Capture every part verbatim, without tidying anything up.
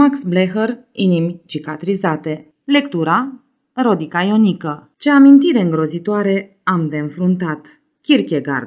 Max Blecher, Inimi cicatrizate. Lectura Rodica Ionică. Ce amintire îngrozitoare am de înfruntat. Kierkegaard.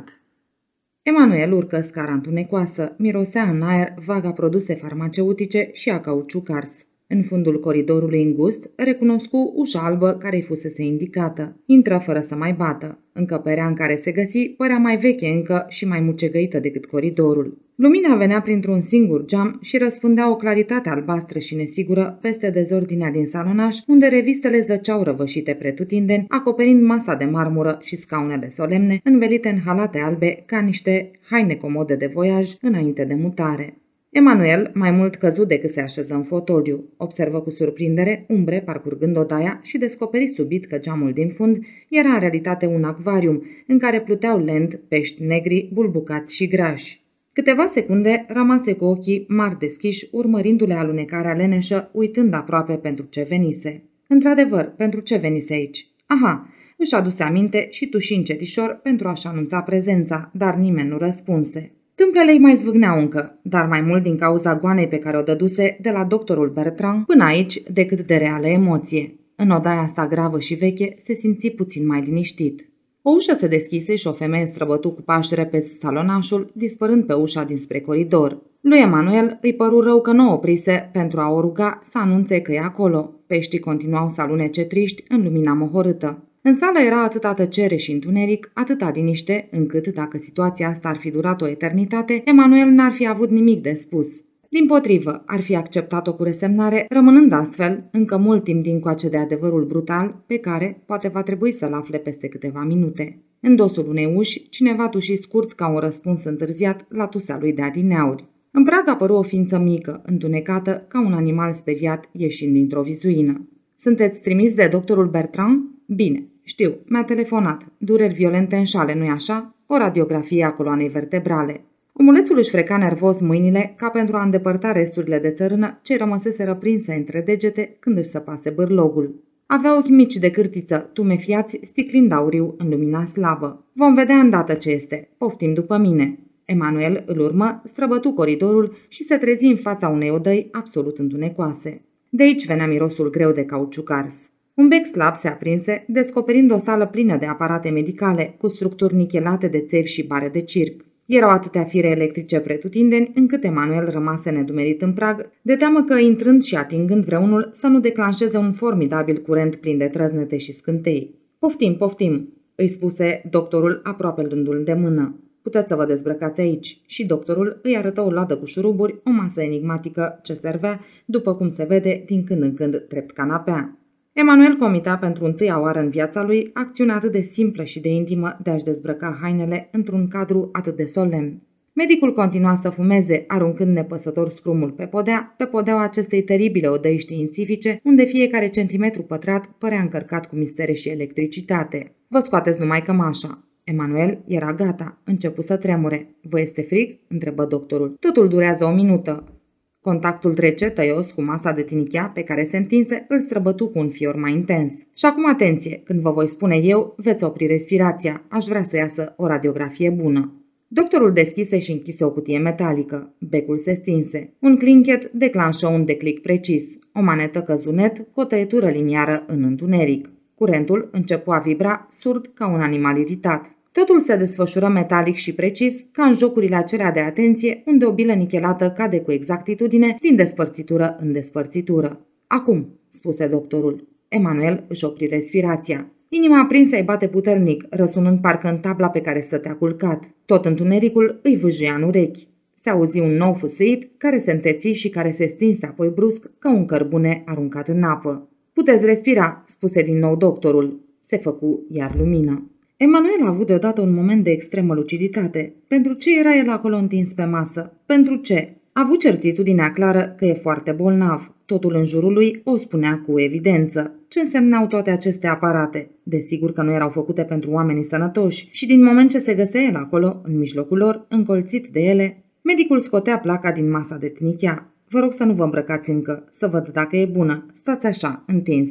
Emanuel urcă scara întunecoasă, mirosea în aer vaga produse farmaceutice și a cauciuc ars. În fundul coridorului îngust, recunoscu ușa albă care-i fusese indicată. Intră fără să mai bată. Încăperea în care se găsi părea mai veche încă și mai mucegăită decât coridorul. Lumina venea printr-un singur geam și răspândea o claritate albastră și nesigură peste dezordinea din salonaș, unde revistele zăceau răvășite pretutindeni, acoperind masa de marmură și scaunele solemne, învelite în halate albe ca niște haine comode de voiaj înainte de mutare. Emanuel, mai mult căzut decât se așeză în fotoliu, observă cu surprindere umbre parcurgând odaia și descoperi subit că geamul din fund era în realitate un acvarium în care pluteau lent pești negri, bulbucați și grași. Câteva secunde rămase cu ochii mari deschiși, urmărindu-le alunecarea leneșă, uitând aproape pentru ce venise. Într-adevăr, pentru ce venise aici? Aha, își aduse aminte și tuși încetișor pentru a-și anunța prezența, dar nimeni nu răspunse. Tâmplele îi mai zvâgneau încă, dar mai mult din cauza goanei pe care o dăduse de la doctorul Bertrand până aici decât de reală emoție. În odaia asta gravă și veche se simți puțin mai liniștit. O ușă se deschise și o femeie străbătu cu pași repezi salonașul, dispărând pe ușa dinspre coridor. Lui Emanuel îi păru rău că nu o oprise pentru a o ruga să anunțe că e acolo. Peștii continuau să alunece triști în lumina mohorâtă. În sală era atâta tăcere și întuneric, atâta liniște, încât, dacă situația asta ar fi durat o eternitate, Emanuel n-ar fi avut nimic de spus. Dimpotrivă, ar fi acceptat-o cu resemnare, rămânând astfel încă mult timp dincoace de adevărul brutal, pe care poate va trebui să-l afle peste câteva minute. În dosul unei uși, cineva tuși scurt ca un răspuns întârziat la tusea lui de adineauri. În prag apăru o ființă mică, întunecată, ca un animal speriat ieșind dintr-o vizuină. Sunteți trimis de doctorul Bertrand? Bine. Știu, mi-a telefonat. Dureri violente în șale, nu-i așa? O radiografie a coloanei vertebrale. Omulețul își freca nervos mâinile ca pentru a îndepărta resturile de țărână ce rămăsese răprinse între degete când își săpase bârlogul. Avea ochi mici de cârtiță, tumefiați, sticlind auriu în lumina slabă. Vom vedea îndată ce este. Poftim după mine. Emanuel îl urmă, străbătu coridorul și se trezi în fața unei odăi absolut întunecoase. De aici venea mirosul greu de cauciuc ars. Un bec slab se aprinse, descoperind o sală plină de aparate medicale, cu structuri nichelate de țevi și bare de circ. Erau atâtea fire electrice pretutindeni, încât Emanuel rămase nedumerit în prag, de teamă că, intrând și atingând vreunul, să nu declanșeze un formidabil curent plin de trăznete și scântei. Poftim, poftim, îi spuse doctorul aproape luându-l de mână. Puteți să vă dezbrăcați aici. Și doctorul îi arătă o ladă cu șuruburi, o masă enigmatică ce servea, după cum se vede, din când în când drept canapea. Emanuel comita pentru întâia oară în viața lui acțiunea atât de simplă și de intimă de a-și dezbrăca hainele într-un cadru atât de solemn. Medicul continua să fumeze, aruncând nepăsător scrumul pe podea, pe podeaua acestei teribile odăi științifice, unde fiecare centimetru pătrat părea încărcat cu mistere și electricitate. Vă scoateți numai cămașa. Emanuel era gata, începu să tremure. Vă este frig? Întrebă doctorul. Totul durează o minută. Contactul trece, tăios, cu masa de tinichea pe care se întinse, îl străbătu cu un fior mai intens. Și acum atenție, când vă voi spune eu, veți opri respirația. Aș vrea să iasă o radiografie bună. Doctorul deschise și închise o cutie metalică. Becul se stinse. Un clinchet declanșă un declic precis. O manetă căzunet cu o tăietură liniară în întuneric. Curentul începu a vibra surd ca un animal iritat. Totul se desfășură metalic și precis, ca în jocurile acelea de atenție, unde o bilă nichelată cade cu exactitudine din despărțitură în despărțitură. Acum, spuse doctorul. Emanuel își opri respirația. Inima aprinsă îi bate puternic, răsunând parcă în tabla pe care stătea culcat. Tot întunericul îi vâjuia în urechi. Se auzi un nou fâsâit, care se înteți și care se stinse apoi brusc, ca un cărbune aruncat în apă. Puteți respira, spuse din nou doctorul. Se făcu iar lumină. Emanuel a avut deodată un moment de extremă luciditate. Pentru ce era el acolo întins pe masă? Pentru ce? A avut certitudinea clară că e foarte bolnav. Totul în jurul lui o spunea cu evidență. Ce însemnau toate aceste aparate? Desigur că nu erau făcute pentru oamenii sănătoși și din moment ce se găsea el acolo, în mijlocul lor, încolțit de ele, medicul scotea placa din masa de tinichea. Vă rog să nu vă îmbrăcați încă, să văd dacă e bună. Stați așa, întins.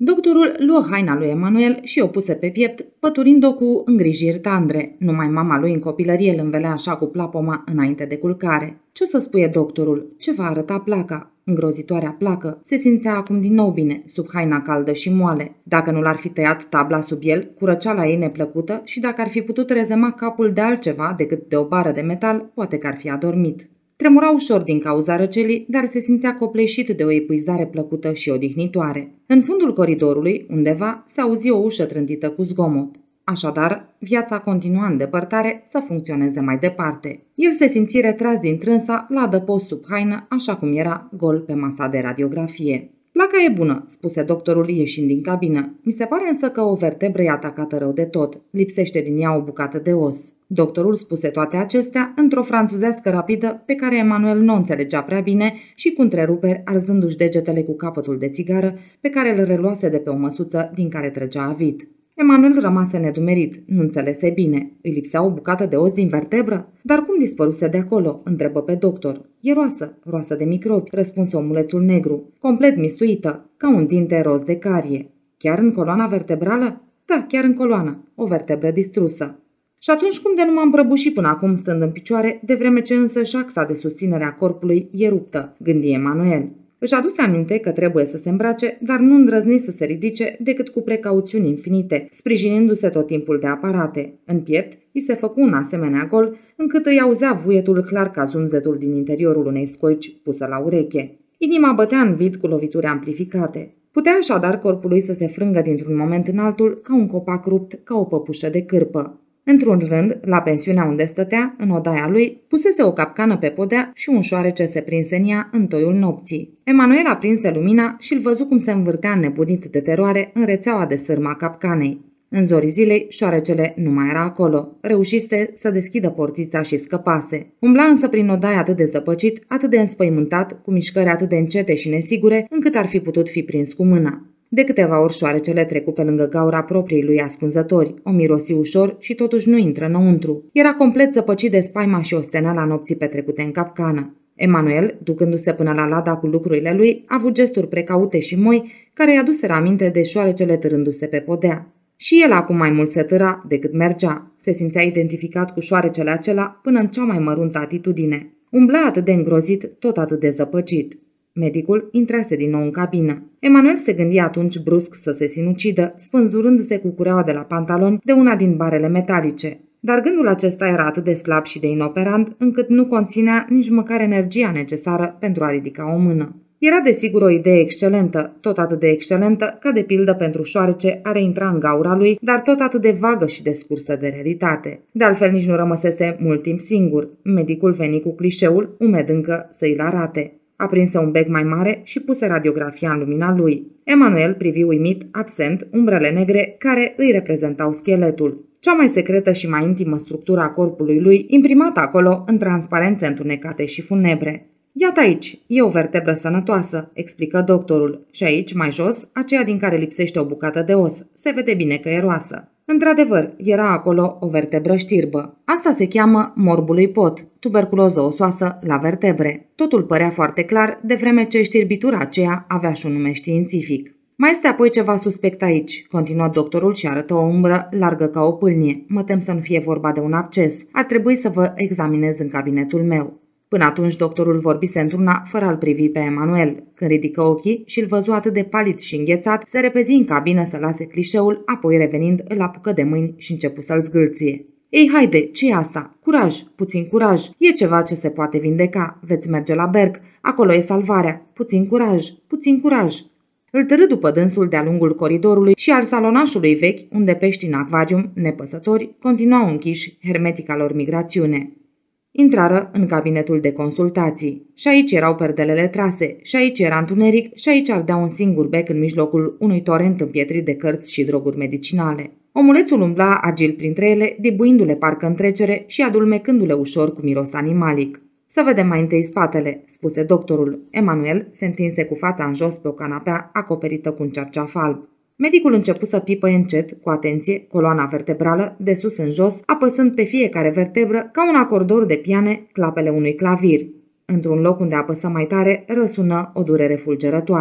Doctorul luă haina lui Emanuel și o puse pe piept, păturind-o cu îngrijiri tandre. Numai mama lui în copilărie îl învelea așa cu plapoma înainte de culcare. Ce o să spuie doctorul? Ce va arăta placa? Îngrozitoarea placă se simțea acum din nou bine, sub haina caldă și moale. Dacă nu l-ar fi tăiat tabla sub el, cu răceala ei neplăcută, și dacă ar fi putut rezema capul de altceva decât de o bară de metal, poate că ar fi adormit. Tremura ușor din cauza răcelii, dar se simțea copleșit de o epuizare plăcută și odihnitoare. În fundul coridorului, undeva, se auzi o ușă trântită cu zgomot. Așadar, viața continua în depărtare să funcționeze mai departe. El se simți retras din trânsa, la adăpost sub haină, așa cum era, gol pe masa de radiografie. Placa e bună, spuse doctorul ieșind din cabină. Mi se pare însă că o vertebră e atacată rău de tot. Lipsește din ea o bucată de os. Doctorul spuse toate acestea într-o franțuzească rapidă pe care Emanuel nu o înțelegea prea bine și cu întreruperi, arzându-și degetele cu capătul de țigară pe care îl reluase de pe o măsuță din care trăgea avid. Emanuel rămase nedumerit, nu înțelese bine. Îi lipsea o bucată de os din vertebră? Dar cum dispăruse de acolo? Întrebă pe doctor. E roasă, roasă de microbi, răspunse omulețul negru, complet mistuită, ca un dinte roz de carie. Chiar în coloana vertebrală? Da, chiar în coloană, o vertebră distrusă. Și atunci cum de nu m-am prăbușit până acum stând în picioare, de vreme ce însă și axa de susținere a corpului e ruptă, gândi Emanuel. Își aduse aminte că trebuie să se îmbrace, dar nu îndrăzni să se ridice decât cu precauțiuni infinite, sprijinindu-se tot timpul de aparate. În piept îi se făcu un asemenea gol, încât îi auzea vuietul clar ca zumzetul din interiorul unei scoici pusă la ureche. Inima bătea în vid cu lovituri amplificate. Putea așadar corpului să se frângă dintr-un moment în altul ca un copac rupt, ca o păpușă de cârpă. Într-un rând, la pensiunea unde stătea, în odaia lui, pusese o capcană pe podea și un șoarece se prinse în ea în toiul nopții. Emanuel aprinse lumina și îl văzu cum se învârtea nebunit de teroare în rețeaua de sârmă a capcanei. În zorii zilei, șoarecele nu mai era acolo. Reușise să deschidă portița și scăpase. Umbla însă prin odaia atât de zăpăcit, atât de înspăimântat, cu mișcări atât de încete și nesigure, încât ar fi putut fi prins cu mâna. De câteva ori șoarecele trecu pe lângă gaura propriei lui ascunzători, o mirosi ușor și totuși nu intră înăuntru. Era complet zăpăcit de spaima și osteneala nopții petrecute în capcană. Emanuel, ducându-se până la lada cu lucrurile lui, a avut gesturi precaute și moi, care i-a aduseră aminte de șoarecele târându-se pe podea. Și el acum mai mult se târa decât mergea. Se simțea identificat cu șoarecele acela până în cea mai măruntă atitudine. Umbla atât de îngrozit, tot atât de zăpăcit. Medicul intrase din nou în cabină. Emanuel se gândi atunci brusc să se sinucidă, spânzurându-se cu cureaua de la pantaloni de una din barele metalice. Dar gândul acesta era atât de slab și de inoperant, încât nu conținea nici măcar energia necesară pentru a ridica o mână. Era desigur o idee excelentă, tot atât de excelentă ca de pildă pentru șoarece a reintra în gaura lui, dar tot atât de vagă și descursă de realitate. De altfel nici nu rămăsese mult timp singur. Medicul veni cu clișeul, umed încă, să îl arate. Aprinse un bec mai mare și puse radiografia în lumina lui. Emanuel privi uimit, absent, umbrele negre care îi reprezentau scheletul. Cea mai secretă și mai intimă structură a corpului lui, imprimată acolo în transparențe întunecate și funebre. Iată aici, e o vertebră sănătoasă, explică doctorul, și aici, mai jos, aceea din care lipsește o bucată de os. Se vede bine că e roasă. Într-adevăr, era acolo o vertebră știrbă. Asta se cheamă morbului pot, tuberculoză osoasă la vertebre. Totul părea foarte clar, de vreme ce știrbitura aceea avea și un nume științific. Mai este apoi ceva suspect aici, continuă doctorul și arătă o umbră largă ca o pâlnie. Mă tem să nu fie vorba de un absces. Ar trebui să vă examinez în cabinetul meu. Până atunci doctorul vorbise într-una fără a-l privi pe Emanuel. Când ridică ochii și îl văzu atât de palid și înghețat, se repezi în cabină să lase clișeul, apoi revenind îl apucă de mâini și începu să-l zgâlție. Ei, haide, ce-i asta? Curaj, puțin curaj. E ceva ce se poate vindeca. Veți merge la Berg. Acolo e salvarea. Puțin curaj, puțin curaj. Îl târâ după dânsul de-a lungul coridorului și al salonașului vechi, unde peștii în acvarium, nepăsători, continuau închiși hermetica lor migrațiune. Intrară în cabinetul de consultații. Și aici erau perdelele trase, și aici era întuneric, și aici ardea un singur bec în mijlocul unui torent împietrit de cărți și droguri medicinale. Omulețul umbla agil printre ele, dibuindu-le parcă în trecere și adulmecându-le ușor cu miros animalic. Să vedem mai întâi spatele, spuse doctorul. Emanuel se întinse cu fața în jos pe o canapea acoperită cu un cerceaf alb. Medicul începu să pipăie încet, cu atenție, coloana vertebrală, de sus în jos, apăsând pe fiecare vertebră ca un acordor de piane clapele unui clavir. Într-un loc unde apăsă mai tare, răsună o durere fulgerătoare.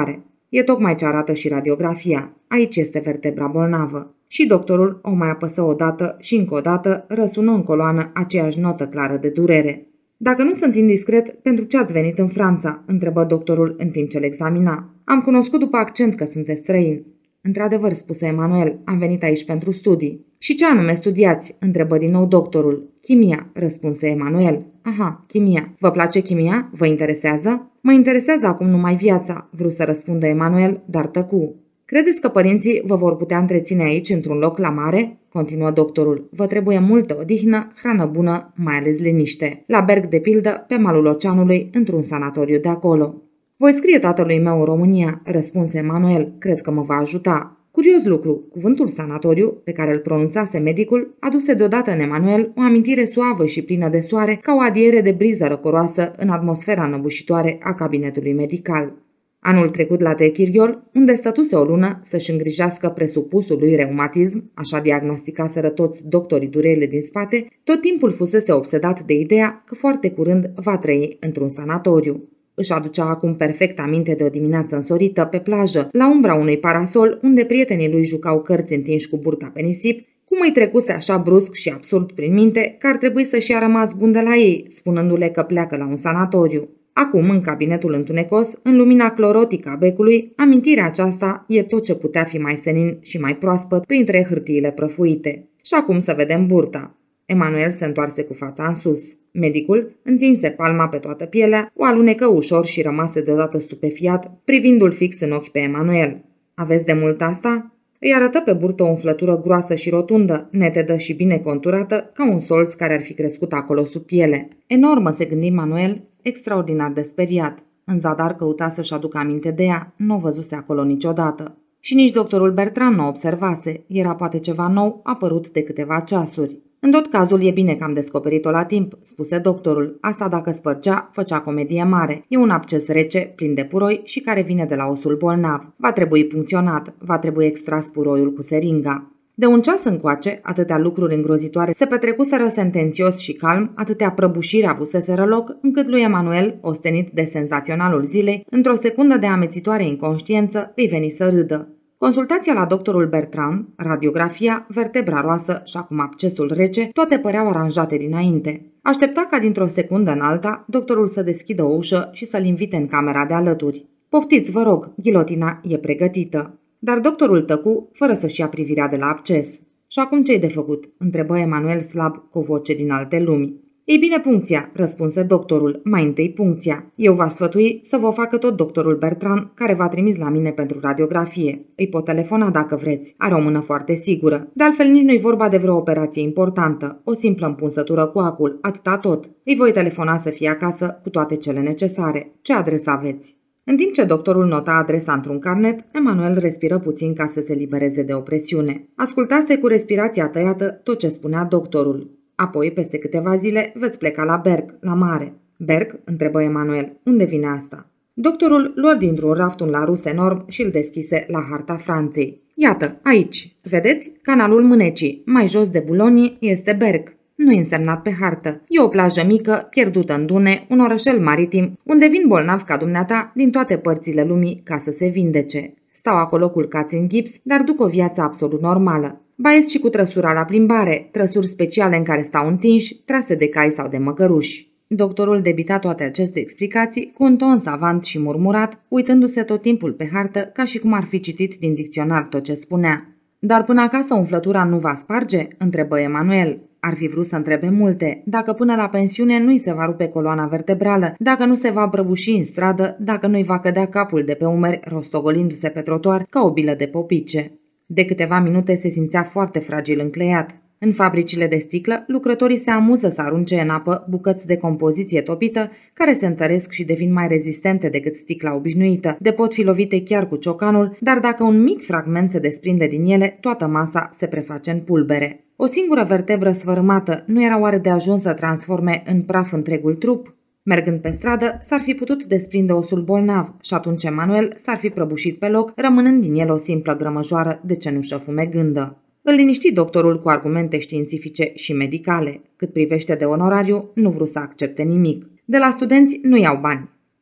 E tocmai ce arată și radiografia. Aici este vertebra bolnavă. Și doctorul o mai apăsă odată și încă o dată răsună în coloană aceeași notă clară de durere. Dacă nu sunt indiscret, pentru ce ați venit în Franța?" întrebă doctorul în timp ce îl examina. Am cunoscut după accent că sunteți străin." Într-adevăr," spuse Emanuel, am venit aici pentru studii." Și ce anume studiați?" întrebă din nou doctorul. Chimia," răspunse Emanuel. Aha, chimia. Vă place chimia? Vă interesează?" Mă interesează acum numai viața," vrut să răspundă Emanuel, dar tăcu. Credeți că părinții vă vor putea întreține aici, într-un loc la mare?" continuă doctorul. Vă trebuie multă odihnă, hrană bună, mai ales liniște. La Berg, de pildă, pe malul oceanului, într-un sanatoriu de acolo." Voi scrie tatălui meu în România," răspunse Emanuel. Cred că mă va ajuta." Curios lucru, cuvântul sanatoriu, pe care îl pronunțase medicul, aduse deodată în Emanuel o amintire suavă și plină de soare, ca o adiere de briză răcoroasă în atmosfera înăbușitoare a cabinetului medical. Anul trecut la Techirghiol, unde stătuse o lună să-și îngrijească presupusul lui reumatism, așa diagnosticaseră toți doctorii durerile din spate, tot timpul fusese obsedat de ideea că foarte curând va trăi într-un sanatoriu. Își aducea acum perfect aminte de o dimineață însorită pe plajă, la umbra unui parasol, unde prietenii lui jucau cărți întinși cu burta pe nisip, cum îi trecuse așa brusc și absurd prin minte că ar trebui să-și ia rămas bun de la ei, spunându-le că pleacă la un sanatoriu. Acum, în cabinetul întunecos, în lumina clorotică a becului, amintirea aceasta e tot ce putea fi mai senin și mai proaspăt printre hârtiile prăfuite. Și acum să vedem burta. Emanuel se întoarse cu fața în sus. Medicul întinse palma pe toată pielea, o alunecă ușor și rămase deodată stupefiat, privindu-l fix în ochi pe Emanuel. Aveți de mult asta?" Îi arătă pe burtă o umflătură groasă și rotundă, netedă și bine conturată, ca un solț care ar fi crescut acolo sub piele. Enormă, se gândi Emanuel, extraordinar de speriat. În zadar căuta să-și aducă aminte de ea, nu o văzuse acolo niciodată. Și nici doctorul Bertrand nu o observase, era poate ceva nou, apărut de câteva ceasuri. În tot cazul e bine că am descoperit-o la timp, spuse doctorul. Asta dacă spărgea, făcea comedie mare. E un absces rece, plin de puroi și care vine de la osul bolnav. Va trebui puncționat, va trebui extras puroiul cu seringa. De un ceas încoace, atâtea lucruri îngrozitoare se petrecuseră sentențios și calm, atâtea prăbușiri avuseseră loc, încât lui Emanuel, ostenit de senzaționalul zilei, într-o secundă de amețitoare inconștiență, îi veni să râdă. Consultația la doctorul Bertrand, radiografia, vertebra roasă și acum abscesul rece, toate păreau aranjate dinainte. Aștepta ca dintr-o secundă în alta, doctorul să deschidă o ușă și să-l invite în camera de alături. Poftiți, vă rog, ghilotina e pregătită. Dar doctorul tăcu, fără să-și ia privirea de la absces. Și acum ce-i de făcut?" întrebă Emanuel slab cu voce din alte lumi. Ei bine, puncția," răspunse doctorul, mai întâi puncția. Eu v-aș sfătui să vă facă tot doctorul Bertrand, care v-a trimis la mine pentru radiografie. Îi pot telefona dacă vreți, are o mână foarte sigură. De altfel nici nu-i vorba de vreo operație importantă, o simplă împunsătură cu acul, atâta tot. Îi voi telefona să fie acasă cu toate cele necesare. Ce adresă aveți?" În timp ce doctorul nota adresa într-un carnet, Emanuel respiră puțin ca să se libereze de opresiune. Ascultase cu respirația tăiată tot ce spunea doctorul. Apoi, peste câteva zile, veți pleca la Berg, la mare. Berg? Întrebă Emanuel. Unde vine asta? Doctorul luă dintr-un raft un larus enorm și îl deschise la harta Franței. Iată, aici. Vedeți? Canalul Mânecii. Mai jos de Bulonii este Berg. Nu-i însemnat pe hartă. E o plajă mică, pierdută în dune, un orășel maritim, unde vin bolnavi ca dumneata din toate părțile lumii ca să se vindece. Stau acolo culcați în gips, dar duc o viață absolut normală. Baiesc și cu trăsura la plimbare, trăsuri speciale în care stau întinși, trase de cai sau de măgăruși. Doctorul debita toate aceste explicații cu un ton savant și murmurat, uitându-se tot timpul pe hartă ca și cum ar fi citit din dicționar tot ce spunea. Dar până acasă umflătura nu va sparge?" întrebă Emanuel. Ar fi vrut să întrebe multe, dacă până la pensiune nu-i se va rupe coloana vertebrală, dacă nu se va prăbuși în stradă, dacă nu-i va cădea capul de pe umeri, rostogolindu-se pe trotuar ca o bilă de popice. De câteva minute se simțea foarte fragil încleiat. În fabricile de sticlă, lucrătorii se amuză să arunce în apă bucăți de compoziție topită, care se întăresc și devin mai rezistente decât sticla obișnuită, de pot fi lovite chiar cu ciocanul, dar dacă un mic fragment se desprinde din ele, toată masa se preface în pulbere. O singură vertebră sfărâmată nu era oare de ajuns să transforme în praf întregul trup? Mergând pe stradă, s-ar fi putut desprinde osul bolnav și atunci Emanuel s-ar fi prăbușit pe loc, rămânând din el o simplă grămăjoară de cenușă fumegândă. Îl liniști doctorul cu argumente științifice și medicale. Cât privește de onorariu, nu vrut să accepte nimic. De la studenți nu iau bani.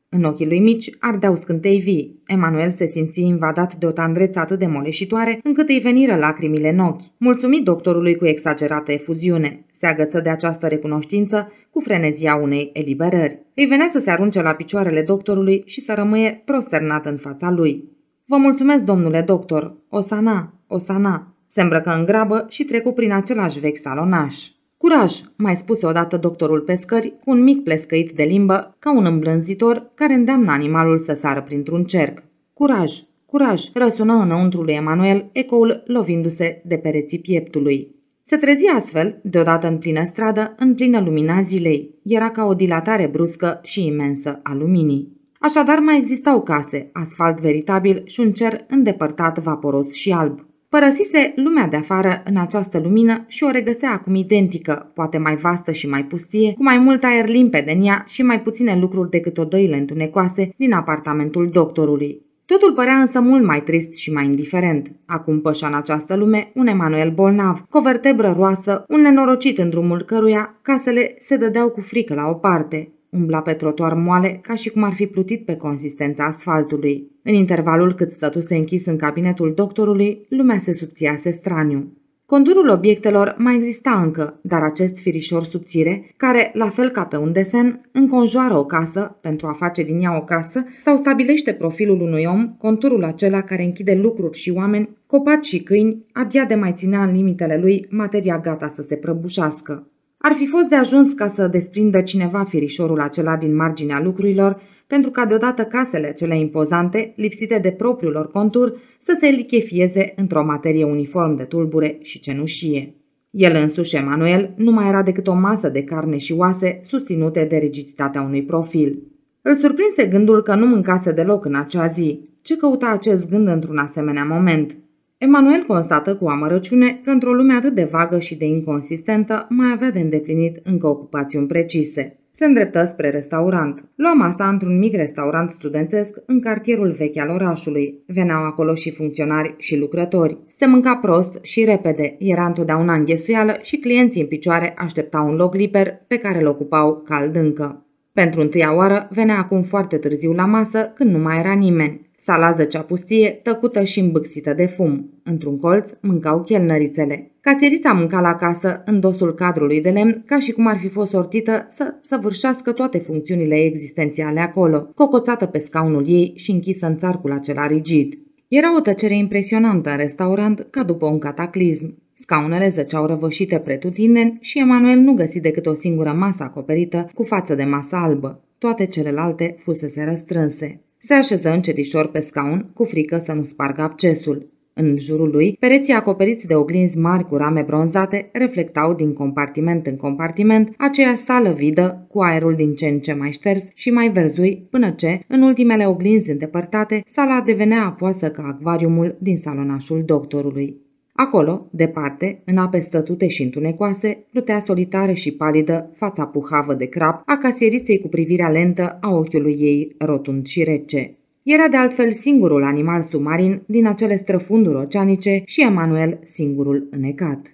În ochii lui mici ardeau scântei vii. Emanuel se simți invadat de o tandrețe atât de moleșitoare încât îi veniră lacrimile în ochi. Mulțumit doctorului cu exagerată efuziune. Se agăță de această recunoștință cu frenezia unei eliberări. Îi venea să se arunce la picioarele doctorului și să rămâie prosternat în fața lui. Vă mulțumesc, domnule doctor. Osana, Osana. Se îmbrăcă în grabă și trecu prin același vechi salonaș. Curaj, mai spuse odată doctorul pe scări, cu un mic plescăit de limbă, ca un îmblânzitor care îndeamnă animalul să sară printr-un cerc. Curaj, curaj, răsună înăuntru lui Emanuel, ecoul lovindu-se de pereții pieptului. Se trezi astfel, deodată în plină stradă, în plină lumina zilei. Era ca o dilatare bruscă și imensă a luminii. Așadar mai existau case, asfalt veritabil și un cer îndepărtat vaporos și alb. Părăsise lumea de afară în această lumină și o regăsea acum identică, poate mai vastă și mai pustie, cu mai mult aer limpede în ea și mai puține lucruri decât odăile întunecoase din apartamentul doctorului. Totul părea însă mult mai trist și mai indiferent. Acum pășea în această lume un Emanuel bolnav, cu o vertebră roasă, un nenorocit în drumul căruia casele se dădeau cu frică la o parte. Umbla pe trotuar moale ca și cum ar fi plutit pe consistența asfaltului. În intervalul cât stătuse închis în cabinetul doctorului, lumea se subțiase straniu. Conturul obiectelor mai exista încă, dar acest firișor subțire, care, la fel ca pe un desen, înconjoară o casă, pentru a face din ea o casă, sau stabilește profilul unui om, conturul acela care închide lucruri și oameni, copaci și câini, abia de mai ținea în limitele lui materia gata să se prăbușească. Ar fi fost de ajuns ca să desprindă cineva firișorul acela din marginea lucrurilor, pentru ca deodată casele cele impozante, lipsite de propriul lor contur, să se lichefieze într-o materie uniform de tulbure și cenușie. El însuși, Emanuel, nu mai era decât o masă de carne și oase susținute de rigiditatea unui profil. Îl surprinse gândul că nu mâncase deloc în acea zi. Ce căuta acest gând într-un asemenea moment? Emanuel constată cu amărăciune că într-o lume atât de vagă și de inconsistentă mai avea de îndeplinit încă ocupațiuni precise. Se îndreptă spre restaurant. Lua masa într-un mic restaurant studențesc în cartierul vechi al orașului. Veneau acolo și funcționari și lucrători. Se mânca prost și repede, era întotdeauna înghesuială și clienții în picioare așteptau un loc liber pe care îl ocupau cald încă. Pentru întâia oară venea acum foarte târziu la masă când nu mai era nimeni. Sala zăcea pustie, tăcută și îmbâxită de fum. Într-un colț mâncau chelnărițele. Casierița mânca la casă, în dosul cadrului de lemn, ca și cum ar fi fost sortită să săvârșească toate funcțiunile existențiale acolo, cocoțată pe scaunul ei și închisă în țarcul acela rigid. Era o tăcere impresionantă în restaurant, ca după un cataclism. Scaunele zăceau răvășite pretutindeni și Emanuel nu găsi decât o singură masă acoperită cu față de masă albă. Toate celelalte fusese răstrânse. Se așeză încetișor pe scaun, cu frică să nu spargă abcesul. În jurul lui, pereții acoperiți de oglinzi mari cu rame bronzate reflectau din compartiment în compartiment aceeași sală vidă, cu aerul din ce în ce mai șters și mai verzui, până ce, în ultimele oglinzi îndepărtate, sala devenea apoasă ca acvariumul din salonașul doctorului. Acolo, departe, în ape stătute și întunecoase, plutea solitară și palidă fața puhavă de crap a casieriței cu privirea lentă a ochiului ei rotund și rece. Era de altfel singurul animal submarin din acele străfunduri oceanice și Emanuel singurul înecat.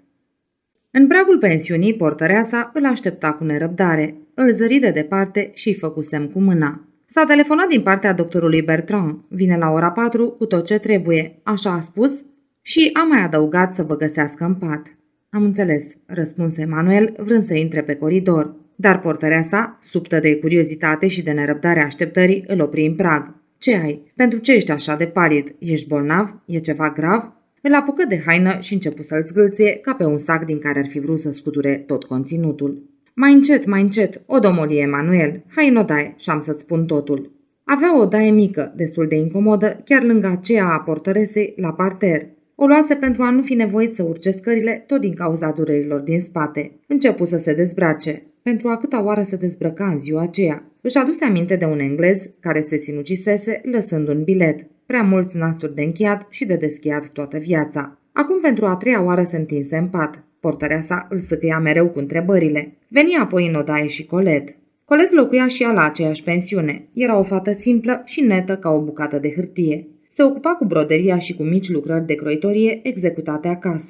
În pragul pensiunii, portăreasa îl aștepta cu nerăbdare, îl zări de departe și îi făcu semn cu mâna. S-a telefonat din partea doctorului Bertrand. Vine la ora patru cu tot ce trebuie, așa a spus? Și a mai adăugat să vă găsească în pat. Am înțeles, răspunse Emanuel, vrând să intre pe coridor. Dar portăreasa, subtă de curiozitate și de nerăbdare așteptării, îl opri în prag. Ce ai? Pentru ce ești așa de palid? Ești bolnav? E ceva grav? Îl apucă de haină și începu să-l zgâlție ca pe un sac din care ar fi vrut să scuture tot conținutul. Mai încet, mai încet, o domolie, Emanuel. Hai în odaie și am să-ți spun totul. Avea o odaie mică, destul de incomodă, chiar lângă aceea a portăresei, la parter. O luase pentru a nu fi nevoit să urce scările, tot din cauza durerilor din spate. Începu să se dezbrace. Pentru a câta oară se dezbrăca în ziua aceea. Își aduse aminte de un englez care se sinucisese lăsând un bilet. Prea mulți nasturi de încheiat și de deschiat toată viața. Acum pentru a treia oară se întinse în pat. Portăreasa îl săcăia mereu cu întrebările. Veni apoi în odaie și Colet. Colet locuia și ea la aceeași pensiune. Era o fată simplă și netă ca o bucată de hârtie. Se ocupa cu broderia și cu mici lucrări de croitorie executate acasă.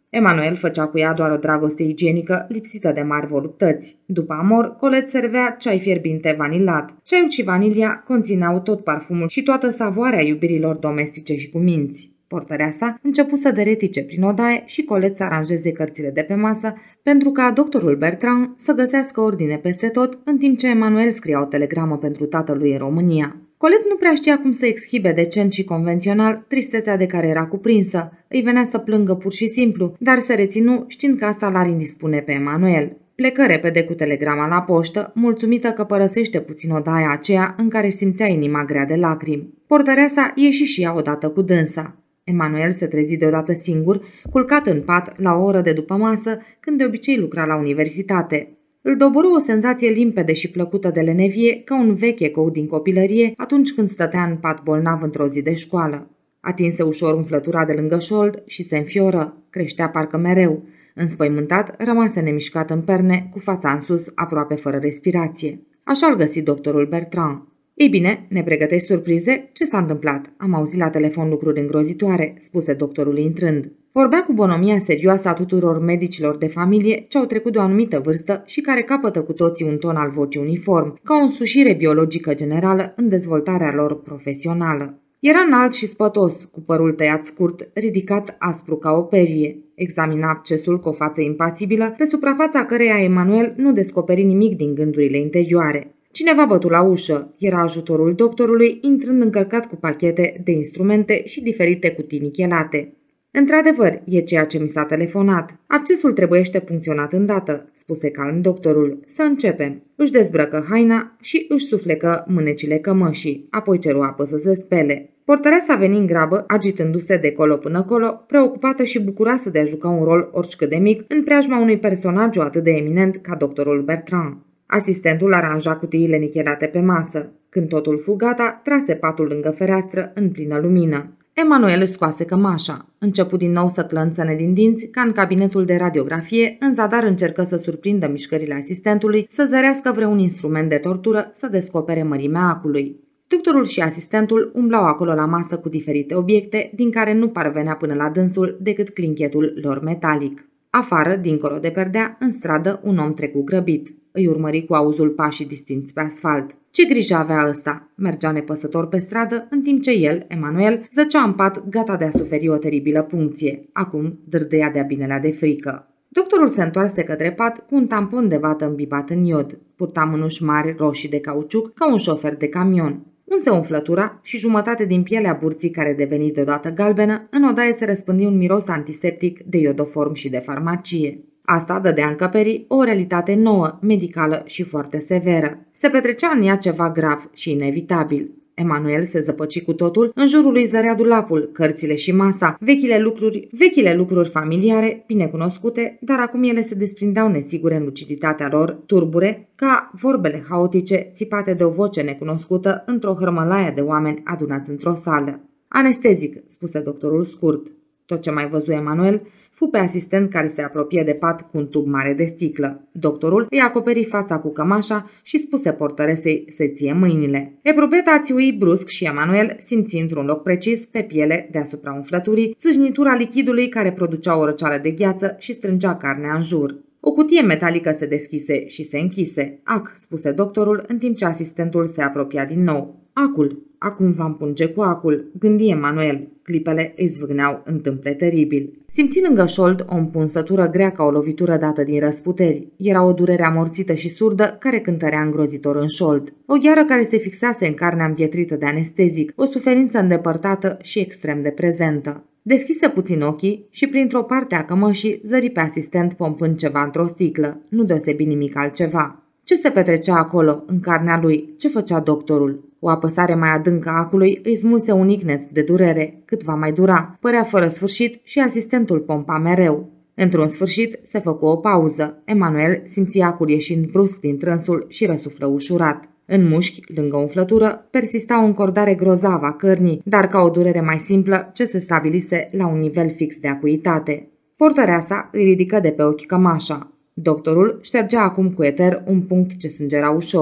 Emanuel făcea cu ea doar o dragoste igienică, lipsită de mari voluptăți. După amor, Colette servea ceai fierbinte vanilat. Ceaiul și vanilia conțineau tot parfumul și toată savoarea iubirilor domestice și cuminți. Portărea sa începu să deretice prin odaie și Colette să aranjeze cărțile de pe masă pentru ca doctorul Bertrand să găsească ordine peste tot, în timp ce Emanuel scria o telegramă pentru tatălui în România. Colette nu prea știa cum să exhibe decent și convențional tristețea de care era cuprinsă. Îi venea să plângă pur și simplu, dar se reținu știind că asta l-ar indispune pe Emanuel. Plecă repede cu telegrama la poștă, mulțumită că părăsește puțin odaia aceea în care simțea inima grea de lacrimi. Portărea sa ieși și ea odată cu dânsa. Emanuel se trezi deodată singur, culcat în pat la o oră de după masă, când de obicei lucra la universitate. Îl doborâ o senzație limpede și plăcută de lenevie, ca un vechi ecou din copilărie, atunci când stătea în pat bolnav într-o zi de școală. Atinse ușor umflătura de lângă șold și se înfioră, creștea parcă mereu. Înspăimântat, rămase nemișcat în perne, cu fața în sus, aproape fără respirație. Așa-l găsi doctorul Bertrand. Ei bine, ne pregătești surprize? Ce s-a întâmplat? Am auzit la telefon lucruri îngrozitoare, spuse doctorul intrând. Vorbea cu bonomia serioasă a tuturor medicilor de familie ce au trecut de o anumită vârstă și care capătă cu toții un ton al vocii uniform, ca o însușire biologică generală în dezvoltarea lor profesională. Era înalt și spătos, cu părul tăiat scurt, ridicat aspru ca o perie. Examina accesul cu o față impasibilă, pe suprafața căreia Emanuel nu descoperi nimic din gândurile interioare. Cineva bătu la ușă. Era ajutorul doctorului, intrând încărcat cu pachete de instrumente și diferite cutii nichelate. Într-adevăr, e ceea ce mi s-a telefonat. Accesul trebuiește funcționat îndată, spuse calm doctorul. Să începem. Își dezbrăcă haina și își suflecă mânecile cămășii, apoi ceru apă să se spele. Portărea s-a venit în grabă, agitându-se de colo până colo, preocupată și bucuroasă de a juca un rol oricât de mic în preajma unui personaj atât de eminent ca doctorul Bertrand. Asistentul aranja cutiile nichelate pe masă. Când totul fu gata, trase patul lângă fereastră în plină lumină. Emanuel își scoase cămașa. Începu din nou să clănțăne din dinți, ca în cabinetul de radiografie, în zadar încercă să surprindă mișcările asistentului, să zărească vreun instrument de tortură, să descopere mărimea acului. Doctorul și asistentul umblau acolo la masă cu diferite obiecte, din care nu parvenea până la dânsul decât clinchetul lor metalic. Afară, dincolo de perdea, în stradă, un om trecu grăbit. Îi urmări cu auzul pașii distinți pe asfalt. Ce grijă avea ăsta? Mergea nepăsător pe stradă, în timp ce el, Emanuel, zăcea în pat, gata de a suferi o teribilă puncție. Acum dârdâia de-a binelea de frică. Doctorul se întoarse către pat cu un tampon de vată îmbibat în iod. Purta mânuși mari roșii de cauciuc, ca un șofer de camion. Unse umflătura și jumătate din pielea burții care deveni deodată galbenă, în odaie se răspândi un miros antiseptic de iodoform și de farmacie. Asta dădea încăperii o realitate nouă, medicală și foarte severă. Se petrecea în ea ceva grav și inevitabil. Emanuel se zăpăci cu totul, în jurul lui zărea dulapul, cărțile și masa, vechile lucruri, vechile lucruri familiare, binecunoscute, dar acum ele se desprindeau nesigure în luciditatea lor, turbure, ca vorbele haotice țipate de o voce necunoscută într-o hărmălaie de oameni adunați într-o sală. Anestezic, spuse doctorul scurt. Tot ce mai văzu Emanuel fu pe asistent care se apropie de pat cu un tub mare de sticlă. Doctorul îi acoperi fața cu cămașa și spuse portăresei să ție mâinile. Eprubeta țiui brusc și Emanuel simți într-un loc precis, pe piele, deasupra umflăturii, țâșnitura lichidului care producea o răceală de gheață și strângea carnea în jur. O cutie metalică se deschise și se închise. Ac, spuse doctorul, în timp ce asistentul se apropia din nou. Acul. Acum va împunge cu acul, gândi Emanuel. Clipele îi zvâgneau întâmple teribil. Simți lângă șold o împunsătură grea ca o lovitură dată din răsputeri. Era o durere amorțită și surdă care cântărea îngrozitor în șold. O gheară care se fixase în carnea împietrită de anestezic, o suferință îndepărtată și extrem de prezentă. Deschise puțin ochii și printr-o parte a cămășii zări pe asistent pompând ceva într-o sticlă. Nu deosebi nimic altceva. Ce se petrecea acolo, în carnea lui? Ce făcea doctorul? O apăsare mai adâncă a acului îi smulse un icnet de durere. Cât va mai dura? Părea fără sfârșit și asistentul pompa mereu. Într-un sfârșit se făcu o pauză. Emanuel simțea acul ieșind brusc din trânsul și răsuflă ușurat. În mușchi, lângă umflătură, persista o încordare grozavă a cărnii, dar ca o durere mai simplă ce se stabilise la un nivel fix de acuitate. Portărea sa îi ridică de pe ochi cămașa. Doctorul ștergea acum cu eter un punct ce sângera ușor.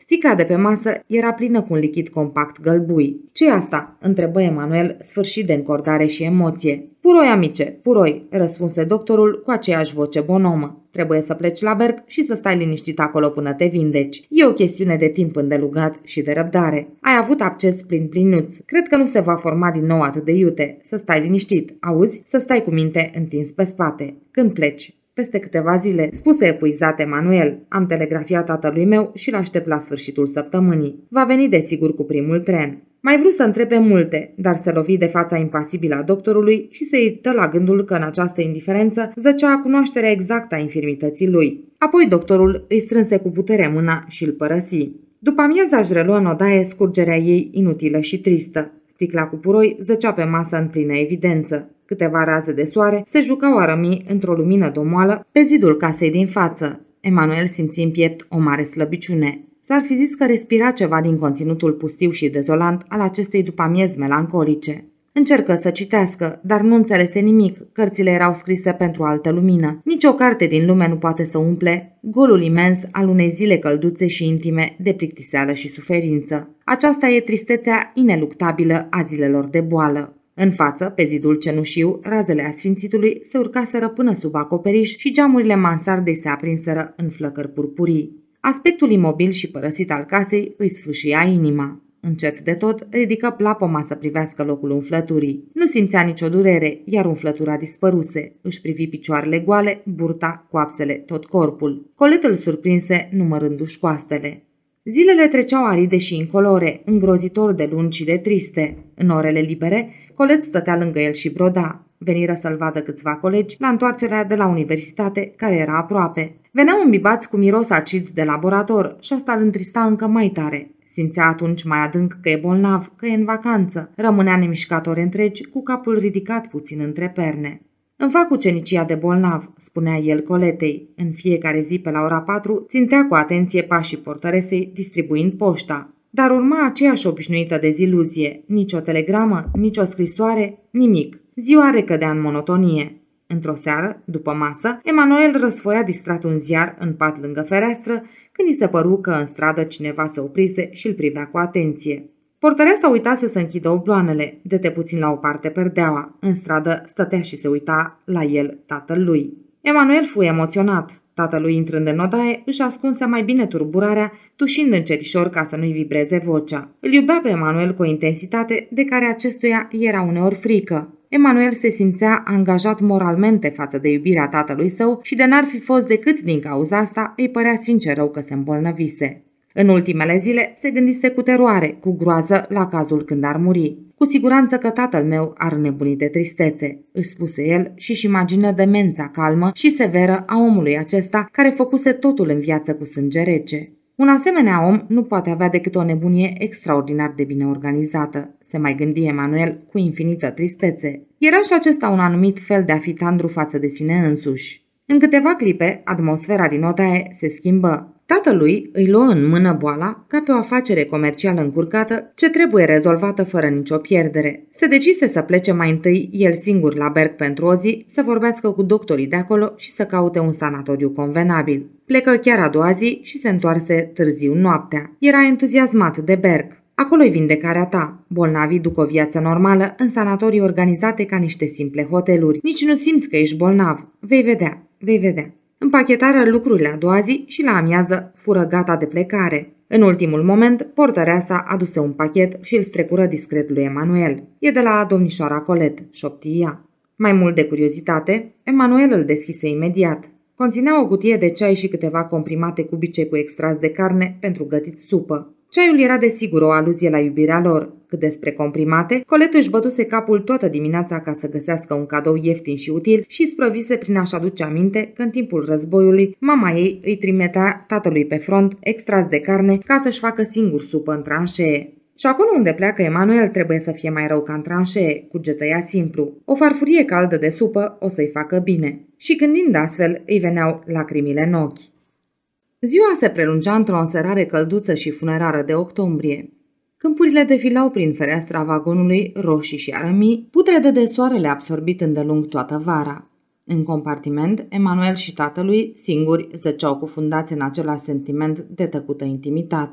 Sticla de pe masă era plină cu un lichid compact gălbui. Ce-i asta?" întrebă Emanuel, sfârșit de încordare și emoție. Puroi, amice, puroi," răspunse doctorul cu aceeași voce bonomă. Trebuie să pleci la Berg și să stai liniștit acolo până te vindeci. E o chestiune de timp îndelugat și de răbdare. Ai avut acces plin plinuț. Cred că nu se va forma din nou atât de iute. Să stai liniștit, auzi? Să stai cu minte întins pe spate. Când pleci?" Peste câteva zile, spuse epuizat Emanuel. Am telegrafiat tatălui meu și l-aștept la sfârșitul săptămânii. Va veni desigur cu primul tren. Mai vrut să întrebe multe, dar se lovi de fața impasibilă a doctorului și se irtă la gândul că în această indiferență zăcea cunoașterea exactă a infirmității lui. Apoi doctorul îi strânse cu putere mâna și îl părăsi. După amiaza își reluă în odaie scurgerea ei inutilă și tristă. Sticla cu puroi zăcea pe masă în plină evidență. Câteva raze de soare se jucau a rămi într-o lumină domoală pe zidul casei din față. Emanuel simți în piept o mare slăbiciune. S-ar fi zis că respira ceva din conținutul pustiu și dezolant al acestei după-amiezi melancolice. Încercă să citească, dar nu înțelese nimic, cărțile erau scrise pentru altă lumină. Nici o carte din lume nu poate să umple golul imens al unei zile călduțe și intime de plictiseală și suferință. Aceasta e tristețea ineluctabilă a zilelor de boală. În față, pe zidul cenușiu, razele asfințitului se urcaseră până sub acoperiș și geamurile mansardei se aprinseră în flăcări purpurii. Aspectul imobil și părăsit al casei îi sfâșia inima. Încet de tot, ridică plapoma să privească locul umflăturii. Nu simțea nicio durere, iar umflătura dispăruse. Își privi picioarele goale, burta, coapsele, tot corpul. Colet îl surprinse, numărându-și coastele. Zilele treceau aride și incolore, îngrozitor de lungi și de triste. În orele libere, Colet stătea lângă el și broda. Veniră să-l vadă câțiva colegi la întoarcerea de la universitate, care era aproape. Veneau îmbibați cu miros acid de laborator și asta îl întrista încă mai tare. Simțea atunci mai adânc că e bolnav, că e în vacanță. Rămânea nemișcat ore întregi, cu capul ridicat puțin între perne. Îmi fac ucenicia de bolnav, spunea el Coletei. În fiecare zi pe la ora patru țintea cu atenție pașii portăresei, distribuind poșta. Dar urma aceeași obișnuită deziluzie. Nici o telegramă, nici o scrisoare, nimic. Ziua recădea în monotonie. Într-o seară, după masă, Emanuel răsfoia distrat un ziar în pat lângă fereastră, când i se păru că în stradă cineva se oprise și îl privea cu atenție. Portăreasa uitase să închidă obloanele, dete puțin la o parte perdeaua. În stradă stătea și se uita la el tatăl lui. Emanuel fu emoționat. Tatălui, intrând în odaie, își ascunse mai bine turburarea, tușind încetișor ca să nu-i vibreze vocea. Îl iubea pe Emanuel cu o intensitate de care acestuia era uneori frică. Emanuel se simțea angajat moralmente față de iubirea tatălui său și de n-ar fi fost decât din cauza asta, îi părea sincer rău că se îmbolnăvise. În ultimele zile se gândise cu teroare, cu groază, la cazul când ar muri. Cu siguranță că tatăl meu ar nebuni de tristețe, își spuse el și-și imagină demența calmă și severă a omului acesta care făcuse totul în viață cu sânge rece. Un asemenea om nu poate avea decât o nebunie extraordinar de bine organizată, se mai gândi Emanuel cu infinită tristețe. Era și acesta un anumit fel de a fi tandru față de sine însuși. În câteva clipe, atmosfera din odaie se schimbă. Tatălui îi luă în mână boala ca pe o afacere comercială încurcată ce trebuie rezolvată fără nicio pierdere. Se decise să plece mai întâi el singur la Berg pentru o zi, să vorbească cu doctorii de acolo și să caute un sanatoriu convenabil. Plecă chiar a doua zi și se întoarse târziu noaptea. Era entuziasmat de Berg. Acolo-i vindecarea ta. Bolnavii duc o viață normală în sanatorii organizate ca niște simple hoteluri. Nici nu simți că ești bolnav. Vei vedea, vei vedea. Împachetară lucrurile a doua zi și la amiază fură gata de plecare. În ultimul moment, portăreasa aduse un pachet și îl strecură discret lui Emanuel. E de la domnișoara Colet, șopti ea. Mai mult de curiozitate, Emanuel îl deschise imediat. Conținea o cutie de ceai și câteva comprimate cubice cu extras de carne pentru gătit supă. Ceaiul era desigur o aluzie la iubirea lor. Cât despre comprimate, Colet își bătuse capul toată dimineața ca să găsească un cadou ieftin și util și sprăvise prin a-și aduce aminte că în timpul războiului mama ei îi trimitea tatălui pe front extras de carne ca să-și facă singur supă în tranșee. Și acolo unde pleacă Emanuel trebuie să fie mai rău ca în tranșee, cugetă ea simplu. O farfurie caldă de supă o să-i facă bine. Și gândind astfel, îi veneau lacrimile în ochi. Ziua se prelungea într-o înserare călduță și funerară de octombrie. Câmpurile defilau prin fereastra vagonului, roșii și arămii, putrede de soarele absorbit îndelung toată vara. În compartiment, Emanuel și tatălui, singuri, zăceau cufundați în același sentiment de tăcută intimitate.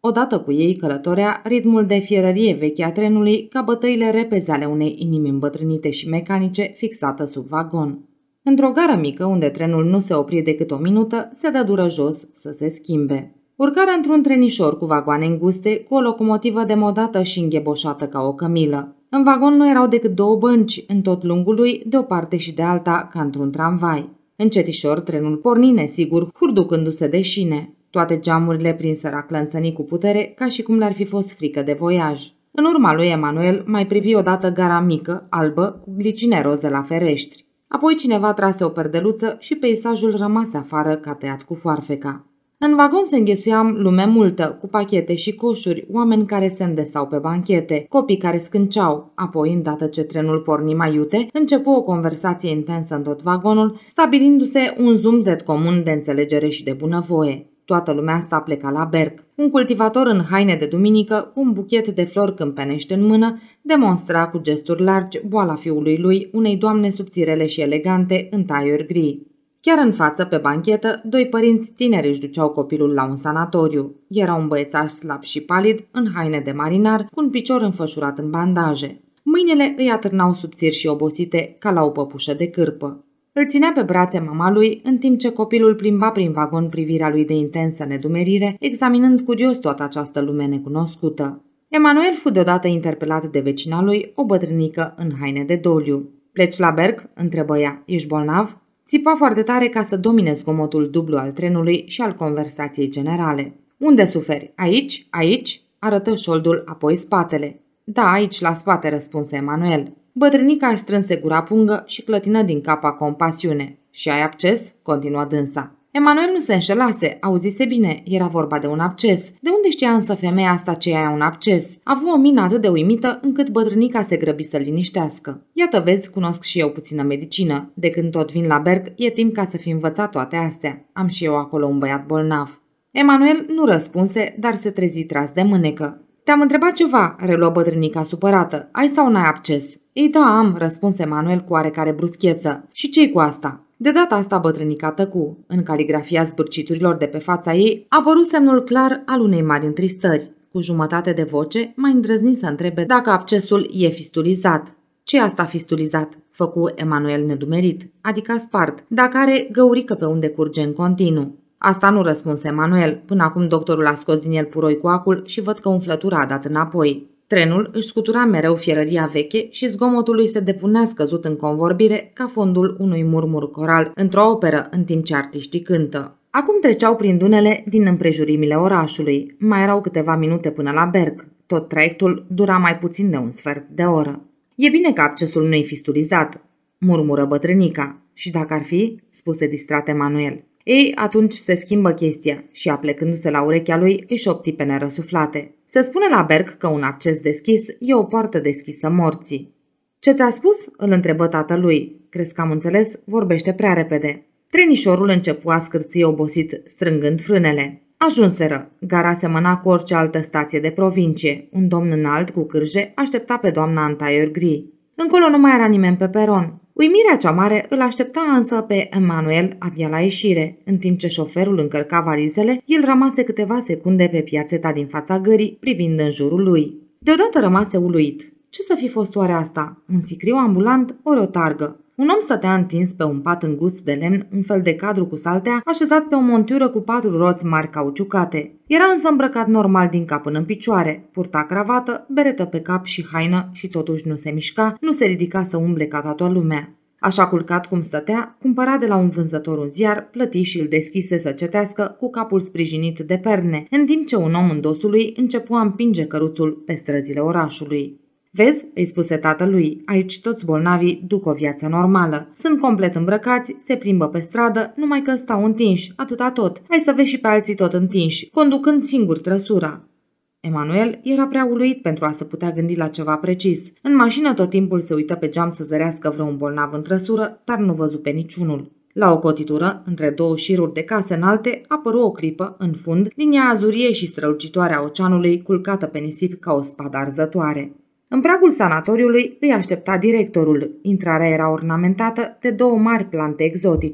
Odată cu ei călătorea ritmul de fierărie veche a trenului ca bătăile repeze ale unei inimi îmbătrânite și mecanice fixată sub vagon. Într-o gară mică, unde trenul nu se opri decât o minută, se dă dură jos să se schimbe. Urcară într-un trenișor cu vagoane înguste, cu o locomotivă demodată și îngheboșată ca o cămilă. În vagon nu erau decât două bănci, în tot lungul lui, de o parte și de alta, ca într-un tramvai. Încetișor, trenul porni nesigur, hurducându-se de șine. Toate geamurile prinseră a clănțăni cu putere, ca și cum le-ar fi fost frică de voiaj. În urma lui Emanuel mai privi odată gara mică, albă, cu glicine roze la fereștri. Apoi cineva trase o perdeluță și peisajul rămase afară ca tăiat cu foarfeca. În vagon se înghesuia lume multă, cu pachete și coșuri, oameni care se îndesau pe banchete, copii care scânceau. Apoi, îndată ce trenul porni mai iute, începu o conversație intensă în tot vagonul, stabilindu-se un zumzet comun de înțelegere și de bunăvoie. Toată lumea asta pleca la Berg. Un cultivator în haine de duminică, cu un buchet de flori câmpenești în mână, demonstra cu gesturi largi boala fiului lui, unei doamne subțirele și elegante, în taiuri gri. Chiar în față, pe banchetă, doi părinți tineri își duceau copilul la un sanatoriu. Era un băiețaș slab și palid, în haine de marinar, cu un picior înfășurat în bandaje. Mâinile îi atârnau subțiri și obosite, ca la o păpușă de cârpă. Îl ținea pe brațe mama lui, în timp ce copilul plimba prin vagon privirea lui de intensă nedumerire, examinând curios toată această lume necunoscută. Emanuel fu deodată interpelat de vecina lui, o bătrânică în haine de doliu. "Pleci la Berg?" întrebă ea. "Ești bolnav?" Țipa foarte tare ca să domine zgomotul dublu al trenului și al conversației generale. "Unde suferi? Aici? Aici?" arătă șoldul, apoi spatele. "Da, aici, la spate," răspunse Emanuel. Bătrânica își strânse gura pungă și clătină din cap compasiune. "Și ai acces?" continuă dânsa. Emanuel nu se înșelase, auzise bine, era vorba de un absces. De unde știa însă femeia asta ce aia un absces? Avu o mină atât de uimită încât bătrânica se grăbi să-l liniștească. "Iată vezi, cunosc și eu puțină medicină. De când tot vin la Berg, e timp ca să fi învățat toate astea. Am și eu acolo un băiat bolnav." Emanuel nu răspunse, dar se trezi tras de mânecă. "Te-am întrebat ceva," reluă bătrânica supărată. "Ai sau n-ai absces?" "Ei da, am," răspunse Emanuel cu oarecare bruscheță. "Și ce-i cu asta?" De data asta bătrânica tăcu. În caligrafia zbârciturilor de pe fața ei a apărut semnul clar al unei mari întristări. Cu jumătate de voce mai îndrăzni să întrebe dacă abscesul e fistulizat. "Ce asta fistulizat?" făcu Emanuel nedumerit, adică spart, dacă are găurică pe unde curge în continuu. "Asta nu," răspunse Emanuel. "Până acum doctorul a scos din el puroi cu acul și văd că umflătura a dat înapoi." Trenul își scutura mereu fierăria veche și zgomotul lui se depunea scăzut în convorbire ca fondul unui murmur coral într-o operă în timp ce artiștii cântă. Acum treceau prin dunele din împrejurimile orașului. Mai erau câteva minute până la Berg. Tot traiectul dura mai puțin de un sfert de oră. "E bine că abscesul nu-i fistulizat," murmură bătrânica. "Și dacă ar fi?" spuse distrat Emanuel. Ei, atunci se schimbă chestia și, aplecându-se la urechea lui, îi șopti pe nerăsuflate. "Se spune la Berg că un absces deschis e o poartă deschisă morții." "Ce ți-a spus?" îl întrebă tatălui. "Crezi că am înțeles? Vorbește prea repede." Trenișorul începu a scârție obosit, strângând frânele. Ajunseră. Gara semăna cu orice altă stație de provincie. Un domn înalt cu cârje aștepta pe doamna în taiori gri. Încolo nu mai era nimeni pe peron. Uimirea cea mare îl aștepta însă pe Emanuel abia la ieșire. În timp ce șoferul încărca valizele, el rămase câteva secunde pe piațeta din fața gării, privind în jurul lui. Deodată rămase uluit. Ce să fi fost oare asta? Un sicriu ambulant ori o targă? Un om stătea întins pe un pat îngust de lemn, un fel de cadru cu saltea, așezat pe o montură cu patru roți mari cauciucate. Era însă îmbrăcat normal din cap până în picioare, purta cravată, beretă pe cap și haină și totuși nu se mișca, nu se ridica să umble ca toată lumea. Așa culcat cum stătea, cumpăra de la un vânzător un ziar, plăti și îl deschise să cetească cu capul sprijinit de perne, în timp ce un om în dosul lui începu a împinge căruțul pe străzile orașului. "Vezi?" îi spuse tatălui, "aici toți bolnavii duc o viață normală. Sunt complet îmbrăcați, se plimbă pe stradă, numai că stau întinși, atâta tot. Hai să vezi și pe alții tot întinși, conducând singur trăsura." Emanuel era prea uluit pentru a se putea gândi la ceva precis. În mașină tot timpul se uită pe geam să zărească vreun bolnav în trăsură, dar nu văzu pe niciunul. La o cotitură, între două șiruri de case înalte, apăru o clipă, în fund, linia azurie și strălucitoare a oceanului, culcată pe nisip ca o spadă arzătoare. În pragul sanatoriului îi aștepta directorul. Intrarea era ornamentată de două mari plante exotice.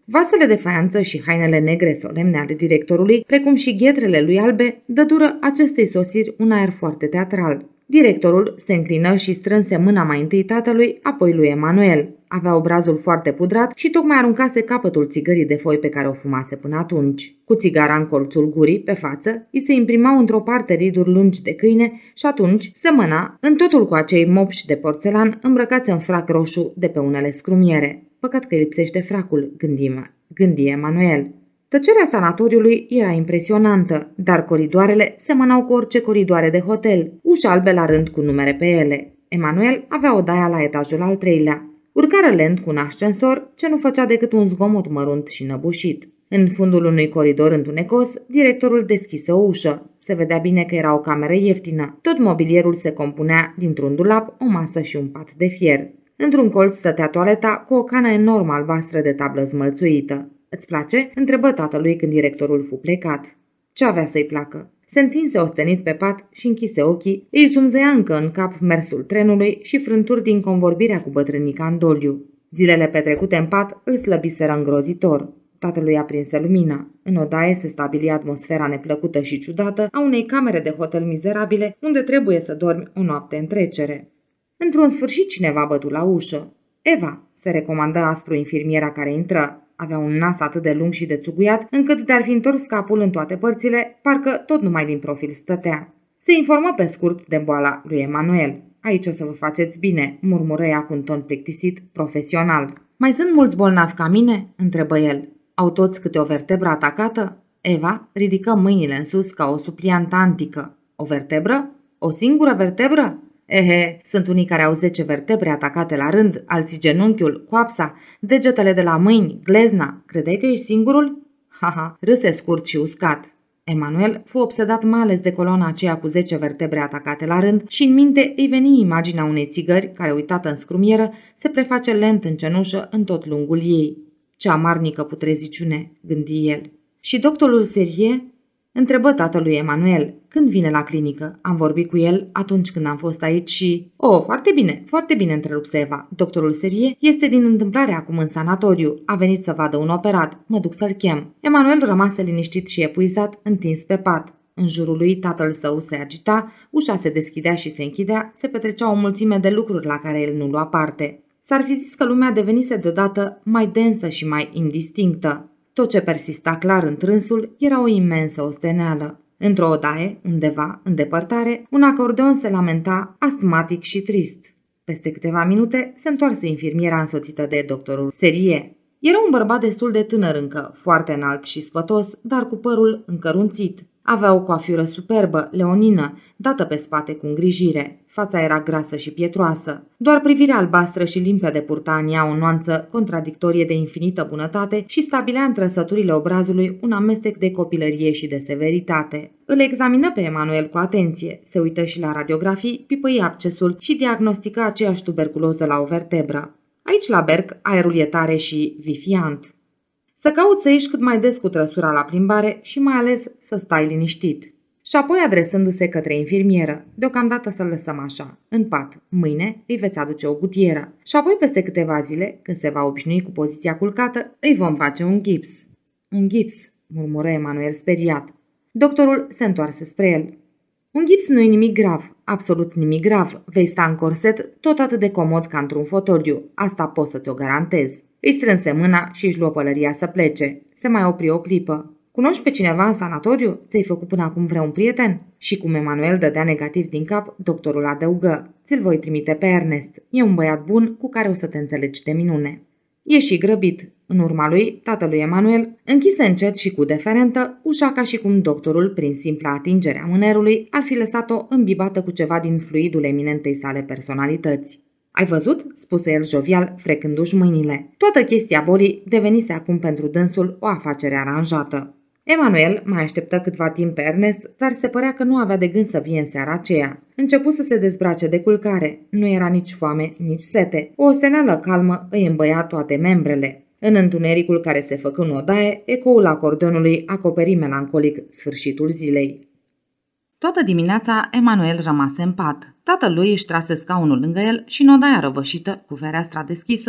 Vasele de faianță și hainele negre solemne ale directorului, precum și ghetrele lui albe, dădură acestei sosiri un aer foarte teatral. Directorul se înclină și strânse mâna mai întâi tatălui, apoi lui Emanuel. Avea obrazul foarte pudrat și tocmai aruncase capătul țigării de foi pe care o fumase până atunci. Cu țigara în colțul gurii, pe față, îi se imprimau într-o parte riduri lungi de câine și atunci semăna în totul cu acei mopși de porțelan îmbrăcați în frac roșu de pe unele scrumiere. Păcat că îi lipsește fracul, gândi, gândi Emanuel. Tăcerea sanatoriului era impresionantă, dar coridoarele semănau cu orice coridoare de hotel, uși albe la rând cu numere pe ele. Emanuel avea odaia la etajul al treilea. Urcară lent cu un ascensor ce nu făcea decât un zgomot mărunt și năbușit. În fundul unui coridor întunecos, directorul deschise o ușă. Se vedea bine că era o cameră ieftină. Tot mobilierul se compunea dintr-un dulap, o masă și un pat de fier. Într-un colț stătea toaleta cu o cană enormă albastră de tablă zmălțuită. Îți place?" întrebă tatălui când directorul fu plecat. Ce avea să-i placă? Se întinse ostenit pe pat și închise ochii, îi zumzea încă în cap mersul trenului și frânturi din convorbirea cu bătrânica în doliu. Zilele petrecute în pat îl slăbiseră îngrozitor. Tatălui aprinse lumina. În odaie se stabili atmosfera neplăcută și ciudată a unei camere de hotel mizerabile unde trebuie să dormi o noapte în trecere. Într-un sfârșit cineva bătu la ușă. Eva, se recomandă aspru infirmiera care intră. Avea un nas atât de lung și de țuguiat, încât de-ar fi întors capul în toate părțile, parcă tot numai din profil stătea. Se informă pe scurt de boala lui Emanuel. Aici o să vă faceți bine, murmură ea cu un ton plictisit, profesional. Mai sunt mulți bolnavi ca mine? Întrebă el. Au toți câte o vertebră atacată? Eva ridică mâinile în sus ca o supliantă antică. O vertebră? O singură vertebră? Ehe, sunt unii care au zece vertebre atacate la rând, alții genunchiul, coapsa, degetele de la mâini, glezna. Credeai că ești singurul? Haha, râse scurt și uscat. Emanuel fu obsedat mai ales de coloana aceea cu zece vertebre atacate la rând și în minte îi veni imaginea unei țigări care, uitată în scrumieră, se preface lent în cenușă în tot lungul ei. Ce amarnică putreziciune, gândi el. Și doctorul Serie? Întrebă tatălui Emanuel. Când vine la clinică? Am vorbit cu el atunci când am fost aici și... Oh, foarte bine, foarte bine, întrerupse Eva. Doctorul Serie este din întâmplare acum în sanatoriu. A venit să vadă un operat. Mă duc să-l chem. Emanuel rămase liniștit și epuizat, întins pe pat. În jurul lui tatăl său se agita, ușa se deschidea și se închidea, se petrecea o mulțime de lucruri la care el nu lua parte. S-ar fi zis că lumea devenise deodată mai densă și mai indistinctă. Tot ce persista clar în trânsul era o imensă osteneală. Într-o odaie, undeva, în depărtare, un acordeon se lamenta, astmatic și trist. Peste câteva minute se întoarse infirmiera însoțită de doctorul Serie. Era un bărbat destul de tânăr încă, foarte înalt și spătos, dar cu părul încărunțit. Avea o coafură superbă, leonină, dată pe spate cu îngrijire. Fața era grasă și pietroasă. Doar privirea albastră și limpede purta în ea o nuanță contradictorie de infinită bunătate și stabilea în trăsăturile obrazului un amestec de copilărie și de severitate. Îl examină pe Emanuel cu atenție, se uită și la radiografii, pipăi abscesul și diagnostica aceeași tuberculoză la o vertebră. Aici la Berg aerul e tare și vifiant. Să cauți să ieși cât mai des cu trăsura la plimbare și mai ales să stai liniștit. Și apoi adresându-se către infirmieră, deocamdată să-l lăsăm așa, în pat, mâine îi veți aduce o gutieră. Și apoi peste câteva zile, când se va obișnui cu poziția culcată, îi vom face un gips. Un gips, murmură Emanuel speriat. Doctorul se întoarse spre el. Un gips nu e nimic grav, absolut nimic grav. Vei sta în corset tot atât de comod ca într-un fotoliu, asta pot să ți-o garantez. Îi strânse mâna și își luă pălăria să plece. Se mai opri o clipă. Cunoști pe cineva în sanatoriu? Ți-ai făcut până acum vreun prieten? Și cum Emanuel dădea negativ din cap, doctorul adăugă. Ți-l voi trimite pe Ernest. E un băiat bun cu care o să te înțelegi de minune. Ieși grăbit. În urma lui, tatălui Emanuel închise încet și cu deferentă ușa ca și cum doctorul, prin simpla atingere a mânerului, ar fi lăsat-o îmbibată cu ceva din fluidul eminentei sale personalități. Ai văzut?" spuse el jovial, frecându-și mâinile. Toată chestia bolii devenise acum pentru dânsul o afacere aranjată. Emanuel mai așteptă câtva timp pe Ernest, dar se părea că nu avea de gând să vie în seara aceea. Începu să se dezbrace de culcare. Nu era nici foame, nici sete. O osteneală calmă îi îmbăia toate membrele. În întunericul care se făcu în odaie, ecoul acordeonului acoperi melancolic sfârșitul zilei. Toată dimineața Emanuel rămase în pat. Tatălui își trase scaunul lângă el și în odaia răvășită, cu fereastra deschisă,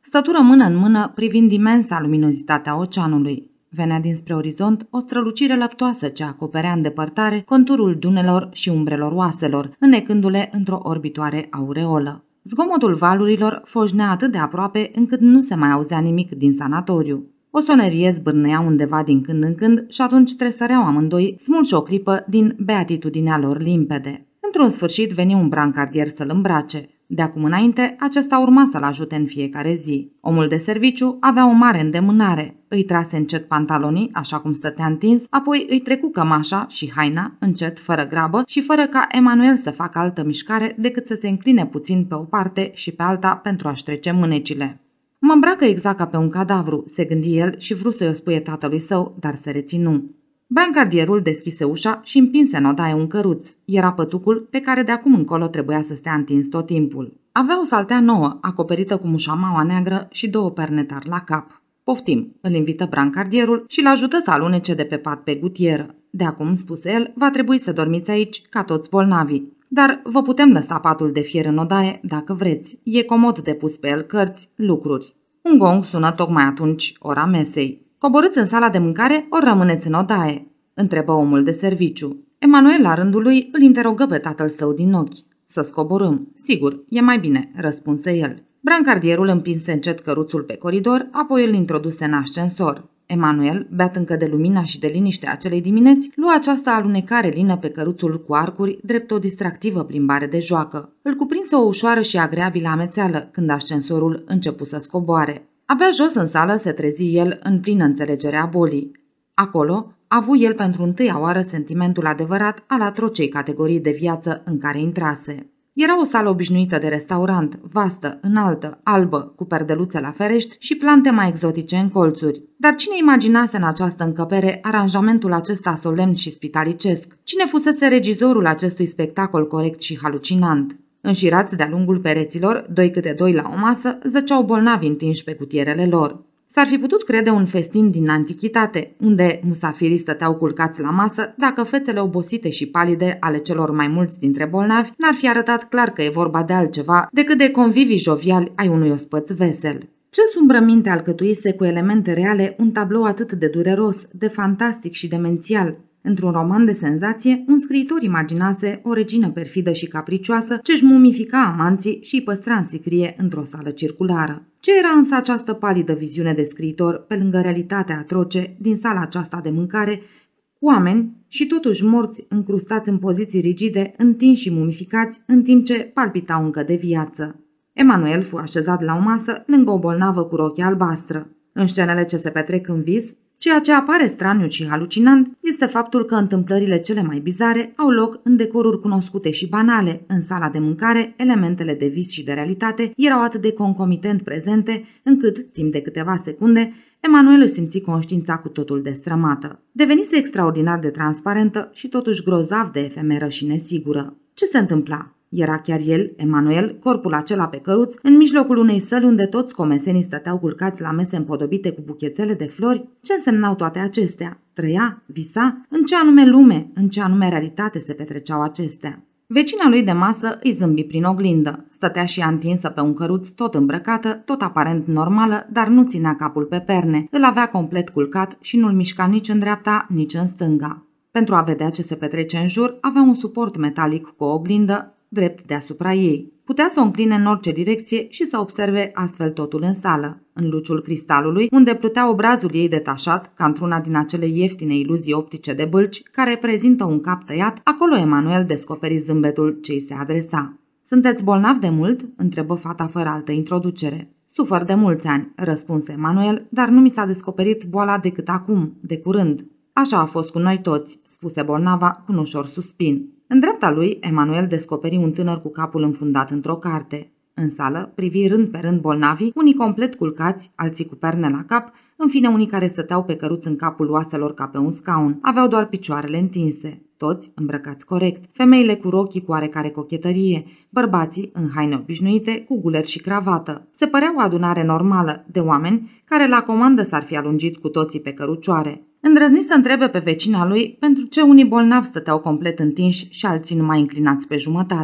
Stătură mână în mână privind imensa luminozitatea oceanului. Venea dinspre orizont o strălucire lăptoasă ce acoperea în depărtare conturul dunelor și umbrelor oaselor, înnecându-le într-o orbitoare aureolă. Zgomotul valurilor foșnea atât de aproape încât nu se mai auzea nimic din sanatoriu. O sonerie zbârnăia undeva din când în când și atunci tresăreau amândoi, smulși o clipă din beatitudinea lor limpede. Într-un sfârșit veni un brancardier să-l îmbrace. De acum înainte, acesta urma să-l ajute în fiecare zi. Omul de serviciu avea o mare îndemânare. Îi trase încet pantalonii, așa cum stătea întins, apoi îi trecu cămașa și haina, încet, fără grabă și fără ca Emanuel să facă altă mișcare decât să se încline puțin pe o parte și pe alta pentru a-și trece mânecile. Mă îmbracă exact ca pe un cadavru, se gândi el și vrut să-i o spuie tatălui său, dar se reținu. Brancardierul deschise ușa și împinse în odaie un căruț. Era pătucul pe care de acum încolo trebuia să stea întins tot timpul. Avea o saltea nouă, acoperită cu mușamaua neagră și două pernetari la cap. Poftim, îl invită brancardierul și îl ajută să alunece de pe pat pe gutieră. De acum, spuse el, va trebui să dormiți aici, ca toți bolnavii. Dar vă putem lăsa patul de fier în odaie, dacă vreți. E comod de pus pe el cărți, lucruri. Un gong sună tocmai atunci, ora mesei. Coborâți în sala de mâncare, ori rămâneți în odaie? Întrebă omul de serviciu. Emanuel, la rândul lui, îl interogă pe tatăl său din ochi. Să scoborâm. Sigur, e mai bine, răspunse el. Brancardierul împinse încet căruțul pe coridor, apoi îl introduse în ascensor. Emanuel, beat încă de lumina și de liniștea acelei dimineți, lua această alunecare lină pe căruțul cu arcuri drept o distractivă plimbare de joacă. Îl cuprinse o ușoară și agreabilă amețeală când ascensorul începu să scoboare. Abia jos în sală se trezi el în plină înțelegere a bolii. Acolo a avut el pentru întâia oară sentimentul adevărat al atrocei categorii de viață în care intrase. Era o sală obișnuită de restaurant, vastă, înaltă, albă, cu perdeluțe la ferești și plante mai exotice în colțuri. Dar cine imaginase în această încăpere aranjamentul acesta solemn și spitalicesc? Cine fusese regizorul acestui spectacol corect și halucinant? Înșirați de-a lungul pereților, doi câte doi la o masă, zăceau bolnavi întinși pe cutierele lor. S-ar fi putut crede un festin din antichitate, unde musafirii stăteau culcați la masă, dacă fețele obosite și palide ale celor mai mulți dintre bolnavi n-ar fi arătat clar că e vorba de altceva decât de convivii joviali ai unui ospăț vesel. Ce sumbrăminte alcătuise cu elemente reale un tablou atât de dureros, de fantastic și demențial. Într-un roman de senzație, un scriitor imaginase o regină perfidă și capricioasă ce își mumifica amanții și îi păstra în sicrie într-o sală circulară. Ce era însă această palidă viziune de scriitor pe lângă realitatea atroce din sala aceasta de mâncare, cu oameni și totuși morți încrustați în poziții rigide, întinși și mumificați, în timp ce palpitau încă de viață. Emanuel fu așezat la o masă lângă o bolnavă cu rochie albastră. În scenele ce se petrec în vis, ceea ce apare straniu și halucinant este faptul că întâmplările cele mai bizare au loc în decoruri cunoscute și banale. În sala de mâncare, elementele de vis și de realitate erau atât de concomitent prezente, încât, timp de câteva secunde, Emanuel își simți conștiința cu totul destrămată. Devenise extraordinar de transparentă și totuși grozav de efemeră și nesigură. Ce se întâmpla? Era chiar el, Emanuel, corpul acela pe căruț, în mijlocul unei săli unde toți comensenii stăteau culcați la mese împodobite cu buchețele de flori? Ce însemnau toate acestea? Trăia? Visa? În ce anume lume, în ce anume realitate se petreceau acestea? Vecina lui de masă îi zâmbi prin oglindă. Stătea și ea întinsă pe un căruț, tot îmbrăcată, tot aparent normală, dar nu ținea capul pe perne. Îl avea complet culcat și nu-l mișca nici în dreapta, nici în stânga. Pentru a vedea ce se petrece în jur, avea un suport metalic cu o oglindă drept deasupra ei. Putea să o încline în orice direcție și să observe astfel totul în sală. În luciul cristalului, unde plutea obrazul ei detașat, ca într-una din acele ieftine iluzii optice de bâlci, care prezintă un cap tăiat, acolo Emanuel descoperi zâmbetul ce îi se adresa. Sunteți bolnav de mult?" întrebă fata fără altă introducere. Sufăr de mulți ani," răspunse Emanuel, dar nu mi s-a descoperit boala decât acum, de curând." Așa a fost cu noi toți," spuse bolnava cu un ușor suspin. În dreapta lui, Emanuel descoperi un tânăr cu capul înfundat într-o carte. În sală, privi rând pe rând bolnavii, unii complet culcați, alții cu perne la cap, în fine unii care stăteau pe căruț în capul oaselor ca pe un scaun. Aveau doar picioarele întinse. Toți îmbrăcați corect, femeile cu rochii cu oarecare cochetărie, bărbații în haine obișnuite, cu guler și cravată. Se părea o adunare normală de oameni care la comandă s-ar fi alungit cu toții pe cărucioare. Îndrăzni să întrebe pe vecina lui pentru ce unii bolnavi stăteau complet întinși și alții numai înclinați pe jumătate.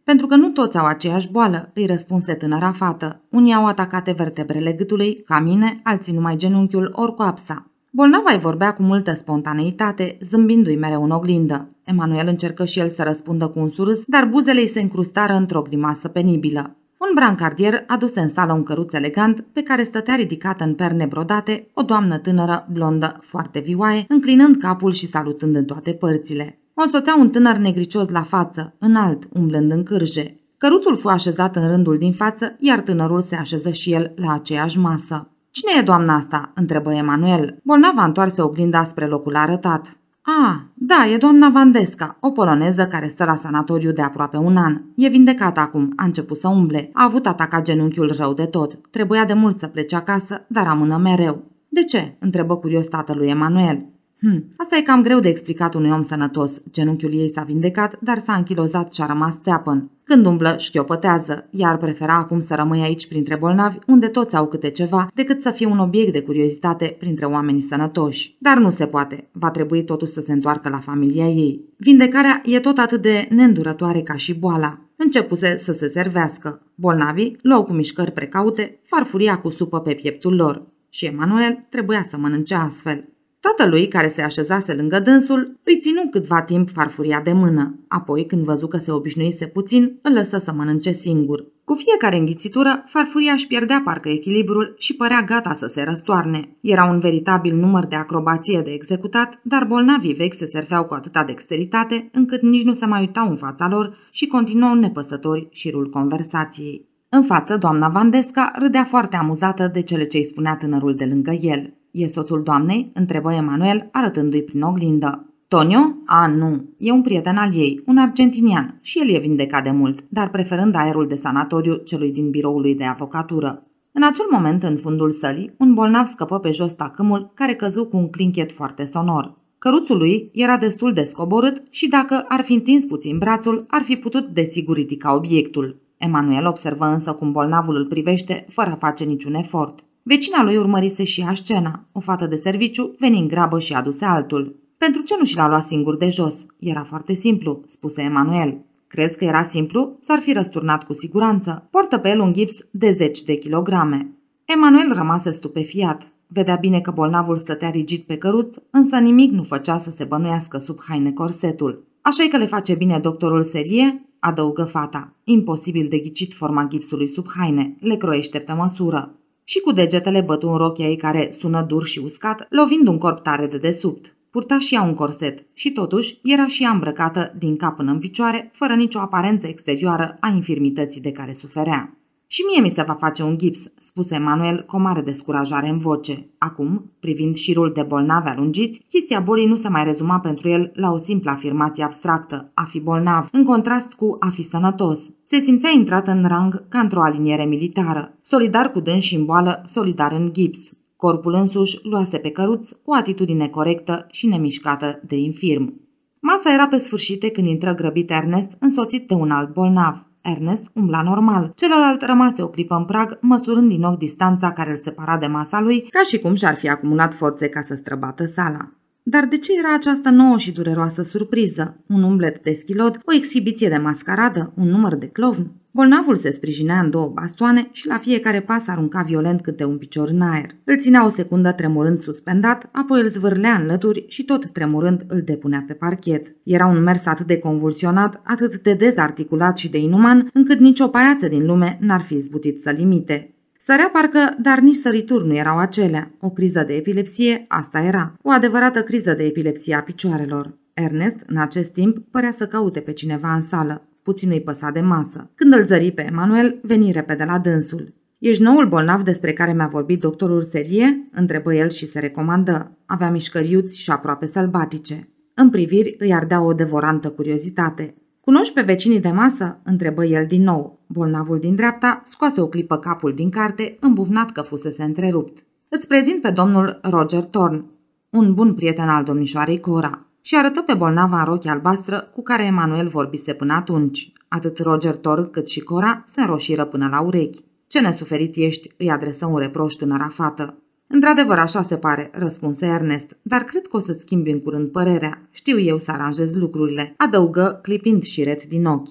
Pentru că nu toți au aceeași boală, îi răspunse tânăra fată. Unii au atacate vertebrele gâtului, ca mine, alții numai genunchiul ori coapsa. Bolnava îi vorbea cu multă spontaneitate, zâmbindu-i mereu în oglindă. Emanuel încercă și el să răspundă cu un surâs, dar buzele îi se încrustară într-o grimasă penibilă. Un brancardier aduse în sală un căruț elegant, pe care stătea ridicată în perne brodate o doamnă tânără, blondă, foarte vioaie, înclinând capul și salutând în toate părțile. O însoțea un tânăr negricios la față, înalt, umblând în cârje. Căruțul fu așezat în rândul din față, iar tânărul se așeză și el la aceeași masă. "Cine e doamna asta?" întrebă Emanuel. Bolnava întoarse oglinda spre locul arătat. "A, da, e doamna Vandesca, o poloneză care stă la sanatoriu de aproape un an. E vindecată acum, a început să umble. A avut atacat genunchiul rău de tot. Trebuia de mult să plece acasă, dar amână mereu." "De ce?" întrebă curios tatălui Emanuel. Hm, asta e cam greu de explicat unui om sănătos. Genunchiul ei s-a vindecat, dar s-a închilozat și a rămas țeapăn. Când umblă, șchiopătează, iar prefera acum să rămâie aici printre bolnavi, unde toți au câte ceva, decât să fie un obiect de curiozitate printre oamenii sănătoși. Dar nu se poate. Va trebui totuși să se întoarcă la familia ei. Vindecarea e tot atât de neîndurătoare ca și boala. Începuse să se servească. Bolnavii luau cu mișcări precaute farfuria cu supă pe pieptul lor. Și Emanuel trebuia să mănânce astfel. Tatălui, care se așezase lângă dânsul, îi ținu câtva timp farfuria de mână. Apoi, când văzu că se obișnuise puțin, îl lăsă să mănânce singur. Cu fiecare înghițitură, farfuria își pierdea parcă echilibrul și părea gata să se răstoarne. Era un veritabil număr de acrobație de executat, dar bolnavii vechi se serveau cu atâta dexteritate, încât nici nu se mai uitau în fața lor și continuau nepăsători șirul conversației. În față, doamna Vandesca râdea foarte amuzată de cele ce îi spunea tânărul de lângă el. "E soțul doamnei?" întrebă Emanuel, arătându-i prin oglindă. "Tonio? A, nu. E un prieten al ei, un argentinian, și el e vindecat de mult, dar preferând aerul de sanatoriu celui din biroul lui de avocatură." În acel moment, în fundul sălii, un bolnav scăpă pe jos tacâmul, care căzu cu un clinchet foarte sonor. Căruțul lui era destul de scoborât și dacă ar fi întins puțin brațul, ar fi putut desigur ridica obiectul. Emanuel observă însă cum bolnavul îl privește, fără a face niciun efort. Vecina lui urmărise și ea scena. O fată de serviciu veni în grabă și aduse altul. "Pentru ce nu și l-a luat singur de jos? Era foarte simplu," spuse Emanuel. "Crezi că era simplu? S-ar fi răsturnat cu siguranță. Poartă pe el un gips de zeci de kilograme." Emanuel rămase stupefiat. Vedea bine că bolnavul stătea rigid pe căruț, însă nimic nu făcea să se bănuiască sub haine corsetul. "Așa-i că le face bine doctorul Serie?" adăugă fata. "Imposibil de ghicit forma gipsului sub haine. Le croiește pe măsură." Și cu degetele bătu în rochia ei care sună dur și uscat, lovind un corp tare de desubt. Purta și ea un corset și totuși era și ea îmbrăcată din cap până în picioare, fără nicio aparență exterioară a infirmității de care suferea. "Și mie mi se va face un gips," spuse Emanuel cu o mare descurajare în voce. Acum, privind șirul de bolnavi alungiți, chestia bolii nu se mai rezuma pentru el la o simplă afirmație abstractă, a fi bolnav, în contrast cu a fi sănătos. Se simțea intrat în rang ca într-o aliniere militară, solidar cu dânsi în boală, solidar în gips. Corpul însuși luase pe căruț o atitudine corectă și nemișcată de infirm. Masa era pe sfârșite când intră grăbit Ernest, însoțit de un alt bolnav. Ernest umbla normal. Celălalt rămase o clipă în prag, măsurând din ochi distanța care îl separa de masa lui, ca și cum și-ar fi acumulat forțe ca să străbată sala. Dar de ce era această nouă și dureroasă surpriză? Un umblet de schilod, o exhibiție de mascaradă, un număr de clovn? Bolnavul se sprijinea în două bastoane și la fiecare pas arunca violent câte un picior în aer. Îl ținea o secundă tremurând suspendat, apoi îl zvârlea în lături și tot tremurând îl depunea pe parchet. Era un mers atât de convulsionat, atât de dezarticulat și de inuman, încât nicio paiață din lume n-ar fi izbutit să limite. Sărea parcă, dar nici sărituri nu erau acelea. O criză de epilepsie, asta era. O adevărată criză de epilepsie a picioarelor. Ernest, în acest timp, părea să caute pe cineva în sală. Puțin îi păsa de masă. Când îl zări pe Emanuel, veni repede la dânsul. "Ești noul bolnav despre care mi-a vorbit doctorul Serie?" întrebă el și se recomandă. Avea mișcări iuți și aproape sălbatice. În priviri îi ardea o devorantă curiozitate. "Cunoști pe vecinii de masă?" întrebă el din nou. Bolnavul din dreapta scoase o clipă capul din carte, îmbufnat că fusese întrerupt. "Îți prezint pe domnul Roger Thorne, un bun prieten al domnișoarei Cora." Și arătă pe bolnava în rochie albastră cu care Emanuel vorbise până atunci. Atât Roger Thorne cât și Cora se înroșiră până la urechi. "Ce nesuferit ești?" îi adresă un reproș tânăra fată. "Într-adevăr, așa se pare," răspunse Ernest, "dar cred că o să-ți schimbi în curând părerea. Știu eu să aranjez lucrurile," adăugă, clipind șiret din ochi.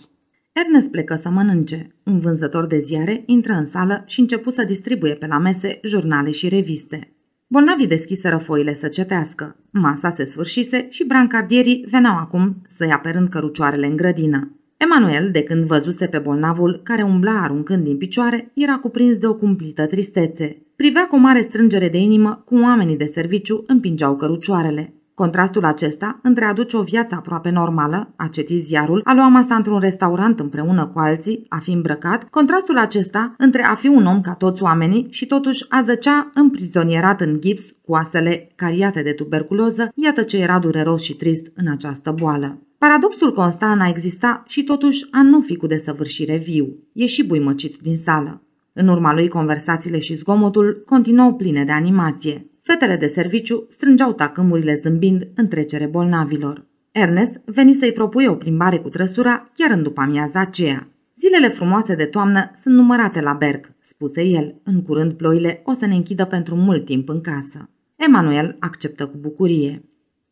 Ernest plecă să mănânce. Un vânzător de ziare intră în sală și începu să distribuie pe la mese jurnale și reviste. Bolnavii deschiseră foile să cetească. Masa se sfârșise și brancardierii veneau acum să ia pe rând cărucioarele în grădină. Emanuel, de când văzuse pe bolnavul care umbla aruncând din picioare, era cuprins de o cumplită tristețe. Privea cu o mare strângere de inimă cum oamenii de serviciu împingeau cărucioarele. Contrastul acesta între a duce o viață aproape normală, a citi ziarul, a lua masa într-un restaurant împreună cu alții, a fi îmbrăcat, contrastul acesta între a fi un om ca toți oamenii și totuși a zăcea împrizonierat în gips cu oasele cariate de tuberculoză, iată ce era dureros și trist în această boală. Paradoxul consta în a exista și totuși a nu fi cu desăvârșire viu. Ieși buimăcit din sală. În urma lui conversațiile și zgomotul continuau pline de animație. Fetele de serviciu strângeau tacâmurile zâmbind în trecere bolnavilor. Ernest veni să-i propuie o plimbare cu trăsura chiar în după-amiaza aceea. Zilele frumoase de toamnă sunt numărate la Berg, spuse el. În curând ploile o să ne închidă pentru mult timp în casă. Emanuel acceptă cu bucurie.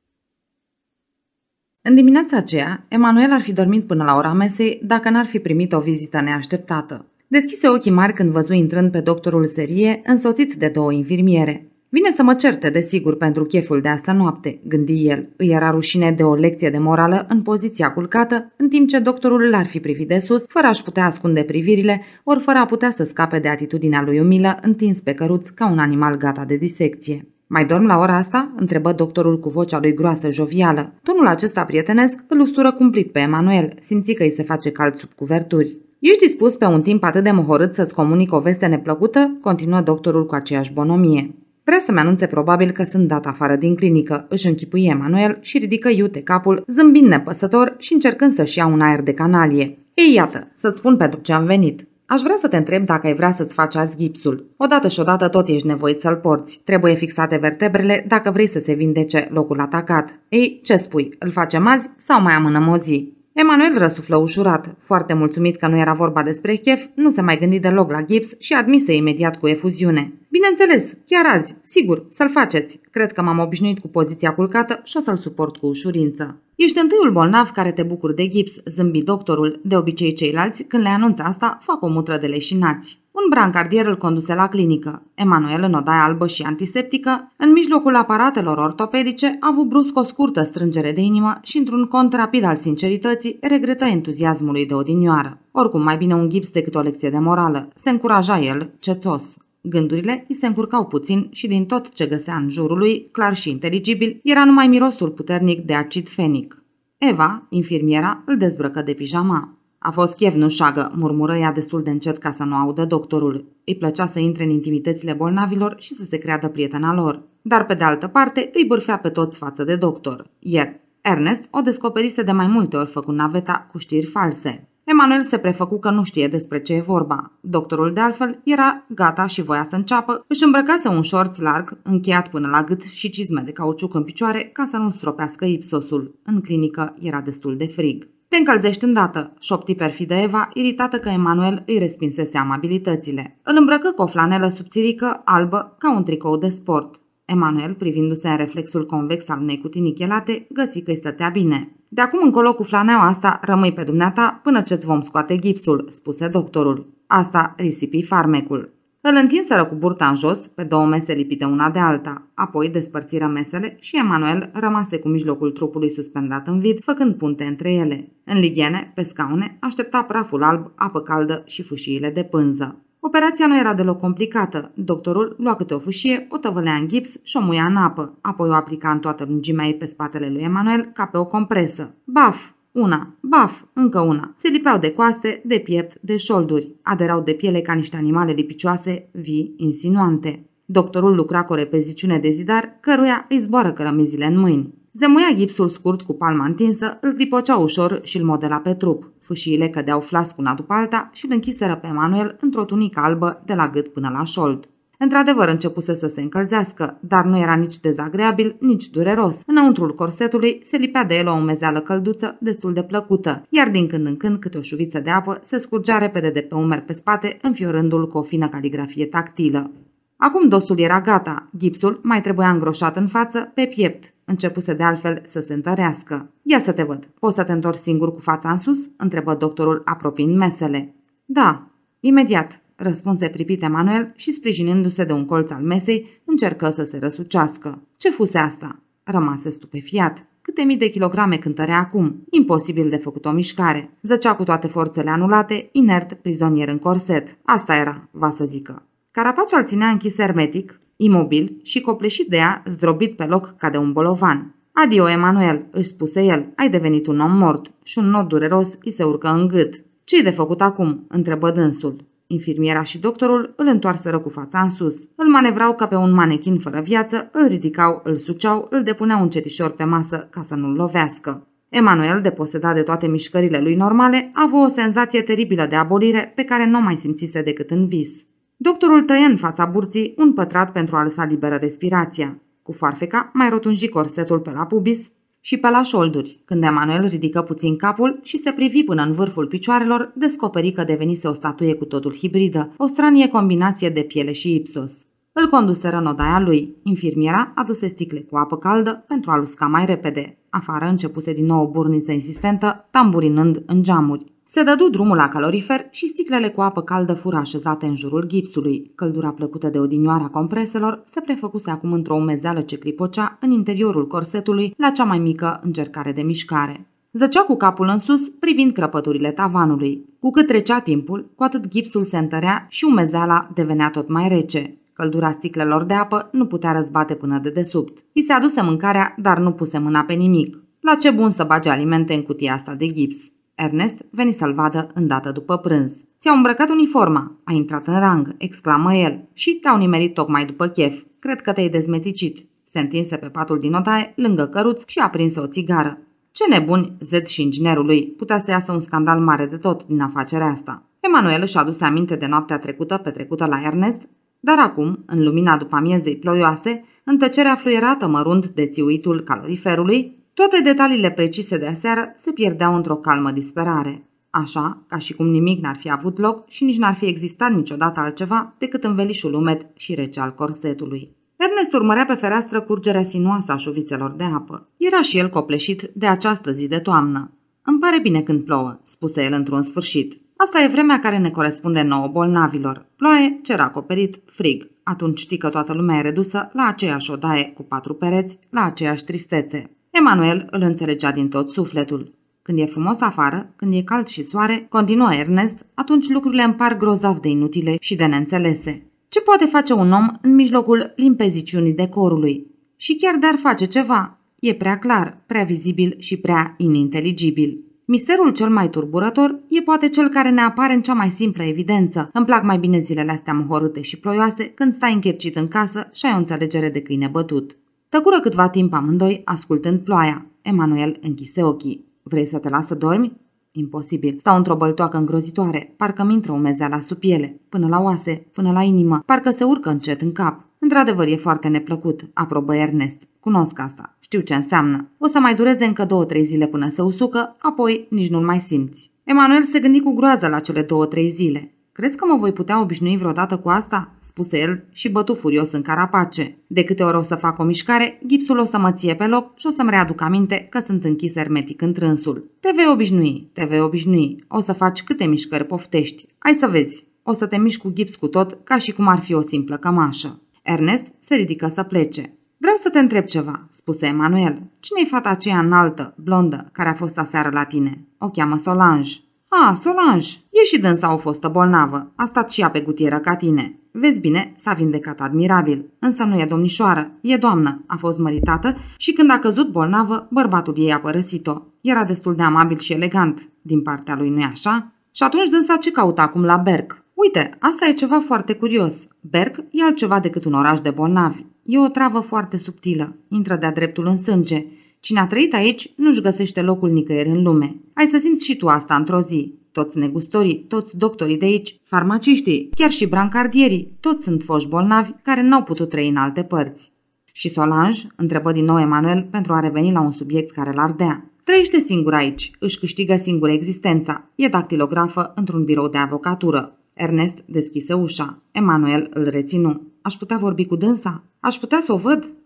În dimineața aceea, Emanuel ar fi dormit până la ora mesei dacă n-ar fi primit o vizită neașteptată. Deschise ochii mari când văzu intrând pe doctorul Serie, însoțit de două infirmiere. Vine să mă certe, desigur, pentru cheful de asta noapte, gândi el. Îi era rușine de o lecție de morală în poziția culcată, în timp ce doctorul l-ar fi privit de sus, fără a-și putea ascunde privirile, ori fără a putea să scape de atitudinea lui umilă, întins pe căruț ca un animal gata de disecție. Mai dorm la ora asta?" întrebă doctorul cu vocea lui groasă jovială. Tonul acesta prietenesc îl ustură cumplit pe Emanuel, simți că îi se face cald sub cuverturi. Ești dispus pe un timp atât de mohorât să-ți comunic o veste neplăcută?" continuă doctorul cu aceeași bonomie. Vrea să-mi anunțe probabil că sunt dat afară din clinică, își închipuie Emanuel și ridică iute capul, zâmbind nepăsător și încercând să-și ia un aer de canalie. Ei, iată, să-ți spun pentru ce am venit. Aș vrea să te întreb dacă ai vrea să-ți faci azi gipsul. Odată și odată tot ești nevoit să-l porți. Trebuie fixate vertebrele dacă vrei să se vindece locul atacat. Ei, ce spui? Îl facem azi sau mai amânăm o zi? Emanuel răsuflă ușurat. Foarte mulțumit că nu era vorba despre chef, nu se mai gândi deloc la gips și admise imediat cu efuziune. Bineînțeles, chiar azi, sigur, să-l faceți. Cred că m-am obișnuit cu poziția culcată și o să-l suport cu ușurință. Ești întâiul bolnav care te bucuri de gips, zâmbi doctorul. De obicei ceilalți, când le anunță asta, fac o mutră de leșinați. Un brancardier îl conduse la clinică. Emanuel, în odaia albă și antiseptică, în mijlocul aparatelor ortopedice, a avut brusc o scurtă strângere de inimă și, într-un cont rapid al sincerității, regretă entuziasmului de odinioară. Oricum, mai bine un gips decât o lecție de morală, se încuraja el, cețos. Gândurile îi se încurcau puțin și din tot ce găsea în jurul lui, clar și inteligibil, era numai mirosul puternic de acid fenic. Eva, infirmiera, îl dezbrăcă de pijama. A fost chef, nu șagă, murmură ea destul de încet ca să nu audă doctorul. Îi plăcea să intre în intimitățile bolnavilor și să se creadă prietena lor. Dar pe de altă parte îi bârfea pe toți față de doctor. Ieri, Ernest o descoperise de mai multe ori făcând naveta cu știri false. Emanuel se prefăcu că nu știe despre ce e vorba. Doctorul, de altfel, era gata și voia să înceapă, își îmbrăcase un șorț larg, încheiat până la gât și cizme de cauciuc în picioare ca să nu stropească ipsosul. În clinică era destul de frig. Te încălzești îndată, șopti perfidă Eva, iritată că Emanuel îi respinsese amabilitățile. Îl îmbrăcă cu o flanelă subțirică, albă, ca un tricou de sport. Emanuel, privindu-se în reflexul convex al unei cutii nichelate, găsi că îi stătea bine. De acum încolo cu flaneaua asta rămâi pe dumneata până ce-ți vom scoate gipsul, spuse doctorul. Asta risipi farmecul. Îl întinseră cu burta în jos, pe două mese lipite una de alta. Apoi despărțiră mesele și Emanuel rămase cu mijlocul trupului suspendat în vid, făcând punte între ele. În lighiene, pe scaune, aștepta praful alb, apă caldă și fâșiile de pânză. Operația nu era deloc complicată. Doctorul lua câte o fâșie, o tăvălea în gips și o muia în apă. Apoi o aplica în toată lungimea ei pe spatele lui Emanuel ca pe o compresă. Baf! Una, baf, încă una. Se lipeau de coaste, de piept, de șolduri. Aderau de piele ca niște animale lipicioase, vii, insinuante. Doctorul lucra cu o repeziciune de zidar, căruia îi zboară cărămizile în mâini. Zemuia gipsul scurt cu palma întinsă, îl clipocea ușor și îl modela pe trup. Fâșiile cădeau flasc una după alta și îl închiseră pe Emanuel într-o tunică albă de la gât până la șold. Într-adevăr începuse să se încălzească, dar nu era nici dezagreabil, nici dureros. Înăuntrul corsetului se lipea de el o umezeală călduță destul de plăcută, iar din când în când câte o șuviță de apă se scurgea repede de pe umeri pe spate, înfiorându-l cu o fină caligrafie tactilă. Acum dosul era gata, gipsul mai trebuia îngroșat în față, pe piept. Începuse de altfel să se întărească. Ia să te văd. Poți să te întorci singur cu fața în sus? Întrebă doctorul apropiind mesele. Da, imediat, răspunse pripit Emanuel și, sprijinindu-se de un colț al mesei, încercă să se răsucească. Ce fuse asta? Rămase stupefiat. Câte mii de kilograme cântărea acum? Imposibil de făcut o mișcare. Zăcea cu toate forțele anulate, inert, prizonier în corset. Asta era, va să zică. Carapace îl ținea închis hermetic, imobil și copleșit de ea, zdrobit pe loc ca de un bolovan. Adio, Emanuel, își spuse el, ai devenit un om mort și un nod dureros îi se urcă în gât. Ce-i de făcut acum? Întrebă dânsul. Infirmiera și doctorul îl întoarseră cu fața în sus. Îl manevrau ca pe un manechin fără viață, îl ridicau, îl suceau, îl depuneau încetișor pe masă ca să nu-l lovească. Emanuel, deposedat de toate mișcările lui normale, a avut o senzație teribilă de abolire pe care nu o mai simțise decât în vis. Doctorul tăie în fața burții un pătrat pentru a lăsa liberă respirația. Cu foarfeca mai rotunji corsetul pe la pubis și pe la șolduri. Când Emanuel ridică puțin capul și se privi până în vârful picioarelor, descoperi că devenise o statuie cu totul hibridă, o stranie combinație de piele și ipsos. Îl conduseră în odaia lui. Infirmiera aduse sticle cu apă caldă pentru a-l usca mai repede. Afară începuse din nou o burniță insistentă, tamburinând în geamuri. Se dădu drumul la calorifer și sticlele cu apă caldă fură așezate în jurul gipsului. Căldura plăcută de odinioara compreselor se prefăcuse acum într-o umezeală ce clipocea în interiorul corsetului la cea mai mică încercare de mișcare. Zăcea cu capul în sus, privind crăpăturile tavanului. Cu cât trecea timpul, cu atât gipsul se întărea și umezeala devenea tot mai rece. Căldura sticlelor de apă nu putea răzbate până de desubt. I se aduse mâncarea, dar nu puse mâna pe nimic. La ce bun să bage alimente în cutia asta de gips? Ernest veni să-l vadă îndată după prânz. Ți-au îmbrăcat uniforma, a intrat în rang, exclamă el, și te-au nimerit tocmai după chef. Cred că te-ai dezmeticit. Se întinse pe patul din odaie, lângă căruț și aprinse o țigară. Ce nebuni, Zed și inginerul lui, putea să iasă un scandal mare de tot din afacerea asta. Emanuel își aduse aminte de noaptea trecută petrecută la Ernest, dar acum, în lumina după amiezei ploioase, în tăcerea fluierată mărunt de țiuitul caloriferului, toate detaliile precise de aseară se pierdeau într-o calmă disperare, așa ca și cum nimic n-ar fi avut loc și nici n-ar fi existat niciodată altceva decât învelișul umed și rece al corsetului. Ernest urmărea pe fereastră curgerea sinuoasă a șuvițelor de apă. Era și el copleșit de această zi de toamnă. Îmi pare bine când plouă, spuse el într-un sfârșit. Asta e vremea care ne corespunde nouă bolnavilor. Ploaie, cer acoperit, frig. Atunci știi că toată lumea e redusă la aceeași odaie cu patru pereți, la aceeași tristețe. Emanuel îl înțelegea din tot sufletul. Când e frumos afară, când e cald și soare, continuă Ernest, atunci lucrurile îmi par grozav de inutile și de neînțelese. Ce poate face un om în mijlocul limpeziciunii decorului? Și chiar de-ar face ceva, e prea clar, prea vizibil și prea ininteligibil. Misterul cel mai turburător e poate cel care ne apare în cea mai simplă evidență. Îmi plac mai bine zilele astea mohorâte și ploioase când stai închircit în casă și ai o înțelegere de câine bătut. Tăcură câtva timp amândoi, ascultând ploaia. Emanuel închise ochii. Vrei să te las să dormi? Imposibil. Stau într-o băltoacă îngrozitoare, parcă-mi intră umezeala sub piele, până la oase, până la inimă, parcă se urcă încet în cap. Într-adevăr e foarte neplăcut, aprobă Ernest. Cunosc asta, știu ce înseamnă. O să mai dureze încă două-trei zile până se usucă, apoi nici nu-l mai simți. Emanuel se gândi cu groază la cele două-trei zile. Crezi că mă voi putea obișnui vreodată cu asta? Spuse el și bătu furios în carapace. De câte ori o să fac o mișcare, gipsul o să mă ție pe loc și o să-mi readuc aminte că sunt închis hermetic în trânsul. Te vei obișnui, te vei obișnui. O să faci câte mișcări poftești. Hai să vezi. O să te miști cu gips cu tot, ca și cum ar fi o simplă cămașă. Ernest se ridică să plece. Vreau să te întreb ceva, spuse Emanuel. Cine-i fata aceea înaltă, blondă, care a fost aseară la tine? O cheamă Solange. Ah, Solange, e și dânsa o fostă bolnavă. A stat și ea pe gutieră ca tine. Vezi bine, s-a vindecat admirabil. Însă nu e domnișoară, e doamnă. A fost măritată și când a căzut bolnavă, bărbatul ei a părăsit-o. Era destul de amabil și elegant din partea lui, nu-i așa? Și atunci dânsa ce caută acum la Berg? Uite, asta e ceva foarte curios. Berg e altceva decât un oraș de bolnavi. E o travă foarte subtilă. Intră de-a dreptul în sânge. Cine a trăit aici nu-și găsește locul nicăieri în lume. Ai să simți și tu asta într-o zi. Toți negustorii, toți doctorii de aici, farmaciștii, chiar și brancardierii, toți sunt foști bolnavi care n-au putut trăi în alte părți. Și Solange? Întrebă din nou Emanuel pentru a reveni la un subiect care l ardea. Trăiește singur aici, își câștigă singură existența. E dactilografă într-un birou de avocatură. Ernest deschise ușa. Emanuel îl reținu. Aș putea vorbi cu dânsa? Aș putea să o văd?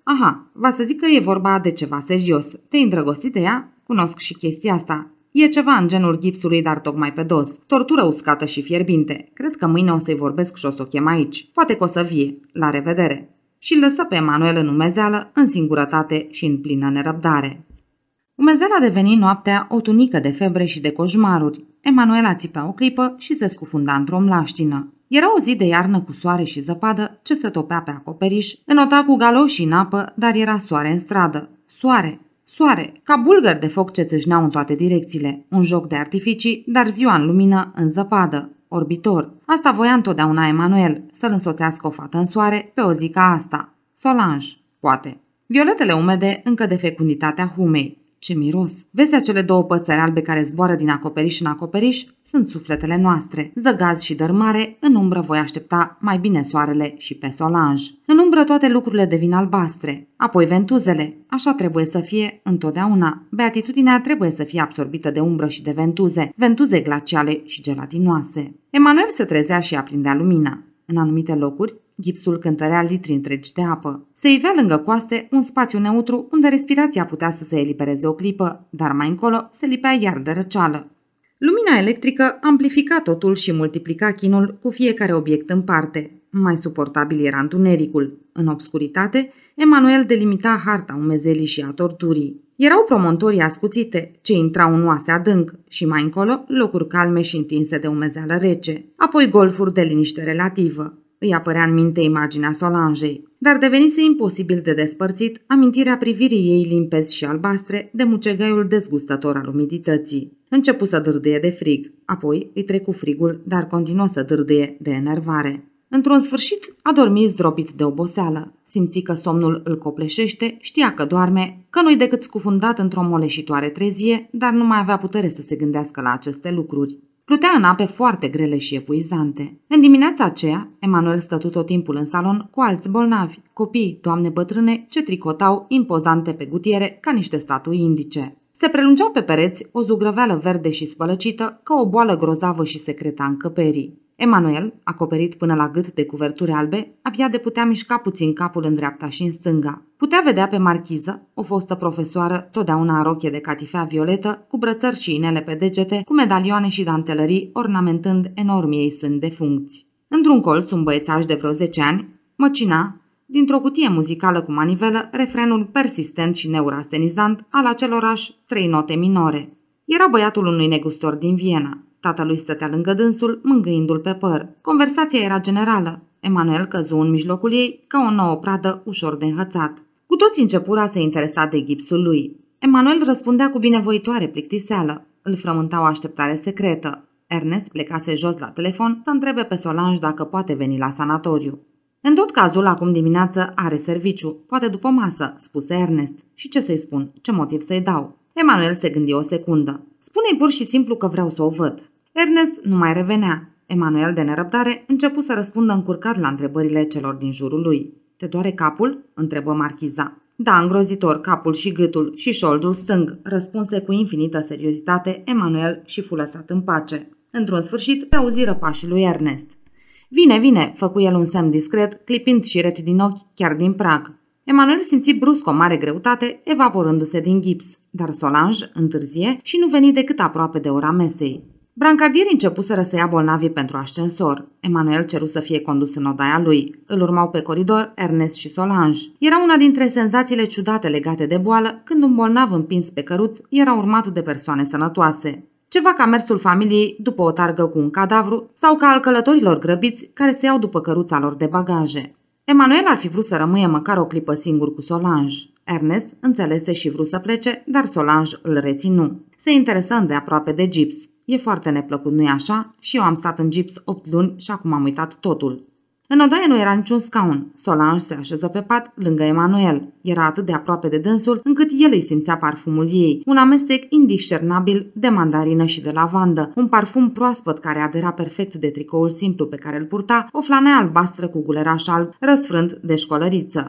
Aha, va să zic că e vorba de ceva serios. Te-ai îndrăgostit de ea? Cunosc și chestia asta. E ceva în genul gipsului, dar tocmai pe dos. Tortură uscată și fierbinte. Cred că mâine o să-i vorbesc și o să o chem aici. Poate că o să vie. La revedere. Și îl lăsă pe Emanuel în umezeală, în singurătate și în plină nerăbdare. Umezeala deveni noaptea o tunică de febre și de coșmaruri. Emanuela țipea o clipă și se scufunda într-o mlaștină. Era o zi de iarnă cu soare și zăpadă ce se topea pe acoperiș, înota cu galoși în apă, dar era soare în stradă. Soare, soare, ca bulgări de foc ce țâșneau în toate direcțiile. Un joc de artificii, dar ziua în lumină, în zăpadă. Orbitor. Asta voia întotdeauna Emanuel, să-l însoțească o fată în soare pe o zi ca asta. Solange, poate. Violetele umede încă de fecunditatea humei. Ce miros! Vezi acele două păsări albe care zboară din acoperiș în acoperiș? Sunt sufletele noastre. Zăgaz și dărmare, în umbră voi aștepta mai bine soarele și pe Solange. În umbră toate lucrurile devin albastre. Apoi ventuzele. Așa trebuie să fie întotdeauna. Beatitudinea trebuie să fie absorbită de umbră și de ventuze. Ventuze glaciale și gelatinoase. Emanuel se trezea și aprindea lumina. În anumite locuri, gipsul cântărea litri întregi de apă. Se ivea lângă coaste un spațiu neutru unde respirația putea să se elibereze o clipă, dar mai încolo se lipea iar de răceală. Lumina electrică amplifica totul și multiplica chinul cu fiecare obiect în parte. Mai suportabil era întunericul. În obscuritate, Emanuel delimita harta umezelii și a torturii. Erau promontorii ascuțite, ce intrau în oase adânc, și mai încolo locuri calme și întinse de umezeală rece, apoi golfuri de liniște relativă. Îi apărea în minte imaginea Solangei, dar devenise imposibil de despărțit amintirea privirii ei limpezi și albastre de mucegaiul dezgustător al umidității. Începu să dârdâie de frig, apoi îi trecu frigul, dar continuă să dârdâie de enervare. Într-un sfârșit a dormit zdrobit de oboseală. Simți că somnul îl copleșește, știa că doarme, că nu-i decât scufundat într-o moleșitoare trezie, dar nu mai avea putere să se gândească la aceste lucruri. Plutea în ape foarte grele și epuizante. În dimineața aceea, Emanuel stătu tot timpul în salon cu alți bolnavi, copii, doamne bătrâne, ce tricotau impozante pe gutiere ca niște statui indice. Se prelungea pe pereți o zugrăveală verde și spălăcită ca o boală grozavă și secretă a încăperii. Emanuel, acoperit până la gât de cuverturi albe, abia de putea mișca puțin capul în dreapta și în stânga. Putea vedea pe marchiză, o fostă profesoară, totdeauna în rochie de catifea violetă, cu brățări și inele pe degete, cu medalioane și dantelării, ornamentând enormii ei sâni defuncți. Într-un colț, un băiețaș de vreo zece ani măcina, dintr-o cutie muzicală cu manivelă, refrenul persistent și neurastenizant al acelorași trei note minore. Era băiatul unui negustor din Viena. Tatălui stătea lângă dânsul, mângâindu-l pe păr. Conversația era generală. Emanuel căzu în mijlocul ei ca o nouă pradă ușor de înhățat. Cu toți începură a se interesa de gipsul lui. Emanuel răspundea cu binevoitoare plictiseală. Îl frământa o așteptare secretă. Ernest plecase jos la telefon să întrebe pe Solange dacă poate veni la sanatoriu. În tot cazul, acum dimineață are serviciu, poate după masă, spuse Ernest. Și ce să-i spun? Ce motiv să-i dau? Emanuel se gândi o secundă. Spune-i pur și simplu că vreau să o văd. Ernest nu mai revenea. Emanuel, de nerăbdare, începu să răspundă încurcat la întrebările celor din jurul lui. Te doare capul? Întrebă marchiza. Da, îngrozitor, capul și gâtul și șoldul stâng, răspunse cu infinită seriozitate Emanuel și fu lăsat în pace. Într-un sfârșit, se auziră pașii lui Ernest. Vine, vine, făcu el un semn discret, clipind șiret din ochi, chiar din prag. Emanuel simți brusc o mare greutate, evaporându-se din gips, dar Solange întârzie și nu veni decât aproape de ora mesei. Brancardierii începuseră să ia bolnavii pentru ascensor. Emanuel ceru să fie condus în odaia lui. Îl urmau pe coridor Ernest și Solange. Era una dintre senzațiile ciudate legate de boală când un bolnav împins pe căruț era urmat de persoane sănătoase. Ceva ca mersul familiei după o targă cu un cadavru sau ca al călătorilor grăbiți care se iau după căruța lor de bagaje. Emanuel ar fi vrut să rămâie măcar o clipă singur cu Solange. Ernest înțelese și vrut să plece, dar Solange îl reținu. Se interesă îndeaproape de gips. E foarte neplăcut, nu-i așa? Și eu am stat în gips opt luni și acum am uitat totul. În odaie nu era niciun scaun. Solange se așeză pe pat lângă Emanuel. Era atât de aproape de dânsul încât el îi simțea parfumul ei, un amestec indiscernabil de mandarină și de lavandă, un parfum proaspăt care adera perfect de tricoul simplu pe care îl purta, o flanea albastră cu guleraș alb răsfrânt de școlăriță.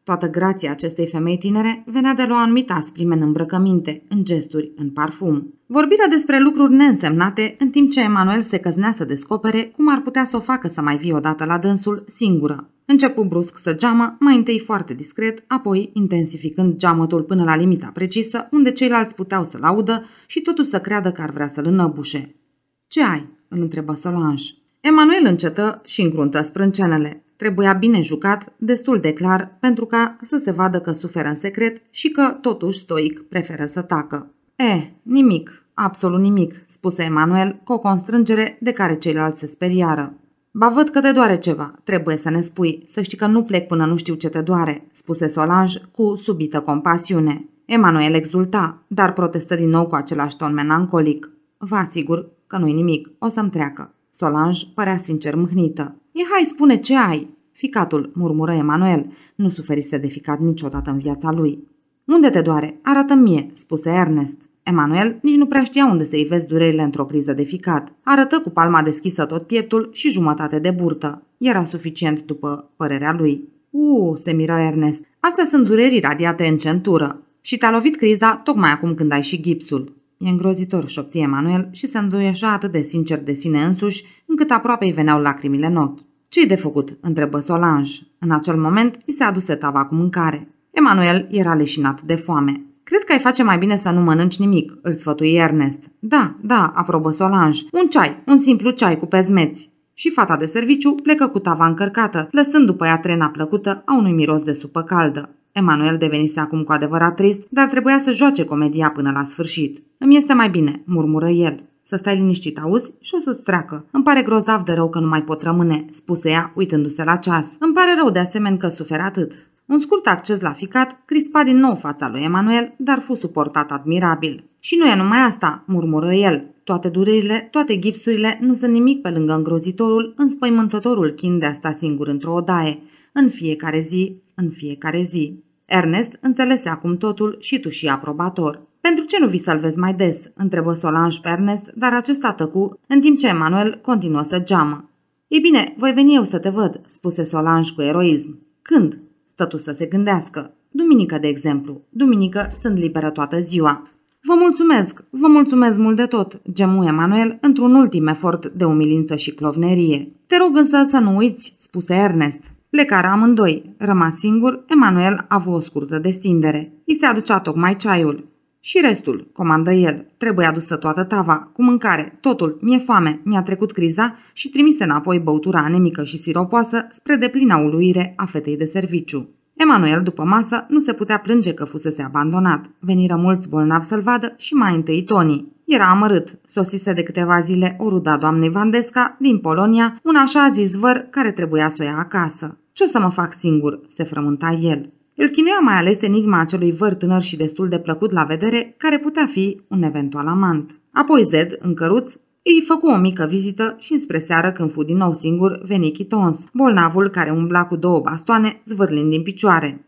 Toată grația acestei femei tinere venea de la o anumită asprime în îmbrăcăminte, în gesturi, în parfum. Vorbirea despre lucruri neînsemnate, în timp ce Emanuel se căznea să descopere cum ar putea să o facă să mai vie odată la dânsul, singură. Începu brusc să geamă, mai întâi foarte discret, apoi intensificând geamătul până la limita precisă, unde ceilalți puteau să-l audă și totuși să creadă că ar vrea să-l înăbușe. "Ce ai?" îl întrebă Solange. Emanuel încetă și încruntă sprâncenele. Trebuia bine jucat, destul de clar, pentru ca să se vadă că suferă în secret și că, totuși, stoic, preferă să tacă. "E, nimic, absolut nimic," spuse Emanuel cu o constrângere de care ceilalți se speriară. "Ba văd că te doare ceva, trebuie să ne spui, să știi că nu plec până nu știu ce te doare," spuse Solange cu subită compasiune. Emanuel exulta, dar protestă din nou cu același ton melancolic. "Vă asigur că nu-i nimic, o să-mi treacă." Solange părea sincer mâhnită. "E, hai, spune ce ai." "Ficatul," murmură Emanuel. Nu suferise de ficat niciodată în viața lui. "Unde te doare? Arată-mi mie," spuse Ernest. Emanuel nici nu prea știa unde să-i vezi durerile într-o criză de ficat. Arătă cu palma deschisă tot pieptul și jumătate de burtă. Era suficient după părerea lui. "Uuu," se miră Ernest. "Astea sunt dureri radiate în centură. Și te-a lovit criza tocmai acum când ai și gipsul." "E îngrozitor," șopti Emanuel și se îndoieșa atât de sincer de sine însuși, încât aproape îi veneau lacrimile în ochi. "Ce-i de făcut?" întrebă Solange. În acel moment îi se aduse tava cu mâncare. Emanuel era leșinat de foame. "Cred că ai face mai bine să nu mănânci nimic," îl sfătui Ernest. "Da, da," aprobă Solange. "Un ceai, un simplu ceai cu pezmeți." Și fata de serviciu plecă cu tava încărcată, lăsând după ea trena plăcută a unui miros de supă caldă. Emanuel devenise acum cu adevărat trist, dar trebuia să joace comedia până la sfârșit. "Îmi este mai bine," murmură el. "Să stai liniștit, auzi? Și o să-ți treacă. Îmi pare grozav de rău că nu mai pot rămâne," spuse ea, uitându-se la ceas. "Îmi pare rău de asemenea că sufer atât." Un scurt acces la ficat crispa din nou fața lui Emanuel, dar fu suportat admirabil. "Și nu e numai asta," murmură el. "Toate durerile, toate gipsurile nu sunt nimic pe lângă îngrozitorul, înspăimântătorul chin de a sta singur într-o odaie, în fiecare zi, în fiecare zi." Ernest înțelese acum totul și tuși aprobator. "Pentru ce nu vii să-l vezi mai des?" întrebă Solange pe Ernest, dar acesta tăcu, în timp ce Emanuel continuă să geamă. "Ei bine, voi veni eu să te văd," spuse Solange cu eroism. "Când?" Stătu să se gândească. "Duminică, de exemplu. Duminică sunt liberă toată ziua." "Vă mulțumesc, vă mulțumesc mult de tot," gemu Emanuel într-un ultim efort de umilință și clovnerie. "Te rog însă să nu uiți," spuse Ernest. Plecară amândoi. Rămas singur, Emanuel a avut o scurtă destindere. I se aducea tocmai ceaiul. "Și restul," comandă el. "Trebuie adusă toată tava, cu mâncare, totul, mi-e foame, mi-a trecut criza," și trimise înapoi băutura anemică și siropoasă spre deplina uluire a fetei de serviciu. Emanuel, după masă, nu se putea plânge că fusese abandonat. Veniră mulți bolnavi să-l vadă și mai întâi Toni. Era amărât. Sosise de câteva zile o ruda doamnei Vandesca din Polonia, un așa zis văr care trebuia să o ia acasă. "Ce o să mă fac singur?" se frământa el. Îl chinuia mai ales enigma acelui văr tânăr și destul de plăcut la vedere, care putea fi un eventual amant. Apoi Zed, în căruț, îi făcu o mică vizită și înspre seară, când fu din nou singur, veni Chitons, bolnavul care umbla cu două bastoane, zvârlind din picioare.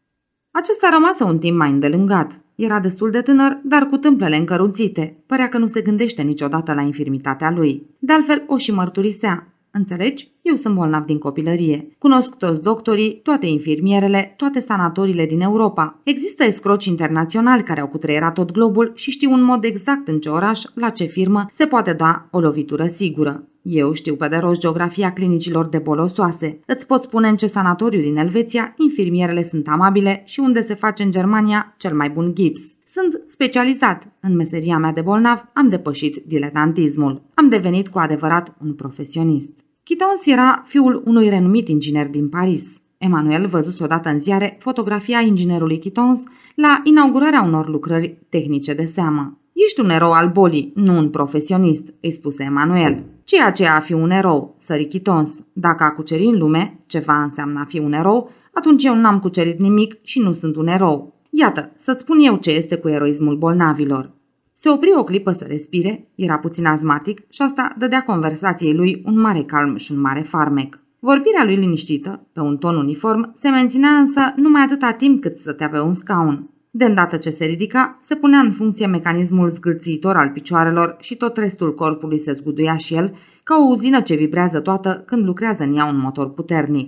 Acesta rămase un timp mai îndelungat. Era destul de tânăr, dar cu tâmplele încăruțite. Părea că nu se gândește niciodată la infirmitatea lui. De altfel, o și mărturisea. "Înțelegi? Eu sunt bolnav din copilărie. Cunosc toți doctorii, toate infirmierele, toate sanatoriile din Europa. Există escroci internaționali care au cutreierat tot globul și știu în mod exact în ce oraș, la ce firmă, se poate da o lovitură sigură. Eu știu pe de rost geografia clinicilor de bolosoase. Îți pot spune în ce sanatoriu din Elveția infirmierele sunt amabile și unde se face în Germania cel mai bun gips. Sunt specializat. În meseria mea de bolnav am depășit diletantismul. Am devenit cu adevărat un profesionist." Chitons era fiul unui renumit inginer din Paris. Emanuel văzuse odată în ziare fotografia inginerului Chitons la inaugurarea unor lucrări tehnice de seamă. "Ești un erou al bolii, nu un profesionist," îi spuse Emanuel. "Ce e aceea a fi un erou?" sări Chitons. "Dacă a cuceri în lume, ceva înseamnă a fi un erou, atunci eu n-am cucerit nimic și nu sunt un erou. Iată, să-ți spun eu ce este cu eroismul bolnavilor." Se opri o clipă să respire, era puțin azmatic și asta dădea conversației lui un mare calm și un mare farmec. Vorbirea lui liniștită, pe un ton uniform, se menținea însă numai atâta timp cât stătea pe un scaun. De îndată ce se ridica, se punea în funcție mecanismul zgâlțitor al picioarelor și tot restul corpului se zguduia și el, ca o uzină ce vibrează toată când lucrează în ea un motor puternic.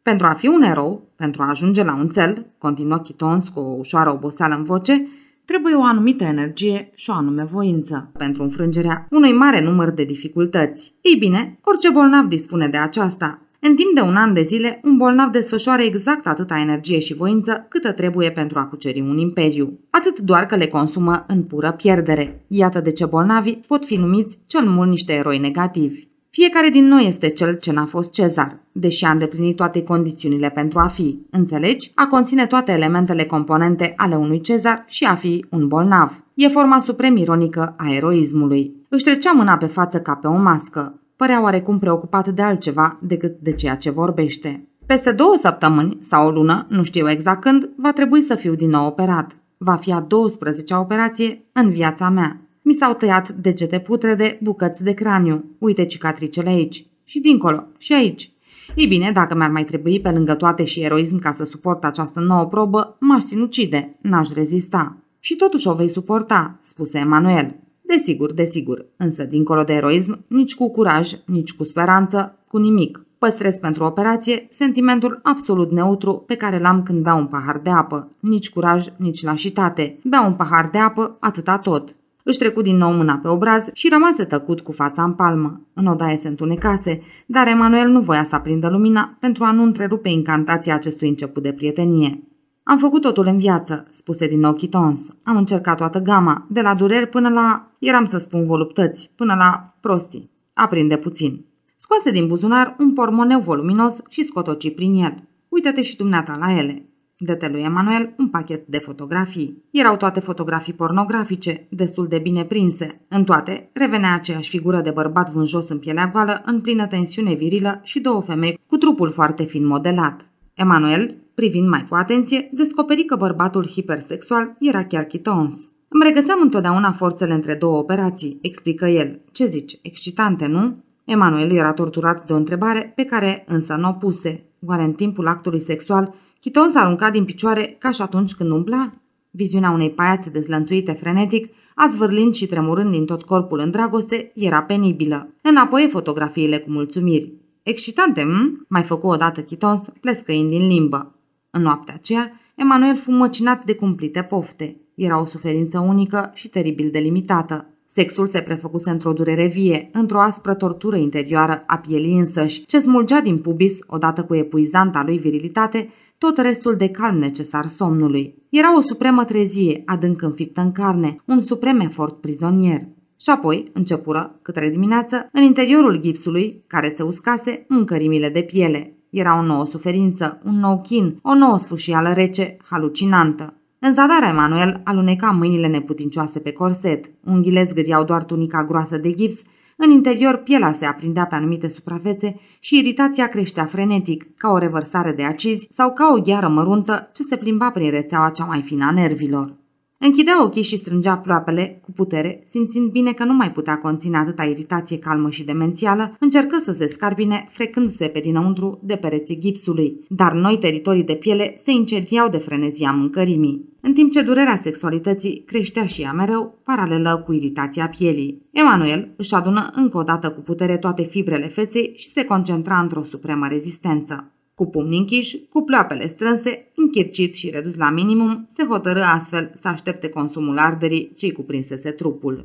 Pentru a fi un erou, pentru a ajunge la un cel, continuă Chitons cu o ușoară oboseală în voce, trebuie o anumită energie și o anume voință pentru înfrângerea unui mare număr de dificultăți. Ei bine, orice bolnav dispune de aceasta. În timp de un an de zile, un bolnav desfășoară exact atâta energie și voință câtă trebuie pentru a cuceri un imperiu. Atât doar că le consumă în pură pierdere. Iată de ce bolnavii pot fi numiți cel mult niște eroi negativi. Fiecare din noi este cel ce n-a fost Cezar, deși a îndeplinit toate condițiunile pentru a fi, înțelegi? A conține toate elementele componente ale unui Cezar și a fi un bolnav. E forma suprem ironică a eroismului. Își trecea mâna pe față ca pe o mască. Părea oarecum preocupat de altceva decât de ceea ce vorbește. Peste două săptămâni sau o lună, nu știu exact când, va trebui să fiu din nou operat. Va fi a douăsprezecea operație în viața mea. Mi s-au tăiat degete putrede, bucăți de craniu. Uite cicatricele aici. Și dincolo. Și aici. Ei bine, dacă mi-ar mai trebui pe lângă toate și eroism ca să suport această nouă probă, m-aș sinucide. N-aș rezista. Și totuși o vei suporta, spuse Emanuel. Desigur, desigur. Însă, dincolo de eroism, nici cu curaj, nici cu speranță, cu nimic. Păstrez pentru operație sentimentul absolut neutru pe care l-am când beau un pahar de apă. Nici curaj, nici lașitate. Beau un pahar de apă, atâta tot. Își trecu din nou mâna pe obraz și rămase tăcut cu fața în palmă. În odaie se întunecase, dar Emanuel nu voia să aprindă lumina pentru a nu întrerupe incantația acestui început de prietenie. Am făcut totul în viață, spuse din nou Chitons. Am încercat toată gama, de la dureri până la, eram să spun voluptăți, până la prostii. Aprinde puțin. Scoase din buzunar un pormoneu voluminos și scotoci prin el. Uită-te și dumneata la ele. Dete lui Emanuel un pachet de fotografii. Erau toate fotografii pornografice, destul de bine prinse. În toate revenea aceeași figură de bărbat vânjos în pielea goală, în plină tensiune virilă și două femei cu trupul foarte fin modelat. Emanuel, privind mai cu atenție, descoperi că bărbatul hipersexual era chiar Chitons. Îmi regăseam întotdeauna forțele între două operații, explică el. Ce zici, excitante, nu? Emanuel era torturat de o întrebare pe care însă nu o puse. Oare în timpul actului sexual Chitons arunca din picioare ca și atunci când umbla? Viziunea unei paiațe dezlănțuite frenetic, azvârlind și tremurând din tot corpul în dragoste, era penibilă. Înapoi fotografiile cu mulțumiri. Excitante, m? Mai făcu odată Chitons, plescăind din limbă. În noaptea aceea, Emanuel fu măcinat de cumplite pofte. Era o suferință unică și teribil delimitată. Sexul se prefăcuse într-o durere vie, într-o aspră tortură interioară a pielii însăși, ce smulgea din pubis, odată cu epuizanta lui virilitate, tot restul de calm necesar somnului. Era o supremă trezie, adânc înfiptă în carne, un suprem efort prizonier. Și apoi începură, către dimineață, în interiorul gipsului, care se uscase, mâncărimile de piele. Era o nouă suferință, un nou chin, o nouă sfâșială rece, halucinantă. În zadar, Emanuel aluneca mâinile neputincioase pe corset, unghiile zgâriau doar tunica groasă de gips, în interior pielea se aprindea pe anumite suprafețe și iritația creștea frenetic, ca o revărsare de acizi sau ca o gheară măruntă ce se plimba prin rețeaua cea mai fină a nervilor. Închidea ochii și strângea ploapele cu putere, simțind bine că nu mai putea conține atâta iritație calmă și demențială, încercă să se scarbine, frecându-se pe dinăuntru de pereții gipsului, dar noi teritorii de piele se incendiau de frenezia mâncărimii, în timp ce durerea sexualității creștea și ea mereu, paralelă cu iritația pielii. Emanuel își adună încă o dată cu putere toate fibrele feței și se concentra într-o supremă rezistență. Cu pumnii închiși, cu ploapele strânse, închircit și redus la minimum, se hotărâ astfel să aștepte consumul arderii ce-i cuprinsese trupul.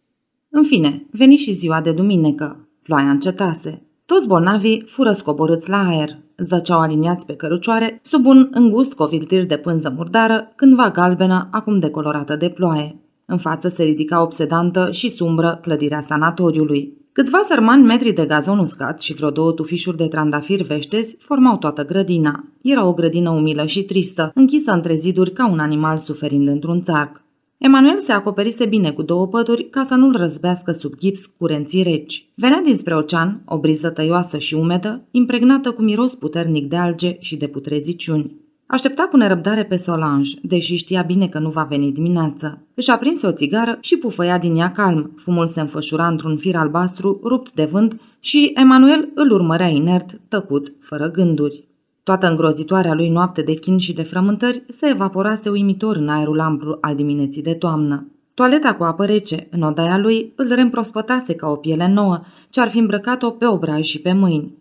În fine, veni și ziua de duminică. Ploaia încetase. Toți bolnavii fură scoborâți la aer. Zăceau aliniați pe cărucioare, sub un îngust coviltir de pânză murdară, cândva galbenă, acum decolorată de ploaie. În față se ridica obsedantă și sumbră clădirea sanatoriului. Câțiva sărmani metri de gazon uscat și vreo două tufișuri de trandafiri veștezi formau toată grădina. Era o grădină umilă și tristă, închisă între ziduri ca un animal suferind într-un țarc. Emanuel se acoperise bine cu două pături ca să nu-l răzbească sub gips curenții reci. Venea dinspre ocean o briză tăioasă și umedă, impregnată cu miros puternic de alge și de putreziciuni. Aștepta cu nerăbdare pe Solange, deși știa bine că nu va veni dimineață. Își aprinse o țigară și pufăia din ea calm. Fumul se înfășura într-un fir albastru, rupt de vânt, și Emanuel îl urmărea inert, tăcut, fără gânduri. Toată îngrozitoarea lui noapte de chin și de frământări se evaporase uimitor în aerul amplu al dimineții de toamnă. Toaleta cu apă rece în odaia lui îl reîmprospătase ca o piele nouă, ce ar fi îmbrăcat-o pe obraj și pe mâini.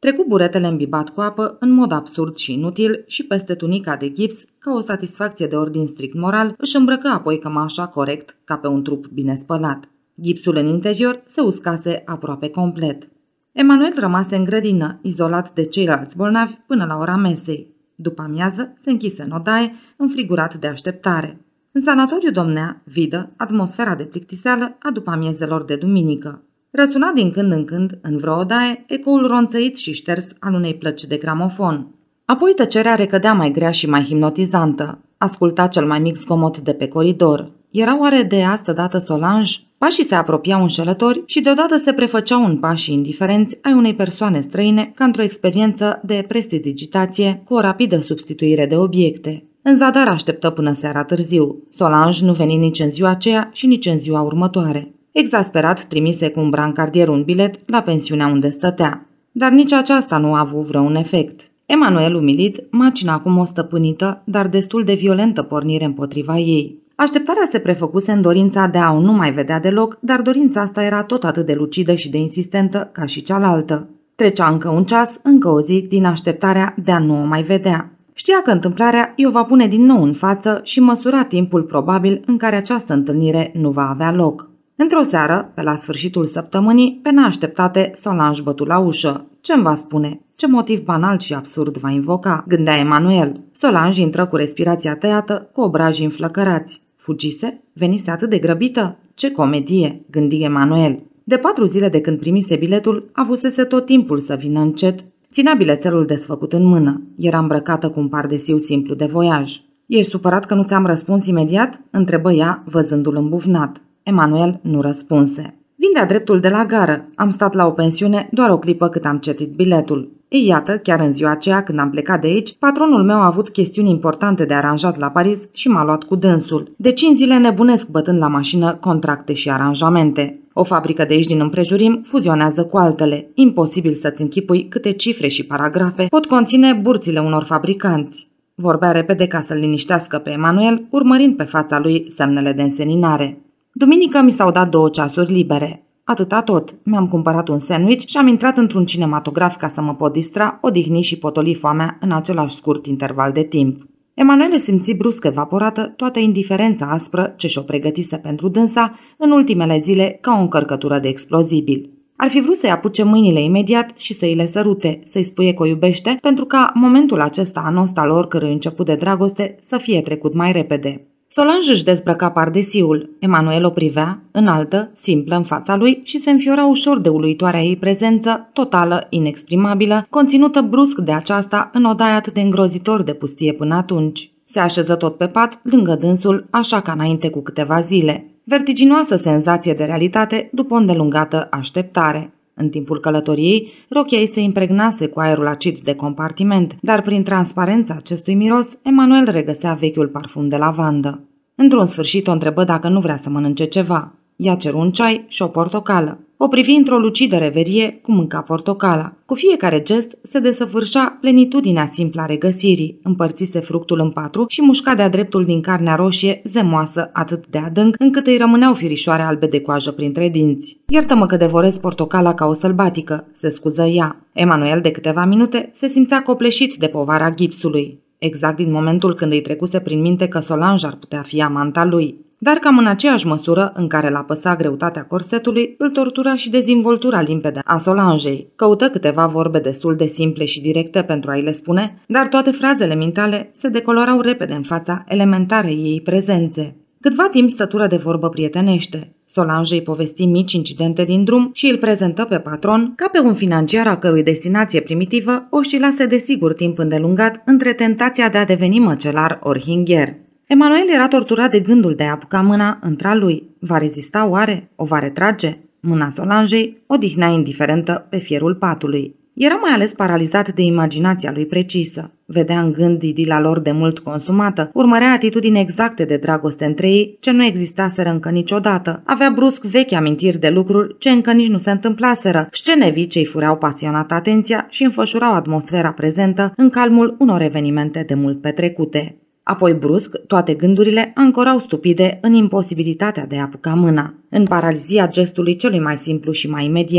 Trecu buretele îmbibat cu apă în mod absurd și inutil și peste tunica de gips, ca o satisfacție de ordin strict moral, își îmbrăcă apoi cămașa corect, ca pe un trup bine spălat. Gipsul în interior se uscase aproape complet. Emanuel rămase în grădină, izolat de ceilalți bolnavi, până la ora mesei. După amiază, se închise în odaie, înfrigurat de așteptare. În sanatoriu domnea, vidă, atmosfera de plictiseală a după amiezelor de duminică. Răsuna din când în când, în vreo odaie, ecoul ronțăit și șters al unei plăci de gramofon. Apoi tăcerea recădea mai grea și mai hipnotizantă. Asculta cel mai mic zgomot de pe coridor. Era oare de astă dată Solange? Pașii se apropiau înșelători și deodată se prefăceau în pașii indiferenți ai unei persoane străine ca într-o experiență de prestidigitație cu o rapidă substituire de obiecte. În zadar așteptă până seara târziu. Solange nu veni nici în ziua aceea și nici în ziua următoare. Exasperat trimise cu un brancardier un bilet la pensiunea unde stătea. Dar nici aceasta nu a avut vreun efect. Emanuel, umilit, macina acum o stăpânită, dar destul de violentă pornire împotriva ei. Așteptarea se prefăcuse în dorința de a o nu mai vedea deloc, dar dorința asta era tot atât de lucidă și de insistentă ca și cealaltă. Trecea încă un ceas, încă o zi, din așteptarea de a nu o mai vedea. Știa că întâmplarea i-o va pune din nou în față și măsura timpul probabil în care această întâlnire nu va avea loc. Într-o seară, pe la sfârșitul săptămânii, pe neașteptate, Solange bătu la ușă. Ce-mi va spune? Ce motiv banal și absurd va invoca? Gândea Emanuel. Solange intră cu respirația tăiată, cu obrajii înflăcărați. Fugise? Venise atât de grăbită? Ce comedie, gândi Emanuel. De patru zile de când primise biletul, avusese tot timpul să vină încet. Ținea bilețelul desfăcut în mână. Era îmbrăcată cu un pardesiu simplu de voiaj. Ești supărat că nu ți-am răspuns imediat? Întrebă ea, văzându-l îmbufnat. Emanuel nu răspunse. Vin de-a dreptul de la gară. Am stat la o pensiune doar o clipă cât am citit biletul. Ei, iată, chiar în ziua aceea când am plecat de aici, patronul meu a avut chestiuni importante de aranjat la Paris și m-a luat cu dânsul. De cinci zile nebunesc bătând la mașină contracte și aranjamente. O fabrică de aici din împrejurim fuzionează cu altele. Imposibil să-ți închipui câte cifre și paragrafe pot conține burțile unor fabricanți. Vorbea repede ca să-l liniștească pe Emanuel, urmărind pe fața lui semnele de înseninare. Duminică mi s-au dat două ceasuri libere. Atâta tot. Mi-am cumpărat un sandwich și am intrat într-un cinematograf ca să mă pot distra, odihni și potoli foamea în același scurt interval de timp. Emanuel simți brusc evaporată toată indiferența aspră ce și-o pregătise pentru dânsa în ultimele zile ca o încărcătură de explozibil. Ar fi vrut să-i apuce mâinile imediat și să-i le sărute, să-i spuie că o iubește, pentru ca momentul acesta anost al oricărui început de dragoste să fie trecut mai repede. Solange își dezbrăca pardesiul. Emanuel o privea, înaltă, simplă în fața lui și se înfiora ușor de uluitoarea ei prezență, totală, inexprimabilă, conținută brusc de aceasta în odaia atât de îngrozitor de pustie până atunci. Se așeză tot pe pat, lângă dânsul, așa ca înainte cu câteva zile. Vertiginoasă senzație de realitate după o îndelungată așteptare. În timpul călătoriei, rochia ei se impregnase cu aerul acid de compartiment, dar prin transparența acestui miros, Emanuel regăsea vechiul parfum de lavandă. Într-un sfârșit o întrebă dacă nu vrea să mănânce ceva. Ea ceru un ceai și o portocală. O privi într-o lucidă reverie cum mânca portocala. Cu fiecare gest se desăvârșea plenitudinea simplă a regăsirii, împărțise fructul în patru și mușca de-a dreptul din carnea roșie, zemoasă atât de adânc, încât îi rămâneau firișoare albe de coajă printre dinți. Iartă-mă că devorez portocala ca o sălbatică, se scuză ea. Emanuel de câteva minute se simțea copleșit de povara gipsului. Exact din momentul când îi trecuse prin minte că Solange ar putea fi amanta lui. Dar cam în aceeași măsură în care l-a păsat greutatea corsetului, îl tortura și dezvoltura limpede a Solangei. Căută câteva vorbe destul de simple și directe pentru a-i le spune, dar toate frazele mintale se decolorau repede în fața elementarei ei prezențe. Câtva timp stătură de vorbă prietenește. Solange îi povesti mici incidente din drum și îl prezentă pe patron ca pe un financiar a cărui destinație primitivă oscilase de sigur timp îndelungat între tentația de a deveni măcelar ori hingher. Emanuel era torturat de gândul de a apuca mâna între lui. Va rezista oare? O va retrage? Mâna Solangei odihnea indiferentă pe fierul patului. Era mai ales paralizat de imaginația lui precisă. Vedea în gând idila lor de mult consumată, urmărea atitudini exacte de dragoste între ei, ce nu existaseră încă niciodată. Avea brusc vechi amintiri de lucruri ce încă nici nu se întâmplaseră, scene vii ce îi fureau pasionat atenția și înfășurau atmosfera prezentă în calmul unor evenimente de mult petrecute. Apoi, brusc, toate gândurile ancorau stupide în imposibilitatea de a apuca mâna, în paralizia gestului celui mai simplu și mai imediat.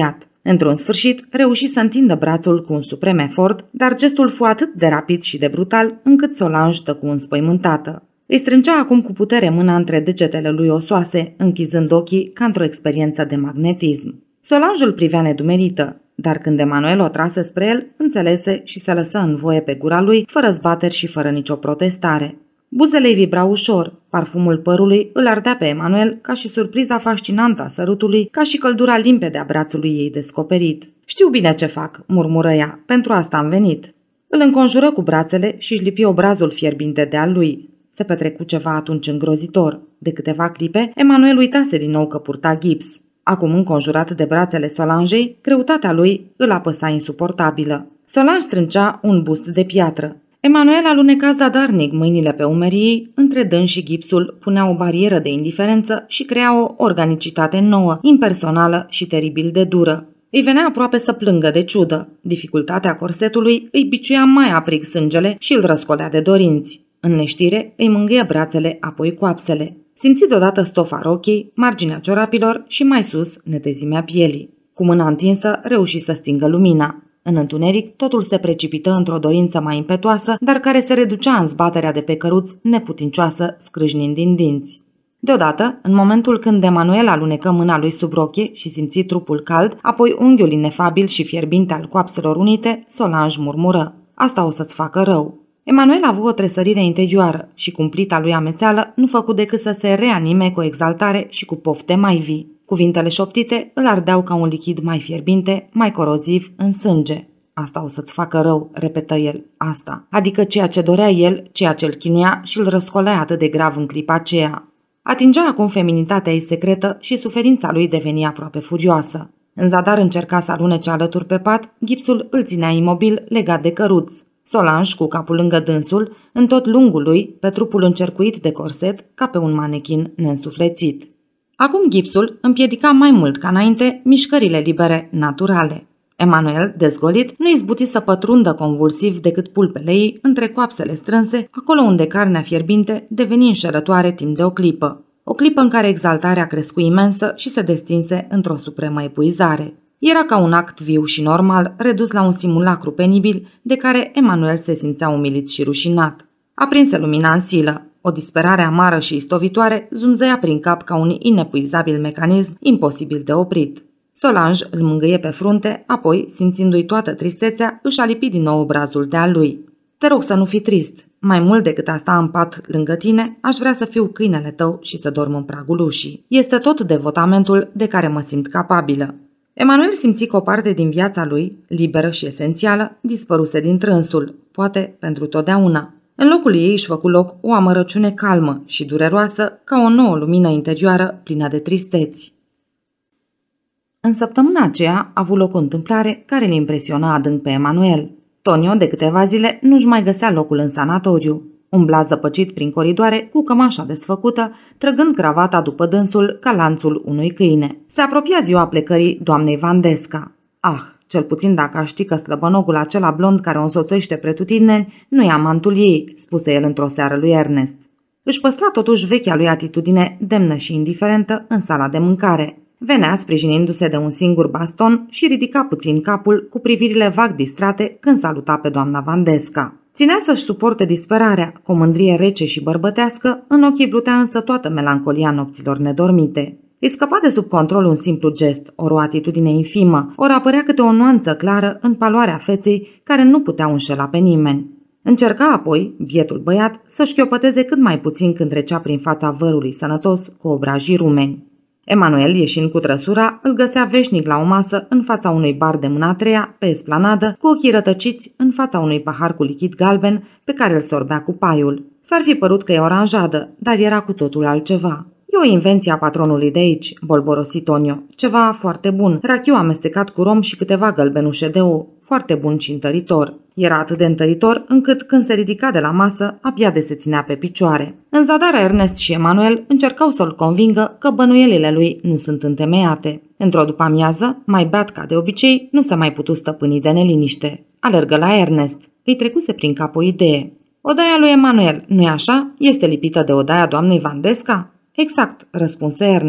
Într-un sfârșit, reuși să întindă brațul cu un suprem efort, dar gestul fu atât de rapid și de brutal, încât Solange tăcu înspăimântată. Îi strângea acum cu putere mâna între degetele lui osoase, închizând ochii ca într-o experiență de magnetism. Solange îl privea nedumerită, dar când Emanuel o trase spre el, înțelese și se lăsă în voie pe gura lui, fără zbateri și fără nicio protestare. Buzele îi vibrau ușor, parfumul părului îl ardea pe Emanuel ca și surpriza fascinantă a sărutului, ca și căldura limpede a brațului ei descoperit. Știu bine ce fac, murmură ea, pentru asta am venit. Îl înconjură cu brațele și își lipi obrazul fierbinte de al lui. Se petrecu ceva atunci îngrozitor. De câteva clipe, Emanuel uitase din nou că purta gips. Acum, înconjurat de brațele Solangei, greutatea lui îl apăsa insuportabilă. Solange strângea un bust de piatră. Emanuel aluneca zadarnic mâinile pe umerii ei, între dâns și gipsul punea o barieră de indiferență și crea o organicitate nouă, impersonală și teribil de dură. Îi venea aproape să plângă de ciudă. Dificultatea corsetului îi biciuia mai aprig sângele și îl răscolea de dorinți. În neștire îi mângâie brațele, apoi coapsele. Simți deodată stofa rochii, marginea ciorapilor și mai sus netezimea pielii. Cu mâna întinsă reuși să stingă lumina. În întuneric totul se precipită într-o dorință mai impetuoasă, dar care se reducea în zbaterea de pe căruț neputincioasă, scrâșnind din dinți. Deodată, în momentul când Emanuel alunecă mâna lui sub rochie și simți trupul cald, apoi unghiul inefabil și fierbinte al coapselor unite, Solange murmură: "Asta o să-ți facă rău." Emanuel a avut o tresărire interioară și cumplita lui amețeală nu făcu decât să se reanime cu exaltare și cu pofte mai vii. Cuvintele șoptite îl ardeau ca un lichid mai fierbinte, mai coroziv în sânge. "Asta o să-ți facă rău," repetă el, "asta." Adică ceea ce dorea el, ceea ce îl chinuia și îl răscolea atât de grav în clipa aceea. Atingea acum feminitatea ei secretă și suferința lui deveni aproape furioasă. În zadar încerca să alunece alături pe pat, gipsul îl ținea imobil, legat de căruț. Solange, cu capul lângă dânsul, în tot lungul lui, pe trupul încercuit de corset, ca pe un manechin neînsuflețit. Acum gipsul împiedica mai mult ca înainte mișcările libere, naturale. Emanuel, dezgolit, nu izbuti să pătrundă convulsiv decât pulpele ei între coapsele strânse, acolo unde carnea fierbinte deveni înșelătoare timp de o clipă. O clipă în care exaltarea crescu imensă și se destinse într-o supremă epuizare. Era ca un act viu și normal, redus la un simulacru penibil, de care Emanuel se simțea umilit și rușinat. Aprinse lumina în silă. O disperare amară și istovitoare zumzăia prin cap ca un inepuizabil mecanism imposibil de oprit. Solange îl mângâie pe frunte, apoi, simțindu-i toată tristețea, își alipi din nou obrazul de-al lui. "Te rog să nu fii trist. Mai mult decât a sta în pat lângă tine, aș vrea să fiu câinele tău și să dorm în pragul ușii. Este tot devotamentul de care mă simt capabilă." Emanuel simți că o parte din viața lui, liberă și esențială, dispăruse din trânsul, poate pentru totdeauna. În locul ei își făcu loc o amărăciune calmă și dureroasă, ca o nouă lumină interioară plină de tristeți. În săptămâna aceea a avut loc o întâmplare care îl impresiona adânc pe Emanuel. Tonio, de câteva zile, nu-și mai găsea locul în sanatoriu. Umbla zăpăcit prin coridoare cu cămașa desfăcută, trăgând cravata după dânsul ca lanțul unui câine. Se apropia ziua plecării doamnei Vandesca. "Ah, cel puțin dacă aș ști că slăbănogul acela blond care o însoțește pretutindeni nu e amantul ei," spuse el într-o seară lui Ernest. Își păstra totuși vechea lui atitudine demnă și indiferentă în sala de mâncare. Venea sprijinindu-se de un singur baston și ridica puțin capul cu privirile vag distrate când saluta pe doamna Vandesca. Ținea să-și suporte disperarea, cu o mândrie rece și bărbătească, în ochii plutea însă toată melancolia nopților nedormite. Îi scăpa de sub control un simplu gest, ori o atitudine infimă, ori apărea câte o nuanță clară în paloarea feței care nu puteau înșela pe nimeni. Încerca apoi, bietul băiat, să-și chiopăteze cât mai puțin când trecea prin fața vărului sănătos cu obrajii rumeni. Emanuel, ieșind cu trăsura, îl găsea veșnic la o masă în fața unui bar de mâna a treia, pe esplanadă, cu ochii rătăciți în fața unui pahar cu lichid galben pe care îl sorbea cu paiul. S-ar fi părut că e oranjadă, dar era cu totul altceva. "E o invenție a patronului de aici," bolborosi Tonio. "Ceva foarte bun, rachiu amestecat cu rom și câteva gălbenușe de ou. Foarte bun și întăritor." Era atât de întăritor încât când se ridica de la masă, abia de se ținea pe picioare. În zadar, Ernest și Emanuel încercau să-l convingă că bănuielile lui nu sunt întemeiate. Într-o după-amiază, mai beat ca de obicei, nu se mai putu stăpâni de neliniște. Alergă la Ernest. Îi trecuse prin cap o idee. "Odaia lui Emanuel, nu-i așa? Este lipită de odaia doamnei Vandesca?" "Exact," răspunse Ernest.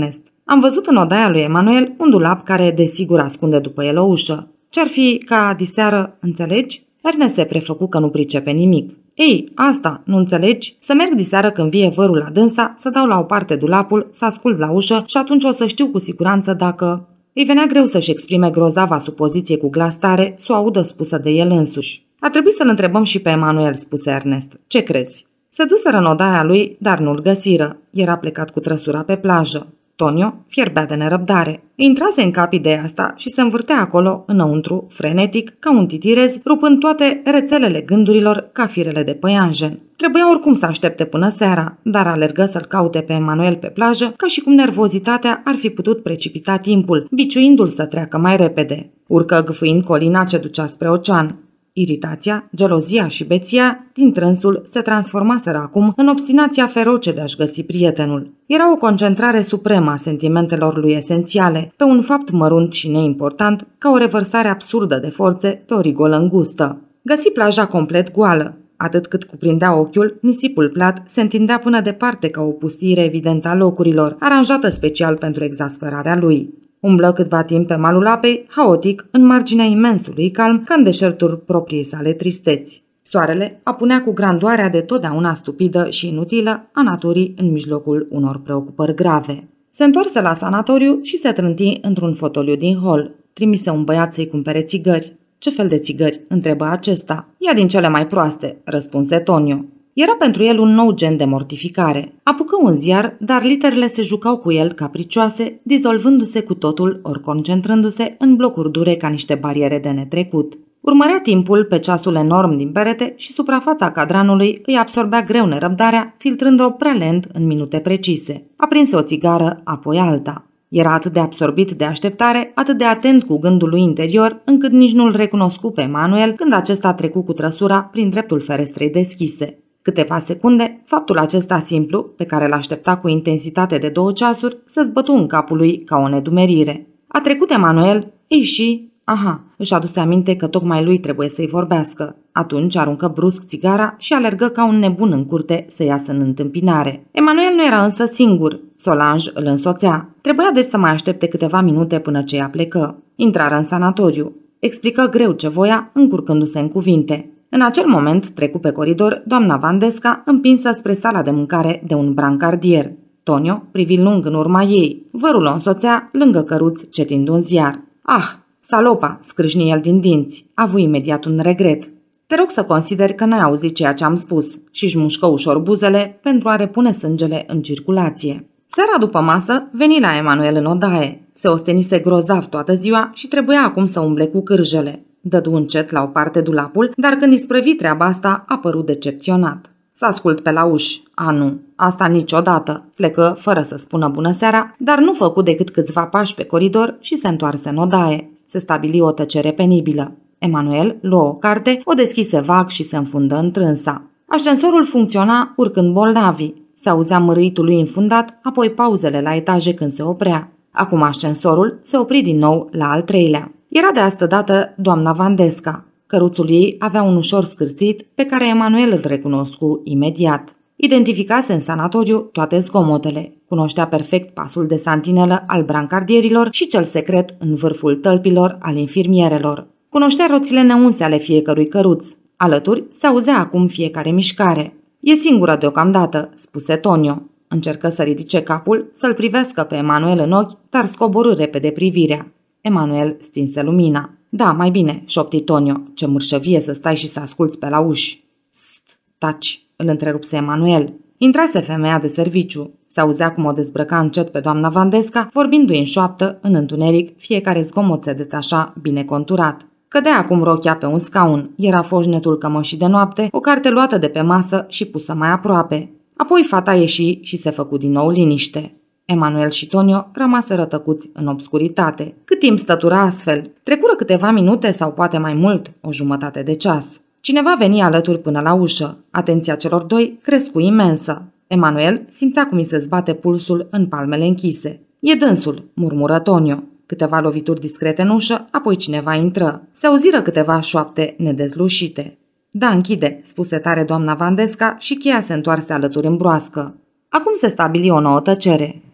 Am văzut în odaia lui Emanuel un dulap care desigur ascunde după el o ușă. Ce-ar fi ca diseară, înțelegi? Ernest se prefăcu că nu pricepe nimic. Ei, asta, nu înțelegi? Să merg diseară când vie vărul la dânsa, să dau la o parte dulapul, să ascult la ușă și atunci o să știu cu siguranță dacă... Îi venea greu să-și exprime grozava supoziție cu glas tare, să o audă spusă de el însuși. A trebuit să-l întrebăm și pe Emanuel, spuse Ernest. Ce crezi? Se duseră în odaia lui, dar nu-l găsiră. Era plecat cu trăsura pe plajă. Tonio fierbea de nerăbdare. Îi intrase în cap ideea asta și se învârtea acolo, înăuntru, frenetic, ca un titirez, rupând toate rețelele gândurilor ca firele de păianjen. Trebuia oricum să aștepte până seara, dar alergă să-l caute pe Emanuel pe plajă, ca și cum nervozitatea ar fi putut precipita timpul, biciuindu-l să treacă mai repede. Urcă gâfâind colina ce ducea spre ocean. Iritația, gelozia și beția din trânsul se transformaseră acum în obstinația feroce de a-și găsi prietenul. Era o concentrare supremă a sentimentelor lui esențiale, pe un fapt mărunt și neimportant, ca o revărsare absurdă de forțe pe o rigolă îngustă. Găsi plaja complet goală. Atât cât cuprindea ochiul, nisipul plat se întindea până departe ca o pustire evidentă a locurilor, aranjată special pentru exasperarea lui. Umblă câtva timp pe malul apei, haotic, în marginea imensului calm, ca în deșerturi proprii sale tristeți. Soarele apunea cu grandoarea de totdeauna stupidă și inutilă a naturii în mijlocul unor preocupări grave. Se întoarse la sanatoriu și se trânti într-un fotoliu din hol. Trimise un băiat să-i cumpere țigări. Ce fel de țigări? Întrebă acesta. Ia din cele mai proaste, răspunse Tonio. Era pentru el un nou gen de mortificare. Apucă un ziar, dar literele se jucau cu el capricioase, dizolvându-se cu totul ori concentrându-se în blocuri dure ca niște bariere de netrecut. Urmărea timpul pe ceasul enorm din perete și suprafața cadranului îi absorbea greu nerăbdarea, filtrând-o prea lent în minute precise. Aprinse o țigară, apoi alta. Era atât de absorbit de așteptare, atât de atent cu gândul lui interior, încât nici nu-l recunoscu pe Emanuel când acesta trecu cu trăsura prin dreptul ferestrei deschise. Câteva secunde, faptul acesta simplu, pe care l-aștepta cu intensitate de două ceasuri, se zbătu în capul lui ca o nedumerire. A trecut Emanuel, ei și... Aha, își aduse aminte că tocmai lui trebuie să-i vorbească. Atunci aruncă brusc țigara și alergă ca un nebun în curte să iasă în întâmpinare. Emanuel nu era însă singur. Solange îl însoțea. Trebuia deci să mai aștepte câteva minute până ce ea plecă. Intrară în sanatoriu. Explică greu ce voia, încurcându-se în cuvinte. În acel moment trecu pe coridor doamna Vandesca, împinsă spre sala de mâncare de un brancardier. Tonio privi lung în urma ei. Vărul o însoțea lângă căruț cetind un ziar. Ah, salopa, scrâșni el din dinți. A avut imediat un regret. Te rog să consideri că n-ai auzit ceea ce am spus și își mușcă ușor buzele pentru a repune sângele în circulație. Seara după masă veni la Emanuel în odaie. Se ostenise grozav toată ziua și trebuia acum să umble cu cârjele. Dădu încet la o parte dulapul, dar când isprăvi treaba asta, a părut decepționat. Să ascult pe la uși. A, nu, asta niciodată. Plecă fără să spună bună seara, dar nu făcu decât câțiva pași pe coridor și se întoarse în odaie. Se stabili o tăcere penibilă. Emanuel luă o carte, o deschise vag și se înfundă întrânsa. Ascensorul funcționa urcând bolnavii. Se auzea mărâitul lui înfundat, apoi pauzele la etaje când se oprea. Acum ascensorul se opri din nou la al treilea. Era de astă dată doamna Vandesca. Căruțul ei avea un ușor scârțit pe care Emanuel îl recunoscu imediat. Identificase în sanatoriu toate zgomotele. Cunoștea perfect pasul de santinelă al brancardierilor și cel secret în vârful tălpilor al infirmierelor. Cunoștea roțile neunse ale fiecărui căruț. Alături se auzea acum fiecare mișcare. E singură deocamdată, spuse Tonio. Încercă să ridice capul, să-l privească pe Emanuel în ochi, dar scoborâ repede privirea. Emanuel stinse lumina. Da, mai bine, șopti Tonio, ce mârșăvie să stai și să asculți pe la uși. St, taci, îl întrerupse Emanuel. Intrase femeia de serviciu. Se auzea cum o dezbrăca încet pe doamna Vandesca, vorbindu-i în șoaptă, în întuneric, fiecare zgomot se detașa bine conturat. Cădea acum rochia pe un scaun, era foșnetul cămășii de noapte, o carte luată de pe masă și pusă mai aproape. Apoi fata ieși și se făcu din nou liniște. Emanuel și Tonio rămaseră tăcuți în obscuritate. Cât timp stătura astfel? Trecură câteva minute sau poate mai mult, o jumătate de ceas. Cineva veni alături până la ușă. Atenția celor doi crescu imensă. Emanuel simțea cum îi se zbate pulsul în palmele închise. E dânsul, murmură Tonio. Câteva lovituri discrete în ușă, apoi cineva intră. Se auziră câteva șoapte nedezlușite. Da, închide, spuse tare doamna Vandesca și cheia se întoarse alături în broască. Acum se stabili o nouă tăcere.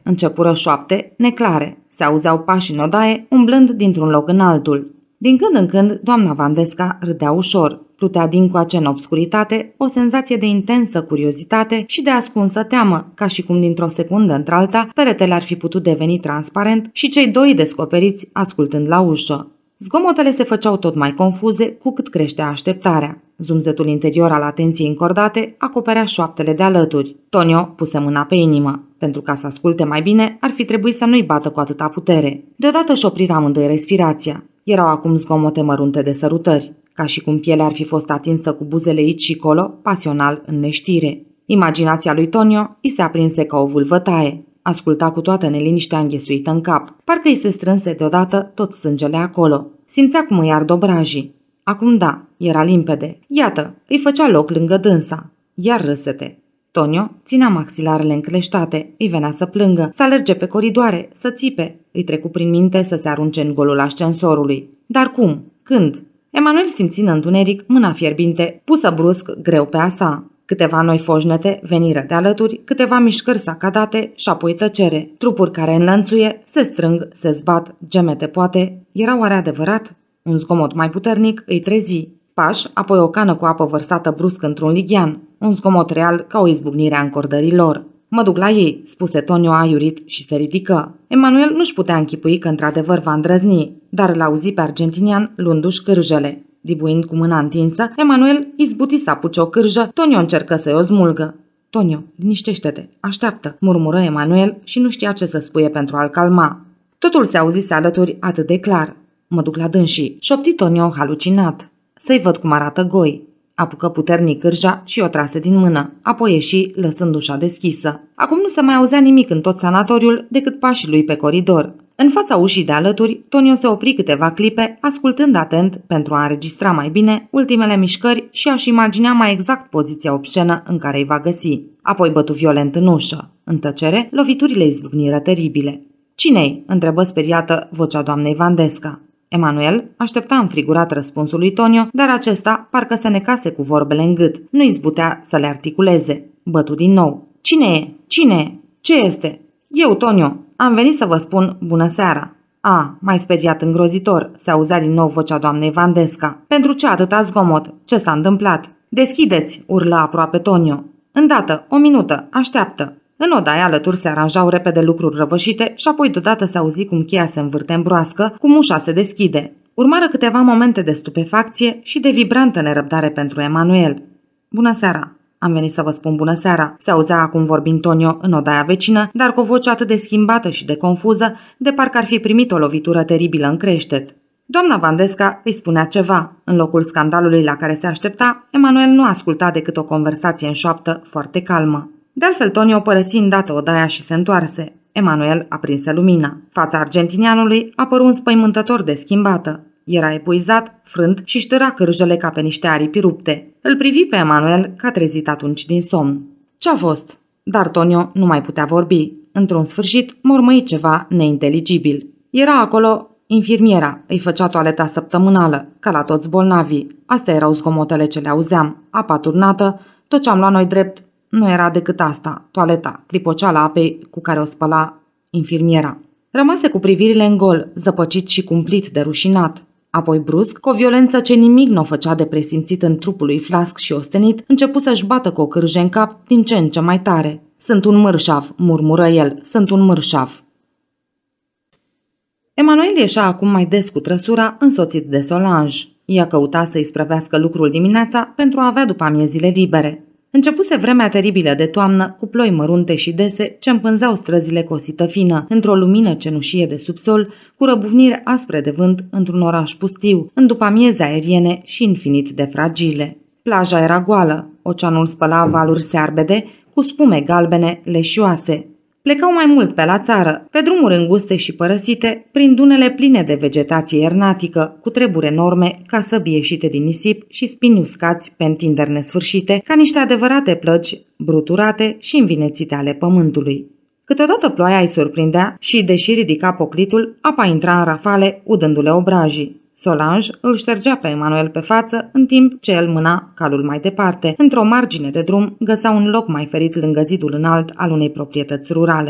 începură șoapte neclare. Se auzeau pași în odaie, umblând dintr-un loc în altul. Din când în când, doamna Vandesca râdea ușor. Plutea dincoace în obscuritate o senzație de intensă curiozitate și de ascunsă teamă, ca și cum dintr-o secundă într-alta peretele ar fi putut deveni transparent și cei doi descoperiți ascultând la ușă. Zgomotele se făceau tot mai confuze cu cât creștea așteptarea. Zumzetul interior al atenției încordate acoperea șoaptele de alături. Tonio puse mâna pe inimă. Pentru ca să asculte mai bine, ar fi trebuit să nu-i bată cu atâta putere. Deodată își opriră amândoi respirația. Erau acum zgomote mărunte de sărutări, ca și cum pielea ar fi fost atinsă cu buzele aici și colo, pasional în neștire. Imaginația lui Tonio îi se aprinse ca o vulvătaie. Asculta cu toată neliniștea înghesuită în cap. Parcă îi se strânse deodată tot sângele acolo. Simțea cum îi ard obrajii. Acum da, era limpede. Iată, îi făcea loc lângă dânsa. Iar râsete. Tonio ținea maxilarele încleștate, îi venea să plângă, să alerge pe coridoare, să țipe. Îi trecu prin minte să se arunce în golul ascensorului. Dar cum? Când? Emanuel simți în întuneric mâna fierbinte, pusă brusc greu pe a sa. Câteva noi foșnete veniră de alături, câteva mișcări sacadate și apoi tăcere. Trupuri care înlănțuie, se strâng, se zbat, gemete poate. Era oare adevărat? Un zgomot mai puternic îi trezi. Pași, apoi o cană cu apă vărsată brusc într-un lighean. Un zgomot real ca o izbucnire a încordării lor. Mă duc la ei, spuse Tonio aiurit și se ridică. Emanuel nu-și putea închipui că într-adevăr va îndrăzni, dar îl auzi pe argentinian luându-și cârjele. Dibuind cu mâna întinsă, Emanuel izbuti să apuce o cârjă, Tonio încercă să-i o smulgă. Tonio, liniștește-te, așteaptă, murmură Emanuel și nu știa ce să spuie pentru a-l calma. Totul se auzise alături atât de clar. Mă duc la dânsii, șopti Tonio halucinat. Să-i văd cum arată goi. Apucă puternic cârja și o trase din mână, apoi ieși lăsând ușa deschisă. Acum nu se mai auzea nimic în tot sanatoriul decât pașii lui pe coridor. În fața ușii de alături, Tonio se opri câteva clipe, ascultând atent pentru a înregistra mai bine ultimele mișcări și a-și imagina mai exact poziția obscenă în care îi va găsi. Apoi bătu violent în ușă. În tăcere, loviturile izbucniră teribile. Cine-i? Întrebă speriată vocea doamnei Vandesca. Emanuel aștepta înfrigurat răspunsul lui Tonio, dar acesta parcă se necase cu vorbele în gât. Nu izbutea să le articuleze. Bătu din nou. Cine e? Cine e? Ce este? Eu, Tonio. Am venit să vă spun bună seara. A, mai speriat îngrozitor, se auzea din nou vocea doamnei Vandesca. Pentru ce atâta zgomot? Ce s-a întâmplat? Deschideți, urlă aproape Tonio. Îndată, o minută, așteaptă. În odaie alături se aranjau repede lucruri răvășite și apoi deodată se auzi cum cheia se învârte în broască, cum ușa se deschide. Urmară câteva momente de stupefacție și de vibrantă nerăbdare pentru Emanuel. Bună seara! Am venit să vă spun bună seara, se auzea acum vorbind Tonio în odaia vecină, dar cu o voce atât de schimbată și de confuză, de parcă ar fi primit o lovitură teribilă în creștet. Doamna Vandesca îi spunea ceva. În locul scandalului la care se aștepta, Emanuel nu asculta decât o conversație în șoaptă foarte calmă. De altfel, Tonio părăsi îndată odaia și se întoarse. Emanuel aprinse lumina. Fața argentinianului apăru înspăimântător de schimbată. Era epuizat, frânt și ștâra cârjele ca pe niște aripi rupte. Îl privi pe Emanuel ca trezit atunci din somn. Ce-a fost? Dar Tonio nu mai putea vorbi. Într-un sfârșit, mormăi ceva neinteligibil. Era acolo infirmiera, îi făcea toaleta săptămânală, ca la toți bolnavii. Astea erau zgomotele ce le auzeam. Apa turnată, tot ce am luat noi drept, nu era decât asta, toaleta, clipoceala apei cu care o spăla infirmiera. Rămase cu privirile în gol, zăpăcit și cumplit de rușinat. Apoi brusc, cu o violență ce nimic nu o făcea de presimțit în trupul lui flasc și ostenit, începu să-și bată cu o cârje în cap din ce în ce mai tare. Sunt un mârșav, murmură el, sunt un mârșav. Emanuel ieșea acum mai des cu trăsura, însoțit de Solange. Ea căuta să-i sprăvească lucrul dimineața pentru a avea după amiezile libere. Începuse vremea teribilă de toamnă, cu ploi mărunte și dese ce împânzeau străzile cosită fină, într-o lumină cenușie de subsol, cu răbufniri aspre de vânt într-un oraș pustiu, în după-amieze aeriene și infinit de fragile. Plaja era goală, oceanul spăla valuri searbede, cu spume galbene leșioase. Plecau mai mult pe la țară, pe drumuri înguste și părăsite, prin dunele pline de vegetație iernatică, cu treburi enorme, ca săbii ieșite din nisip și spini uscați pe întinderi nesfârșite, ca niște adevărate plăci bruturate și învinețite ale pământului. Câteodată ploaia îi surprindea și, deși ridica poclitul, apa intra în rafale, udându-le obrajii. Solange îl ștergea pe Emanuel pe față, în timp ce el mâna calul mai departe. Într-o margine de drum găsea un loc mai ferit lângă zidul înalt al unei proprietăți rurale.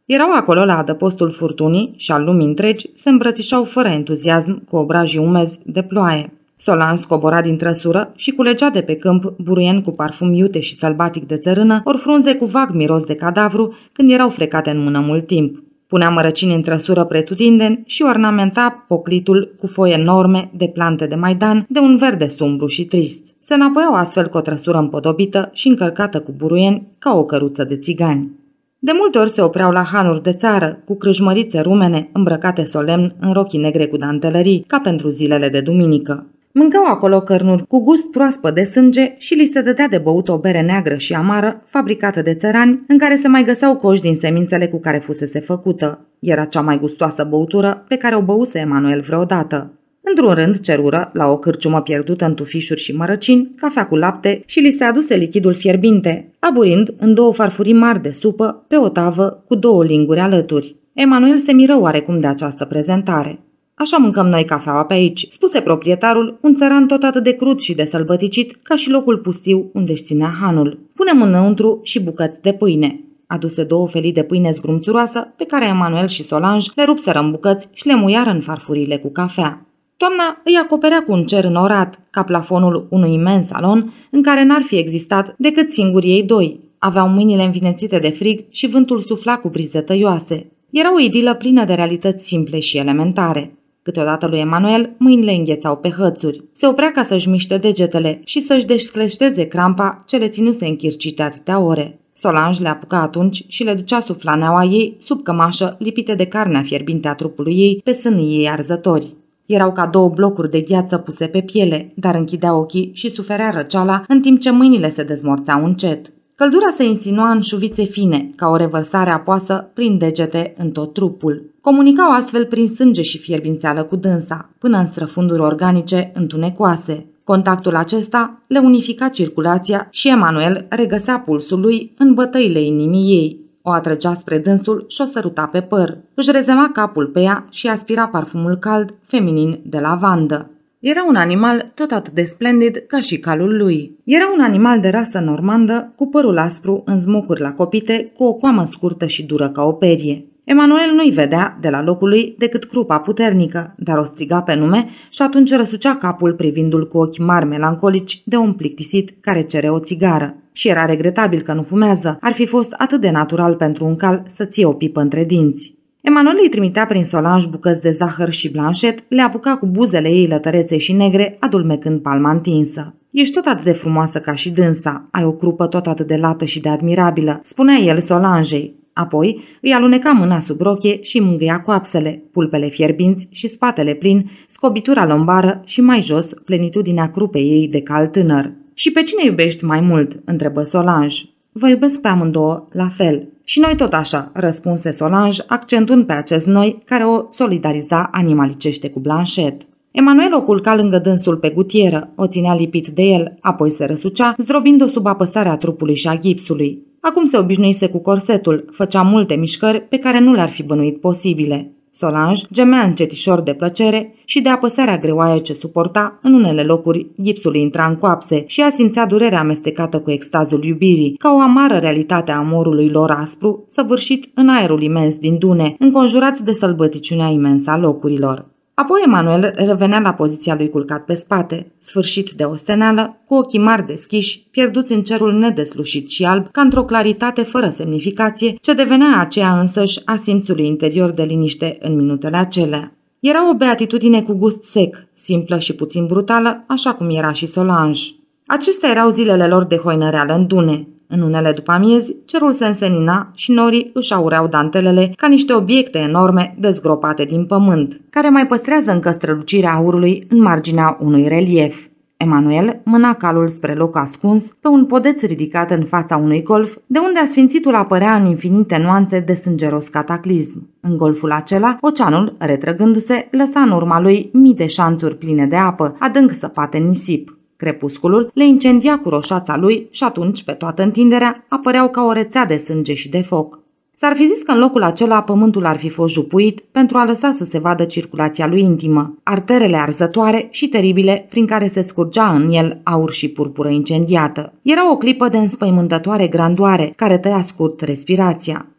Erau acolo la adăpostul furtunii și al lumii întregi se îmbrățișau fără entuziasm cu obrajii umezi de ploaie. Solange scobora din trăsură și culegea de pe câmp buruien cu parfum iute și sălbatic de țărână, ori frunze cu vag miros de cadavru când erau frecate în mână mult timp. Punea mărăcini în trăsură pretutindeni și ornamenta poclitul cu foi enorme de plante de maidan de un verde sumbru și trist. Se înapoiau astfel cu o trăsură împodobită și încărcată cu buruieni ca o căruță de țigani. De multe ori se opreau la hanuri de țară, cu crâșmărițe rumene, îmbrăcate solemn în rochii negre cu dantelării, ca pentru zilele de duminică. Mâncau acolo cărnuri cu gust proaspăt de sânge și li se dădea de băut o bere neagră și amară, fabricată de țărani, în care se mai găseau coși din semințele cu care fusese făcută. Era cea mai gustoasă băutură pe care o băuse Emanuel vreodată. Într-un rând cerură, la o cârciumă pierdută în tufișuri și mărăcini, cafea cu lapte și li se aduse lichidul fierbinte, aburind în două farfurii mari de supă pe o tavă cu două linguri alături. Emanuel se miră oarecum de această prezentare. Așa mâncăm noi cafeaua pe aici, spuse proprietarul, un țăran tot atât de crud și de sălbăticit ca și locul pustiu unde-și ținea hanul. Punem înăuntru și bucăți de pâine. Aduse două felii de pâine zgrumțuroasă, pe care Emanuel și Solange le rupseră în bucăți și le muiară în farfurile cu cafea. Toamna îi acoperea cu un cer înorat, ca plafonul unui imens salon în care n-ar fi existat decât singuri ei doi. Aveau mâinile învinețite de frig și vântul sufla cu brize tăioase. Era o idilă plină de realități simple și elementare. Câteodată lui Emanuel mâinile înghețau pe hățuri. Se oprea ca să-și miște degetele și să-și descleșteze crampa ce le ținuse închircite atâtea ore. Solange le apuca atunci și le ducea sub flaneaua ei, sub cămașă, lipite de carnea fierbinte a trupului ei, pe sânii ei arzători. Erau ca două blocuri de gheață puse pe piele, dar închidea ochii și suferea răceala în timp ce mâinile se dezmorțeau încet. Căldura se insinua în șuvițe fine, ca o revărsare apoasă prin degete în tot trupul. Comunicau astfel prin sânge și fierbințeală cu dânsa, până în străfunduri organice întunecoase. Contactul acesta le unifica circulația și Emanuel regăsea pulsul lui în bătăile inimii ei. O atrăgea spre dânsul și o săruta pe păr. Își rezema capul pe ea și aspira parfumul cald, feminin de lavandă. Era un animal tot atât de splendid ca și calul lui. Era un animal de rasă normandă, cu părul aspru în zmocuri lacopite, cu o coamă scurtă și dură ca o perie. Emanuel nu-i vedea de la locul lui decât crupa puternică, dar o striga pe nume și atunci răsucea capul privindu-l cu ochi mari melancolici de un plictisit care cere o țigară. Și era regretabil că nu fumează, ar fi fost atât de natural pentru un cal să ție o pipă între dinți. Emanuel îi trimitea prin Solange bucăți de zahăr și Blanchet, le apuca cu buzele ei lătărețe și negre, adulmecând palma întinsă. Ești tot atât de frumoasă ca și dânsa, ai o crupă tot atât de lată și de admirabilă, spunea el Solangei. Apoi îi aluneca mâna sub rochie și mângâia coapsele, pulpele fierbinți și spatele plin, scobitura lombară și mai jos plenitudinea crupei ei de cal tânăr. Și pe cine iubești mai mult?" întrebă Solange. Vă iubesc pe amândouă la fel." Și noi tot așa," răspunse Solange, accentuând pe acest noi care o solidariza animalicește cu Blanchet. Emanuel o culca lângă dânsul pe gutieră, o ținea lipit de el, apoi se răsucea, zdrobind-o sub apăsarea trupului și a gipsului. Acum se obișnuise cu corsetul, făcea multe mișcări pe care nu le-ar fi bănuit posibile. Solange gemea încetișor de plăcere și de apăsarea greoaie ce suporta, în unele locuri gipsul intra în coapse și ea simțea durerea amestecată cu extazul iubirii, ca o amară realitate a amorului lor aspru, săvârșit în aerul imens din dune, înconjurați de sălbăticiunea imensă a locurilor. Apoi Emanuel revenea la poziția lui culcat pe spate, sfârșit de osteneală, cu ochii mari deschiși, pierduți în cerul nedeslușit și alb, ca într-o claritate fără semnificație, ce devenea aceea însăși a simțului interior de liniște în minutele acelea. Era o beatitudine cu gust sec, simplă și puțin brutală, așa cum era și Solange. Acestea erau zilele lor de hoinăreală în dune. În unele după-amiezi, cerul se însenina și norii își aureau dantelele ca niște obiecte enorme dezgropate din pământ, care mai păstrează încă strălucirea aurului în marginea unui relief. Emanuel mâna calul spre loc ascuns, pe un podeț ridicat în fața unui golf, de unde asfințitul apărea în infinite nuanțe de sângeros cataclism. În golful acela, oceanul, retrăgându-se, lăsa în urma lui mii de șanțuri pline de apă, adânc săpate în nisip. Crepusculul le incendia cu roșața lui și atunci, pe toată întinderea, apăreau ca o rețea de sânge și de foc. S-ar fi zis că în locul acela pământul ar fi fost jupuit pentru a lăsa să se vadă circulația lui intimă, arterele arzătoare și teribile prin care se scurgea în el aur și purpură incendiată. Era o clipă de înspăimântătoare grandoare care tăia scurt respirația.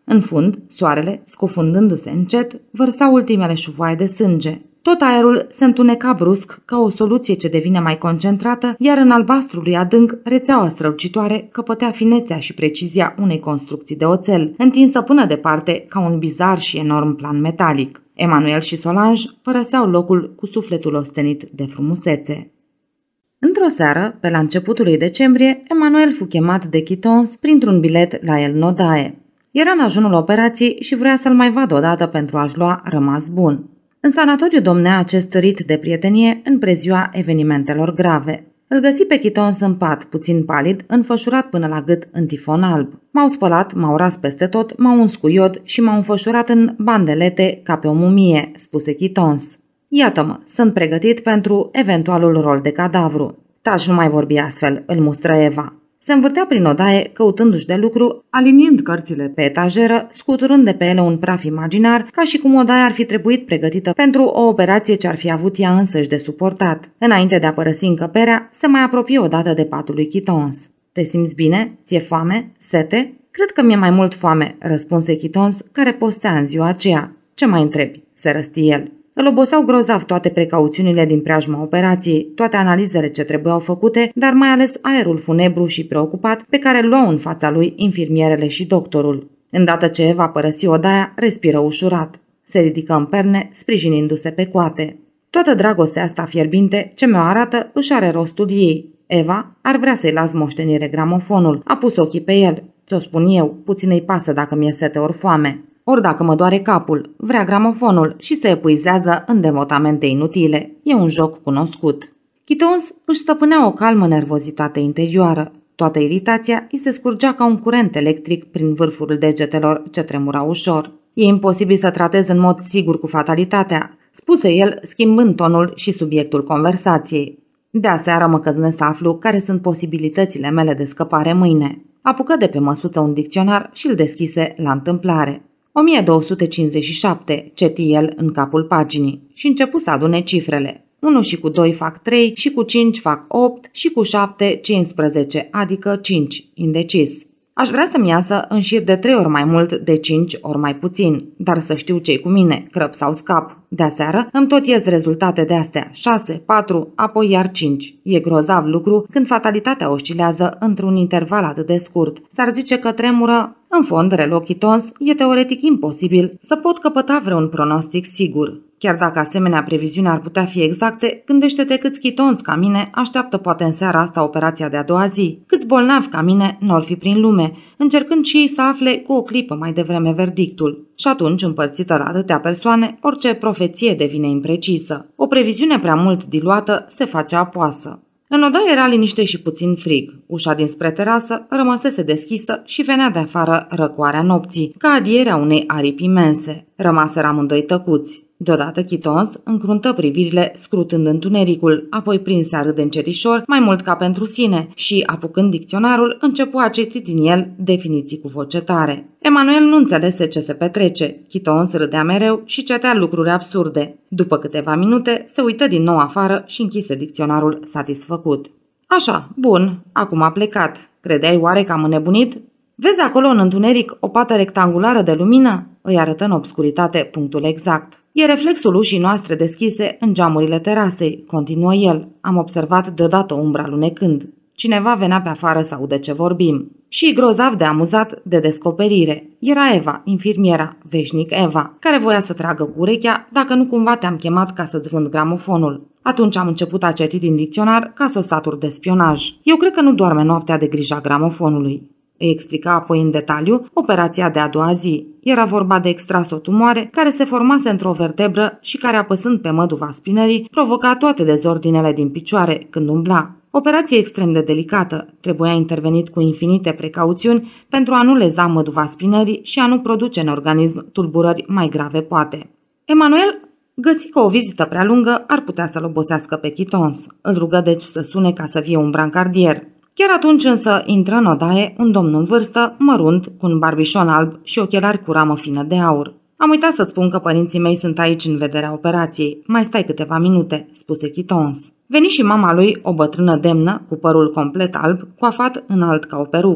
În fund, soarele, scufundându-se încet, vărsa ultimele șuvoaie de sânge. Tot aerul se întuneca brusc ca o soluție ce devine mai concentrată, iar în albastrului adânc rețeaua strălucitoare căpătea finețea și precizia unei construcții de oțel, întinsă până departe ca un bizar și enorm plan metalic. Emanuel și Solange părăseau locul cu sufletul ostenit de frumusețe. Într-o seară, pe la începutul lui decembrie, Emanuel fu chemat de Chitons printr-un bilet la el în odaie. Era în ajunul operației și vrea să-l mai vadă odată pentru a-și lua rămas bun. În sanatoriu domnea acest rit de prietenie în preziua evenimentelor grave. Îl găsi pe Chitons în pat, puțin palid, înfășurat până la gât în tifon alb. M-au spălat, m-au ras peste tot, m-au uns cu iod și m-au înfășurat în bandelete ca pe o mumie, spuse Chitons. Iată-mă, sunt pregătit pentru eventualul rol de cadavru. Taci, nu mai vorbi astfel, îl mustră Eva. Se învârtea prin odaie, căutându-și de lucru, aliniind cărțile pe etajeră, scuturând de pe ele un praf imaginar, ca și cum odaia ar fi trebuit pregătită pentru o operație ce ar fi avut ea însăși de suportat. Înainte de a părăsi încăperea, se mai apropie odată de patul lui Chitons. Te simți bine? Ți-e foame? Sete? Cred că mi-e mai mult foame, răspunse Chitons, care postea în ziua aceea. Ce mai întrebi? Se răsti el. Îl oboseau grozav toate precauțiunile din preajma operației, toate analizele ce trebuiau făcute, dar mai ales aerul funebru și preocupat pe care îl luau în fața lui infirmierele și doctorul. Îndată ce Eva părăsi odaia, respiră ușurat. Se ridică în perne, sprijinindu-se pe coate. Toată dragostea asta fierbinte, ce mi-o arată, își are rostul ei. Eva ar vrea să-i las moștenire gramofonul, a pus ochii pe el. Ți-o spun eu, puțin îi pasă dacă mi-e sete ori foame. Ori dacă mă doare capul, vrea gramofonul și se epuizează în devotamente inutile. E un joc cunoscut. Chitons își stăpânea o calmă nervozitate interioară. Toată iritația îi se scurgea ca un curent electric prin vârful degetelor ce tremura ușor. E imposibil să tratez în mod sigur cu fatalitatea, spuse el, schimbând tonul și subiectul conversației. De aseară mă căznesc să aflu care sunt posibilitățile mele de scăpare mâine. Apucă de pe măsuță un dicționar și îl deschise la întâmplare. o mie două sute cincizeci și șapte, ceti el în capul paginii și începu să adune cifrele. unu și cu doi fac trei și cu cinci fac opt și cu șapte cincisprezece, adică cinci, indecis. Aș vrea să-mi iasă în șir de trei ori mai mult de cinci ori mai puțin, dar să știu ce-i cu mine, crăp sau scap. De-aseară îmi tot ies rezultate de-astea, șase, patru, apoi iar cinci. E grozav lucru când fatalitatea oscilează într-un interval atât de scurt. S-ar zice că tremură. În fond, reluă Chitons, e teoretic imposibil să pot căpăta vreun pronostic sigur. Chiar dacă asemenea previziuni ar putea fi exacte, gândește-te câți Chitons ca mine așteaptă poate în seara asta operația de a doua zi. Câți bolnavi ca mine n-or fi prin lume, încercând și ei să afle cu o clipă mai devreme verdictul. Și atunci, împărțită la atâtea persoane, orice profeție devine imprecisă. O previziune prea mult diluată se face apoasă. În odaie era liniște și puțin frig. Ușa dinspre terasă rămăsese deschisă și venea de afară răcoarea nopții, ca adierea unei aripi imense. Rămaseră amândoi tăcuți. Deodată Chitons încruntă privirile scrutând întunericul, apoi prinse a râde încetișor, mai mult ca pentru sine, și, apucând dicționarul, începu a citi din el definiții cu voce tare. Emanuel nu înțelese ce se petrece. Chitons râdea mereu și cetea lucruri absurde. După câteva minute, se uită din nou afară și închise dicționarul satisfăcut. Așa, bun, acum a plecat. Credeai oare că am înnebunit? Vezi acolo în întuneric o pată rectangulară de lumină? Îi arătă în obscuritate punctul exact. E reflexul ușii noastre deschise în geamurile terasei, continuă el. Am observat deodată umbra lunecând. Cineva venea pe afară să audă ce vorbim. Și grozav de amuzat de descoperire. Era Eva, infirmiera, veșnic Eva, care voia să tragă cu urechea dacă nu cumva te-am chemat ca să-ți vând gramofonul. Atunci am început a citi din dicționar ca să o satur de spionaj. Eu cred că nu doarme noaptea de grija gramofonului. Îi explica apoi în detaliu operația de a doua zi. Era vorba de extras o tumoare care se formase într-o vertebră și care, apăsând pe măduva spinării, provoca toate dezordinele din picioare când umbla. Operație extrem de delicată, trebuia intervenit cu infinite precauțiuni pentru a nu leza măduva spinării și a nu produce în organism tulburări mai grave poate. Emanuel găsi că o vizită prea lungă ar putea să-l obosească pe Chitons. Îl rugă deci să sune ca să vie un brancardier. Chiar atunci însă intră în odaie un domn în vârstă, mărunt, cu un barbișon alb și ochelari cu ramă fină de aur. Am uitat să-ți spun că părinții mei sunt aici în vederea operației. Mai stai câteva minute, spuse Chitons. Veni și mama lui, o bătrână demnă, cu părul complet alb, coafat înalt ca o perucă.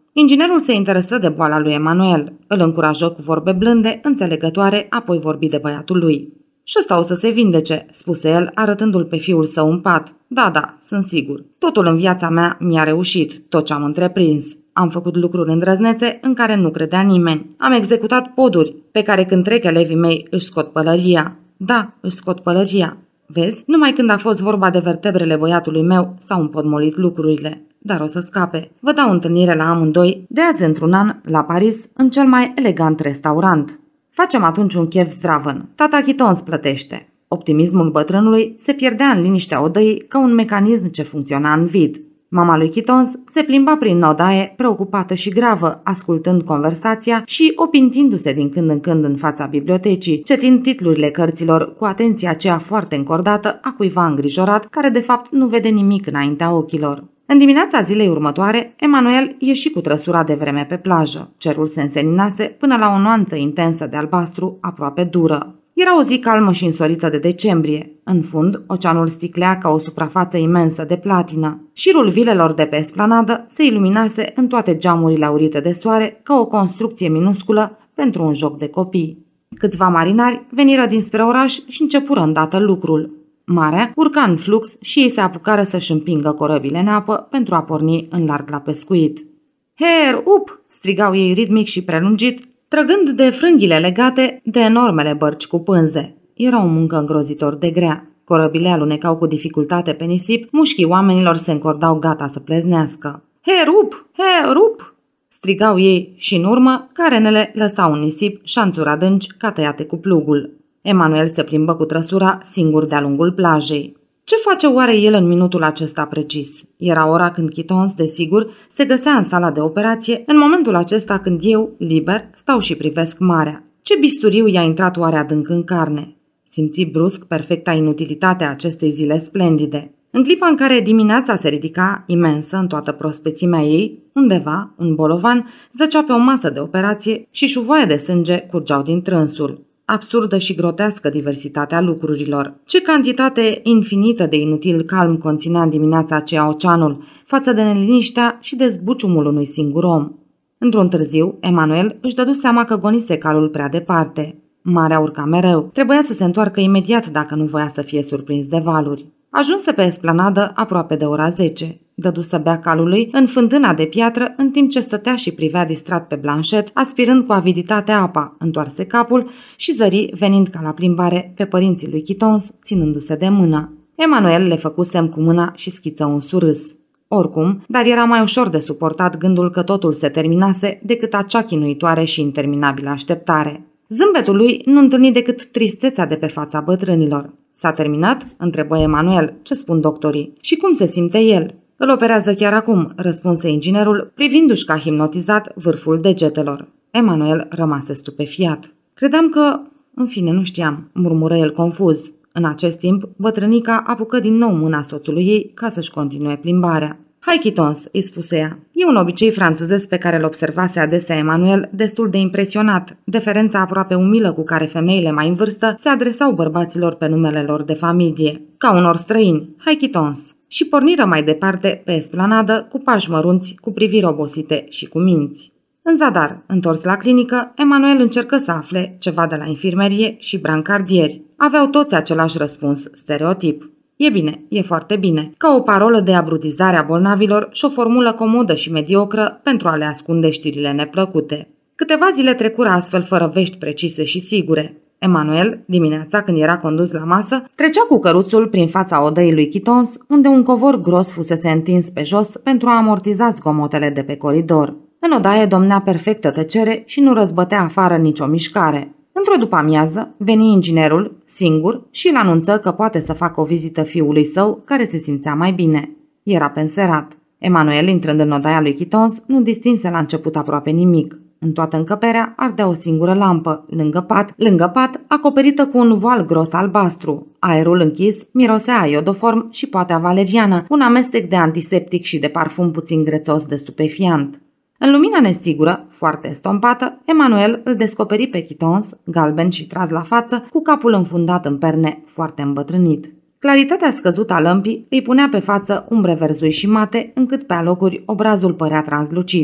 Inginerul se interesă de boala lui Emanuel, îl încurajă cu vorbe blânde, înțelegătoare, apoi vorbi de băiatul lui. Și ăsta o să se vindece, spuse el, arătându-l pe fiul său în pat. Da, da, sunt sigur. Totul în viața mea mi-a reușit, tot ce am întreprins. Am făcut lucruri îndrăznețe în care nu credea nimeni. Am executat poduri pe care când trec elevii mei își scot pălăria. Da, își scot pălăria. Vezi, numai când a fost vorba de vertebrele băiatului meu s-au împotmolit lucrurile. Dar o să scape. Vă dau întâlnire la amândoi, de azi într-un an, la Paris, în cel mai elegant restaurant. Facem atunci un chef zdravăn. Tata Chitons plătește. Optimismul bătrânului se pierdea în liniștea odăii ca un mecanism ce funcționa în vid. Mama lui Chitons se plimba prin odaie, preocupată și gravă, ascultând conversația și opintindu-se din când în când în fața bibliotecii, citind titlurile cărților cu atenția aceea foarte încordată a cuiva îngrijorat, care de fapt nu vede nimic înaintea ochilor. În dimineața zilei următoare, Emanuel ieși cu trăsura de vreme pe plajă. Cerul se înseninase până la o nuanță intensă de albastru, aproape dură. Era o zi calmă și însorită de decembrie. În fund, oceanul sticlea ca o suprafață imensă de platină. Șirul vilelor de pe esplanadă se iluminase în toate geamurile aurite de soare ca o construcție minusculă pentru un joc de copii. Câțiva marinari veniră dinspre oraș și începură îndată lucrul. Marea urca în flux și ei se apucară să-și împingă corăbile în apă pentru a porni în larg la pescuit. Her, up! Strigau ei ritmic și prelungit, trăgând de frânghile legate de enormele bărci cu pânze. Era o muncă îngrozitor de grea. Corăbile alunecau cu dificultate pe nisip, mușchii oamenilor se încordau gata să pleznească. Her, up! Her, up! Strigau ei și în urmă, carenele lăsau în nisip șanțuri adânci ca tăiate cu plugul. Emanuel se plimbă cu trăsura singur de-a lungul plajei. Ce face oare el în minutul acesta precis? Era ora când Chitons, desigur, se găsea în sala de operație, în momentul acesta când eu, liber, stau și privesc marea. Ce bisturiu i-a intrat oare adânc în carne? Simți brusc perfecta inutilitate a acestei zile splendide. În clipa în care dimineața se ridica, imensă în toată prospețimea ei, undeva, un bolovan, zăcea pe o masă de operație și șuvoaie de sânge curgeau din trânsul. Absurdă și grotescă diversitatea lucrurilor. Ce cantitate infinită de inutil calm conținea în dimineața aceea oceanul, față de neliniștea și de zbuciumul unui singur om. Într-un târziu, Emanuel își dădu seama că gonise calul prea departe. Marea urca mereu. Trebuia să se întoarcă imediat dacă nu voia să fie surprins de valuri. Ajunse pe esplanadă aproape de ora zece. Dădu să bea calului în fântâna de piatră, în timp ce stătea și privea distrat pe Blanchet, aspirând cu aviditate apa, întoarse capul și zări, venind ca la plimbare, pe părinții lui Chitons, ținându-se de mână. Emanuel le făcu semn cu mâna și schiță un surâs. Oricum, dar era mai ușor de suportat gândul că totul se terminase decât acea chinuitoare și interminabilă așteptare. Zâmbetul lui nu întâlni decât tristețea de pe fața bătrânilor. S-a terminat? Întrebă Emanuel. Ce spun doctorii? Și cum se simte el? Îl operează chiar acum, răspunse inginerul, privindu-și ca hipnotizat vârful degetelor. Emanuel rămase stupefiat. Credeam că... În fine, nu știam, murmură el confuz. În acest timp, bătrânica apucă din nou mâna soțului ei ca să-și continue plimbarea. Hai, Chitons, îi spuse ea. E un obicei franțuzesc pe care îl observase adesea Emanuel, destul de impresionat, deferența aproape umilă cu care femeile mai în vârstă se adresau bărbaților pe numele lor de familie, ca unor străini. Hai, Chitons! Și porniră mai departe pe esplanadă cu pași mărunți, cu priviri obosite și cu minți. În zadar, întors la clinică, Emanuel încercă să afle ceva de la infirmerie și brancardieri. Aveau toți același răspuns, stereotip. E bine, e foarte bine, ca o parolă de abrutizare a bolnavilor și o formulă comodă și mediocră pentru a le ascunde știrile neplăcute. Câteva zile trecură astfel fără vești precise și sigure. Emanuel, dimineața când era condus la masă, trecea cu căruțul prin fața odăii lui Chitons, unde un covor gros fusese întins pe jos pentru a amortiza zgomotele de pe coridor. În odaie domnea perfectă tăcere și nu răzbătea afară nicio mișcare. Într-o după-amiază, veni inginerul, singur, și îl anunță că poate să facă o vizită fiului său, care se simțea mai bine. Era penserat. Emanuel, intrând în odaia lui Chitons, nu distinse la început aproape nimic. În toată încăperea ardea o singură lampă, lângă pat, lângă pat, acoperită cu un voal gros albastru. Aerul închis mirosea a iodoform și poate a valeriană, un amestec de antiseptic și de parfum puțin grețos de stupefiant. În lumina nesigură, foarte estompată, Emanuel îl descoperi pe Chitons, galben și tras la față, cu capul înfundat în perne, foarte îmbătrânit. Claritatea scăzută a lămpii îi punea pe față umbre verzui și mate, încât pe alocuri obrazul părea translucid.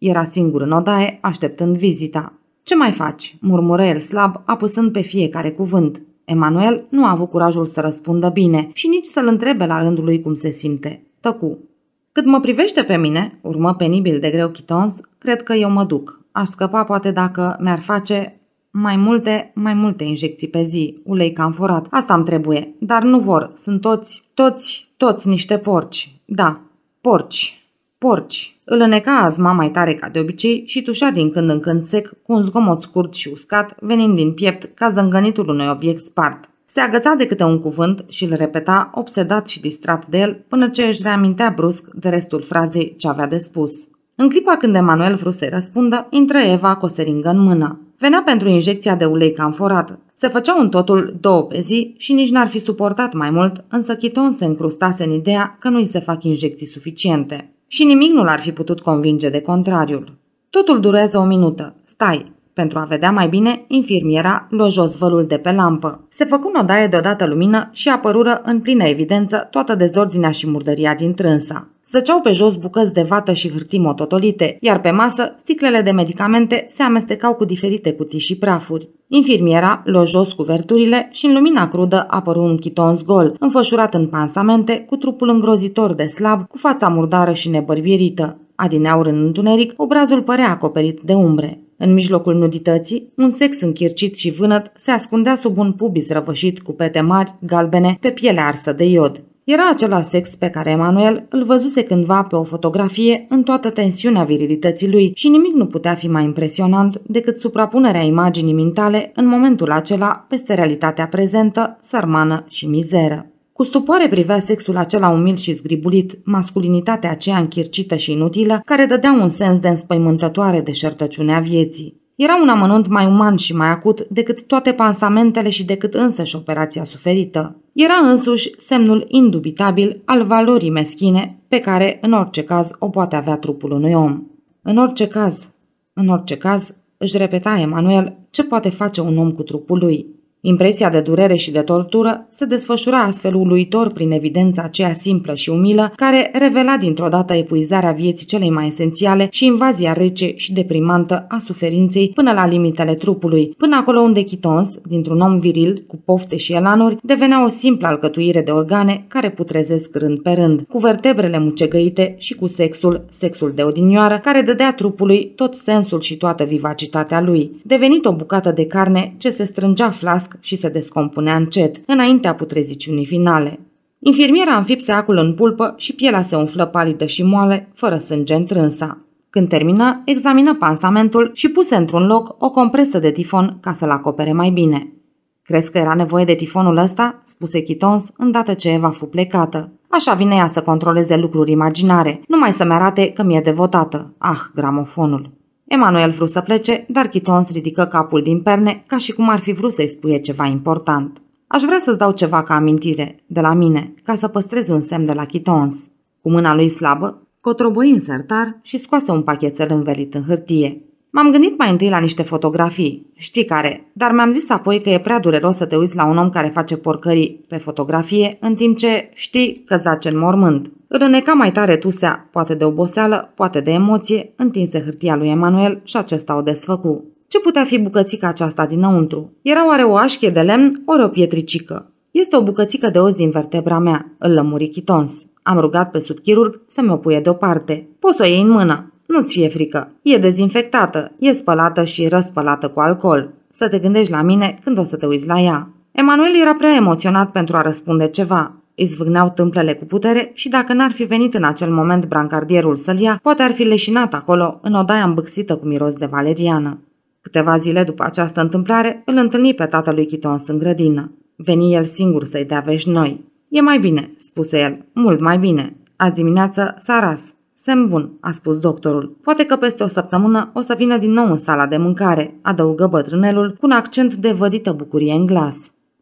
Era singur în odaie, așteptând vizita. Ce mai faci?" murmură el slab, apăsând pe fiecare cuvânt. Emanuel nu a avut curajul să răspundă bine și nici să-l întrebe la rândul lui cum se simte. Tăcu. Cât mă privește pe mine, urmă penibil de greu Chitons, cred că eu mă duc. Aș scăpa poate dacă mi-ar face mai multe, mai multe injecții pe zi, ulei camforat. Asta îmi trebuie, dar nu vor, sunt toți, toți, toți niște porci. Da, porci. Porci. Îl îneca azma mai tare ca de obicei și tușea din când în când sec cu un zgomot scurt și uscat, venind din piept ca zângănitul unui obiect spart. Se agăța de câte un cuvânt și îl repeta, obsedat și distrat de el, până ce își reamintea brusc de restul frazei ce avea de spus. În clipa când Emanuel vrut să-i răspundă, intră Eva cu o seringă în mână. Venea pentru injecția de ulei camforat. Se făceau în totul două pe zi și nici n-ar fi suportat mai mult, însă Chiton se încrustase în ideea că nu-i se fac injecții suficiente. Și nimic nu l-ar fi putut convinge de contrariul. Totul durează o minută. Stai. Pentru a vedea mai bine, infirmiera luă jos vălul de pe lampă. Se făcu în odaie deodată lumină și apărură în plină evidență toată dezordinea și murdăria din trânsa. Zăceau pe jos bucăți de vată și hârtii mototolite, iar pe masă sticlele de medicamente se amestecau cu diferite cutii și prafuri. Infirmiera luă jos cuverturile și în lumina crudă apăru un Chitons gol, înfășurat în pansamente, cu trupul îngrozitor de slab, cu fața murdară și nebărbierită. Adineauri în întuneric, obrazul părea acoperit de umbre. În mijlocul nudității, un sex închircit și vânăt se ascundea sub un pubis răvășit cu pete mari, galbene, pe piele arsă de iod. Era același sex pe care Emanuel îl văzuse cândva pe o fotografie în toată tensiunea virilității lui și nimic nu putea fi mai impresionant decât suprapunerea imaginii mintale în momentul acela peste realitatea prezentă, sărmană și mizeră. Cu stupoare privea sexul acela umil și zgribulit, masculinitatea aceea închircită și inutilă, care dădea un sens de înspăimântătoare deșertăciune a vieții. Era un amănunt mai uman și mai acut decât toate pansamentele și decât însăși operația suferită. Era însuși semnul indubitabil al valorii meschine pe care, în orice caz, o poate avea trupul unui om. În orice caz, în orice caz, își repeta Emanuel ce poate face un om cu trupul lui. Impresia de durere și de tortură se desfășura astfel uluitor prin evidența aceea simplă și umilă, care revela dintr-o dată epuizarea vieții celei mai esențiale și invazia rece și deprimantă a suferinței până la limitele trupului, până acolo unde Chitons, dintr-un om viril, cu pofte și elanuri, devenea o simplă alcătuire de organe care putrezesc rând pe rând, cu vertebrele mucegăite și cu sexul, sexul de odinioară, care dădea trupului tot sensul și toată vivacitatea lui, devenit o bucată de carne ce se strângea flasc și se descompunea încet, înaintea putreziciunii finale. Infirmiera înfipse acul în pulpă și pielea se umflă palidă și moale, fără sânge întrânsa. Când termină, examină pansamentul și puse într-un loc o compresă de tifon ca să-l acopere mai bine. Crezi că era nevoie de tifonul ăsta?" spuse Chitons, îndată ce Eva fu plecată. Așa vine ea să controleze lucruri imaginare, numai să-mi arate că mi-e devotată. Ah, gramofonul! Emanuel vrut să plece, dar Chitons ridică capul din perne, ca și cum ar fi vrut să-i spuie ceva important. Aș vrea să-ți dau ceva ca amintire, de la mine, ca să păstrezi un semn de la Chitons. Cu mâna lui slabă, cotroboi în sertar și scoase un pachetel învelit în hârtie. M-am gândit mai întâi la niște fotografii, știi care, dar mi-am zis apoi că e prea dureros să te uiți la un om care face porcării pe fotografie, în timp ce știi că zace în mormânt. Îl îneca mai tare tusea, poate de oboseală, poate de emoție, întinse hârtia lui Emanuel și acesta o desfăcu. Ce putea fi bucățica aceasta dinăuntru? Era oare o așchie de lemn, ori o pietricică? Este o bucățică de os din vertebra mea, îl lămuri Chitons. Am rugat pe subchirurg să mi-o puie deoparte. Poți să o iei în mână. Nu-ți fie frică. E dezinfectată, e spălată și răspălată cu alcool. Să te gândești la mine când o să te uiți la ea. Emanuel era prea emoționat pentru a răspunde ceva. Îi zvâgneau tâmplele cu putere și dacă n-ar fi venit în acel moment brancardierul să-l ia, poate ar fi leșinat acolo, în odaia îmbâxită cu miros de valeriană. Câteva zile după această întâmplare, îl întâlni pe tatălui Chitons în grădină. Veni el singur să-i dea vești noi. E mai bine, spuse el, mult mai bine. Azi dimineață s-a ras. Semn bun, a spus doctorul. Poate că peste o săptămână o să vină din nou în sala de mâncare, adăugă bătrânelul cu un accent de vădită bucurie în glas.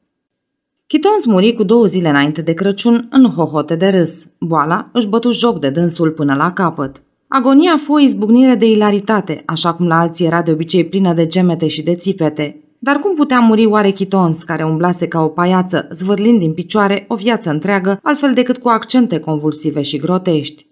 Chitons muri cu două zile înainte de Crăciun în hohote de râs. Boala își bătu joc de dânsul până la capăt. Agonia fu o izbucnire de ilaritate, așa cum la alții era de obicei plină de gemete și de țipete. Dar cum putea muri oare Chitons, care umblase ca o paiață, zvârlind din picioare o viață întreagă, altfel decât cu accente convulsive și grotești?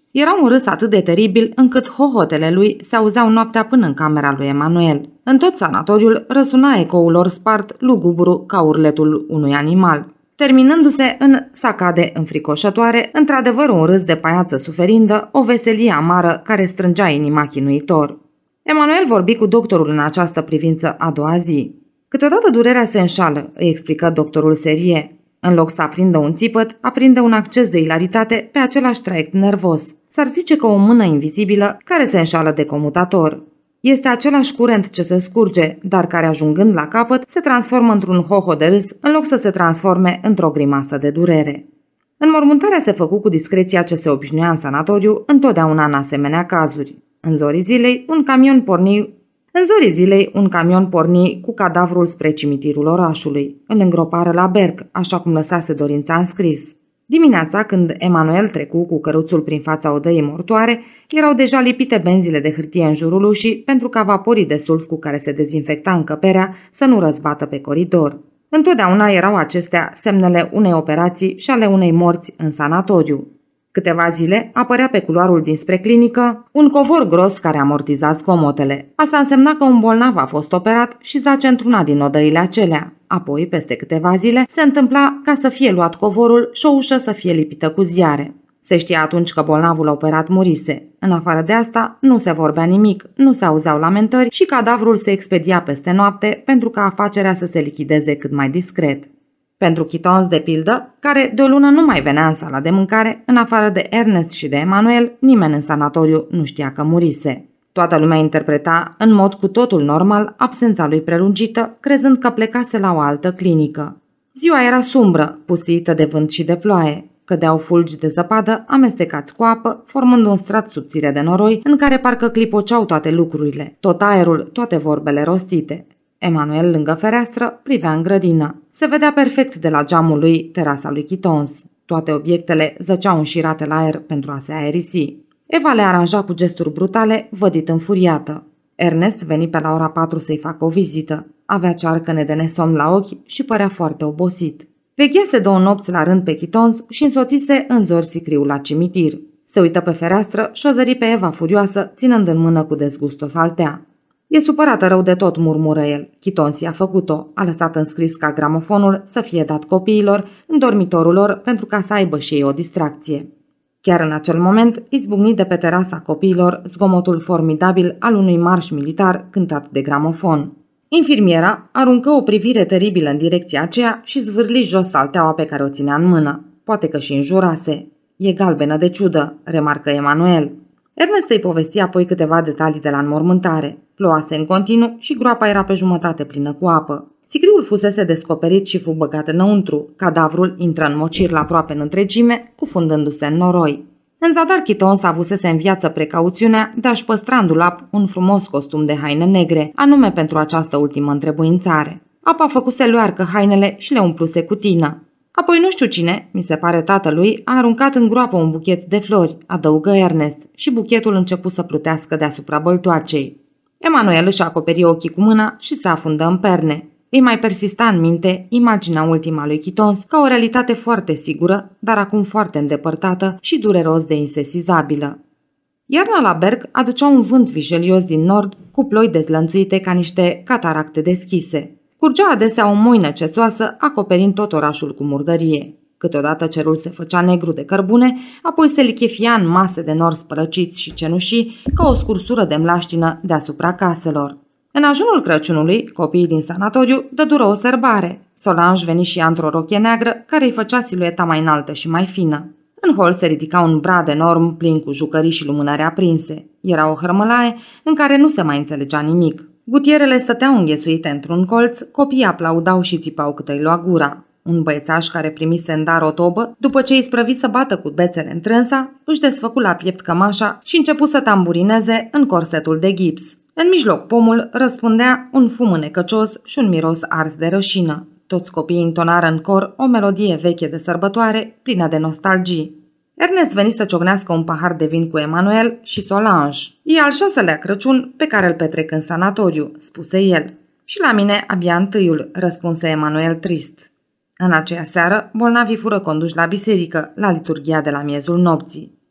Era un râs atât de teribil încât hohotele lui se auzeau noaptea până în camera lui Emanuel. În tot sanatoriul răsuna ecoul lor spart, lugubru ca urletul unui animal. Terminându-se în sacade înfricoșătoare, într-adevăr un râs de paiață suferindă, o veselie amară care strângea inima chinuitor. Emanuel vorbi cu doctorul în această privință a doua zi. Câteodată durerea se înșală, îi explică doctorul Serie. În loc să aprindă un țipăt, aprinde un acces de ilaritate pe același traiect nervos. S-ar zice că o mână invizibilă care se înșală de comutator. Este același curent ce se scurge, dar care ajungând la capăt se transformă într-un hoho de râs în loc să se transforme într-o grimasă de durere. Înmormântarea se făcu cu discreția ce se obișnuia în sanatoriu întotdeauna în asemenea cazuri. În zorii zilei, un camion porni În zorii zilei, un camion porni cu cadavrul spre cimitirul orașului. Îl îngropară la Berg, așa cum lăsase dorința în scris. Dimineața, când Emanuel trecu cu căruțul prin fața odăii mortoare, erau deja lipite benzile de hârtie în jurul ușii pentru ca vaporii de sulf cu care se dezinfecta încăperea să nu răzbată pe coridor. Întotdeauna erau acestea semnele unei operații și ale unei morți în sanatoriu. Câteva zile apărea pe culoarul dinspre clinică un covor gros care amortiza zgomotele. Asta însemna că un bolnav a fost operat și zace într-una din odăile acelea. Apoi, peste câteva zile, se întâmpla ca să fie luat covorul și o ușă să fie lipită cu ziare. Se știa atunci că bolnavul operat murise. În afară de asta, nu se vorbea nimic, nu se auzeau lamentări și cadavrul se expedia peste noapte pentru ca afacerea să se lichideze cât mai discret. Pentru Chitons, de pildă, care de o lună nu mai venea în sala de mâncare, în afară de Ernest și de Emanuel, nimeni în sanatoriu nu știa că murise. Toată lumea interpreta, în mod cu totul normal, absența lui prelungită, crezând că plecase la o altă clinică. Ziua era sumbră, pustită de vânt și de ploaie. Cădeau fulgi de zăpadă, amestecați cu apă, formând un strat subțire de noroi, în care parcă clipoceau toate lucrurile, tot aerul, toate vorbele rostite. Emanuel, lângă fereastră, privea în grădină. Se vedea perfect de la geamul lui terasa lui Chitons. Toate obiectele zăceau înșirate la aer pentru a se aerisi. Eva le aranja cu gesturi brutale, vădit înfuriată. Ernest veni pe la ora patru să-i facă o vizită. Avea cearcăne de nesomn la ochi și părea foarte obosit. Veghease două nopți la rând pe Chitons și însoțise în zor sicriul la cimitir. Se uită pe fereastră și o zări pe Eva furioasă, ținând în mână cu dezgust o saltea. E supărată rău de tot, murmură el. Chitons i-a făcut-o, a lăsat înscris ca gramofonul să fie dat copiilor în dormitorul lor pentru ca să aibă și ei o distracție. Chiar în acel moment izbucni de pe terasa copiilor zgomotul formidabil al unui marș militar cântat de gramofon. Infirmiera aruncă o privire teribilă în direcția aceea și zvârli jos salteaua pe care o ținea în mână. Poate că și înjurase. E galbenă de ciudă, remarcă Emanuel. Ernest îi povesti apoi câteva detalii de la înmormântare. Ploase în continuu și groapa era pe jumătate plină cu apă. Sicriul fusese descoperit și fu băgat înăuntru. Cadavrul intră în mocir la aproape în întregime, cufundându-se în noroi. În zadar Chitons avusese în viață precauțiunea de a-și păstra în dulap un frumos costum de haine negre, anume pentru această ultimă întrebuințare. Apa făcuse luarcă hainele și le umpluse cu tină. Apoi nu știu cine, mi se pare tatălui, a aruncat în groapă un buchet de flori, adăugă Ernest, și buchetul începu să plutească deasupra băltoacei. Emanuel își acoperi ochii cu mâna și se afundă în perne. Îi mai persista în minte imaginea ultima lui Chitons ca o realitate foarte sigură, dar acum foarte îndepărtată și dureros de insesizabilă. Iarna la Berg aducea un vânt vijelios din nord, cu ploi dezlănțuite ca niște cataracte deschise. Curgea adesea o moină cețoasă, acoperind tot orașul cu murdărie. Câteodată cerul se făcea negru de cărbune, apoi se lichefia în mase de nori spărăciți și cenușii, ca o scursură de mlaștină deasupra caselor. În ajunul Crăciunului, copiii din sanatoriu dădură o sărbare. Solange veni și ea într-o rochie neagră, care îi făcea silueta mai înaltă și mai fină. În hol se ridica un brad enorm, plin cu jucării și lumânări aprinse. Era o hărmălaie în care nu se mai înțelegea nimic. Gutierele stăteau înghesuite într-un colț, copiii aplaudau și țipau cât îi lua gura. Un băiețaș care primise în dar o tobă, după ce îi sprăvi să bată cu bețele în trânsa, își desfăcu la piept cămașa și începu să tamburineze în corsetul de gips. În mijloc pomul răspundea un fum înecăcios și un miros ars de rășină. Toți copiii intonară în cor o melodie veche de sărbătoare, plină de nostalgii. Ernest veni să ciocnească un pahar de vin cu Emanuel și Solange. E al șaselea Crăciun pe care îl petrec în sanatoriu, spuse el. Și la mine abia întâiul, răspunse Emanuel trist. În aceea seară, bolnavii fură conduși la biserică, la liturghia de la miezul nopții.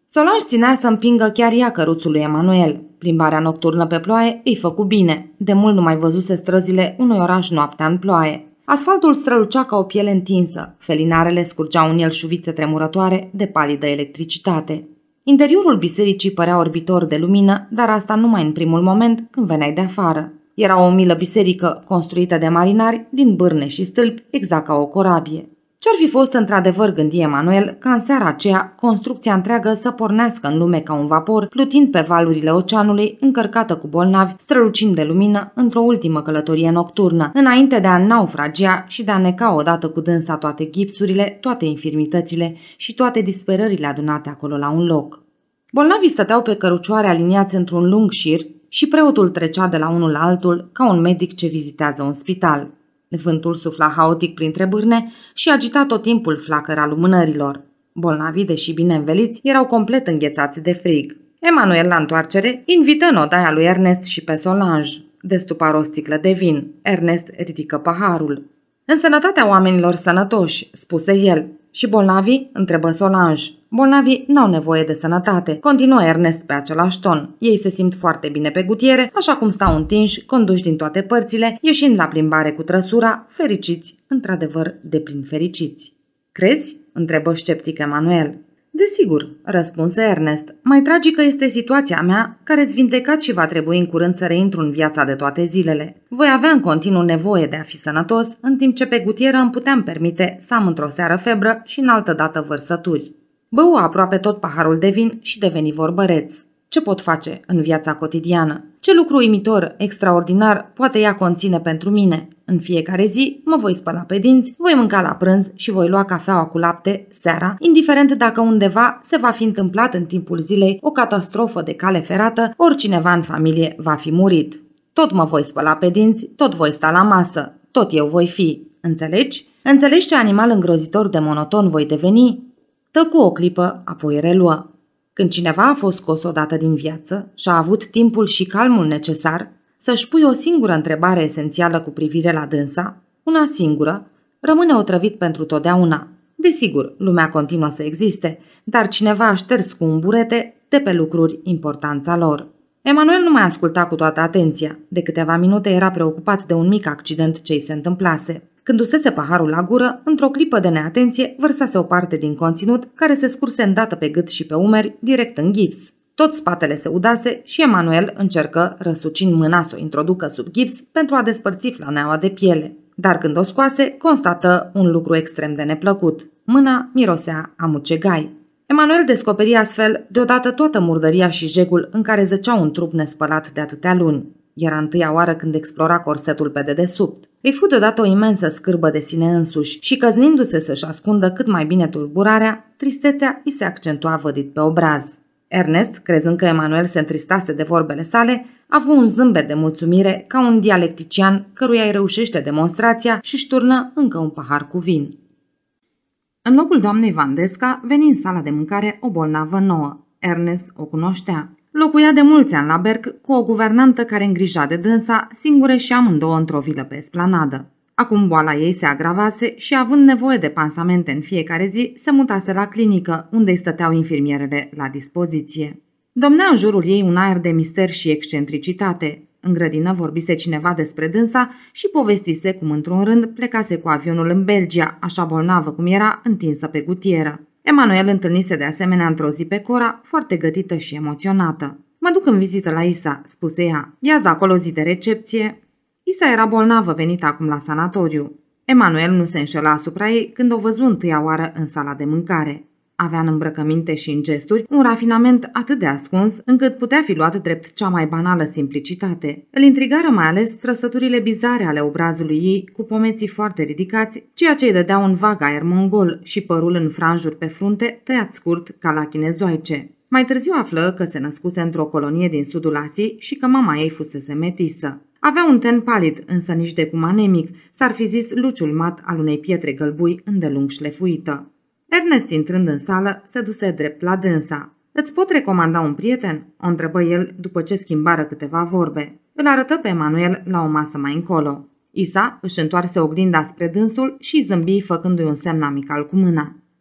Solange ținea să împingă chiar ea căruțul lui Emanuel. Plimbarea nocturnă pe ploaie îi făcu bine. De mult nu mai văzuse străzile unui oraș noaptea în ploaie. Asfaltul strălucea ca o piele întinsă. Felinarele scurgeau în el șuvițe tremurătoare de palidă electricitate. Interiorul bisericii părea orbitor de lumină, dar asta numai în primul moment când veneai de afară. Era o umilă biserică construită de marinari din bârne și stâlpi, exact ca o corabie. Ce-ar fi fost într-adevăr, gândi Emanuel, ca în seara aceea construcția întreagă să pornească în lume ca un vapor, plutind pe valurile oceanului, încărcată cu bolnavi, strălucind de lumină într-o ultimă călătorie nocturnă, înainte de a naufragia și de a neca odată cu dânsa toate gipsurile, toate infirmitățile și toate disperările adunate acolo la un loc. Bolnavii stăteau pe cărucioare aliniați într-un lung șir și preotul trecea de la unul la altul ca un medic ce vizitează un spital. Vântul sufla haotic printre bârne și agita tot timpul flacăra lumânărilor. Bolnavii, deși bine înveliți, erau complet înghețați de frig. Emanuel, la întoarcere, invită în odaia lui Ernest și pe Solange. Destupară o sticlă de vin. Ernest ridică paharul. În sănătatea oamenilor sănătoși, spuse el. Și bolnavii? Întrebă Solange. Bolnavii n-au nevoie de sănătate, continuă Ernest pe același ton. Ei se simt foarte bine pe gutiere, așa cum stau întinși, conduși din toate părțile, ieșind la plimbare cu trăsura, fericiți, într-adevăr deplin fericiți. Crezi? Întrebă sceptic Emanuel. Desigur, răspunse Ernest. Mai tragică este situația mea, care-s vindecat și va trebui în curând să reintru în viața de toate zilele. Voi avea în continuu nevoie de a fi sănătos, în timp ce pe gutieră îmi puteam permite să am într-o seară febră și în altă dată vărsături. Bău aproape tot paharul de vin și deveni vorbăreț. Ce pot face în viața cotidiană? Ce lucru uimitor, extraordinar, poate ea conține pentru mine? În fiecare zi mă voi spăla pe dinți, voi mânca la prânz și voi lua cafeaua cu lapte seara, indiferent dacă undeva se va fi întâmplat în timpul zilei o catastrofă de cale ferată, ori cineva în familie va fi murit. Tot mă voi spăla pe dinți, tot voi sta la masă, tot eu voi fi. Înțelegi? Înțelegi ce animal îngrozitor de monoton voi deveni? Tăcu o clipă, apoi reluă. Când cineva a fost scos odată din viață și a avut timpul și calmul necesar să-și pui o singură întrebare esențială cu privire la dânsa, una singură, rămâne otrăvit pentru totdeauna. Desigur, lumea continuă să existe, dar cineva a șters cu un burete de pe lucruri importanța lor. Emanuel nu mai asculta cu toată atenția. De câteva minute era preocupat de un mic accident ce-i se întâmplase. Când dusese paharul la gură, într-o clipă de neatenție, vărsase o parte din conținut care se scurse îndată pe gât și pe umeri, direct în gips. Tot spatele se udase și Emanuel încercă, răsucind mâna să o introducă sub gips pentru a despărți flaneaua de piele. Dar când o scoase, constată un lucru extrem de neplăcut. Mâna mirosea a mucegai. Emanuel descoperi astfel deodată toată murdăria și jegul în care zăcea un trup nespălat de atâtea luni. Era întâia oară când explora corsetul pe dedesubt. Îi fu deodată o imensă scârbă de sine însuși și, căznindu-se să-și ascundă cât mai bine tulburarea, tristețea îi se accentua vădit pe obraz. Ernest, crezând că Emanuel se întristase de vorbele sale, a avut un zâmbet de mulțumire ca un dialectician căruia îi reușește demonstrația și-și turnă încă un pahar cu vin. În locul doamnei Vandesca veni în sala de mâncare o bolnavă nouă. Ernest o cunoștea. Locuia de mulți ani la Berg cu o guvernantă care îngrija de dânsa, singure și amândouă într-o vilă pe esplanadă. Acum boala ei se agravase și, având nevoie de pansamente în fiecare zi, se mutase la clinică, unde îi stăteau infirmierele la dispoziție. Domnea în jurul ei un aer de mister și excentricitate. În grădină vorbise cineva despre dânsa și povestise cum într-un rând plecase cu avionul în Belgia, așa bolnavă cum era, întinsă pe gutieră. Emanuel întâlnise de asemenea într-o zi pe Cora, foarte gătită și emoționată. Mă duc în vizită la Isa, spuse ea. Ia-ți acolo zi de recepție. Isa era bolnavă, venită acum la sanatoriu. Emanuel nu se înșela asupra ei când o văzu întâia oară în sala de mâncare. Avea în îmbrăcăminte și în gesturi un rafinament atât de ascuns, încât putea fi luat drept cea mai banală simplicitate. Îl intrigară mai ales trăsăturile bizare ale obrazului ei, cu pomeții foarte ridicați, ceea ce îi dădea un vag aer mongol și părul în franjuri pe frunte, tăiat scurt ca la chinezoice. Mai târziu află că se născuse într-o colonie din sudul Asiei și că mama ei fusese metisă. Avea un ten palid, însă nici de cum anemic, s-ar fi zis luciul mat al unei pietre gălbui îndelung șlefuită. Ernest, intrând în sală, se duse drept la dânsa. Îți pot recomanda un prieten?" o întrebă el după ce schimbară câteva vorbe. Îl arătă pe Emanuel la o masă mai încolo. Isa își întoarse oglinda spre dânsul și zâmbi făcându-i un semn amical cu mâna.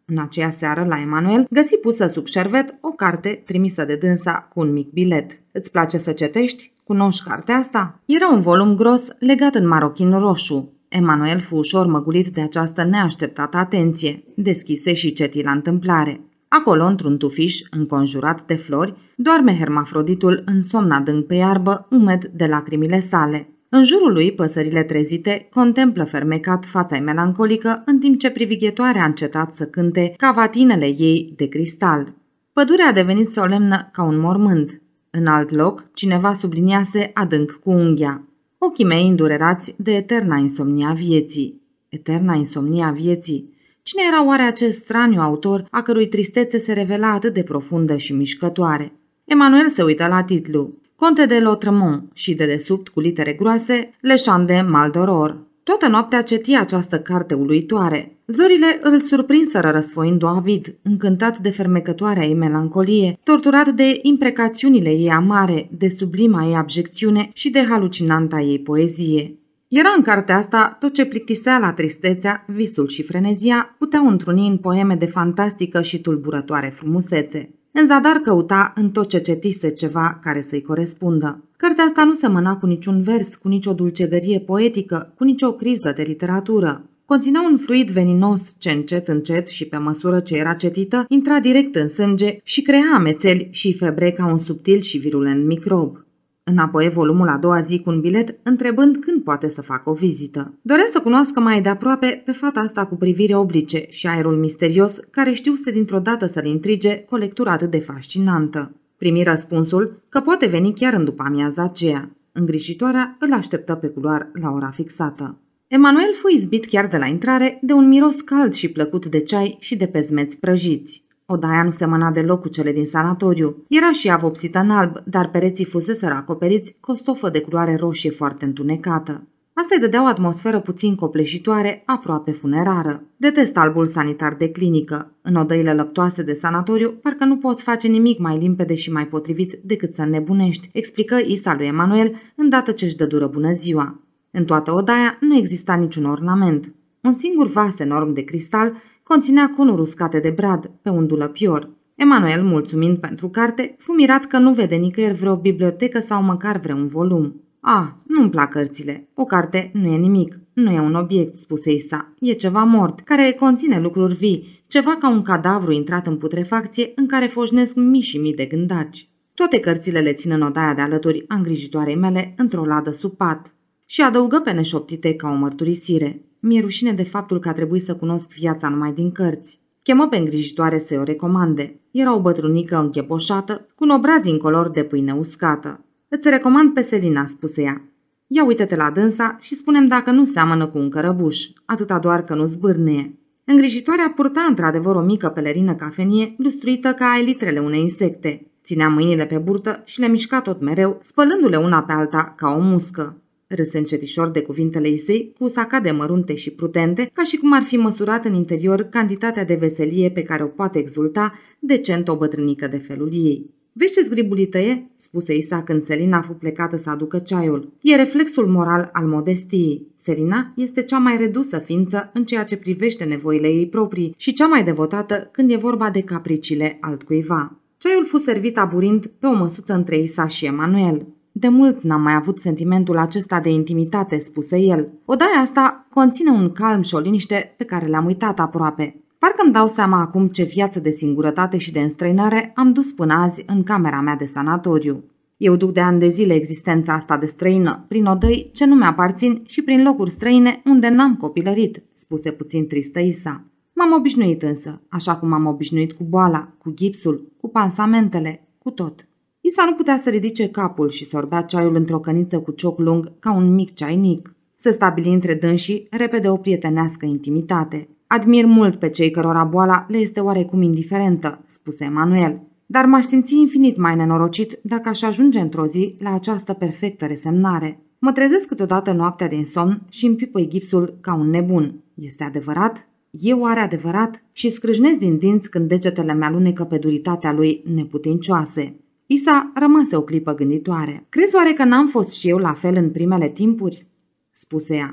În aceea seară, la Emanuel, găsi pusă sub șervet o carte trimisă de dânsa cu un mic bilet. Îți place să citești? Cunoști cartea asta? Era un volum gros legat în marochin roșu. Emanuel fu ușor măgulit de această neașteptată atenție. Deschise și ceti la întâmplare. Acolo, într-un tufiș înconjurat de flori, doarme hermafroditul în somn adânc pe iarbă, umed de lacrimile sale. În jurul lui, păsările trezite contemplă fermecat fața-i melancolică, în timp ce privighetoarea a încetat să cânte cavatinele ei de cristal. Pădurea a devenit solemnă ca un mormânt. În alt loc, cineva subliniase adânc cu unghia: ochii mei îndurerați de eterna insomnia vieții. Eterna insomnia vieții. Cine era oare acest straniu autor a cărui tristețe se revela atât de profundă și mișcătoare? Emanuel se uită la titlu: Conte de Lautremont și de desubt cu litere groase Le Chant de Maldoror. Toată noaptea ceti această carte uluitoare. Zorile îl surprinseră răsfoind avid, încântat de fermecătoarea ei melancolie, torturat de imprecațiunile ei amare, de sublima ei abjecțiune și de halucinanta ei poezie. Era în cartea asta tot ce plictiseala, tristețea, visul și frenezia puteau întruni în poeme de fantastică și tulburătoare frumusețe. În zadar căuta în tot ce cetise ceva care să-i corespundă. Cartea asta nu semăna cu niciun vers, cu nicio dulcegărie poetică, cu nicio criză de literatură. Conținea un fluid veninos ce încet, încet și pe măsură ce era cetită, intra direct în sânge și crea amețeli și febre ca un subtil și virulent microb. Înapoi volumul a doua zi cu un bilet, întrebând când poate să facă o vizită. Dorea să cunoască mai de aproape pe fata asta cu privire oblice și aerul misterios, care știuse dintr-o dată să-l intrige cu o lectură atât de fascinantă. Primi răspunsul că poate veni chiar în după amiaza aceea. Îngrijitoarea îl așteptă pe culoar la ora fixată. Emanuel fu izbit chiar de la intrare de un miros cald și plăcut de ceai și de pezmeți prăjiți. Odaia nu semăna deloc cu cele din sanatoriu. Era și ea vopsită în alb, dar pereții fuseseră acoperiți cu o stofă de culoare roșie foarte întunecată. Asta îi dădea o atmosferă puțin copleșitoare, aproape funerară. Detest albul sanitar de clinică. În odăile lăptoase de sanatoriu, parcă nu poți face nimic mai limpede și mai potrivit decât să înnebunești, explică Isa lui Emanuel, îndată ce își dă dură bună ziua. În toată odaia nu exista niciun ornament. Un singur vas enorm de cristal conținea conuri uscate de brad pe un dulăpior. Emanuel, mulțumind pentru carte, fu mirat că nu vede nicăieri vreo bibliotecă sau măcar vreun volum. Ah, nu-mi plac cărțile. O carte nu e nimic, nu e un obiect, spuse Isa. E ceva mort, care conține lucruri vii, ceva ca un cadavru intrat în putrefacție în care foșnesc mii și mii de gândaci. Toate cărțile le țin în odaia de alături a îngrijitoarei mele într-o ladă sub pat. Și adăugă pe neșoptite ca o mărturisire: mi-e rușine de faptul că a trebuit să cunosc viața numai din cărți. Chemă pe îngrijitoare să o recomande. Era o bătrânică închepoșată, cu un obraz incolor de pâine uscată. Îți recomand pe Selina, spuse ea. Ia uite-te la dânsa și spune-mi dacă nu seamănă cu un cărăbuș, atâta doar că nu zbârneie. Îngrijitoarea purta într-adevăr o mică pelerină cafenie, lustruită ca elitrele unei insecte. Ținea mâinile pe burtă și le mișca tot mereu, spălându-le una pe alta ca o muscă. Râse încetișor de cuvintele ei, cu sacade mărunte și prudente, ca și cum ar fi măsurat în interior cantitatea de veselie pe care o poate exulta decent o bătrânică de felul ei. Vezi ce zgribulită e?" spuse Isa când Selina fu plecată să aducă ceaiul. E reflexul moral al modestiei. Selina este cea mai redusă ființă în ceea ce privește nevoile ei proprii și cea mai devotată când e vorba de capriciile altcuiva. Ceaiul fu servit aburind pe o măsuță între Isa și Emanuel. De mult n-am mai avut sentimentul acesta de intimitate, spuse el. Odaia asta conține un calm și o liniște pe care le-am uitat aproape. Parcă îmi dau seama acum ce viață de singurătate și de înstrăinare am dus până azi în camera mea de sanatoriu. Eu duc de ani de zile existența asta de străină, prin odăi ce nu mi-aparțin și prin locuri străine unde n-am copilărit, spuse puțin tristă Isa. M-am obișnuit însă, așa cum m-am obișnuit cu boala, cu gipsul, cu pansamentele, cu tot. Isa nu putea să ridice capul și sorbea ceaiul într-o căniță cu cioc lung ca un mic ceainic. Se stabili între dânsii repede o prietenească intimitate. Admir mult pe cei cărora boala le este oarecum indiferentă, spuse Emanuel, dar m-aș simți infinit mai nenorocit dacă aș ajunge într-o zi la această perfectă resemnare. Mă trezesc câteodată noaptea din somn și îmi pipăi gipsul ca un nebun. Este adevărat? E oare adevărat? Și scrâșnesc din dinți când degetele mi-alunecă pe duritatea lui neputincioase. Isa rămase o clipă gânditoare. Crezi oare că n-am fost și eu la fel în primele timpuri? Spuse ea. Cu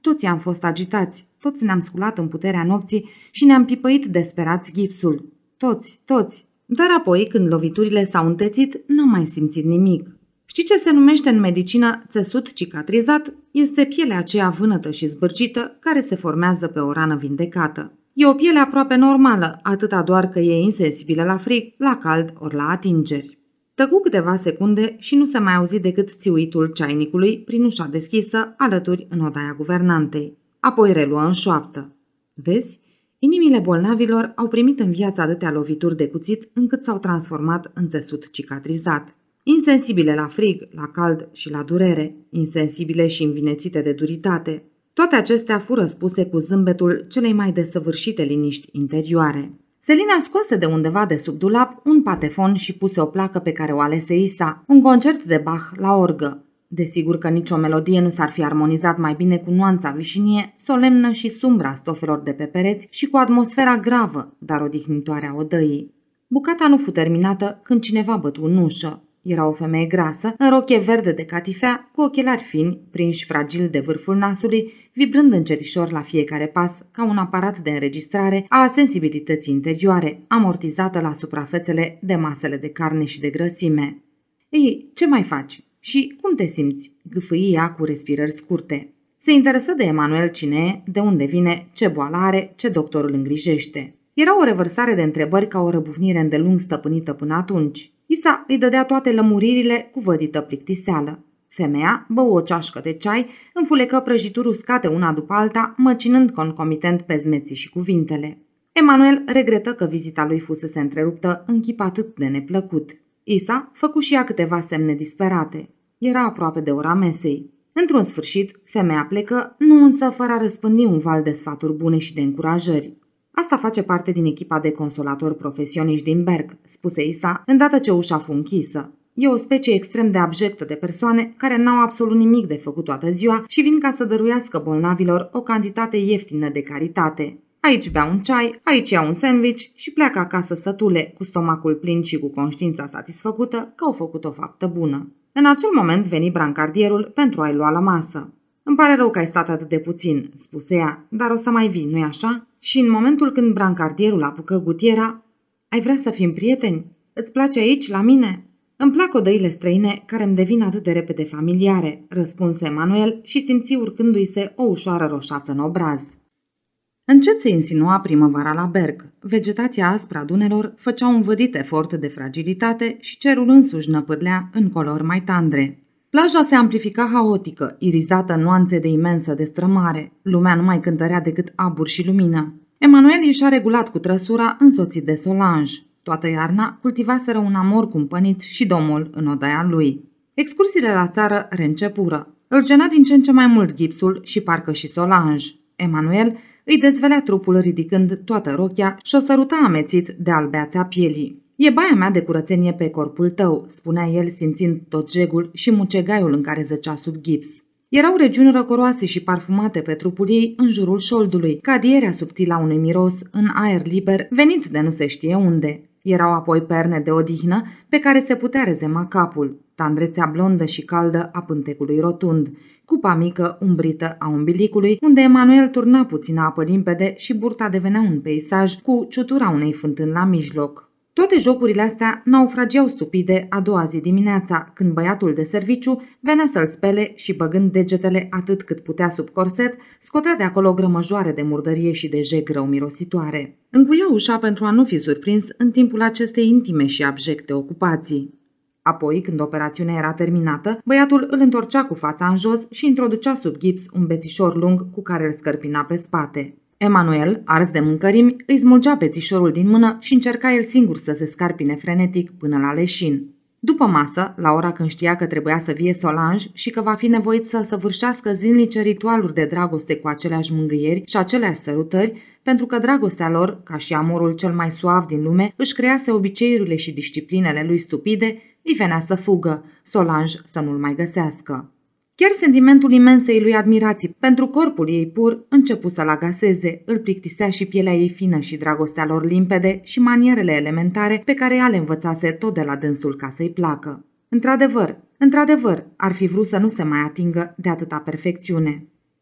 toți am fost agitați, toți ne-am sculat în puterea nopții și ne-am pipăit desperați gipsul. Toți, toți. Dar apoi, când loviturile s-au întețit, n-am mai simțit nimic. Știi ce se numește în medicină țesut cicatrizat? Este pielea aceea vânătă și zbârcită care se formează pe o rană vindecată. E o piele aproape normală, atâta doar că e insensibilă la frig, la cald ori la atingeri. Tăcu câteva secunde și nu se mai auzi decât țiuitul ceainicului prin ușa deschisă, alături în odaia guvernantei. Apoi reluă în șoaptă. Vezi? Inimile bolnavilor au primit în viață atâtea lovituri de cuțit încât s-au transformat în țesut cicatrizat. Insensibile la frig, la cald și la durere, insensibile și învinețite de duritate. Toate acestea fură spuse cu zâmbetul celei mai desăvârșite liniști interioare. Selina scoase de undeva de sub dulap un patefon și puse o placă pe care o alese Isa, un concert de Bach la orgă. Desigur că nicio melodie nu s-ar fi armonizat mai bine cu nuanța vișinie, solemnă și sumbră a stofelor de pe pereți și cu atmosfera gravă, dar odihnitoare a odăii. Bucata nu fu terminată când cineva bătu în ușă. Era o femeie grasă, în rochie verde de catifea, cu ochelari fini, prinși fragil de vârful nasului, vibrând încetișor la fiecare pas, ca un aparat de înregistrare a sensibilității interioare, amortizată la suprafețele de masele de carne și de grăsime. Ei, ce mai faci? Și cum te simți?" gâfâi ea cu respirări scurte. Se interesă de Emanuel cine e, de unde vine, ce boală are, ce doctor îl îngrijește. Era o revărsare de întrebări ca o răbufnire îndelung stăpânită până atunci. Isa îi dădea toate lămuririle cu vădită plictiseală. Femeia bău o ceașcă de ceai, înfulecă prăjituri uscate una după alta, măcinând concomitent pezmeții și cuvintele. Emanuel regretă că vizita lui fusese întreruptă în chip atât de neplăcut. Isa făcu și ea câteva semne disperate. Era aproape de ora mesei. Într-un sfârșit, femeia plecă, nu însă fără a răspândi un val de sfaturi bune și de încurajări. Asta face parte din echipa de consolatori profesioniști din Berg, spuse Isa, îndată ce ușa fu închisă. E o specie extrem de abjectă de persoane care n-au absolut nimic de făcut toată ziua și vin ca să dăruiască bolnavilor o cantitate ieftină de caritate. Aici bea un ceai, aici ia un sandwich și pleacă acasă sătule, cu stomacul plin și cu conștiința satisfăcută că au făcut o faptă bună. În acel moment veni brancardierul pentru a-i lua la masă. Îmi pare rău că ai stat atât de puțin, spuse ea, dar o să mai vii, nu-i așa? Și în momentul când brancardierul apucă gutiera, ai vrea să fim prieteni? Îți place aici, la mine? Îmi plac odăile străine care îmi devin atât de repede familiare, răspunse Emanuel și simți urcându-i se o ușoară roșață în obraz. Încet se insinua primăvara la Berg. Vegetația aspră a dunelor făcea un vădit efort de fragilitate și cerul însuși năpârlea în culori mai tandre. Plaja se amplifica haotică, irizată în nuanțe de imensă destrămare. Lumea nu mai cântărea decât abur și lumină. Emanuel ieșea regulat cu trăsura, însoțit de Solange. Toată iarna cultivaseră un amor cumpănit și domol în odaia lui. Excursiile la țară reîncepură. Îl gena din ce în ce mai mult gipsul și parcă și Solange. Emanuel îi dezvelea trupul ridicând toată rochia și o săruta amețit de albeața pielii. E baia mea de curățenie pe corpul tău, spunea el simțind tot jegul și mucegaiul în care zăcea sub gips. Erau regiuni răcoroase și parfumate pe trupul ei în jurul șoldului, cadierea subtilă a unui miros în aer liber venit de nu se știe unde. Erau apoi perne de odihnă pe care se putea rezema capul, tandrețea blondă și caldă a pântecului rotund, cupa mică umbrită a umbilicului, unde Emanuel turna puțină apă limpede și burta devenea un peisaj cu ciutura unei fântâni la mijloc. Toate jocurile astea naufragiau stupide a doua zi dimineața, când băiatul de serviciu venea să-l spele și, băgând degetele atât cât putea sub corset, scotea de acolo grămăjoare de murdărie și de jeg rău mirositoare. Încuia ușa pentru a nu fi surprins în timpul acestei intime și abjecte ocupații. Apoi, când operațiunea era terminată, băiatul îl întorcea cu fața în jos și introducea sub gips un bețișor lung cu care îl scărpina pe spate. Emanuel, ars de mâncărimi, îi smulgea bețișorul din mână și încerca el singur să se scarpine frenetic până la leșin. După masă, la ora când știa că trebuia să vie Solange și că va fi nevoit să săvârșească zilnice ritualuri de dragoste cu aceleași mângâieri și aceleași sărutări, pentru că dragostea lor, ca și amorul cel mai suav din lume, își crease obiceiurile și disciplinele lui stupide, îi venea să fugă, Solange să nu-l mai găsească. Chiar sentimentul imensei lui admirații pentru corpul ei pur începu să-l agaseze, îl plictisea și pielea ei fină și dragostea lor limpede și manierele elementare pe care ea le învățase tot de la dânsul ca să-i placă. Într-adevăr, într-adevăr, ar fi vrut să nu se mai atingă de atâta perfecțiune.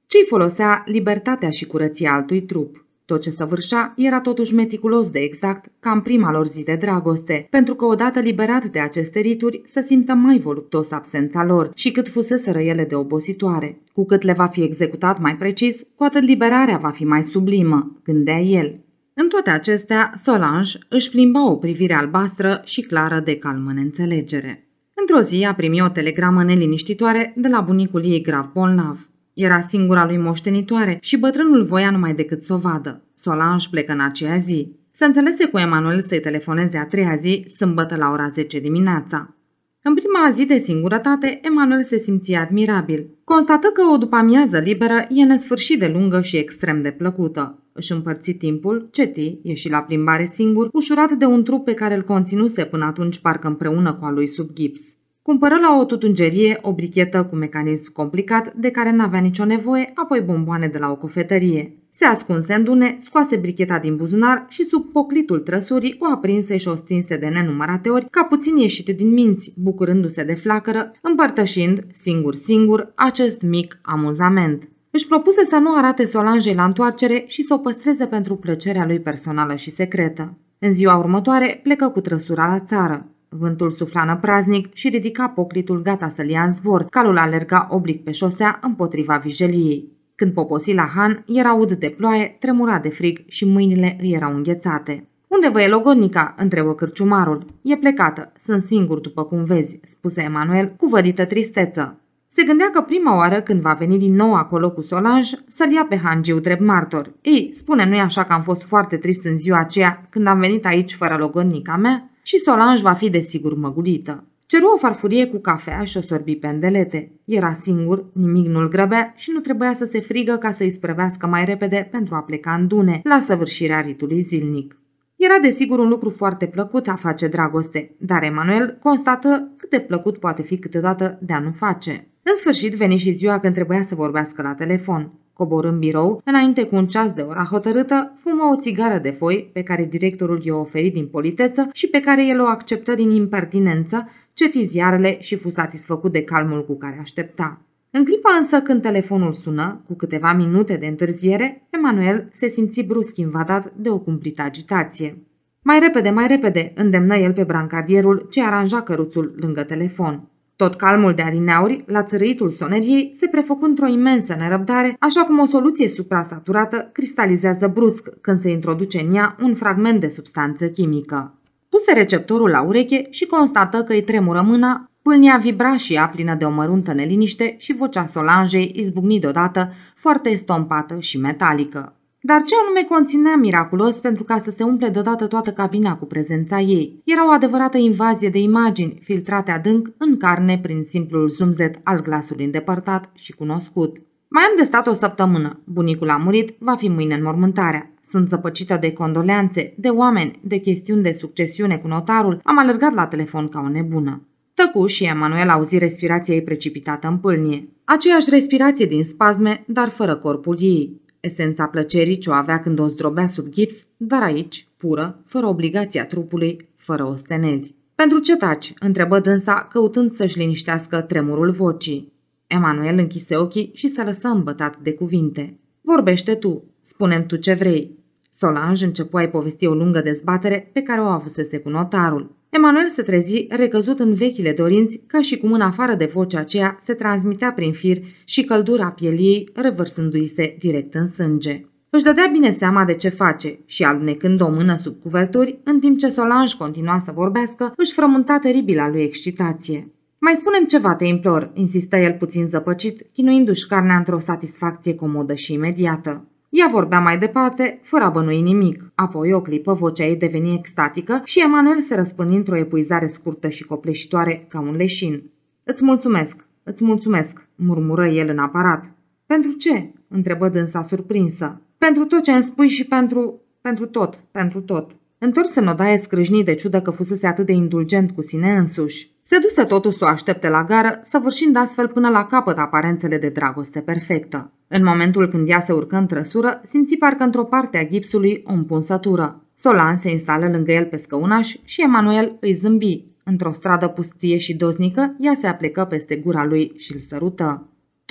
Ce-i folosea libertatea și curăția altui trup? Tot ce săvârșea era totuși meticulos de exact, ca în prima lor zi de dragoste, pentru că odată liberat de aceste rituri, să simtă mai voluptos absența lor și cât fuseseră ele de obositoare. Cu cât le va fi executat mai precis, cu atât liberarea va fi mai sublimă, gândea el. În toate acestea, Solange își plimba o privire albastră și clară de calmă neînțelegere. Într-o zi a primit o telegramă neliniștitoare de la bunicul ei grav bolnav. Era singura lui moștenitoare și bătrânul voia numai decât să o vadă. Solange plecă în aceea zi. Se înțelese cu Emanuel să-i telefoneze a treia zi, sâmbătă la ora zece dimineața. În prima zi de singurătate, Emanuel se simțea admirabil. Constată că o după-amiază liberă e nesfârșit de lungă și extrem de plăcută. Își împărți timpul, ceti, ieși la plimbare singur, ușurat de un trup pe care îl conținuse până atunci parcă împreună cu a lui sub gips. Cumpără la o tutungerie o brichetă cu mecanism complicat de care n-avea nicio nevoie, apoi bomboane de la o cofetărie. Se ascunse în dune, scoase bricheta din buzunar și sub poclitul trăsurii o aprinse și o stinse de nenumărate ori, ca puțin ieșit din minți, bucurându-se de flacără, împărtășind, singur-singur, acest mic amuzament. Își propuse să nu arate Solange la întoarcere și să o păstreze pentru plăcerea lui personală și secretă. În ziua următoare plecă cu trăsura la țară. Vântul suflană praznic și ridica poclitul gata să-l ia în zbor. Calul alerga oblic pe șosea împotriva vijeliei. Când poposi la Han, era ud de ploaie, tremura de frig și mâinile îi erau înghețate. "Unde vă e logodnica?" întrebă cârciumarul. "E plecată. Sunt singur, după cum vezi," spuse Emanuel cu vădită tristeță. Se gândea că prima oară când va veni din nou acolo cu Solange, să-l ia pe Hangiu drept martor. "Ei, spune, nu-i așa că am fost foarte trist în ziua aceea când am venit aici fără logodnica mea?" Și Solange va fi desigur măgulită. Ceru o farfurie cu cafea și o sorbi pe îndelete. Era singur, nimic nu-l grăbea și nu trebuia să se frigă ca să-i sprăvească mai repede pentru a pleca în dune, la săvârșirea ritului zilnic. Era desigur un lucru foarte plăcut a face dragoste, dar Emanuel constată cât de plăcut poate fi câteodată de a nu face. În sfârșit veni și ziua când trebuia să vorbească la telefon. Coborâ în birou, înainte cu un ceas de ora hotărâtă, fumă o țigară de foi pe care directorul i-o oferi din politeță și pe care el o acceptă din impertinență, ceti ziarele și fu satisfăcut de calmul cu care aștepta. În clipa însă când telefonul sună, cu câteva minute de întârziere, Emanuel se simți brusc invadat de o cumplită agitație. "Mai repede, mai repede!" îndemnă el pe brancardierul ce aranja căruțul lângă telefon. Tot calmul de adineauri, la țărâitul soneriei, se prefăcu într-o imensă nerăbdare, așa cum o soluție suprasaturată cristalizează brusc când se introduce în ea un fragment de substanță chimică. Puse receptorul la ureche și constată că îi tremură mâna, pâlnia vibra și ea plină de o măruntă neliniște și vocea Solangei izbucni deodată, foarte estompată și metalică. Dar ce anume conținea miraculos pentru ca să se umple deodată toată cabina cu prezența ei? Era o adevărată invazie de imagini, filtrate adânc în carne prin simplul zumzet al glasului îndepărtat și cunoscut. "Mai am de stat o săptămână. Bunicul a murit, va fi mâine înmormântarea. Sunt zăpăcită de condoleanțe, de oameni, de chestiuni de succesiune cu notarul. Am alergat la telefon ca o nebună." Tăcu și Emanuel auzi respirația ei precipitată în pâlnie. Aceeași respirație din spasme, dar fără corpul ei. Esența plăcerii ce o avea când o zdrobea sub gips, dar aici, pură, fără obligația trupului, fără osteneli. "Pentru ce taci?" întrebă dânsa, căutând să-și liniștească tremurul vocii. Emanuel închise ochii și se lăsă îmbătat de cuvinte. "Vorbește tu, spune-mi tu ce vrei." Solange începu a-i povesti o lungă dezbatere pe care o avusese cu notarul. Emanuel se trezi recăzut în vechile dorinți, ca și cum în afară de vocea aceea se transmitea prin fir și căldura pielii revărsându-i se direct în sânge. Își dădea bine seama de ce face și, alunecând o mână sub cuverturi, în timp ce Solange continua să vorbească, își frământa teribila lui excitație. "Mai spune-mi ceva, te implor," insistă el puțin zăpăcit, chinuindu-și carnea într-o satisfacție comodă și imediată. Ea vorbea mai departe, fără a bănui nimic. Apoi o clipă vocea ei deveni extatică și Emanuel se răspândi într-o epuizare scurtă și copleșitoare ca un leșin. "Îți mulțumesc, îți mulțumesc," murmură el în aparat. "Pentru ce?" întrebă dânsa surprinsă. "Pentru tot ce îmi spui și pentru... pentru tot, pentru tot." Întors în odaie scrâșni de ciudă că fusese atât de indulgent cu sine însuși. Se duse totuși să o aștepte la gară, săvârșind astfel până la capăt aparențele de dragoste perfectă. În momentul când ea se urcă în trăsură, simți parcă într-o parte a gipsului o împunsătură. Solange se instală lângă el pe scăunaș și Emanuel îi zâmbi. Într-o stradă pustie și doznică, ea se aplecă peste gura lui și îl sărută.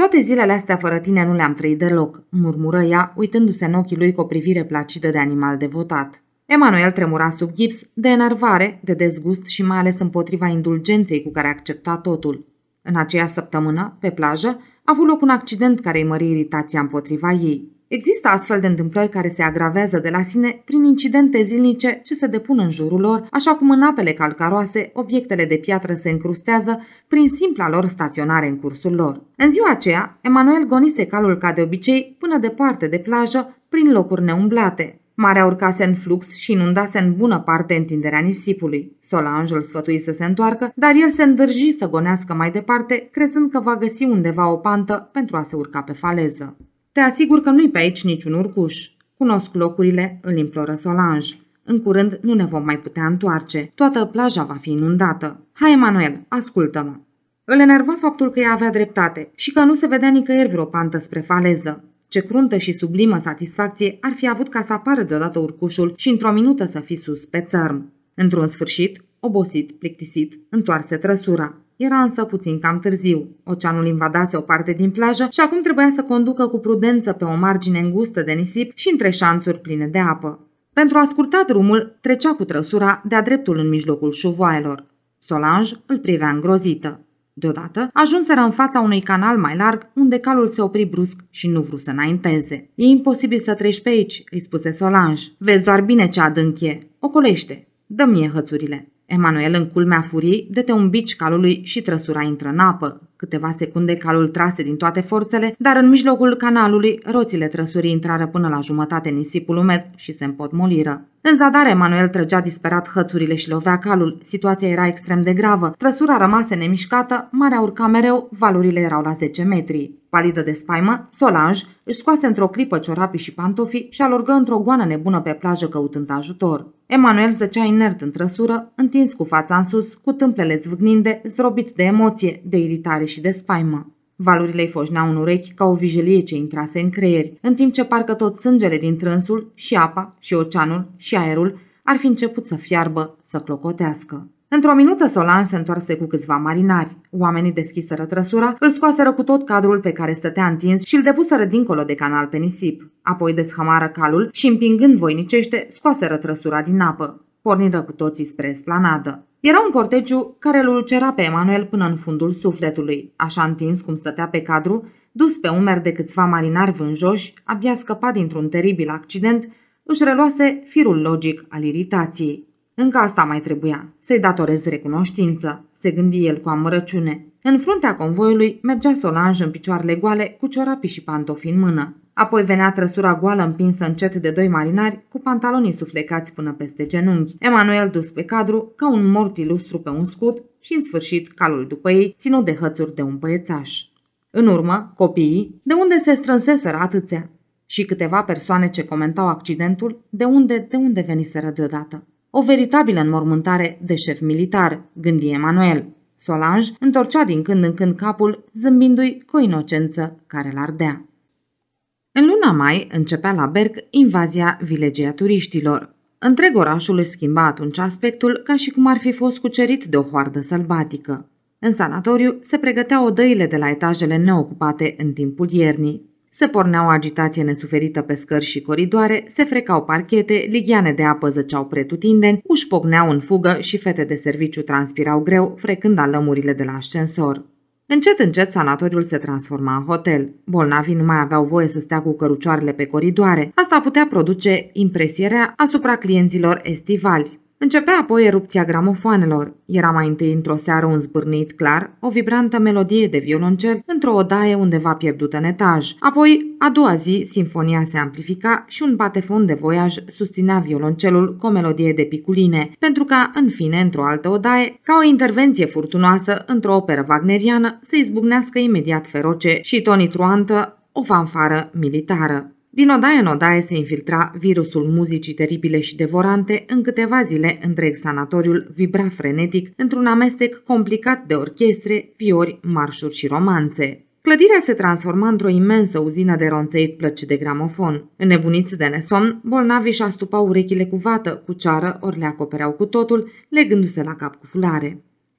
Toate zilele astea fără tine nu le-am trăit deloc, murmură ea, uitându-se în ochii lui cu o privire placidă de animal devotat. Emanuel tremura sub gips, de enervare, de dezgust și mai ales împotriva indulgenței cu care accepta totul. În aceea săptămână, pe plajă, a avut loc un accident care îi mări iritația împotriva ei. Există astfel de întâmplări care se agravează de la sine prin incidente zilnice ce se depun în jurul lor, așa cum în apele calcaroase, obiectele de piatră se încrustează prin simpla lor staționare în cursul lor. În ziua aceea, Emanuel gonise calul ca de obicei până departe de plajă, prin locuri neumblate. Marea urcase în flux și inundase în bună parte întinderea nisipului. Solange îl sfătui să se întoarcă, dar el se îndârji să gonească mai departe, crezând că va găsi undeva o pantă pentru a se urca pe faleză. Te asigur că nu-i pe aici niciun urcuș. Cunosc locurile, îl imploră Solange. În curând nu ne vom mai putea întoarce. Toată plaja va fi inundată. Hai, Emanuel, ascultă-mă. Îl enerva faptul că ea avea dreptate și că nu se vedea nicăieri vreo pantă spre faleză. Ce cruntă și sublimă satisfacție ar fi avut ca să apară deodată urcușul și într-o minută să fi sus pe țărm. Într-un sfârșit, obosit, plictisit, întoarse trăsura. Era însă puțin cam târziu. Oceanul invadase o parte din plajă și acum trebuia să conducă cu prudență pe o margine îngustă de nisip și între șanțuri pline de apă. Pentru a scurta drumul, trecea cu trăsura de-a dreptul în mijlocul șuvoaielor. Solange îl privea îngrozită. Deodată ajunseră în fața unui canal mai larg, unde calul se opri brusc și nu vrut să înainteze. E imposibil să treci pe aici, îi spuse Solange. Vezi doar bine ce adânc e. Ocolește. Dă-mi mie hățurile. Emanuel, în culmea furiei, dete un bici calului și trăsura intră în apă. Câteva secunde calul trase din toate forțele, dar în mijlocul canalului roțile trăsurii intrară până la jumătate în nisipul umed și se împotmoliră. În zadar, Emanuel trăgea disperat hățurile și lovea calul. Situația era extrem de gravă. Trăsura rămase nemișcată, marea urca mereu, valurile erau la zece metri. Palidă de spaimă, Solange își scoase într-o clipă ciorapii și pantofii și alorgă într-o goană nebună pe plajă căutând ajutor. Emanuel zăcea inert în trăsură, întins cu fața în sus, cu tâmplele zvâgninde, zdrobit de emoție, de iritare și de spaimă. Valurile îi foșneau în urechi ca o vijelie ce intrase în creieri, în timp ce parcă tot sângele din trânsul, și apa, și oceanul, și aerul ar fi început să fiarbă, să clocotească. Într-o minută Solange se întoarse cu câțiva marinari. Oamenii deschiseră trăsura, îl scoaseră cu tot cadrul pe care stătea întins și îl depuseră dincolo de canal pe nisip. Apoi deshămară calul și, împingând voinicește, scoaseră trăsura din apă. Porniră cu toții spre esplanadă. Era un cortegiu care îl ulcera pe Emanuel până în fundul sufletului. Așa întins cum stătea pe cadru, dus pe umeri de câțiva marinari vânjoși, abia scăpat dintr-un teribil accident, își reluase firul logic al iritației. Încă asta mai trebuia, să-i datorez recunoștință, se gândi el cu amărăciune. În fruntea convoiului mergea Solange în picioarele goale, cu ciorapii și pantofii în mână. Apoi venea trăsura goală împinsă încet de doi marinari, cu pantalonii suflecați până peste genunchi. Emanuel dus pe cadru, ca un mort ilustru pe un scut și, în sfârșit, calul după ei, ținut de hățuri de un băiețaș. În urmă, copiii, de unde se strânseseră atâția? Și câteva persoane ce comentau accidentul, de unde, de unde veniseră deodată? O veritabilă înmormântare de șef militar, gândi Emanuel. Solange întorcea din când în când capul, zâmbindu-i cu o inocență care l-ardea. În luna mai începea la Berg invazia vilegii turiștilor. Întreg orașul își schimba atunci aspectul ca și cum ar fi fost cucerit de o hoardă sălbatică. În sanatoriu se pregăteau odăile de la etajele neocupate în timpul iernii. Se pornea o agitație nesuferită pe scări și coridoare, se frecau parchete, ligheane de apă zăceau pretutindeni, uși pocneau în fugă și fete de serviciu transpirau greu, frecând alămurile de la ascensor. Încet, încet, sanatoriul se transforma în hotel. Bolnavii nu mai aveau voie să stea cu cărucioarele pe coridoare. Asta putea produce impresie rea asupra clienților estivali. Începea apoi erupția gramofoanelor. Era mai întâi într-o seară un zbârnit clar, o vibrantă melodie de violoncel într-o odaie undeva pierdută în etaj. Apoi, a doua zi, sinfonia se amplifica și un patefon de voiaj susținea violoncelul cu o melodie de piculine, pentru ca, în fine, într-o altă odaie, ca o intervenție furtunoasă într-o operă wagneriană, să izbucnească imediat feroce și tonitruantă o fanfară militară. Din odaie în odaie se infiltra virusul muzicii teribile și devorante, în câteva zile întreg sanatoriul vibra frenetic într-un amestec complicat de orchestre, fiori, marșuri și romanțe. Clădirea se transforma într-o imensă uzină de ronțăit plăci de gramofon. Înnebuniți de nesomn, bolnavii își astupau urechile cu vată, cu ceară, ori le acopereau cu totul, legându-se la cap cu fulare.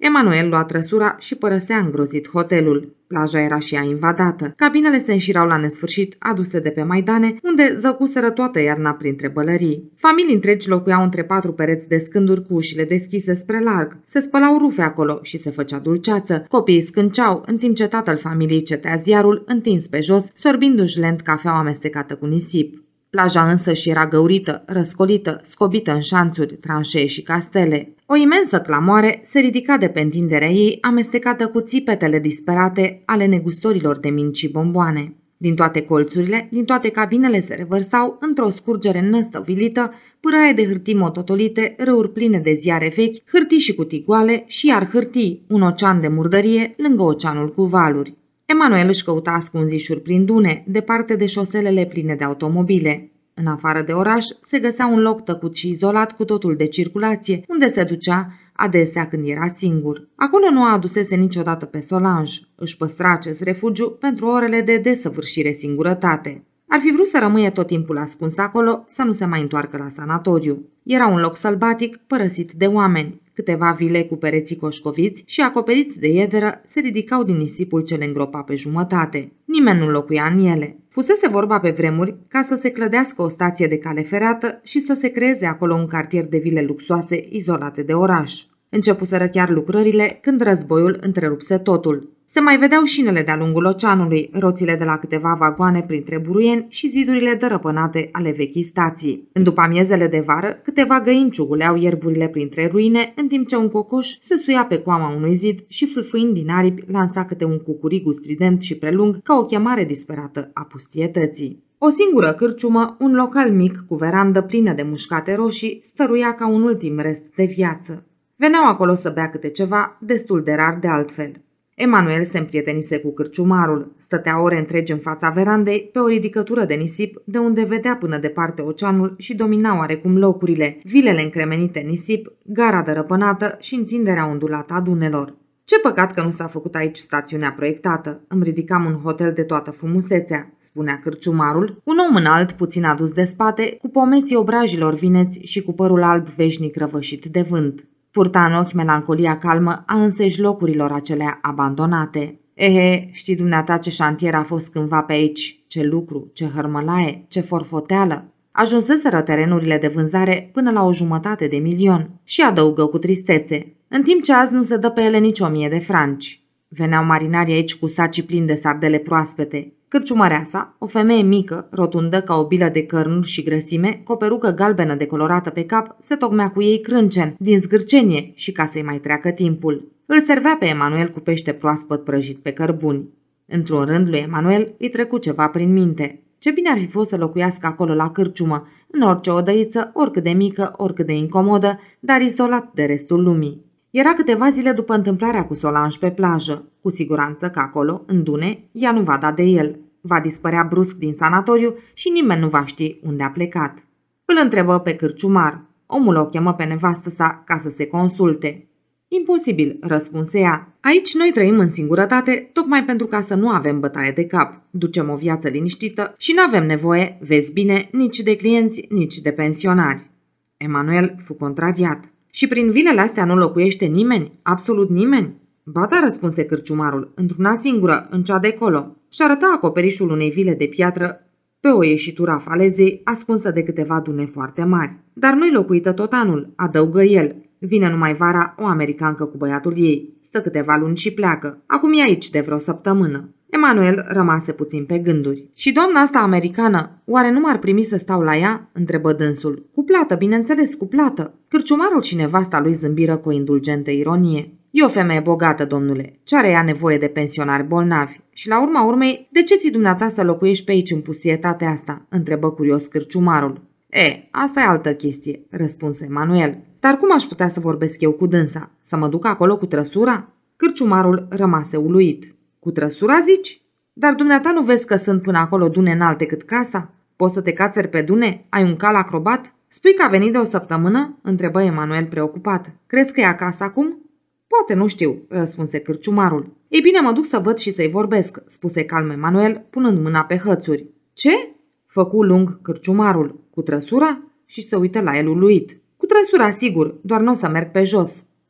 Emanuel lua trăsura și părăsea îngrozit hotelul. Plaja era și ea invadată. Cabinele se înșirau la nesfârșit, aduse de pe maidane, unde zăcuseră toată iarna printre bălării. Familii întregi locuiau între patru pereți de scânduri cu ușile deschise spre larg. Se spălau rufe acolo și se făcea dulceață. Copiii scânceau, în timp ce tatăl familiei cetea ziarul, întins pe jos, sorbindu-și lent cafeaua amestecată cu nisip. Plaja însă și era găurită, răscolită, scobită în șanțuri, tranșee și castele. O imensă clamoare se ridica de pe întinderea ei, amestecată cu țipetele disperate ale negustorilor de minci și bomboane. Din toate colțurile, din toate cabinele se revărsau, într-o scurgere năstăvilită, pâraie de hârtii mototolite, râuri pline de ziare vechi, hârtii și cutii goale și iar hârtii, un ocean de murdărie lângă oceanul cu valuri. Emanuel își căuta ascunzișuri prin dune, departe de șoselele pline de automobile. În afară de oraș se găsea un loc tăcut și izolat cu totul de circulație, unde se ducea adesea când era singur. Acolo nu adusese niciodată pe Solange. Își păstra acest refugiu pentru orele de desăvârșire singurătate. Ar fi vrut să rămâie tot timpul ascuns acolo, să nu se mai întoarcă la sanatoriu. Era un loc sălbatic, părăsit de oameni. Câteva vile cu pereții coșcoviți și acoperiți de iederă se ridicau din nisipul ce le îngropa pe jumătate. Nimeni nu locuia în ele. Fusese vorba pe vremuri ca să se clădească o stație de cale ferată și să se creeze acolo un cartier de vile luxoase izolate de oraș. Începuseră chiar lucrările când războiul întrerupse totul. Se mai vedeau șinele de-a lungul oceanului, roțile de la câteva vagoane printre buruieni și zidurile dărăpânate ale vechii stații. În după-amiezele de vară, câteva găini ciuguleau ierburile printre ruine, în timp ce un cocoș se suia pe coama unui zid și, fâlfâind din aripi, lansa câte un cucurigu strident și prelung ca o chemare disperată a pustietății. O singură cârciumă, un local mic cu verandă plină de mușcate roșii, stăruia ca un ultim rest de viață. Veneau acolo să bea câte ceva, destul de rar de altfel. Emanuel se împrietenise cu cârciumarul. Stătea ore întregi în fața verandei, pe o ridicătură de nisip, de unde vedea până departe oceanul și domina oarecum locurile, vilele încremenite în nisip, gara dărăpânată și întinderea ondulată a dunelor. Ce păcat că nu s-a făcut aici stațiunea proiectată. Îmi ridicam un hotel de toată frumusețea, spunea cârciumarul, un om înalt, puțin adus de spate, cu pomeții obrajilor vineți și cu părul alb veșnic răvășit de vânt. Purta în ochi melancolia calmă a însăși locurilor acelea abandonate. Ehe, știi dumneata ce șantier a fost cândva pe aici, ce lucru, ce hărmălaie, ce forfoteală. Ajunseseră terenurile de vânzare până la o jumătate de milion și adăugă cu tristețe, în timp ce azi nu se dă pe ele nici o mie de franci. Veneau marinarii aici cu sacii plini de sardele proaspete. Cârciumăreasa, o femeie mică, rotundă ca o bilă de cărnuri și grăsime, cu o perucă galbenă decolorată pe cap, se tocmea cu ei crâncen, din zgârcenie și ca să-i mai treacă timpul. Îl servea pe Emanuel cu pește proaspăt prăjit pe cărbuni. Într-un rând lui Emanuel îi trecu ceva prin minte. Ce bine ar fi fost să locuiască acolo la cârciumă, în orice odăiță, oricât de mică, oricât de incomodă, dar izolat de restul lumii. Era câteva zile după întâmplarea cu Solange pe plajă. Cu siguranță că acolo, în dune, ea nu va da de el. Va dispărea brusc din sanatoriu și nimeni nu va ști unde a plecat. Îl întrebă pe cârciumar. Omul o chemă pe nevastă sa ca să se consulte. Imposibil, răspunse ea. Aici noi trăim în singurătate, tocmai pentru ca să nu avem bătaie de cap. Ducem o viață liniștită și nu avem nevoie, vezi bine, nici de clienți, nici de pensionari. Emanuel fu contrariat. Și prin vilele astea nu locuiește nimeni? Absolut nimeni? Ba da, răspunse cârciumarul, într-una singură, în cea de colo. Și arăta acoperișul unei vile de piatră pe o ieșitură a falezei, ascunsă de câteva dune foarte mari. Dar nu-i locuită tot anul, adăugă el. Vine numai vara o americancă cu băiatul ei. Stă câteva luni și pleacă. Acum e aici de vreo săptămână. Emanuel rămase puțin pe gânduri. Și doamna asta americană, oare nu m-ar primi să stau la ea? Întrebă dânsul. Cu plată, bineînțeles, cu plată. Cârciumarul și nevasta lui zâmbiră cu o indulgentă ironie. E o femeie bogată, domnule. Ce are ea nevoie de pensionari bolnavi? Și la urma urmei, de ce ții dumneata să locuiești pe aici în pustietatea asta? Întrebă curios cârciumarul. E, asta e altă chestie, răspunse Emanuel. Dar cum aș putea să vorbesc eu cu dânsa? Să mă duc acolo cu trăsura? Cârciumarul rămase uluit. Cu trăsura, zici? Dar dumneata nu vezi că sunt până acolo dune înalte cât casa? Poți să te cațeri pe dune? Ai un cal acrobat? Spui că a venit de o săptămână? Întrebă Emanuel preocupat. Crezi că e acasă acum? Poate, nu știu, răspunse cârciumarul. Ei bine, mă duc să văd și să-i vorbesc, spuse calm Emanuel, punând mâna pe hățuri. Ce? Făcu lung cârciumarul. Cu trăsura? Și se uită la el uluit. Cu trăsura, sigur, doar nu o să merg pe jos.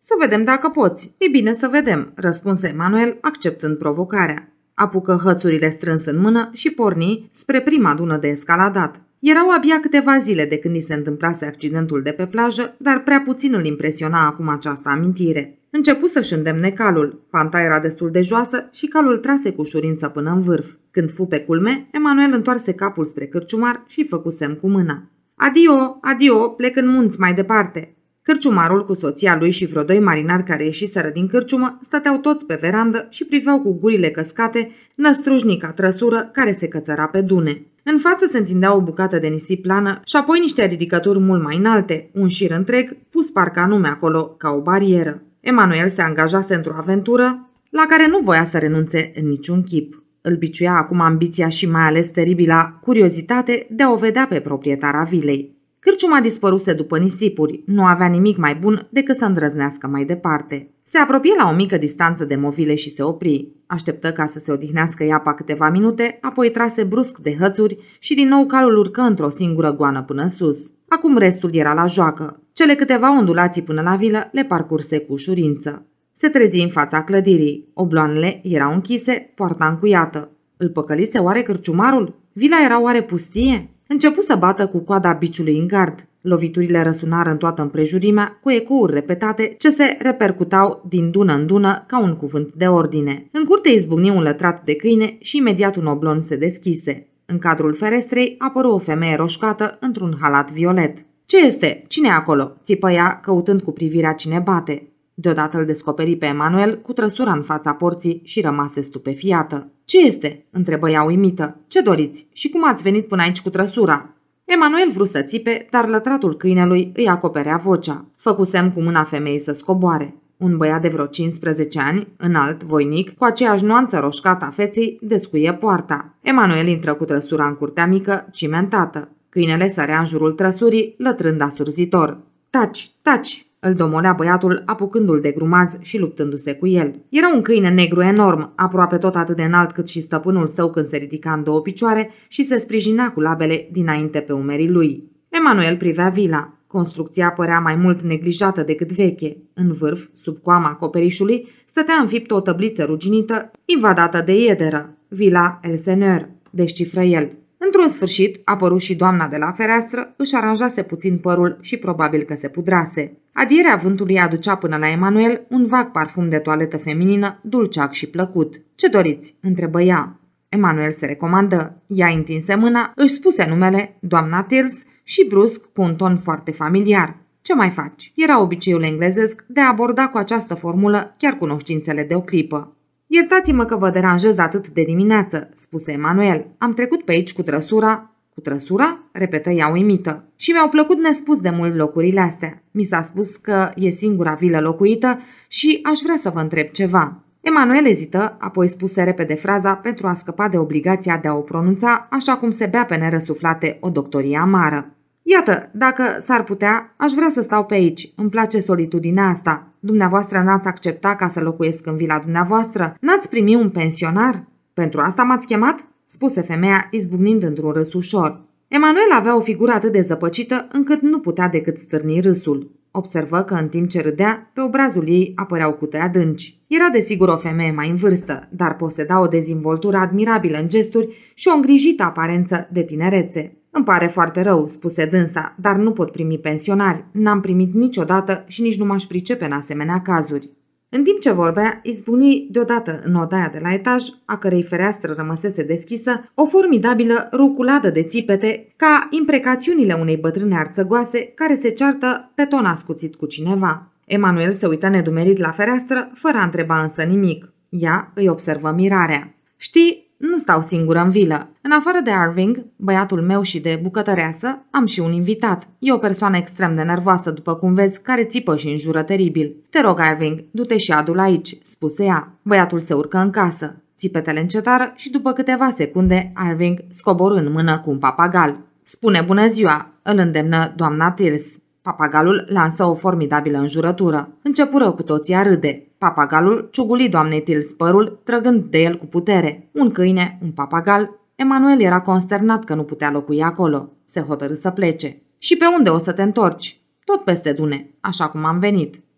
Să vedem dacă poți. E bine să vedem, răspunse Emanuel, acceptând provocarea. Apucă hățurile strâns în mână și porni spre prima dună de escaladat. Erau abia câteva zile de când i se întâmplase accidentul de pe plajă, dar prea puțin îl impresiona acum această amintire. Începu să-și îndemne calul. Panta era destul de joasă și calul trase cu ușurință până în vârf. Când fu pe culme, Emanuel întoarse capul spre cârciumar și făcu semn cu mâna. Adio, adio, plec în munți mai departe. Cârciumarul cu soția lui și vreo doi marinari care ieșiseră din cârciumă stăteau toți pe verandă și priveau cu gurile căscate năstrușnica trăsură care se cățăra pe dune. În față se întindea o bucată de nisip plană și apoi niște ridicături mult mai înalte, un șir întreg pus parcă anume acolo ca o barieră. Emanuel se angajase într-o aventură la care nu voia să renunțe în niciun chip. Îl biciuia acum ambiția și mai ales teribila curiozitate de a o vedea pe proprietara vilei. Cârciuma dispăruse după nisipuri, nu avea nimic mai bun decât să îndrăznească mai departe. Se apropie la o mică distanță de movile și se opri. Așteptă ca să se odihnească iapa câteva minute, apoi trase brusc de hățuri și din nou calul urcă într-o singură goană până sus. Acum restul era la joacă. Cele câteva ondulații până la vilă le parcurse cu ușurință. Se trezi în fața clădirii. Obloanele erau închise, poarta încuiată. Îl păcălise oare cârciumarul? Vila era oare pustie? Începu să bată cu coada biciului în gard. Loviturile răsunară în toată împrejurimea, cu ecouri repetate ce se repercutau din dună în dună ca un cuvânt de ordine. În curte izbucni un lătrat de câine și imediat un oblon se deschise. În cadrul ferestrei apăru o femeie roșcată într-un halat violet. Ce este? Cine e acolo?" țipă ea, căutând cu privirea cine bate. Deodată îl descoperi pe Emanuel cu trăsura în fața porții și rămase stupefiată. Ce este?" întrebă ea uimită. Ce doriți? Și cum ați venit până aici cu trăsura?" Emanuel vrut să țipe, dar lătratul câinelui îi acoperea vocea. Făcu semn cu mâna femeii să scoboare. Un băiat de vreo cincisprezece ani, înalt, voinic, cu aceeași nuanță roșcată a feței, descuie poarta. Emanuel intră cu trăsura în curtea mică, cimentată. Câinele sărea în jurul trăsurii, lătrând asurzitor. Taci, taci! Îl domolea băiatul, apucându-l de grumaz și luptându-se cu el. Era un câine negru enorm, aproape tot atât de înalt cât și stăpânul său când se ridica în două picioare și se sprijinea cu labele dinainte pe umerii lui. Emanuel privea vila. Construcția părea mai mult neglijată decât veche. În vârf, sub coama acoperișului, stătea înfiptă o tăbliță ruginită, invadată de iederă. Vila El Seigneur, descifră el. Într-un sfârșit, apăru și doamna de la fereastră, își aranjase puțin părul și probabil că se pudrase. Adierea vântului aducea până la Emanuel un vag parfum de toaletă feminină, dulceac și plăcut. Ce doriți?" întrebă ea. Emanuel se recomandă. Ea întinse mâna, își spuse numele, doamna Tills, și brusc, cu un ton foarte familiar. Ce mai faci?" Era obiceiul englezesc de a aborda cu această formulă chiar cunoștințele de o clipă. Iertați-mă că vă deranjez atât de dimineață," spuse Emanuel. Am trecut pe aici cu trăsura." Cu trăsura?" repetă ea uimită. Și mi-au plăcut nespus de mult locurile astea. Mi s-a spus că e singura vilă locuită și aș vrea să vă întreb ceva." Emanuel ezită, apoi spuse repede fraza pentru a scăpa de obligația de a o pronunța așa cum se bea pe nerăsuflate o doctorie amară. Iată, dacă s-ar putea, aș vrea să stau pe aici. Îmi place solitudinea asta. Dumneavoastră n-ați accepta ca să locuiesc în vila dumneavoastră? N-ați primi un pensionar? Pentru asta m-ați chemat?" spuse femeia, izbucnind într-un râs ușor. Emanuel avea o figură atât de zăpăcită încât nu putea decât stârni râsul. Observă că în timp ce râdea, pe obrazul ei apăreau cute adânci. Era desigur o femeie mai în vârstă, dar poseda o dezvoltură admirabilă în gesturi și o îngrijită aparență de tinerețe. Îmi pare foarte rău," spuse dânsa, dar nu pot primi pensionari. N-am primit niciodată și nici nu m-aș pricepe în asemenea cazuri." În timp ce vorbea, izbucni deodată în odaia de la etaj, a cărei fereastră rămăsese deschisă, o formidabilă ruculadă de țipete, ca imprecațiunile unei bătrâne arțăgoase care se ceartă pe ton ascuțit cu cineva. Emanuel se uită nedumerit la fereastră, fără a întreba însă nimic. Ea îi observă mirarea. Știi, nu stau singură în vilă. În afară de Irving, băiatul meu și de bucătăreasă, am și un invitat. E o persoană extrem de nervoasă, după cum vezi, care țipă și înjură teribil. Te rog, Irving, du-te și adu-l aici," spuse ea. Băiatul se urcă în casă. Țipetele încetară și după câteva secunde, Irving scoborâ în mână cu un papagal. Spune bună ziua," îl îndemnă doamna Tills. Papagalul lansă o formidabilă înjurătură. Începură cu toții a râde. Papagalul ciuguli doamnei Tills părul, trăgând de el cu putere. Un câine, un papagal. Emanuel era consternat că nu putea locui acolo. Se hotărâ să plece. Și pe unde o să te întorci?" Tot peste Dune, așa cum am venit."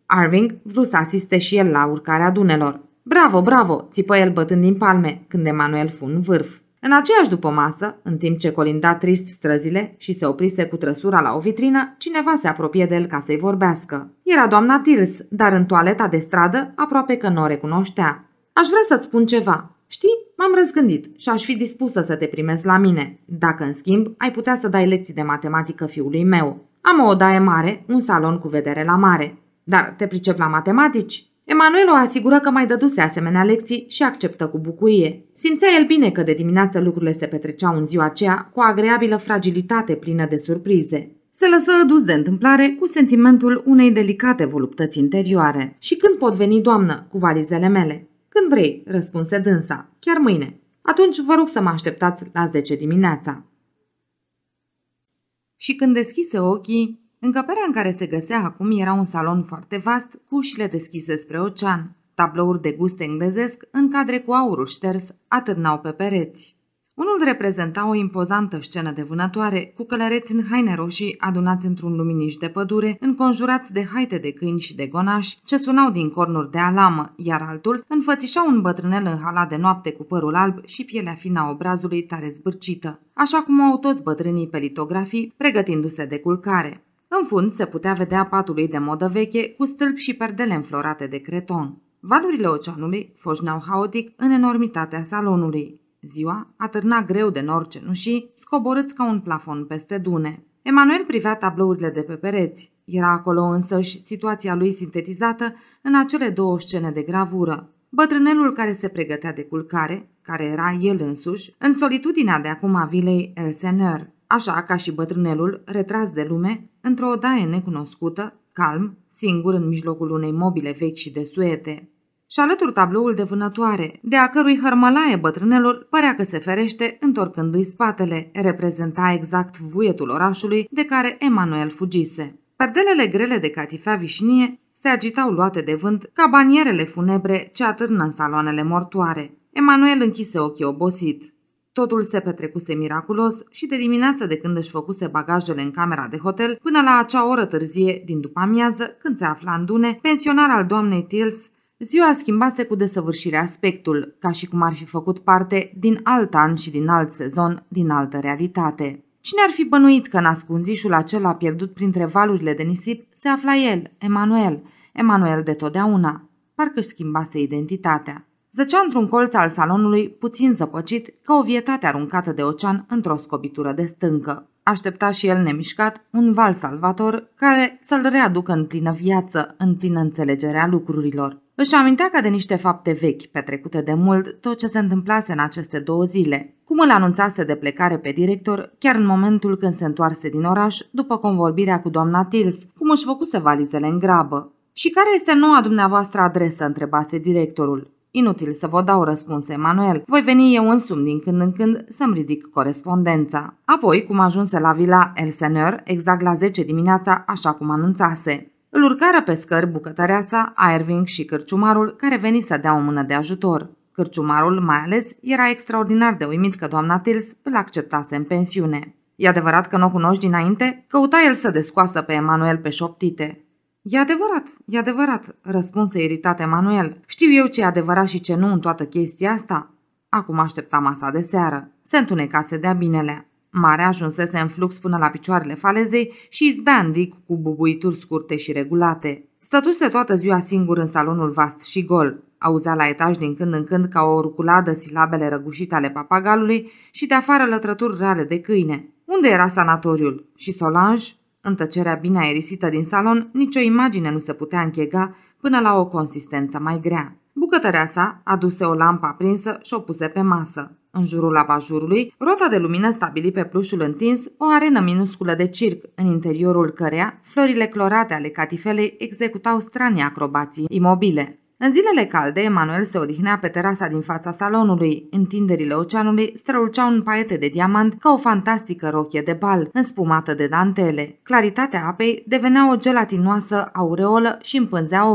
Irving vrut să asiste și el la urcarea dunelor. Bravo, bravo, țipă el bătând din palme, când Emanuel fu în vârf. În aceeași dupămasă, în timp ce colinda trist străzile și se oprise cu trăsura la o vitrină, cineva se apropie de el ca să-i vorbească. Era doamna Tills, dar în toaleta de stradă aproape că nu o recunoștea. Aș vrea să-ți spun ceva. Știi, m-am răzgândit și aș fi dispusă să te primezi la mine, dacă, în schimb, ai putea să dai lecții de matematică fiului meu. Am o odaie mare, un salon cu vedere la mare. Dar te pricep la matematici? Emanuel o asigură că mai dăduse asemenea lecții și acceptă cu bucurie. Simțea el bine că de dimineață lucrurile se petreceau în ziua aceea cu o agreabilă fragilitate plină de surprize. Se lăsă dus de întâmplare cu sentimentul unei delicate voluptăți interioare. Și când pot veni, doamnă, cu valizele mele? Când vrei, răspunse dânsa, chiar mâine. Atunci vă rog să mă așteptați la zece dimineața. Și când deschise ochii, încăperea în care se găsea acum era un salon foarte vast, cu ușile deschise spre ocean. Tablouri de gust englezesc, în cadre cu aurul șters, atârnau pe pereți. Unul reprezenta o impozantă scenă de vânătoare, cu călăreți în haine roșii adunați într-un luminiș de pădure, înconjurați de haite de câini și de gonași, ce sunau din cornuri de alamă, iar altul înfățișa un bătrânel în halat de noapte cu părul alb și pielea fină a obrazului tare zbârcită, așa cum au toți bătrânii pe litografii, pregătindu-se de culcare. În fund se putea vedea patul lui de modă veche, cu stâlpi și perdele înflorate de creton. Valurile oceanului foșneau haotic în enormitatea salonului. Ziua atârna greu de nori cenușii, scoborâți ca un plafon peste dune. Emanuel privea tablourile de pe pereți. Era acolo însăși situația lui sintetizată în acele două scene de gravură. Bătrânelul care se pregătea de culcare, care era el însuși, în solitudinea de acum a vilei Elseneur, așa ca și bătrânelul, retras de lume, într-o odaie necunoscută, calm, singur în mijlocul unei mobile vechi și de suete. Și alături tabloul de vânătoare, de a cărui hărmălaie bătrânelul părea că se ferește întorcându-i spatele, reprezenta exact vuietul orașului de care Emanuel fugise. Perdelele grele de catifea vișinie se agitau luate de vânt ca banierele funebre ce atârnă în saloanele mortoare. Emanuel închise ochii obosit. Totul se petrecuse miraculos și de dimineață de când își făcuse bagajele în camera de hotel până la acea oră târzie din după amiază, când se afla în dune, pensionar al doamnei Tills, ziua schimbase cu desăvârșire aspectul, ca și cum ar fi făcut parte din alt an și din alt sezon, din altă realitate. Cine ar fi bănuit că în ascunzișul acela pierdut printre valurile de nisip se afla el, Emanuel, Emanuel de totdeauna? Parcă își schimbase identitatea. Zăcea într-un colț al salonului, puțin zăpăcit, ca o vietate aruncată de ocean într-o scobitură de stâncă. Aștepta și el nemișcat un val salvator care să-l readucă în plină viață, în plină înțelegere a lucrurilor. Își amintea ca de niște fapte vechi, petrecute de mult, tot ce se întâmplase în aceste două zile. Cum îl anunțase de plecare pe director, chiar în momentul când se întoarse din oraș, după convorbirea cu doamna Tills, cum își făcuse valizele în grabă. Și care este noua dumneavoastră adresă?" întrebase directorul. Inutil să vă dau răspuns, Emanuel. Voi veni eu însumi din când în când să-mi ridic corespondența. Apoi, cum ajunse la vila Elseneur, exact la zece dimineața, așa cum anunțase. Îl urcară pe scări bucătăreasa, Irving și cârciumarul, care veni să dea o mână de ajutor. Cârciumarul, mai ales, era extraordinar de uimit că doamna Tills îl acceptase în pensiune. E adevărat că nu o cunoști dinainte?" Căuta el să descoasă pe Emanuel pe șoptite. E adevărat, e adevărat," răspunse iritat Emanuel. Știu eu ce e adevărat și ce nu în toată chestia asta." Acum aștepta masa de seară. Se întunecase de-a binelea. Marea ajunsese în flux până la picioarele falezei și izbea în dig cu bubuituri scurte și regulate. Stătuse toată ziua singur în salonul vast și gol. Auzea la etaj din când în când ca o ruculadă silabele răgușite ale papagalului și de afară lătrături rare de câine. Unde era sanatoriul? Și Solange? În tăcerea bine aerisită din salon, nicio imagine nu se putea închega până la o consistență mai grea. Bucătăreasa aduse o lampă aprinsă și o puse pe masă. În jurul abajurului, rota de lumină stabili pe plușul întins o arenă minusculă de circ, în interiorul căreia florile clorate ale catifelei executau stranii acrobații imobile. În zilele calde, Emanuel se odihnea pe terasa din fața salonului. Întinderile oceanului străluceau în paiete de diamant ca o fantastică rochie de bal, înspumată de dantele. Claritatea apei devenea o gelatinoasă aureolă și împânzea ochii.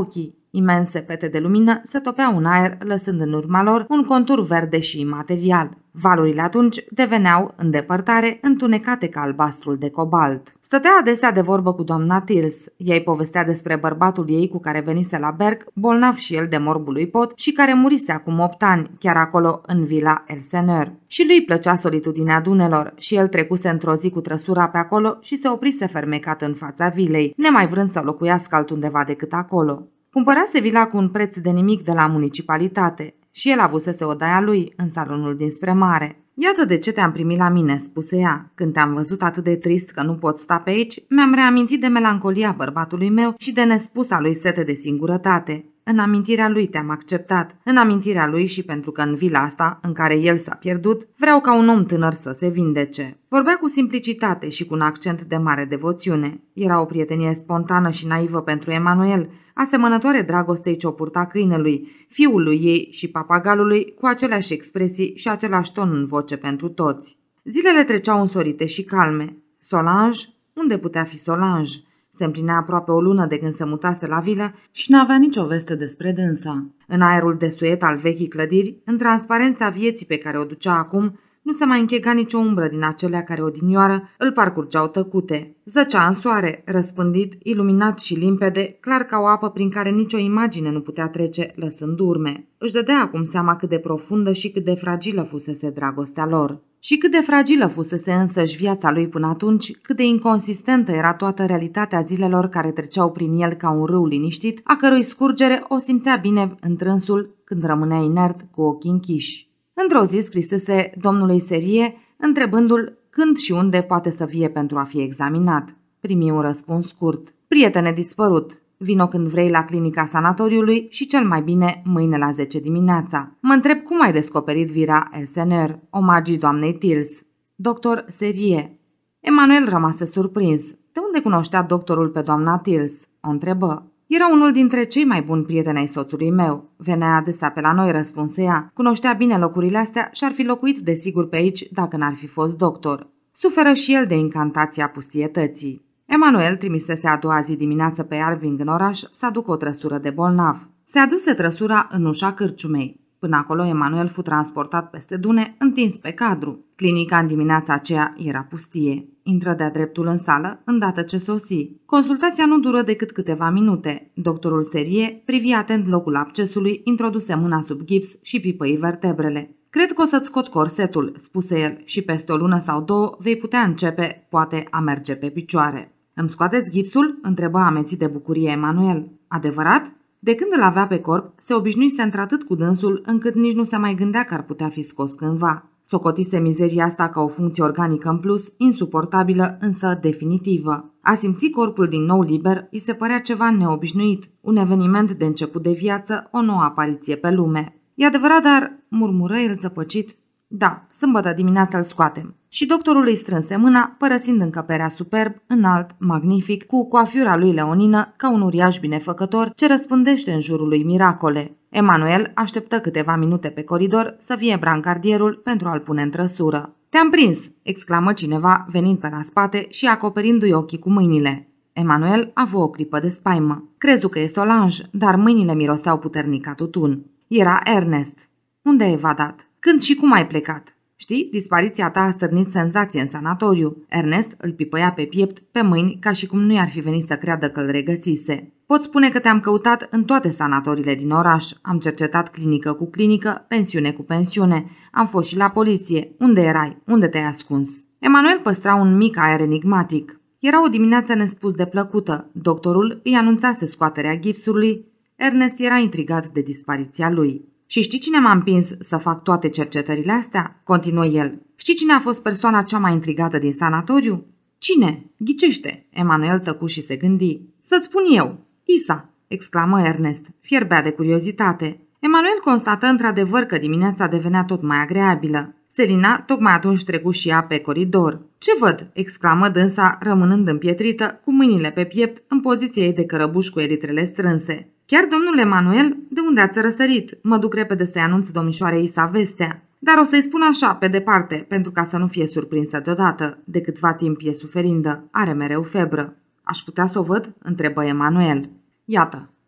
Imense pete de lumină se topeau în aer, lăsând în urma lor un contur verde și imaterial. Valurile atunci deveneau, în depărtare, întunecate ca albastrul de cobalt. Stătea adesea de vorbă cu doamna Tills. Ea-i povestea despre bărbatul ei cu care venise la Berg, bolnav și el de morbul lui Pot și care murise acum opt ani, chiar acolo în vila Elseneur. Și lui plăcea solitudinea dunelor și el trecuse într-o zi cu trăsura pe acolo și se oprise fermecat în fața vilei, nemai vrând să locuiască altundeva decât acolo. Cumpărase vila cu un preț de nimic de la municipalitate și el avusese odaia lui în salonul dinspre mare. Iată de ce te-am primit la mine, spuse ea. Când te-am văzut atât de trist că nu pot sta pe aici, mi-am reamintit de melancolia bărbatului meu și de nespusa lui sete de singurătate. În amintirea lui te-am acceptat, în amintirea lui și pentru că în vila asta, în care el s-a pierdut, vreau ca un om tânăr să se vindece. Vorbea cu simplicitate și cu un accent de mare devoțiune. Era o prietenie spontană și naivă pentru Emanuel, asemănătoare dragostei ce o purta câinelui, fiului ei și papagalului, cu aceleași expresii și același ton în voce pentru toți. Zilele treceau însorite și calme. Solange? Unde putea fi Solange? Se împlinea aproape o lună de când se mutase la vilă și n-avea nicio veste despre dânsa. În aerul desuet al vechii clădiri, în transparența vieții pe care o ducea acum, nu se mai închega nicio umbră din acelea care odinioară îl parcurgeau tăcute. Zăcea în soare, răspândit, iluminat și limpede, clar ca o apă prin care nicio imagine nu putea trece, lăsând urme. Își dădea acum seama cât de profundă și cât de fragilă fusese dragostea lor. Și cât de fragilă fusese însăși viața lui până atunci, cât de inconsistentă era toată realitatea zilelor care treceau prin el ca un râu liniștit, a cărui scurgere o simțea bine întrânsul când rămânea inert cu ochii închiși. Într-o zi scrisese domnului Serie, întrebându-l când și unde poate să fie pentru a fi examinat. Primi un răspuns scurt. Prietene dispărut, vino când vrei la clinica sanatoriului și cel mai bine mâine la zece dimineața. Mă întreb cum ai descoperit vira Elseneur, omagii doamnei Tills. Doctor Serie. Emanuel rămase surprins. De unde cunoștea doctorul pe doamna Tills? O întrebă. Era unul dintre cei mai buni prieteni ai soțului meu. Venea adesea pe la noi, răspunse ea. Cunoștea bine locurile astea și ar fi locuit desigur pe aici dacă n-ar fi fost doctor. Suferă și el de incantația pustietății. Emanuel trimisese a doua zi dimineață pe Arving în oraș să aducă o trăsură de bolnav. Se aduse trăsura în ușa cârciumei. Până acolo, Emanuel fu transportat peste dune, întins pe cadru. Clinica în dimineața aceea era pustie. Intră de-a dreptul în sală, îndată ce sosi. Consultația nu dură decât câteva minute. Doctorul Serie privi atent locul abcesului, introduse mâna sub gips și pipăi vertebrele. Cred că o să-ți scot corsetul, spuse el, și peste o lună sau două vei putea începe, poate, a merge pe picioare. Îmi scoateți gipsul? Întrebă amețit de bucurie Emanuel. Adevărat? De când îl avea pe corp, se obișnuise într-atât cu dânsul, încât nici nu se mai gândea că ar putea fi scos cândva. Socotise mizeria asta ca o funcție organică în plus, insuportabilă, însă definitivă. A simți corpul din nou liber îi se părea ceva neobișnuit, un eveniment de început de viață, o nouă apariție pe lume. E adevărat, dar, murmură el zăpăcit. Da, sâmbătă dimineața îl scoatem. Și doctorul îi strânse mâna, părăsind încăperea superb, înalt, magnific, cu coafiura lui leonină, ca un uriaș binefăcător ce răspândește în jurul lui miracole. Emanuel așteptă câteva minute pe coridor să vie brancardierul pentru a-l pune în trăsură. Te-am prins!" exclamă cineva venind pe la spate și acoperindu-i ochii cu mâinile. Emanuel a avut o clipă de spaimă. Crezu că e Solange, dar mâinile miroseau puternic ca tutun. Era Ernest. Unde ai evadat? Când și cum ai plecat? Știi, dispariția ta a stârnit senzație în sanatoriu. Ernest îl pipăia pe piept, pe mâini, ca și cum nu i-ar fi venit să creadă că îl regăsise. Pot spune că te-am căutat în toate sanatoriile din oraș. Am cercetat clinică cu clinică, pensiune cu pensiune. Am fost și la poliție. Unde erai? Unde te-ai ascuns? Emanuel păstra un mic aer enigmatic. Era o dimineață nespus de plăcută. Doctorul îi anunțase scoaterea gipsului. Ernest era intrigat de dispariția lui. Și știi cine m-a împins să fac toate cercetările astea? Continuă el. Știi cine a fost persoana cea mai intrigată din sanatoriu? Cine? Ghicește. Emanuel tăcu și se gândi. Să-ți spun eu. Isa, exclamă Ernest. Fierbea de curiozitate. Emanuel constată într-adevăr că dimineața devenea tot mai agreabilă. Selina tocmai atunci trecu și ea pe coridor. Ce văd? Exclamă dânsa, rămânând împietrită, cu mâinile pe piept, în poziția ei de cărăbuș cu elitrele strânse. Chiar domnule Emanuel, de unde ați răsărit? Mă duc repede să-i anunț domnișoarei Isa vestea. Dar o să-i spun așa, pe departe, pentru ca să nu fie surprinsă deodată. De câtva timp e suferindă, are mereu febră. Aș putea să o văd? Întrebă Emanuel. Iată,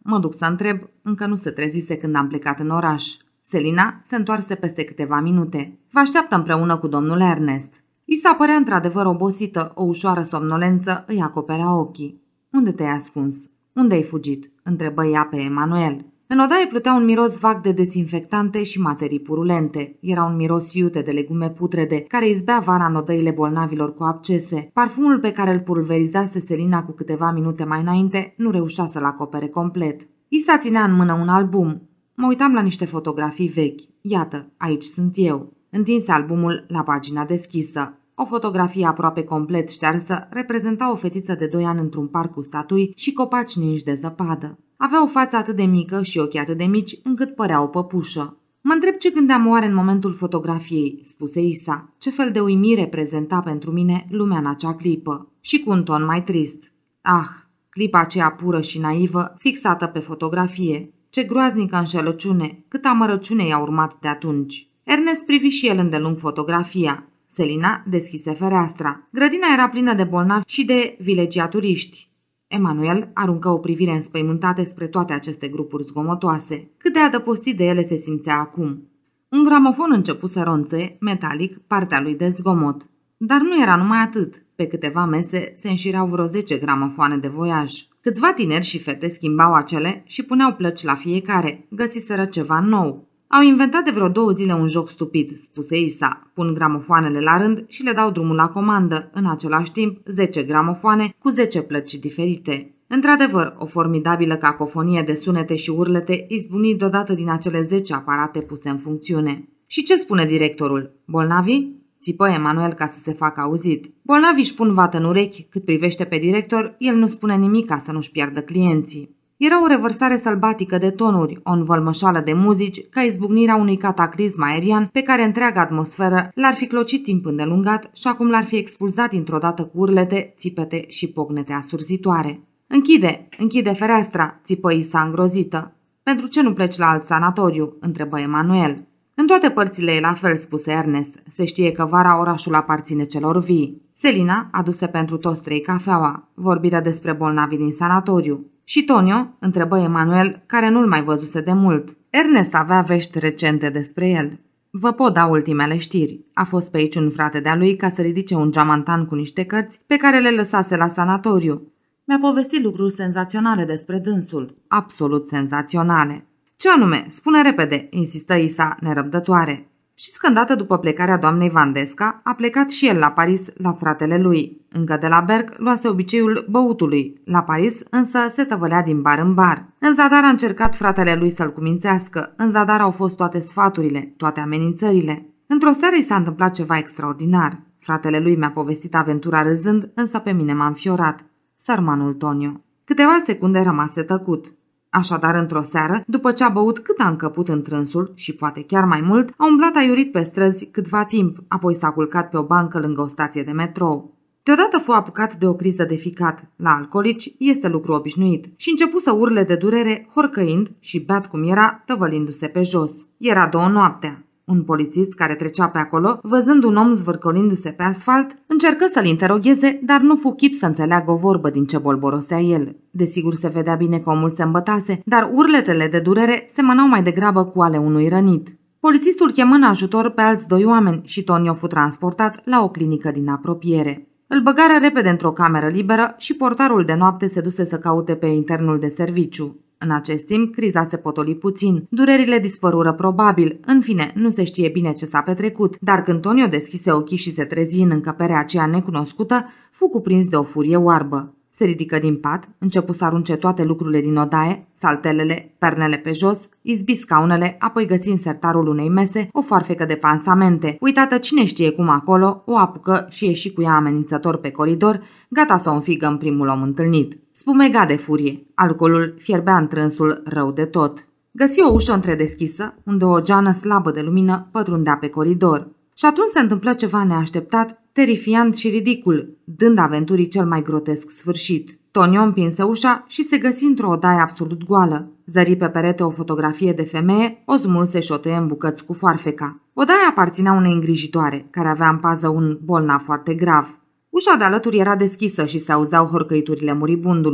Mă duc să întreb, încă nu se trezise când am plecat în oraș. Selina se întoarse peste câteva minute. Vă așteaptă împreună cu domnul Ernest. Isa părea într-adevăr obosită, o ușoară somnolență îi acoperea ochii. Unde te-ai ascuns? Unde ai fugit? Întrebă ea pe Emanuel. În odaie plutea un miros vag de dezinfectante și materii purulente. Era un miros iute de legume putrede, care izbea vara în odăile bolnavilor cu abcese. Parfumul pe care îl pulverizase Selina cu câteva minute mai înainte nu reușea să-l acopere complet. Isa ținea în mână un album. Mă uitam la niște fotografii vechi. Iată, aici sunt eu. Întinse albumul la pagina deschisă. O fotografie aproape complet ștearsă reprezenta o fetiță de doi ani într-un parc cu statui și copaci ninși de zăpadă. Avea o față atât de mică și ochii atât de mici încât părea o păpușă. Mă întreb ce gândeam oare în momentul fotografiei, spuse Isa. Ce fel de uimire prezenta pentru mine lumea în acea clipă. Și cu un ton mai trist. Ah, clipa aceea pură și naivă, fixată pe fotografie. Ce groaznică înșelăciune, cât amărăciune i-a urmat de atunci. Ernest privi și el îndelung fotografia. Selina deschise fereastra. Grădina era plină de bolnavi și de vilegiaturiști. Emanuel aruncă o privire înspăimântată spre toate aceste grupuri zgomotoase. Cât de adăpostit de ele se simțea acum. Un gramofon începu să ronțe, metalic, partea lui de zgomot. Dar nu era numai atât. Pe câteva mese se înșireau vreo zece gramofoane de voiaj. Câțiva tineri și fete schimbau acele și puneau plăci la fiecare. Găsiseră ceva nou. Au inventat de vreo două zile un joc stupid, spuse Isa. Pun gramofoanele la rând și le dau drumul la comandă, în același timp zece gramofoane cu zece plăci diferite. Într-adevăr, o formidabilă cacofonie de sunete și urlete izbuni deodată din acele zece aparate puse în funcțiune. Și ce spune directorul? Bolnavii? Țipă Emanuel ca să se facă auzit. Bolnavii își pun vată în urechi, cât privește pe director, el nu spune nimic ca să nu-și piardă clienții. Era o revărsare sălbatică de tonuri, o învălmășală de muzici, ca izbucnirea unui cataclism aerian pe care întreaga atmosferă l-ar fi clocit timp îndelungat și acum l-ar fi expulzat dintr-o dată cu urlete, țipete și pocnete asurzitoare. Închide, închide fereastra, țipă Isa îngrozită. Pentru ce nu pleci la alt sanatoriu? Întrebă Emanuel. În toate părțile e la fel, spuse Ernest. Se știe că vara orașul aparține celor vii. Selina aduse pentru toți trei cafeaua. Vorbiră despre bolnavii din sanatoriu. Și Tonio? Întrebă Emanuel, care nu-l mai văzuse de mult. Ernest avea vești recente despre el. Vă pot da ultimele știri. A fost pe aici un frate de-a lui ca să ridice un geamantan cu niște cărți pe care le lăsase la sanatoriu. Mi-a povestit lucruri senzaționale despre dânsul. Absolut senzaționale. Ce anume? Spune repede, insistă Isa, nerăbdătoare. Și scândată după plecarea doamnei Vandesca, a plecat și el la Paris la fratele lui. Încă de la Berg luase obiceiul băutului. La Paris însă se tăvălea din bar în bar. În zadar a încercat fratele lui să-l cumințească. În zadar au fost toate sfaturile, toate amenințările. Într-o seară i s-a întâmplat ceva extraordinar. Fratele lui mi-a povestit aventura râzând, însă pe mine m-a înfiorat. Sărmanul Tonio. Câteva secunde rămase tăcut. Așadar, într-o seară, după ce a băut cât a încăput întrânsul și poate chiar mai mult, a umblat aiurit pe străzi câtva timp, apoi s-a culcat pe o bancă lângă o stație de metrou. Deodată fu apucat de o criză de ficat. La alcoolici este lucru obișnuit și începu să urle de durere, horcăind și, beat cum era, tăvălindu-se pe jos. Era două noaptea. Un polițist care trecea pe acolo, văzând un om zvârcolindu-se pe asfalt, încercă să-l interogheze, dar nu fu chip să înțeleagă o vorbă din ce bolborosea el. Desigur se vedea bine că omul se îmbătase, dar urletele de durere semănau mai degrabă cu ale unui rănit. Polițistul chemă în ajutor pe alți doi oameni și Tonio fu transportat la o clinică din apropiere. Îl băgară repede într-o cameră liberă și portarul de noapte se duse să caute pe internul de serviciu. În acest timp, criza se potoli puțin. Durerile dispărură probabil. În fine, nu se știe bine ce s-a petrecut, dar când Tonio deschise ochii și se trezi în încăperea aceea necunoscută, fu cuprins de o furie oarbă. Se ridică din pat, începu să arunce toate lucrurile din odaie, saltelele, pernele pe jos, izbi scaunele, apoi găsi în sertarul unei mese o foarfecă de pansamente. Uitată cine știe cum acolo, o apucă și ieși cu ea amenințător pe coridor, gata să o înfigă în primul om întâlnit. Spumega de furie. Alcoolul fierbea întrânsul rău de tot. Găsi o ușă întredeschisă, unde o geană slabă de lumină pătrundea pe coridor. Și atunci se întâmplă ceva neașteptat, terifiant și ridicul, dând aventurii cel mai grotesc sfârșit. Tonio împinse ușa și se găsi într-o odaie absolut goală. Zări pe perete o fotografie de femeie, o smulse și o tăie în bucăți cu foarfeca. Odaia aparținea unei îngrijitoare, care avea în pază un bolnav foarte grav. Ușa de alături era deschisă și se auzeau horcăiturile muribundului.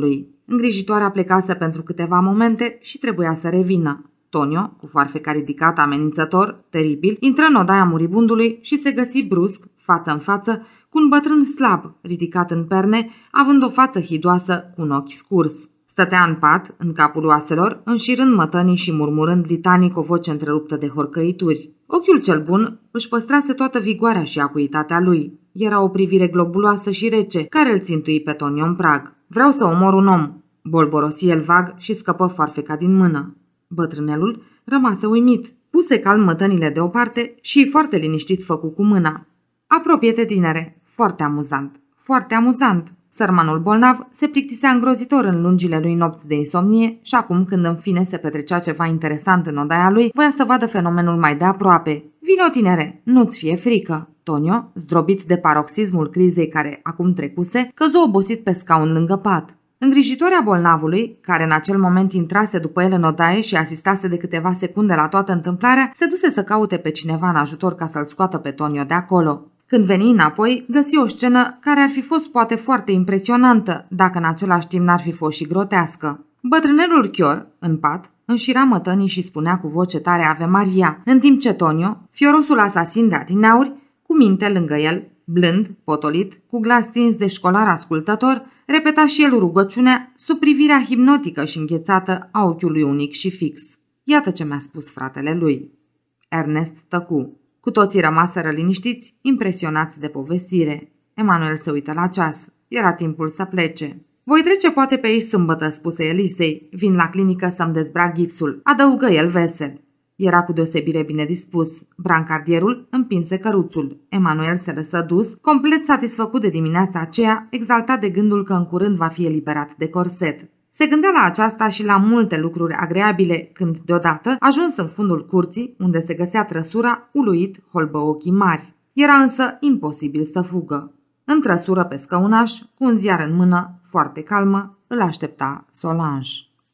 Îngrijitoarea plecase pentru câteva momente și trebuia să revină. Tonio, cu foarfeca ridicată amenințător, teribil, intră în odaia muribundului și se găsi brusc, față în față, cu un bătrân slab, ridicat în perne, având o față hidoasă cu un ochi scurs. Stătea în pat, în capul oaselor, înșirând mătănii și murmurând litanic o voce întreruptă de horcăituri. Ochiul cel bun își păstrase toată vigoarea și acuitatea lui. Era o privire globuloasă și rece, care îl țintui pe Tonio în prag. Vreau să omor un om, bolborosi el vag și scăpă foarfeca din mână. Bătrânelul rămase uimit, puse calm mătănile deoparte și foarte liniștit făcu cu mâna. Apropie-te, tinere, foarte amuzant, foarte amuzant. Sărmanul bolnav se plictisea îngrozitor în lungile lui nopți de insomnie și acum, când în fine se petrecea ceva interesant în odaia lui, voia să vadă fenomenul mai de aproape. Vino, tinere, nu-ți fie frică. Tonio, zdrobit de paroxismul crizei care acum trecuse, căzu obosit pe scaun lângă pat. Îngrijitoarea bolnavului, care în acel moment intrase după el în odaie și asistase de câteva secunde la toată întâmplarea, se duse să caute pe cineva în ajutor ca să-l scoată pe Tonio de acolo. Când veni înapoi, găsi o scenă care ar fi fost poate foarte impresionantă, dacă în același timp n-ar fi fost și grotească. Bătrânelul Chior, în pat, înșira mătănii și spunea cu voce tare Ave Maria, în timp ce Tonio, fiorosul asasin de adineauri, cu minte lângă el, blând, potolit, cu glas stins de școlar ascultător, repeta și el rugăciunea sub privirea hipnotică și înghețată a ochiului unic și fix. Iată ce mi-a spus fratele lui. Ernest tăcu. Cu toții rămaseră liniștiți, impresionați de povestire. Emanuel se uită la ceas. Era timpul să plece. Voi trece poate pe aici sâmbătă, spuse Elisei. Vin la clinică să-mi dezbrac gipsul, adăugă el vesel. Era cu deosebire bine dispus. Brancardierul împinse căruțul. Emanuel se lăsă dus, complet satisfăcut de dimineața aceea, exaltat de gândul că în curând va fi eliberat de corset. Se gândea la aceasta și la multe lucruri agreabile când, deodată, ajuns în fundul curții, unde se găsea trăsura, uluit, holbă ochii mari. Era însă imposibil să fugă. În trăsură pe scăunaș, cu un ziar în mână, foarte calmă, îl aștepta Solange.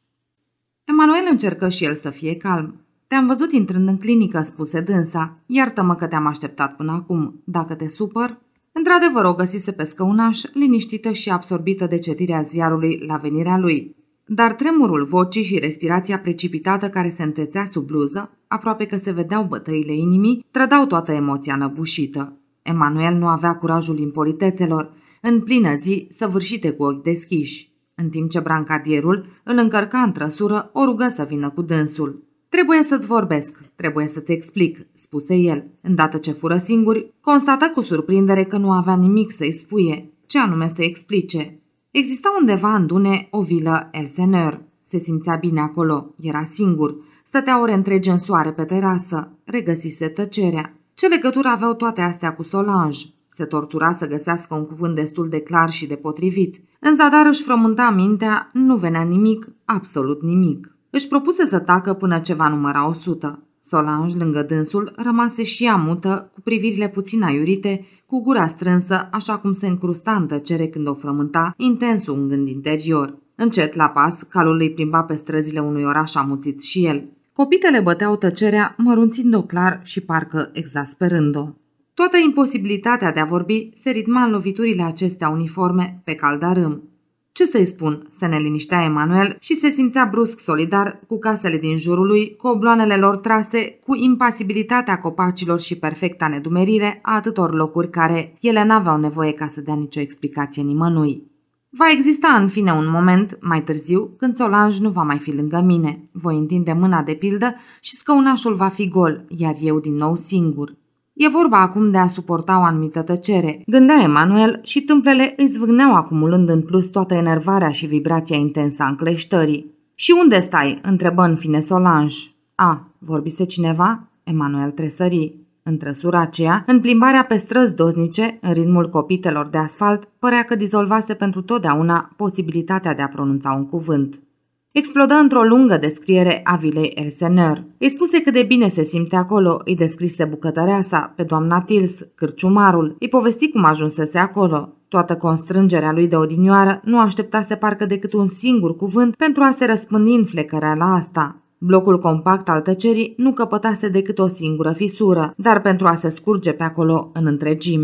Emanuel încercă și el să fie calm. Te-am văzut intrând în clinică, spuse dânsa. Iartă-mă că te-am așteptat până acum. Dacă te supăr... Într-adevăr o găsise pe scăunaș, liniștită și absorbită de citirea ziarului la venirea lui. Dar tremurul vocii și respirația precipitată care se întețea sub bluză, aproape că se vedeau bătăile inimii, trădau toată emoția năbușită. Emanuel nu avea curajul impolitețelor, în plină zi, săvârșite cu ochi deschiși. În timp ce brancardierul îl încărca în trăsură, o rugă să vină cu dânsul. Trebuie să-ți vorbesc, trebuie să-ți explic, spuse el. Îndată ce fură singuri, constată cu surprindere că nu avea nimic să-i spuie, ce anume să explice. Exista undeva în Dune o vilă Elseneur. Se simțea bine acolo, era singur, stătea ore întregi în soare pe terasă, regăsise tăcerea. Ce legătură aveau toate astea cu Solange? Se tortura să găsească un cuvânt destul de clar și de potrivit. În zadar își frământa mintea, nu venea nimic, absolut nimic. Își propuse să tacă până ce va număra o sută. Solange, lângă dânsul, rămase și ea mută, cu privirile puțin aiurite, cu gura strânsă, așa cum se încrusta în tăcere când o frământa, intens un gând interior. Încet, la pas, calul îi plimba pe străzile unui oraș amuțit și el. Copitele băteau tăcerea, mărunțind-o clar și parcă exasperând-o. Toată imposibilitatea de a vorbi se ritma în loviturile acestea uniforme pe caldarâm. Ce să-i spun? Se neliniștea Emanuel și se simțea brusc solidar cu casele din jurul lui, cu obloanele lor trase, cu impasibilitatea copacilor și perfecta nedumerire a atâtor locuri care ele n-aveau nevoie ca să dea nicio explicație nimănui. Va exista în fine un moment, mai târziu, când Solange nu va mai fi lângă mine. Voi întinde mâna de pildă și scăunașul va fi gol, iar eu din nou singur. E vorba acum de a suporta o anumită tăcere, gândea Emanuel și tâmplele îi zvâgneau acumulând în plus toată enervarea și vibrația intensă a încleștării. Și unde stai?" întrebă în fine Solange. A, vorbise cineva?" Emanuel tresări. În trăsura aceea, în plimbarea pe străzi doznice, în ritmul copitelor de asfalt, părea că dizolvase pentru totdeauna posibilitatea de a pronunța un cuvânt. Explodă într-o lungă descriere a vilei Elseneur. Îi spuse cât de bine se simte acolo, îi descrise bucătăreasa, pe doamna Tils, cârciumarul, îi povesti cum ajunsese acolo. Toată constrângerea lui de odinioară nu așteptase parcă decât un singur cuvânt pentru a se răspândi în flecăreala asta. Blocul compact al tăcerii nu căpătase decât o singură fisură, dar pentru a se scurge pe acolo în întregime.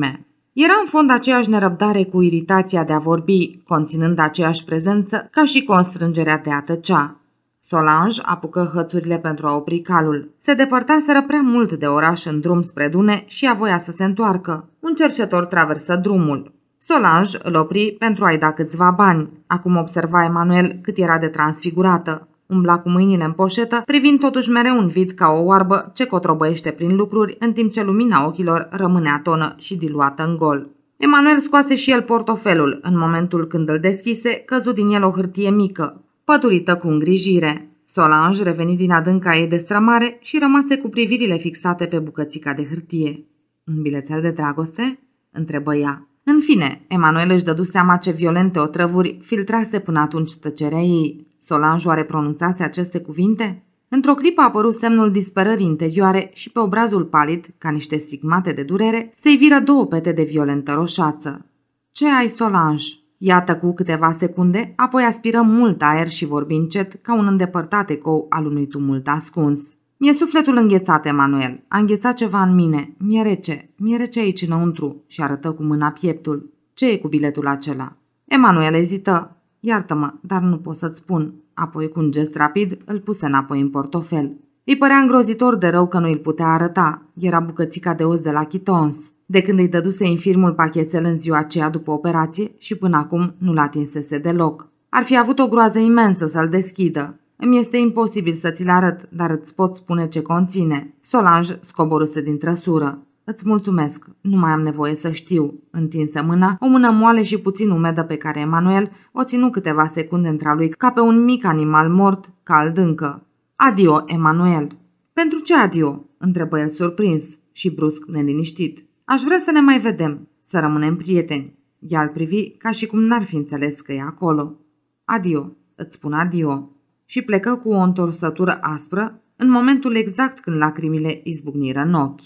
Era în fond aceeași nerăbdare cu iritația de a vorbi, conținând aceeași prezență ca și constrângerea de a tăcea. Solange apucă hățurile pentru a opri calul. Se depărtaseră prea mult de oraș în drum spre dune și a voia să se întoarcă. Un cerșetor traversă drumul. Solange îl opri pentru a-i da câțiva bani. Acum observa Emanuel cât era de transfigurată. Umbla cu mâinile în poșetă, privind totuși mereu un vid ca o oarbă ce cotrobăiește prin lucruri, în timp ce lumina ochilor rămânea tonă și diluată în gol. Emanuel scoase și el portofelul. În momentul când îl deschise, căzu din el o hârtie mică, păturită cu îngrijire. Solange reveni din adânca ei destrămare și rămase cu privirile fixate pe bucățica de hârtie. "Un bilețel de dragoste?" întrebă ea. În fine, Emanuel își dădu seama ce violente otrăvuri filtrase până atunci tăcerea ei. Solange oare pronunțase aceste cuvinte? Într-o clipă a apărut semnul disperării interioare și pe obrazul palid, ca niște stigmate de durere, se iviră două pete de violentă roșață. "Ce ai, Solange?" Ea tăcu câteva secunde, apoi aspiră mult aer și vorbi încet, ca un îndepărtat ecou al unui tumult ascuns. "Mi-e sufletul înghețat, Emanuel. A înghețat ceva în mine. Mi-e rece. Mi-e rece aici înăuntru." Și arătă cu mâna pieptul. "Ce e cu biletul acela?" Emanuel ezită. "Iartă-mă, dar nu pot să-ți spun." Apoi, cu un gest rapid, îl puse înapoi în portofel. Îi părea îngrozitor de rău că nu îl putea arăta. Era bucățica de os de la Chitons. De când îi dăduse infirmul pachetel în ziua aceea după operație și până acum nu l-atinsese deloc. Ar fi avut o groază imensă să-l deschidă. "Îmi este imposibil să ți-l arăt, dar îți pot spune ce conține." Solange scoborâse din trăsură. "Îți mulțumesc, nu mai am nevoie să știu." Întinse mâna, o mână moale și puțin umedă pe care Emanuel o ținu câteva secunde între lui ca pe un mic animal mort, cald încă. "Adio, Emanuel." "Pentru ce adio?" întrebă el surprins și brusc neliniștit. "Aș vrea să ne mai vedem, să rămânem prieteni." Ea îl privi ca și cum n-ar fi înțeles că e acolo. "Adio, îți spun adio." Și plecă cu o întorsătură aspră în momentul exact când lacrimile izbucniră în ochi.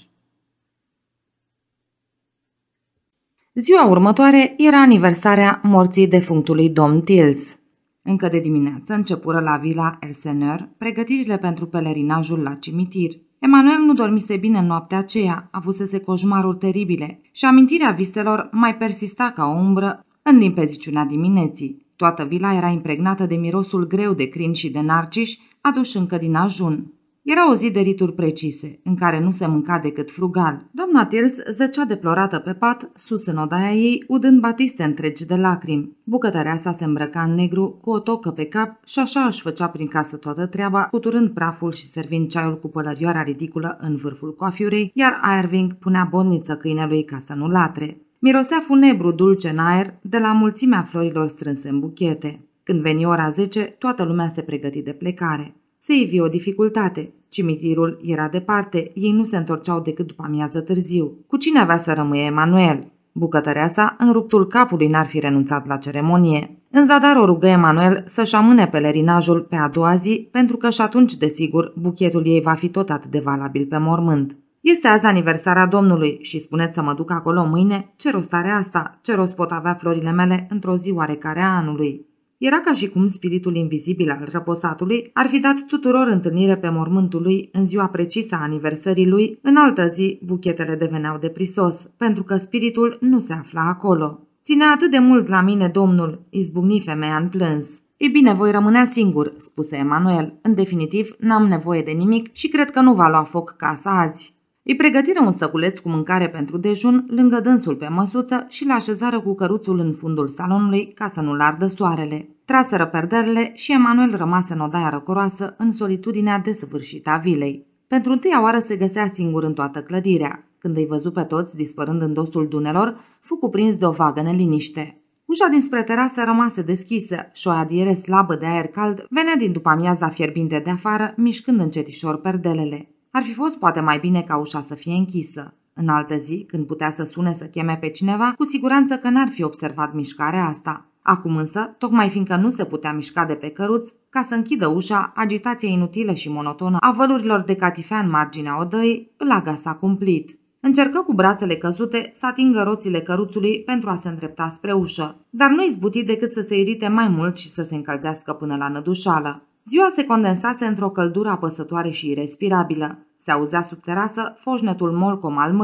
Ziua următoare era aniversarea morții defunctului domn Tils. Încă de dimineață începură la vila Elseneur pregătirile pentru pelerinajul la cimitir. Emanuel nu dormise bine în noaptea aceea, avusese coșmaruri teribile și amintirea viselor mai persista ca o umbră în limpeziciunea dimineții. Toată vila era impregnată de mirosul greu de crin și de narciși aduși încă din ajun. Era o zi de rituri precise, în care nu se mânca decât frugal. Doamna Tils zăcea deplorată pe pat, sus în odaia ei, udând batiste întregi de lacrimi. Bucătărea sa se îmbrăca în negru, cu o tocă pe cap și așa își făcea prin casă toată treaba, cuturând praful și servind ceaiul cu pălărioara ridiculă în vârful coafiurei, iar Irving punea bonniță câinelui ca să nu latre. Mirosea funebru dulce în aer de la mulțimea florilor strânse în buchete. Când veni ora zece, toată lumea se pregăti de plecare. Se ivi o dificultate. Cimitirul era departe, ei nu se întorceau decât după amiază târziu. Cu cine avea să rămâie Emanuel? Bucătărea sa, în ruptul capului, n-ar fi renunțat la ceremonie. În zadar o rugă Emanuel să-și amâne pelerinajul pe a doua zi, pentru că și atunci, desigur, buchetul ei va fi tot atât de valabil pe mormânt. "Este azi aniversarea Domnului și spuneți să mă duc acolo mâine? Ce rost are asta? Ce rost pot avea florile mele într-o zi oarecare a anului?" Era ca și cum spiritul invizibil al răposatului ar fi dat tuturor întâlnire pe mormântul lui în ziua precisă a aniversării lui. În altă zi, buchetele deveneau de prisos, pentru că spiritul nu se afla acolo. "Ținea atât de mult la mine, domnul," izbucni femeia în plâns. "Ei bine, voi rămânea singur," spuse Emanuel. "În definitiv, n-am nevoie de nimic și cred că nu va lua foc casa azi." Îi pregătiră un săculeț cu mâncare pentru dejun lângă dânsul pe măsuță și l-așezară cu căruțul în fundul salonului ca să nu-l ardă soarele. Traseră perderele și Emanuel rămase în odaia răcoroasă în solitudinea desăvârșită a vilei. Pentru întâia oară se găsea singur în toată clădirea. Când îi văzu pe toți dispărând în dosul dunelor, fu cuprins de o vagă neliniște. Ușa dinspre terasă rămase deschisă și o adiere slabă de aer cald venea din după amiaza fierbinte de afară, mișcând încetișor perdelele. Ar fi fost poate mai bine ca ușa să fie închisă. În altă zi, când putea să sune să cheme pe cineva, cu siguranță că n-ar fi observat mișcarea asta. Acum însă, tocmai fiindcă nu se putea mișca de pe căruț, ca să închidă ușa, agitația inutilă și monotonă a vălurilor de catifea în marginea odăii îl agasa cumplit. Încercă cu brațele căzute să atingă roțile căruțului pentru a se îndrepta spre ușă, dar nu izbuti decât să se irite mai mult și să se încălzească până la nădușală. Ziua se condensase într-o căldură apăsătoare și irespirabilă. Se auzea sub terasă foșnetul molcom al mării,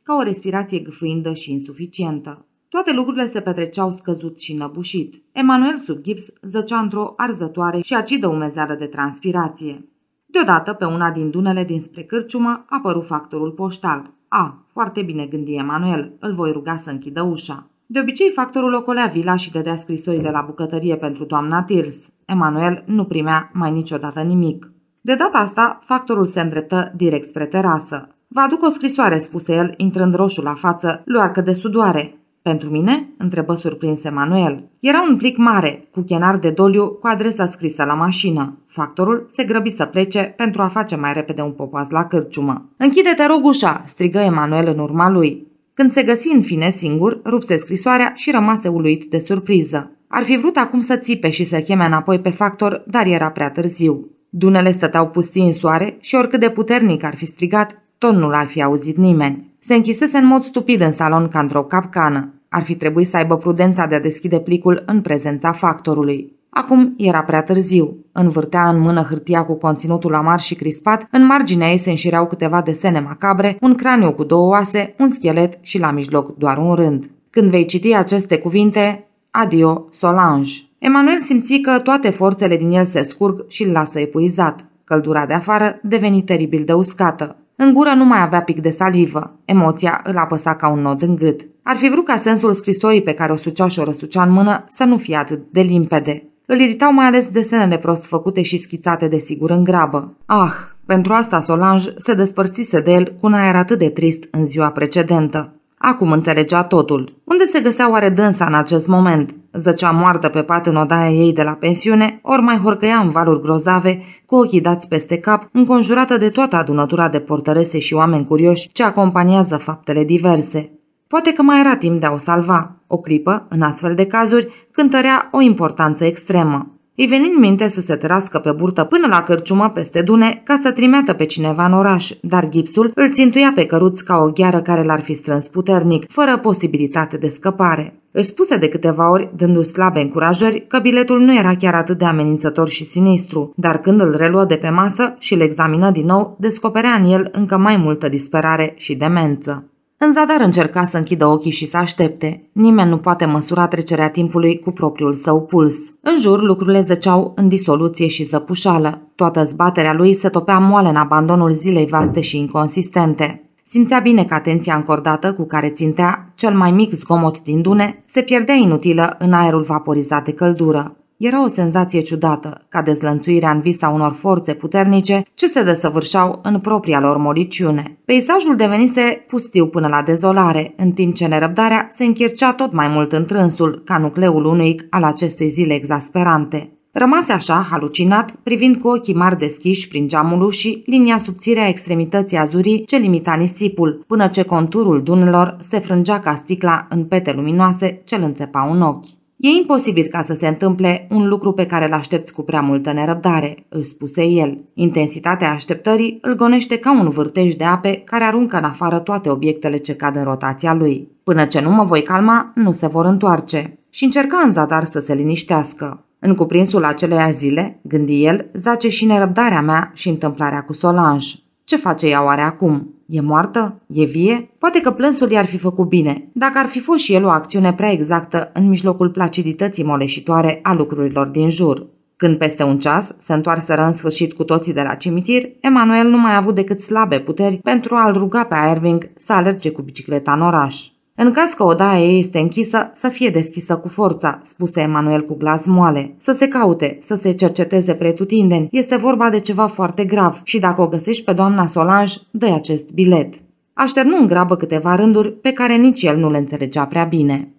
ca o respirație gâfâindă și insuficientă. Toate lucrurile se petreceau scăzut și înăbușit. Emanuel sub gips zăcea într-o arzătoare și acidă umezeală de transpirație. Deodată, pe una din dunele dinspre cârciumă, apăru factorul poștal. A, foarte bine, gândi Emanuel, îl voi ruga să închidă ușa. De obicei, factorul ocolea vila și dădea scrisorile la bucătărie pentru doamna Tills. Emanuel nu primea mai niciodată nimic. De data asta, factorul se îndreptă direct spre terasă. Vă aduc o scrisoare, spuse el, intrând roșu la față, luarcă de sudoare. Pentru mine? Întrebă surprins Emanuel. Era un plic mare, cu chenar de doliu, cu adresa scrisă la mașină. Factorul se grăbi să plece pentru a face mai repede un popas la cârciumă. Închide-te, rog, ușa, strigă Emanuel în urma lui. Când se găsi în fine singur, rupse scrisoarea și rămase uluit de surpriză. Ar fi vrut acum să țipe și să cheme înapoi pe factor, dar era prea târziu. Dunele stăteau pustii în soare și oricât de puternic ar fi strigat, tot nu l-ar fi auzit nimeni. Se închisese în mod stupid în salon ca într-o capcană. Ar fi trebuit să aibă prudența de a deschide plicul în prezența factorului. Acum era prea târziu. Învârtea în mână hârtia cu conținutul amar și crispat, în marginea ei se înșireau câteva desene macabre, un craniu cu două oase, un schelet și la mijloc doar un rând. Când vei citi aceste cuvinte, adio, Solange. Emanuel simți că toate forțele din el se scurg și îl lasă epuizat. Căldura de afară deveni teribil de uscată. În gură nu mai avea pic de salivă. Emoția îl apăsa ca un nod în gât. Ar fi vrut ca sensul scrisorii pe care o sucea și o răsucea în mână să nu fie atât de limpede. Îl iritau mai ales desenele prost făcute și schițate de sigur în grabă. Ah, pentru asta Solange se despărțise de el cu un aer atât de trist în ziua precedentă. Acum înțelegea totul. Unde se găsea oare dânsa în acest moment? Zăcea moartă pe pat în odaia ei de la pensiune, ori mai horcăia în valuri grozave, cu ochii dați peste cap, înconjurată de toată adunătura de portărese și oameni curioși ce acompaniază faptele diverse. Poate că mai era timp de a o salva. O clipă, în astfel de cazuri, cântărea o importanță extremă. Îi veni în minte să se tărască pe burtă până la cârciumă peste dune ca să trimeată pe cineva în oraș, dar gipsul îl țintuia pe căruț ca o gheară care l-ar fi strâns puternic, fără posibilitate de scăpare. Își spuse de câteva ori, dându-și slabe încurajări, că biletul nu era chiar atât de amenințător și sinistru, dar când îl reluă de pe masă și îl examină din nou, descoperea în el încă mai multă disperare și demență. În zadar încerca să închidă ochii și să aștepte. Nimeni nu poate măsura trecerea timpului cu propriul său puls. În jur lucrurile zăceau în disoluție și zăpușală. Toată zbaterea lui se topea moale în abandonul zilei vaste și inconsistente. Simțea bine că atenția încordată cu care țintea cel mai mic zgomot din dune se pierdea inutilă în aerul vaporizat de căldură. Era o senzație ciudată, ca dezlănțuirea în vis a unor forțe puternice ce se desăvârșeau în propria lor moliciune. Peisajul devenise pustiu până la dezolare, în timp ce nerăbdarea se închircea tot mai mult întrânsul, ca nucleul unic al acestei zile exasperante. Rămase așa, halucinat, privind cu ochii mari deschiși prin geamul ușii linia subțire a extremității azurii ce limita nisipul, până ce conturul dunelor se frângea ca sticla în pete luminoase ce îl înțepa un ochi. E imposibil ca să se întâmple un lucru pe care îl aștepți cu prea multă nerăbdare, își spuse el. Intensitatea așteptării îl gonește ca un vârtej de ape care aruncă în afară toate obiectele ce cad în rotația lui. Până ce nu mă voi calma, nu se vor întoarce. Și încerca în zadar să se liniștească. În cuprinsul aceleiași zile, gândi el, zace și nerăbdarea mea și întâmplarea cu Solange. Ce face ea oare acum? E moartă? E vie? Poate că plânsul i-ar fi făcut bine, dacă ar fi fost și el o acțiune prea exactă în mijlocul placidității moleșitoare a lucrurilor din jur. Când peste un ceas se întoarseră în sfârșit cu toții de la cimitir, Emanuel nu mai a avut decât slabe puteri pentru a-l ruga pe Irving să alerge cu bicicleta în oraș. În caz că odaia ei este închisă, să fie deschisă cu forța, spuse Emanuel cu glas moale. Să se caute, să se cerceteze pretutindeni. Este vorba de ceva foarte grav și dacă o găsești pe doamna Solange, dă-i acest bilet. Așternu în grabă câteva rânduri pe care nici el nu le înțelegea prea bine.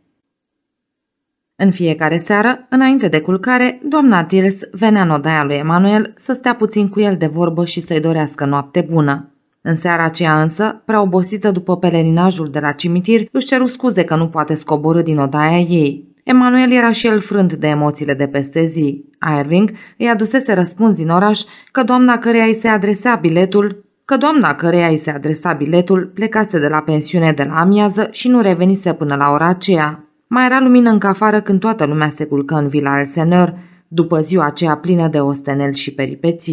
În fiecare seară, înainte de culcare, doamna Tills venea în odaia lui Emanuel să stea puțin cu el de vorbă și să-i dorească noapte bună. În seara aceea însă, prea obosită după pelerinajul de la cimitir, își ceru scuze că nu poate scoborî din odaia ei. Emanuel era și el frânt de emoțiile de peste zi. Irving îi adusese răspuns din oraș că doamna căreia îi se adresa biletul, că doamna căreia îi se adresa biletul plecase de la pensiune de la amiază și nu revenise până la ora aceea. Mai era lumină încă afară când toată lumea se culcă în Villa Elseneur, după ziua aceea plină de ostenel și peripeții.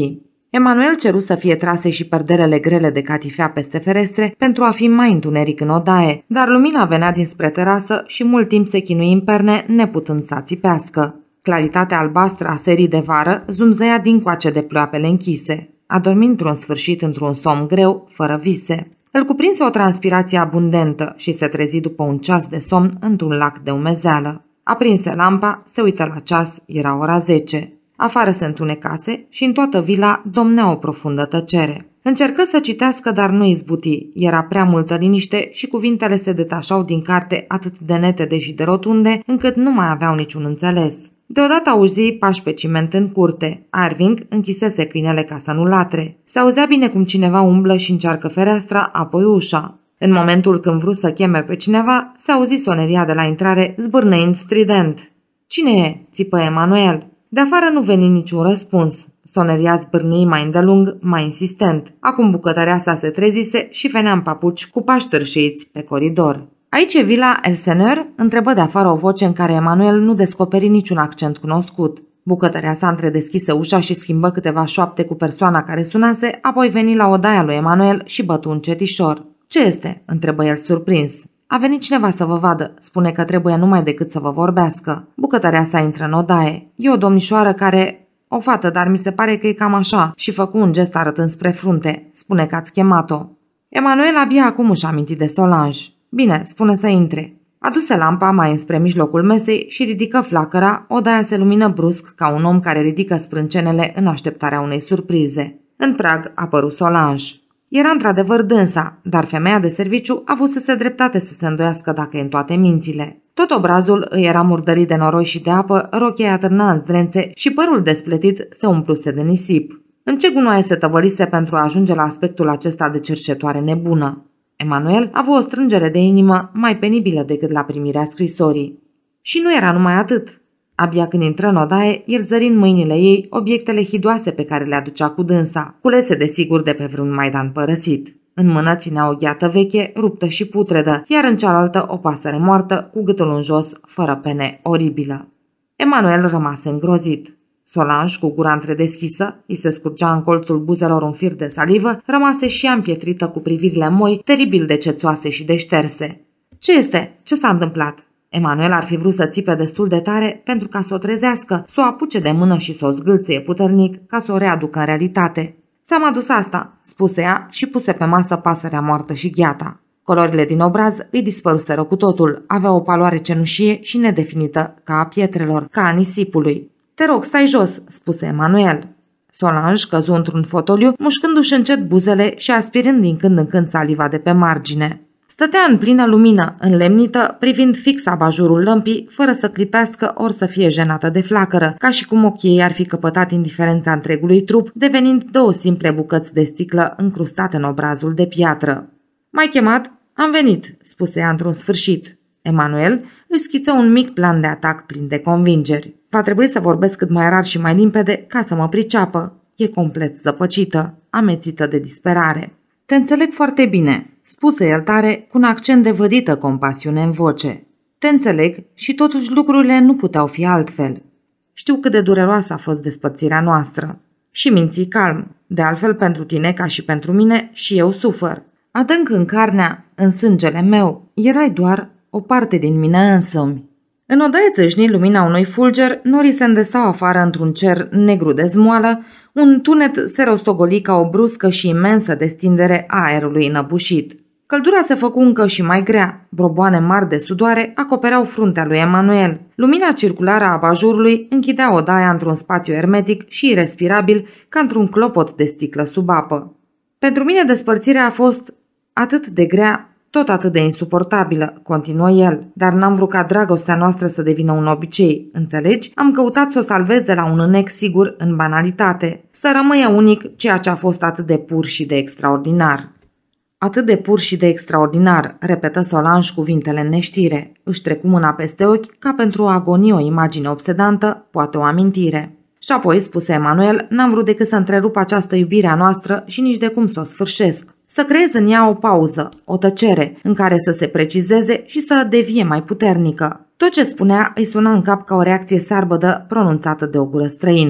Emanuel ceru să fie trase și perdelele grele de catifea peste ferestre pentru a fi mai întuneric în odaie, dar lumina venea dinspre terasă și mult timp se chinui în perne, neputând să ațipească. Claritatea albastră a serii de vară zumzăia dincoace de ploapele închise. A dormit într-un sfârșit într-un somn greu, fără vise. Îl cuprinse o transpirație abundentă și se trezi după un ceas de somn într-un lac de umezeală. Aprinse lampa, se uită la ceas, era ora zece. Afară se întunecase și în toată vila domnea o profundă tăcere. Încercă să citească, dar nu izbuti. Era prea multă liniște și cuvintele se detașau din carte atât de netede și de rotunde, încât nu mai aveau niciun înțeles. Deodată auzi pași pe ciment în curte. Irving închisese câinele ca să nu latre. Se auzea bine cum cineva umblă și încearcă fereastra, apoi ușa. În momentul când vrut să cheme pe cineva, se auzi soneria de la intrare, zbârneind strident. "Cine e?" țipă Emanuel. De afară nu veni niciun răspuns. Soneria zbârnii mai îndelung, mai insistent. Acum bucătăreasa se trezise și venea în papuci cu pași târșiți pe coridor. "Aici e vila Elsener?" întrebă de afară o voce în care Emanuel nu descoperi niciun accent cunoscut. Bucătăreasa întredeschise ușa și schimbă câteva șoapte cu persoana care sunase, apoi veni la odaia lui Emanuel și bătu încetișor. "Ce este?" întrebă el surprins. "A venit cineva să vă vadă. Spune că trebuie numai decât să vă vorbească." Bucătăreasa intră în odaie. "E o domnișoară care... o fată, dar mi se pare că e cam așa," și făcu un gest arătând spre frunte. "Spune că ați chemat-o." Emanuel abia acum își aminti de Solange. "Bine, spune să intre." Aduse lampa mai înspre mijlocul mesei și ridică flacăra, odaia se lumină brusc ca un om care ridică sprâncenele în așteptarea unei surprize. În prag apăru Solange. Era într-adevăr dânsa, dar femeia de serviciu avusese dreptate să se îndoiască dacă e în toate mințile. Tot obrazul îi era murdărit de noroi și de apă, rochia târna în zdrențe și părul despletit se umpluse de nisip. În ce gunoaie se tăvălise pentru a ajunge la aspectul acesta de cerșetoare nebună? Emanuel a avut o strângere de inimă mai penibilă decât la primirea scrisorii. Și nu era numai atât. Abia când intră în odaie, el zări în mâinile ei obiectele hidoase pe care le aducea cu dânsa, culese desigur de pe vreun maidan părăsit. În mână ținea o gheată veche, ruptă și putredă, iar în cealaltă o pasăre moartă, cu gâtul în jos, fără pene, oribilă. Emanuel rămase îngrozit. Solange, cu gura întredeschisă, îi se scurgea în colțul buzelor un fir de salivă, rămase și ea împietrită cu privirile moi, teribil de cețoase și de șterse. "Ce este? Ce s-a întâmplat?" Emanuel ar fi vrut să țipe destul de tare pentru ca să o trezească, să o apuce de mână și să o zgâlțăie puternic ca să o readucă în realitate. "Ți-am adus asta," spuse ea și puse pe masă pasărea moartă și gheata. Culorile din obraz îi dispăruseră cu totul, avea o paloare cenușie și nedefinită, ca a pietrelor, ca a nisipului. "Te rog, stai jos," spuse Emanuel. Solange căzu într-un fotoliu, mușcându-și încet buzele și aspirând din când în când saliva de pe margine. Stătea în plină lumină, înlemnită, privind fix abajurul lămpii, fără să clipească ori să fie jenată de flacără, ca și cum ochii ei ar fi căpătat indiferența întregului trup, devenind două simple bucăți de sticlă încrustate în obrazul de piatră. "M-ai chemat? Am venit," spuse ea într-un sfârșit. Emanuel își schiță un mic plan de atac plin de convingeri. "Va trebui să vorbesc cât mai rar și mai limpede ca să mă priceapă. E complet zăpăcită, amețită de disperare." "Te înțeleg foarte bine," spuse el tare, cu un accent de vădită compasiune în voce. "Te înțeleg și totuși lucrurile nu puteau fi altfel. Știu cât de dureroasă a fost despărțirea noastră." Și minți calm. "De altfel, pentru tine, ca și pentru mine, și eu sufăr. Adânc în carnea, în sângele meu, erai doar o parte din mine însămi." În odaie țâșni lumina unui fulger, norii se îndesau afară într-un cer negru de zmoală, un tunet se rostogoli ca o bruscă și imensă destindere a aerului înăbușit. Căldura se făcu încă și mai grea, broboane mari de sudoare acopereau fruntea lui Emanuel. Lumina circulară a abajurului închidea odaia într-un spațiu hermetic și irespirabil, ca într-un clopot de sticlă sub apă. "Pentru mine despărțirea a fost atât de grea, tot atât de insuportabilă," continuă el, "dar n-am vrut ca dragostea noastră să devină un obicei, înțelegi? Am căutat să o salvez de la un înec sigur în banalitate, să rămâie unic ceea ce a fost atât de pur și de extraordinar." "Atât de pur și de extraordinar," repetă Solange cuvintele în neștire. Își trecu mâna peste ochi ca pentru o agonie, o imagine obsedantă, poate o amintire. "Și apoi," spuse Emanuel, "n-am vrut decât să întrerup această iubire a noastră și nici de cum să o sfârșesc. Să creez în ea o pauză, o tăcere, în care să se precizeze și să devie mai puternică." Tot ce spunea îi suna în cap ca o reacție sarbădă pronunțată de o gură străină.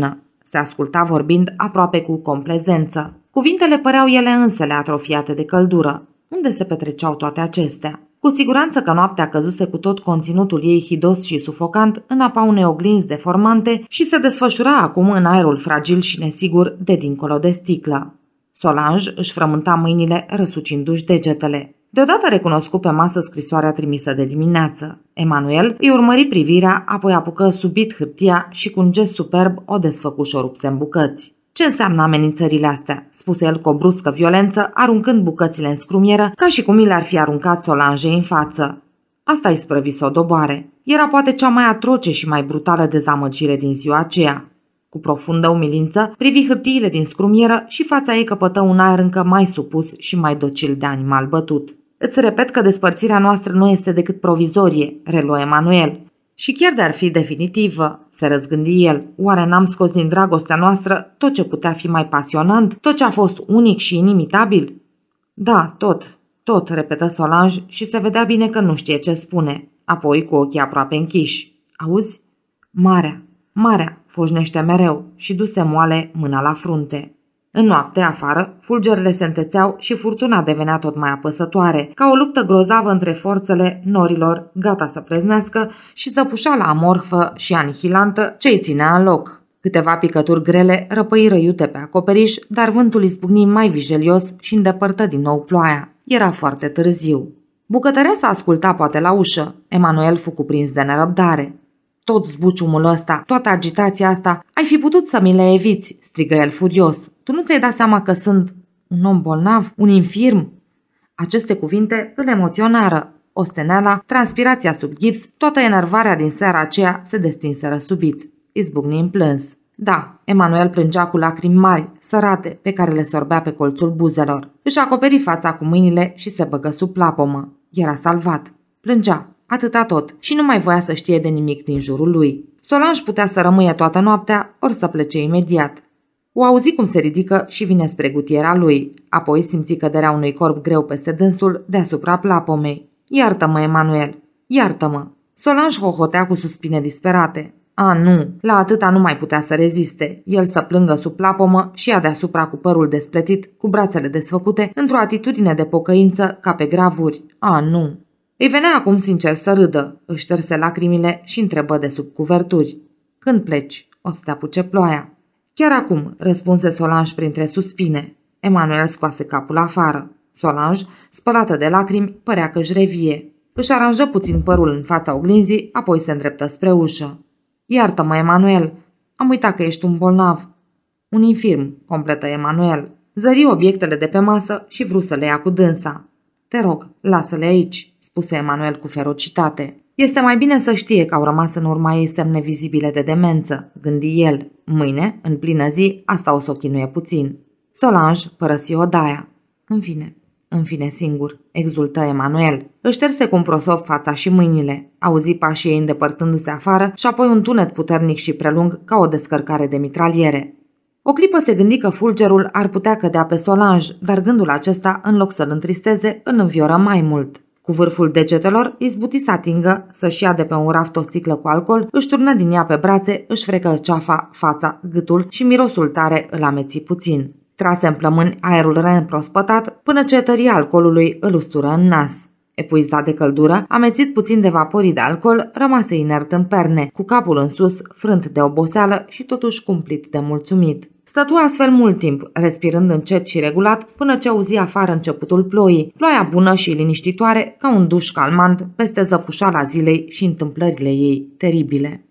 Se asculta vorbind aproape cu complezență. Cuvintele păreau ele însele atrofiate de căldură. Unde se petreceau toate acestea? Cu siguranță că noaptea căzuse cu tot conținutul ei hidos și sufocant în apa unei oglinzi deformante și se desfășura acum în aerul fragil și nesigur de dincolo de sticlă. Solange își frământa mâinile răsucindu-și degetele. Deodată recunoscu pe masă scrisoarea trimisă de dimineață. Emanuel îi urmări privirea, apoi apucă subit hârtia și cu un gest superb o desfăcu și o rupse în bucăți. Ce înseamnă amenințările astea?" spuse el cu o bruscă violență, aruncând bucățile în scrumieră, ca și cum i le-ar fi aruncat Solange în față. Asta îi sprăvi să o doboare. Era poate cea mai atroce și mai brutală dezamăgire din ziua aceea. Cu profundă umilință, privi hârtiile din scrumieră și fața ei căpătă un aer încă mai supus și mai docil de animal bătut. Îți repet că despărțirea noastră nu este decât provizorie," reluă Emanuel. Și chiar de-ar fi definitivă," se răzgândi el, oare n-am scos din dragostea noastră tot ce putea fi mai pasionant, tot ce a fost unic și inimitabil?" Da, tot, tot," repetă Solange și se vedea bine că nu știe ce spune, apoi cu ochii aproape închiși. Auzi? Marea, marea, foșnește mereu și duse moale mâna la frunte. În noapte, afară, fulgerele se întețeau și furtuna devenea tot mai apăsătoare, ca o luptă grozavă între forțele norilor, gata să preznească, și zăpușala amorfă și anihilantă ce îi ținea în loc. Câteva picături grele răpăiră iute pe acoperiș, dar vântul izbucni mai vijelios și îndepărtă din nou ploaia. Era foarte târziu. Bucătăreasa asculta poate la ușă. Emanuel fu cuprins de nerăbdare. Tot zbuciumul ăsta, toată agitația asta, ai fi putut să mi le eviți, strigă el furios. Tu nu ți-ai dat seama că sunt un om bolnav, un infirm? Aceste cuvinte îl emoționară. Osteneala, transpirația sub gips, toată enervarea din seara aceea se destinseră subit. Izbucni în plâns. Da, Emanuel plângea cu lacrimi mari, sărate, pe care le sorbea pe colțul buzelor. Își acoperi fața cu mâinile și se băgă sub plapomă. Era salvat. Plângea. Atâta tot, și nu mai voia să știe de nimic din jurul lui. Solange putea să rămâie toată noaptea, ori să plece imediat. O auzi cum se ridică și vine spre gutiera lui. Apoi simți căderea unui corp greu peste dânsul, deasupra plapomei. Iartă-mă, Emanuel, iartă-mă. Solange hohotea cu suspine disperate. A, nu, la atâta nu mai putea să reziste. El să plângă sub plapomă și ea deasupra cu părul despletit, cu brațele desfăcute, într-o atitudine de pocăință ca pe gravuri. A, nu. Îi venea acum sincer să râdă, își șterse lacrimile și întrebă de sub cuverturi. Când pleci? O să te apuce ploaia. Chiar acum, răspunse Solange printre suspine. Emanuel scoase capul afară. Solange, spălată de lacrimi, părea că își revie. Își aranjă puțin părul în fața oglinzii, apoi se îndreptă spre ușă. Iartă-mă, Emanuel, am uitat că ești un bolnav. Un infirm, completă Emanuel. Zări obiectele de pe masă și vrut să le ia cu dânsa. Te rog, lasă-le aici, spuse Emanuel cu ferocitate. Este mai bine să știe că au rămas în urma ei semne vizibile de demență, gândi el. Mâine, în plină zi, asta o să o chinuie puțin. Solange părăsi odaia. În fine, în fine singur, exultă Emanuel. Își șterse cu un prosop fața și mâinile. Auzi pașii ei îndepărtându-se afară și apoi un tunet puternic și prelung ca o descărcare de mitraliere. O clipă se gândi că fulgerul ar putea cădea pe Solange, dar gândul acesta, în loc să-l întristeze, îl învioră mai mult. Cu vârful degetelor, izbuti să atingă, să-și ia de pe un raft o sticlă cu alcool, își turnă din ea pe brațe, își frecă ceafa, fața, gâtul și mirosul tare îl ameți puțin. Trase în plămâni aerul reîmprospătat până ce tăria alcoolului îl ustură în nas. Epuizat de căldură, amețit puțin de vaporii de alcool, rămase inert în perne, cu capul în sus, frânt de oboseală și totuși cumplit de mulțumit. Stătu astfel mult timp, respirând încet și regulat, până ce auzi afară începutul ploii, ploaia bună și liniștitoare, ca un duș calmant peste zăpușala zilei și întâmplările ei teribile.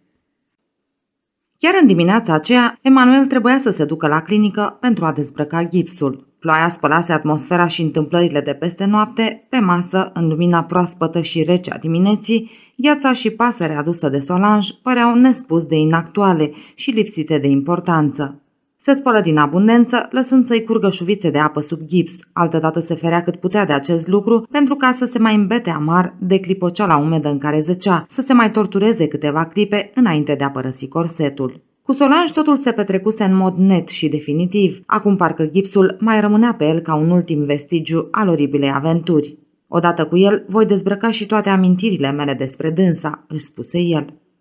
Chiar în dimineața aceea, Emanuel trebuia să se ducă la clinică pentru a dezbrăca gipsul. Ploaia spălase atmosfera și întâmplările de peste noapte, pe masă, în lumina proaspătă și rece a dimineții, gheața și pasărea adusă de Solange păreau nespus de inactuale și lipsite de importanță. Se spălă din abundență, lăsând să-i curgă șuvițe de apă sub gips, altădată se ferea cât putea de acest lucru pentru ca să se mai îmbete amar de clipoceala umedă în care zăcea, să se mai tortureze câteva clipe înainte de a părăsi corsetul. Cu Solange totul se petrecuse în mod net și definitiv, acum parcă gipsul mai rămânea pe el ca un ultim vestigiu al oribilei aventuri. Odată cu el voi dezbrăca și toate amintirile mele despre dânsa, își spuse el.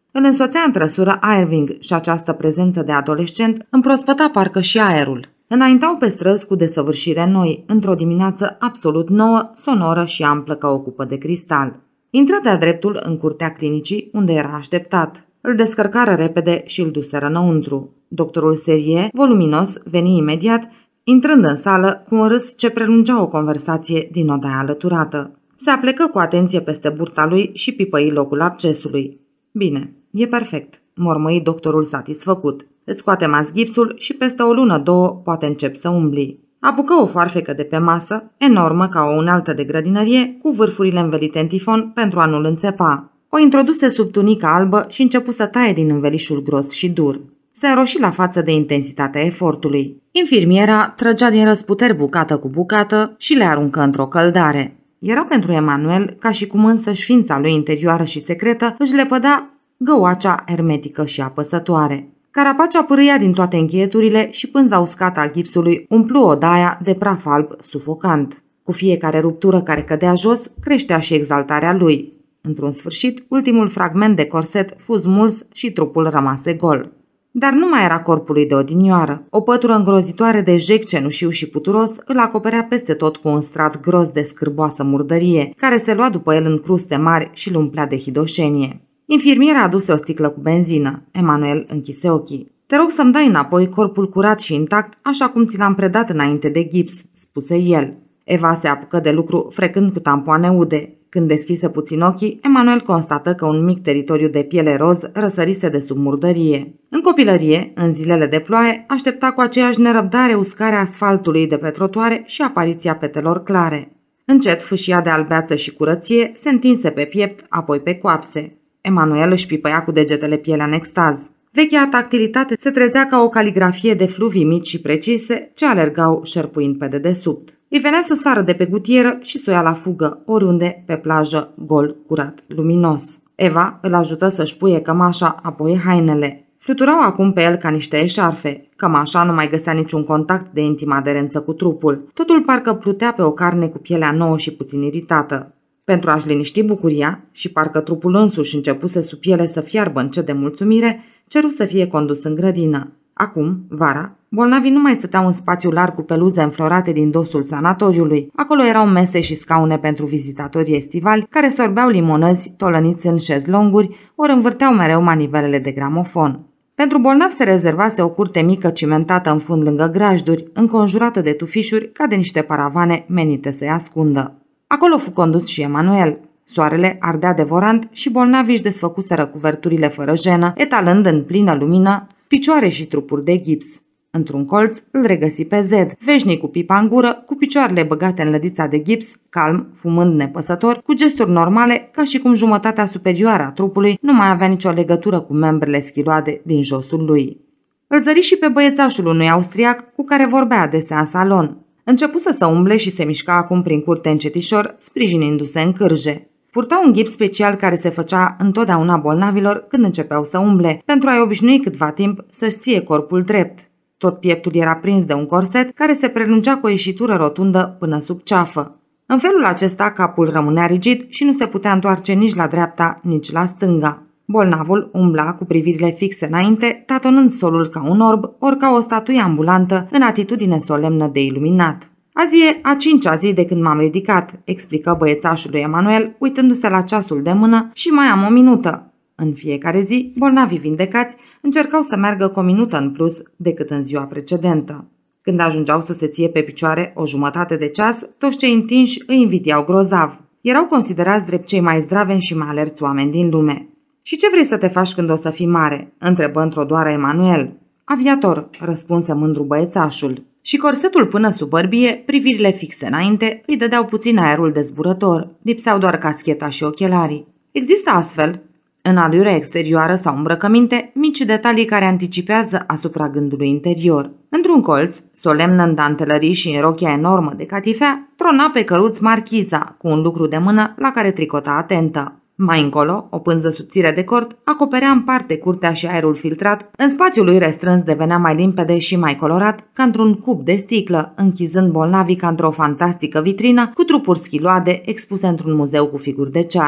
Îl însoțea în trăsură Irving și această prezență de adolescent împrospăta parcă și aerul. Înaintau pe străzi cu desăvârșire noi, într-o dimineață absolut nouă, sonoră și amplă ca o cupă de cristal. Intră de-a dreptul în curtea clinicii, unde era așteptat. Îl descărcară repede și îl duseră înăuntru. Doctorul Serie, voluminos, veni imediat, intrând în sală cu un râs ce prelungea o conversație din odaia alăturată. Se aplecă cu atenție peste burta lui și pipăi locul abscesului. Bine, e perfect, mormăi doctorul satisfăcut. Îți scoatem azi gipsul și peste o lună, două, poate încep să umbli. Apucă o foarfecă de pe masă, enormă ca o unealtă de grădinărie, cu vârfurile învelite în tifon pentru a nu-l înțepa. O introduse sub tunica albă și începu să taie din învelișul gros și dur. Se înroși la față de intensitatea efortului. Infirmiera trăgea din răsputeri bucată cu bucată și le aruncă într-o căldare. Era pentru Emanuel ca și cum însăși ființa lui interioară și secretă își lepăda găoacea ermetică și apăsătoare. Carapacea pârâia din toate încheieturile și pânza uscată a gipsului umplu odaia de praf alb sufocant. Cu fiecare ruptură care cădea jos, creștea și exaltarea lui. Într-un sfârșit, ultimul fragment de corset fu smuls și trupul rămase gol. Dar nu mai era corpului de odinioară. O pătură îngrozitoare de jec cenușiu și puturos îl acoperea peste tot cu un strat gros de scârboasă murdărie, care se lua după el în cruste mari și îl umplea de hidoșenie. Infirmiera aduse o sticlă cu benzină. Emanuel închise ochii. Te rog să-mi dai înapoi corpul curat și intact, așa cum ți l-am predat înainte de gips, spuse el. Eva se apucă de lucru frecând cu tampoane ude. Când deschise puțin ochii, Emanuel constată că un mic teritoriu de piele roz răsărise de sub murdărie. În copilărie, în zilele de ploaie, aștepta cu aceeași nerăbdare uscarea asfaltului de pe trotuare și apariția petelor clare. Încet, fâșia de albeață și curăție se întinse pe piept, apoi pe coapse. Emanuel își pipăia cu degetele pielea în extaz. Vechea tactilitate se trezea ca o caligrafie de fluvii mici și precise ce alergau șerpuind pe dedesubt. Îi venea să sară de pe gutieră și să o ia la fugă, oriunde, pe plajă, gol, curat, luminos. Eva îl ajută să-și puie cămașa, apoi hainele. Fluturau acum pe el ca niște eșarfe. Cămașa nu mai găsea niciun contact de intimă aderență cu trupul. Totul parcă plutea pe o carne cu pielea nouă și puțin iritată. Pentru a-și liniști bucuria și parcă trupul însuși începuse sub piele să fiarbă încet de mulțumire, ceru să fie condus în grădină. Acum, vara, bolnavii nu mai stăteau în spațiu larg cu peluze înflorate din dosul sanatoriului. Acolo erau mese și scaune pentru vizitatorii estivali, care sorbeau limonăzi tolăniți în șezlonguri, ori învârteau mereu manivelele de gramofon. Pentru bolnavi se rezervase o curte mică cimentată în fund lângă grajduri, înconjurată de tufișuri ca de niște paravane menite să-i ascundă. Acolo fu condus și Emanuel. Soarele ardea devorant și bolnavii își desfăcuseră cuverturile fără jenă, etalând în plină lumină picioare și trupuri de gips. Într-un colț îl regăsi pe Zed, veșnic cu pipa în gură, cu picioarele băgate în lădița de gips, calm, fumând nepăsător, cu gesturi normale, ca și cum jumătatea superioară a trupului nu mai avea nicio legătură cu membrele schiloade din josul lui. Îl zări și pe băiețașul unui austriac cu care vorbea adesea în salon. Începu să se umble și se mișca acum prin curte încetișor, sprijinindu-se în cârje. Purta un gips special care se făcea întotdeauna bolnavilor când începeau să umble, pentru a-i obișnui câtva timp să-și ție corpul drept. Tot pieptul era prins de un corset care se prelungea cu o ieșitură rotundă până sub ceafă. În felul acesta capul rămânea rigid și nu se putea întoarce nici la dreapta, nici la stânga. Bolnavul umbla cu privirile fixe înainte, tatonând solul ca un orb, ori ca o statuie ambulantă în atitudine solemnă de iluminat. Azi e a cincea zi de când m-am ridicat, explică băiețașul lui Emanuel, uitându-se la ceasul de mână, și mai am o minută. În fiecare zi, bolnavii vindecați încercau să meargă cu o minută în plus decât în ziua precedentă. Când ajungeau să se ție pe picioare o jumătate de ceas, toți cei întinși îi invidiau grozav. Erau considerați drept cei mai zdraveni și mai alerți oameni din lume. Și ce vrei să te faci când o să fii mare?" întrebă într-o doară Emanuel. Aviator," răspunse mândru băiețașul. Și corsetul până sub bărbie, privirile fixe înainte, îi dădeau puțin aerul de zburător. Lipseau doar cascheta și ochelarii. Există astfel, în alure exterioară sau îmbrăcăminte, mici detalii care anticipează asupra gândului interior. Într-un colț, solemnă în dantelării și în rochia enormă de catifea, trona pe căruț marchiza, cu un lucru de mână la care tricota atentă. Mai încolo, o pânză subțire de cort acoperea în parte curtea și aerul filtrat, în spațiul lui restrâns devenea mai limpede și mai colorat, ca într-un cub de sticlă, închizând bolnavii ca într-o fantastică vitrină cu trupuri schiloade expuse într-un muzeu cu figuri de ceară.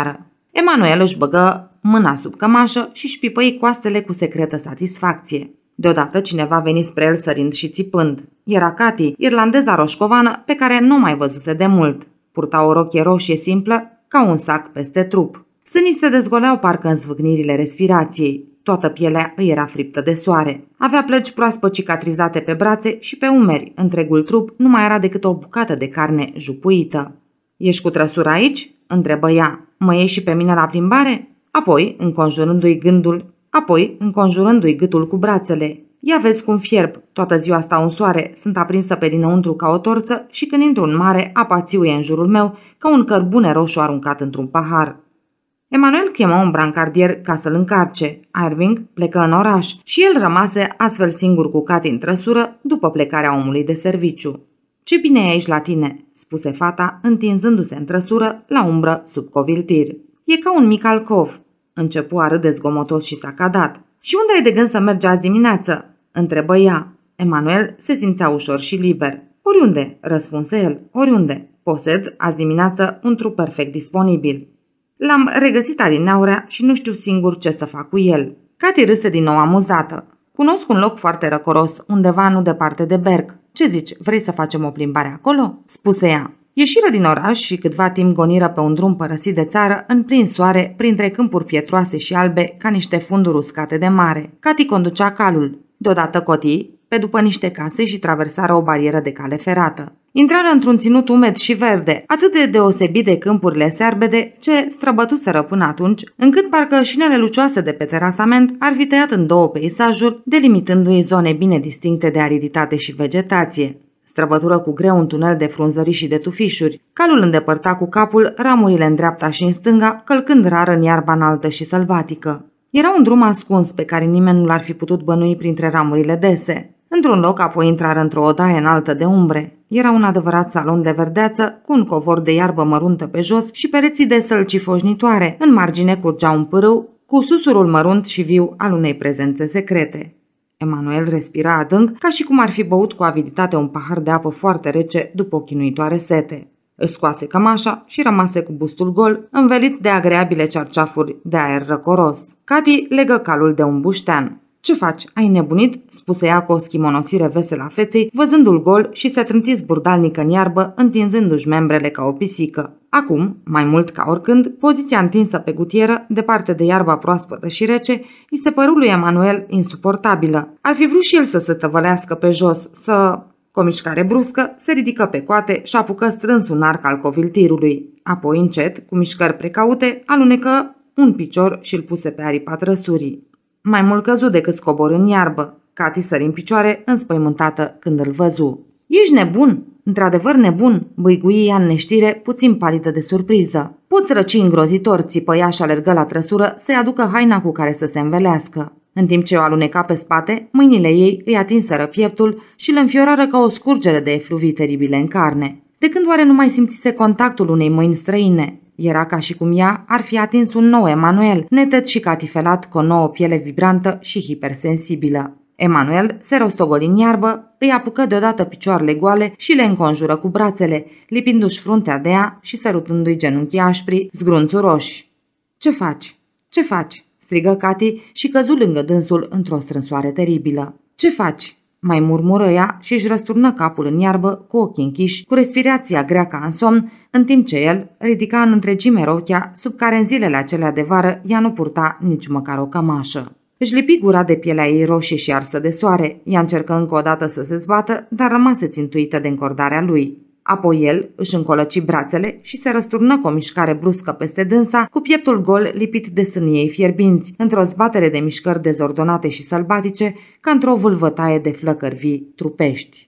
Emanuel își băgă mâna sub cămașă și își pipăi coastele cu secretă satisfacție. Deodată cineva veni spre el sărind și țipând. Era Cati, irlandeza roșcovană pe care nu mai văzuse de mult. Purta o rochie roșie simplă, ca un sac peste trup. Sânii se dezgoleau parcă în zvâcnirile respirației. Toată pielea îi era friptă de soare. Avea plăci proaspăt cicatrizate pe brațe și pe umeri. Întregul trup nu mai era decât o bucată de carne jupuită. "Ești cu trăsură aici?" întrebă ea. "Mă iei și pe mine la plimbare?" Apoi, înconjurându-i gândul, apoi, înconjurându-i gâtul cu brațele. "Ia vezi cum fierb, toată ziua stau în soare, sunt aprinsă pe dinăuntru ca o torță și când intru în mare, apa țiuie în jurul meu ca un cărbune roșu aruncat într-un pahar." Emanuel chemă un brancardier ca să-l încarce. Irving plecă în oraș și el rămase astfel singur cu Cati în trăsură după plecarea omului de serviciu. "Ce bine e aici la tine," spuse fata, întinzându-se în trăsură la umbră sub coviltir. "E ca un mic alcov." Începu a râde zgomotos și s-a cadat. "Și unde ai de gând să mergi azi dimineață?" întrebă ea. Emanuel se simțea ușor și liber. "Oriunde," răspunse el, "oriunde. Posed azi dimineață un trup perfect disponibil. L-am regăsit adineaurea și nu știu singur ce să fac cu el." Cati râse din nou amuzată. "Cunosc un loc foarte răcoros, undeva nu departe de Berg. Ce zici, vrei să facem o plimbare acolo?" spuse ea. Ieșiră din oraș și câtva timp goniră pe un drum părăsit de țară, în plin soare, printre câmpuri pietroase și albe, ca niște funduri uscate de mare. Cati conducea calul. Deodată cotii pe după niște case și traversară o barieră de cale ferată. Intrară într-un ținut umed și verde, atât de deosebit de câmpurile searbede ce străbătuseră până atunci, încât parcă șinele lucioase de pe terasament ar fi tăiat în două peisajul, delimitându-i zone bine distincte de ariditate și vegetație. Străbătură cu greu un tunel de frunzării și de tufișuri. Calul îndepărta cu capul ramurile în dreapta și în stânga, călcând rar în iarba înaltă și sălbatică. Era un drum ascuns pe care nimeni nu l-ar fi putut bănui printre ramurile dese. Într-un loc apoi intrară într-o odaie înaltă de umbre. Era un adevărat salon de verdeață, cu un covor de iarbă măruntă pe jos și pereții de sălci foșnitoare. În margine curgea un pârâu, cu susurul mărunt și viu al unei prezențe secrete. Emanuel respira adânc, ca și cum ar fi băut cu aviditate un pahar de apă foarte rece după o chinuitoare sete. Își scoase cămașa și rămase cu bustul gol, învelit de agreabile cearceafuri de aer răcoros. Cati legă calul de un buștean. "Ce faci? Ai nebunit?" spuse ea cu o schimonosire veselă a feței, văzându-l gol și se trânti zburdalnică în iarbă, întinzându-și membrele ca o pisică. Acum, mai mult ca oricând, poziția întinsă pe gutieră, departe de iarba proaspătă și rece, îi se păru lui Emanuel insuportabilă. Ar fi vrut și el să se tăvălească pe jos, să... Cu o mișcare bruscă, se ridică pe coate și apucă strâns un arc al coviltirului. Apoi, încet, cu mișcări precaute, alunecă un picior și îl puse pe aripa trăsurii. Mai mult căzu decât scoborâ în iarbă. Cati sări în picioare, înspăimântată când îl văzu. "Ești nebun? Într-adevăr nebun?" băigui ea în neștire, puțin palidă de surpriză. "Poți răci îngrozitor," țipă ea și alergă la trăsură să-i aducă haina cu care să se învelească. În timp ce o aluneca pe spate, mâinile ei îi atinseră pieptul și îl înfiorară ca o scurgere de efluvii teribile în carne. De când oare nu mai simțise contactul unei mâini străine? Era ca și cum ea ar fi atins un nou Emanuel, neted și catifelat cu o nouă piele vibrantă și hipersensibilă. Emanuel se rostogoli în iarbă, îi apucă deodată picioarele goale și le înconjură cu brațele, lipindu-și fruntea de ea și sărutându-i genunchii așpri, zgrunțuroși. "Ce faci? Ce faci?" strigă Cati și căzu lângă dânsul într-o strânsoare teribilă. "Ce faci?" mai murmură ea și își răsturnă capul în iarbă cu ochii închiși, cu respirația grea ca în somn, în timp ce el ridica în întregime rochia, sub care în zilele acelea de vară ea nu purta nici măcar o cămașă. Își lipi gura de pielea ei roșie și arsă de soare. Ea încercă încă o dată să se zbată, dar rămase țintuită de încordarea lui. Apoi el își încolăci brațele și se răsturnă cu o mișcare bruscă peste dânsa, cu pieptul gol lipit de sânii ei fierbinți, într-o zbatere de mișcări dezordonate și sălbatice, ca într-o vâlvătaie de flăcări vii trupești.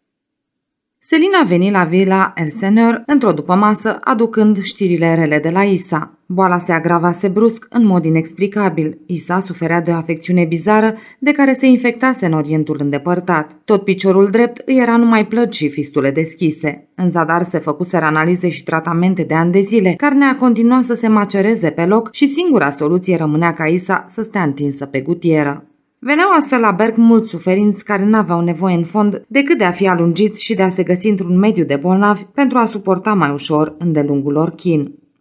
Selina veni la vila Elseneur într-o dupămasă, aducând știrile rele de la Isa. Boala se agravase brusc, în mod inexplicabil. Isa suferea de o afecțiune bizară de care se infectase în Orientul îndepărtat. Tot piciorul drept îi era numai plăci și fistule deschise. În zadar se făcuseră analize și tratamente de ani de zile. Carnea continua să se macereze pe loc și singura soluție rămânea ca Isa să stea întinsă pe gutieră. Veneau astfel la Berg mulți suferinți care n-aveau nevoie în fond decât de a fi alungiți și de a se găsi într-un mediu de bolnavi pentru a suporta mai ușor îndelungul lor chin.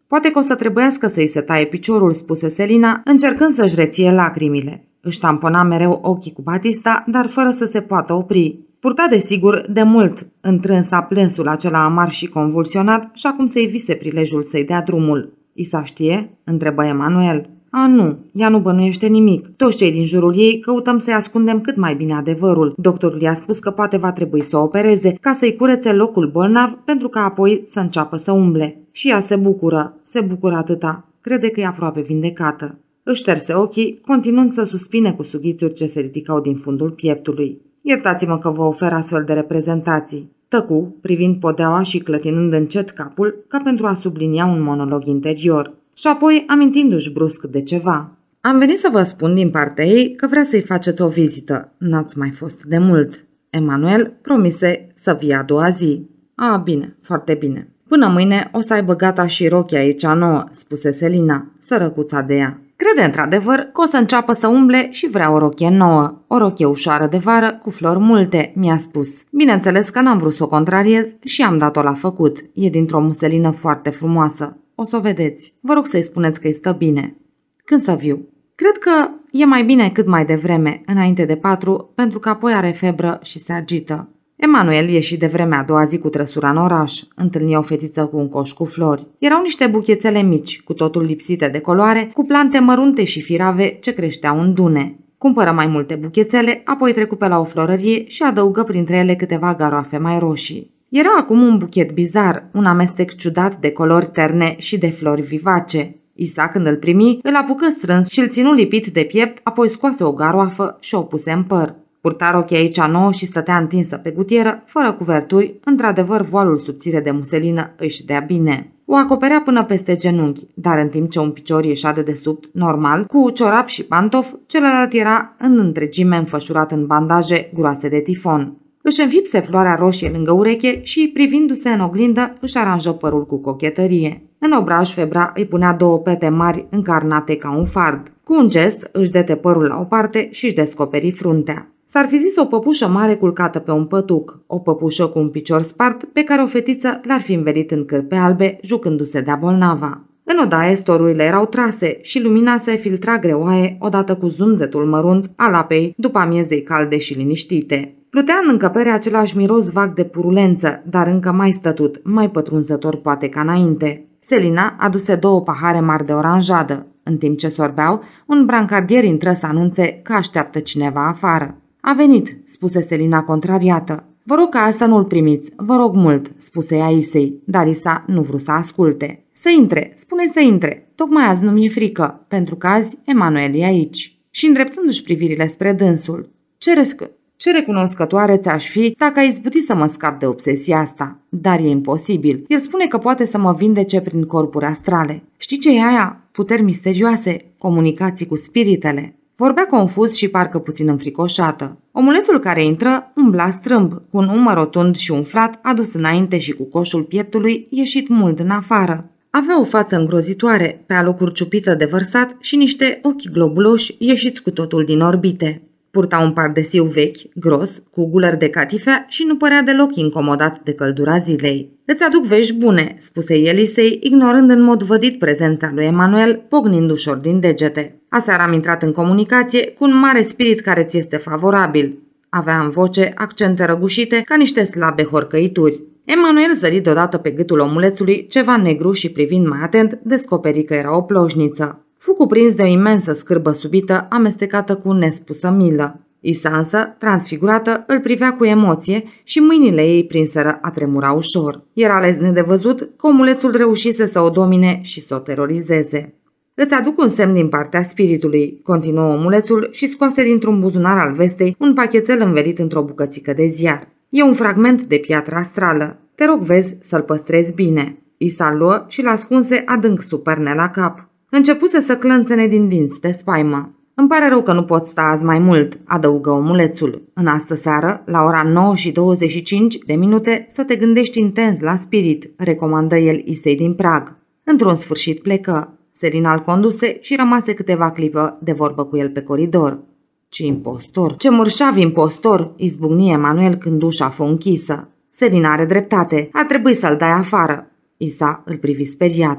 Poate că o să trebuiască să-i se taie piciorul, spuse Selina, încercând să-și reție lacrimile. Își tampona mereu ochii cu batista, dar fără să se poată opri. Purta desigur de mult întrânsa plânsul acela amar și convulsionat și acum să-i vise prilejul să-i dea drumul. Isa știe? Întrebă Emanuel. A, nu, ea nu bănuiește nimic. Toți cei din jurul ei căutăm să-i ascundem cât mai bine adevărul. Doctorul i-a spus că poate va trebui să o opereze ca să-i curețe locul bolnav pentru ca apoi să înceapă să umble. Și ea se bucură, se bucură atâta. Crede că e aproape vindecată. Își șterse ochii, continuând să suspine cu sughițuri ce se ridicau din fundul pieptului. Iertați-mă că vă ofer astfel de reprezentații. Tăcu, privind podeaua și clătinând încet capul, ca pentru a sublinia un monolog interior. Și apoi, amintindu-și brusc de ceva. Am venit să vă spun din partea ei că vrea să-i faceți o vizită. N-ați mai fost de mult. Emanuel promise să vie a doua zi. A, bine, foarte bine. Până mâine o să aibă gata și rochia ei cea nouă, spuse Selina, sărăcuța de ea. Crede într-adevăr că o să înceapă să umble și vrea o rochie nouă, o rochie ușoară de vară cu flori multe, mi-a spus. Bineînțeles că n-am vrut să o contrariez și am dat-o la făcut. E dintr-o muselină foarte frumoasă. O să o vedeți. Vă rog să-i spuneți că îi stă bine. Când să viu? Cred că e mai bine cât mai devreme, înainte de patru, pentru că apoi are febră și se agită. Emanuel ieși de vremea a doua zi cu trăsura în oraș. Întâlni o fetiță cu un coș cu flori. Erau niște buchețele mici, cu totul lipsite de coloare, cu plante mărunte și firave ce creșteau în dune. Cumpără mai multe buchețele, apoi trecu pe la o florărie și adăugă printre ele câteva garoafe mai roșii. Era acum un buchet bizar, un amestec ciudat de culori terne și de flori vivace. Isa, când îl primi, îl apucă strâns și îl ținu lipit de piept, apoi scoase o garoafă și o puse în păr. Purta rochia ei cea nouă și stătea întinsă pe gutieră, fără cuverturi, într-adevăr voalul subțire de muselină își dea bine. O acoperea până peste genunchi, dar în timp ce un picior ieșea de desubt, normal, cu ciorap și pantof, celălalt era în întregime înfășurat în bandaje groase de tifon. Își înfipse floarea roșie lângă ureche și, privindu-se în oglindă, își aranjă părul cu cochetărie. În obraj, febra îi punea două pete mari încarnate ca un fard. Cu un gest își dete părul la o parte și își descoperi fruntea. S-ar fi zis o păpușă mare culcată pe un pătuc, o păpușă cu un picior spart pe care o fetiță l-ar fi învelit în cârpe albe, jucându-se de-a bolnava. În odaie storurile erau trase și lumina se filtra greoaie odată cu zumzetul mărunt al apei după amiezei calde și liniștite. Plutea în încăpere același miros vag de purulență, dar încă mai stătut, mai pătrunzător poate ca înainte. Selina aduse două pahare mari de oranjadă. În timp ce sorbeau, un brancardier intră să anunțe că așteaptă cineva afară. A venit, spuse Selina contrariată. Vă rog ca să nu-l primiți, vă rog mult, spuse ea Isei, dar Isa nu vrut să asculte. Să intre, spune să intre, tocmai azi nu mi-e frică, pentru că azi Emanuel e aici. Și îndreptându-și privirile spre dânsul. Ce, resc- ce recunoscătoare ți-aș fi dacă ai izbuti să mă scap de obsesia asta. Dar e imposibil. El spune că poate să mă vindece prin corpuri astrale. Știi ce e aia? Puteri misterioase, comunicații cu spiritele. Vorbea confuz și parcă puțin înfricoșată. Omulețul care intră umbla strâmb, cu un umăr rotund și umflat, adus înainte și cu coșul pieptului, ieșit mult în afară. Avea o față îngrozitoare, pe alocuri ciupită de vărsat și niște ochi globuloși ieșiți cu totul din orbite. Purta un pardesiu vechi, gros, cu guler de catifea și nu părea deloc incomodat de căldura zilei. Îți aduc vești bune, spuse Elisei, ignorând în mod vădit prezența lui Emanuel, pognind ușor din degete. Aseară am intrat în comunicație cu un mare spirit care ți este favorabil. Avea în voce accente răgușite ca niște slabe horcăituri. Emanuel zări deodată pe gâtul omulețului ceva negru și, privind mai atent, descoperi că era o plojniță. Fu cuprins de o imensă scârbă subită, amestecată cu nespusă milă. Isa însă, transfigurată, îl privea cu emoție și mâinile ei prinseră a tremura ușor. Era lezne de văzut că omulețul reușise să o domine și să o terorizeze. Îți aduc un semn din partea spiritului, continuă omulețul și scoase dintr-un buzunar al vestei un pachetel învelit într-o bucățică de ziar. E un fragment de piatră astrală. Te rog, vezi, să-l păstrezi bine. Isa luă și l-ascunse adânc sub perne la cap. Începuse să clănțene din dinți de spaimă. Îmi pare rău că nu pot sta azi mai mult, adăugă omulețul. În astă seară, la ora nouă și douăzeci și cinci de minute, să te gândești intens la spirit, recomandă el Isei din prag. Într-un sfârșit plecă. Selina îl conduse și rămase câteva clipă de vorbă cu el pe coridor. Ce impostor, ce mărșav impostor, izbucni Emanuel când ușa fu închisă. Selina are dreptate, a trebuit să-l dai afară. Isa îl privi speriată.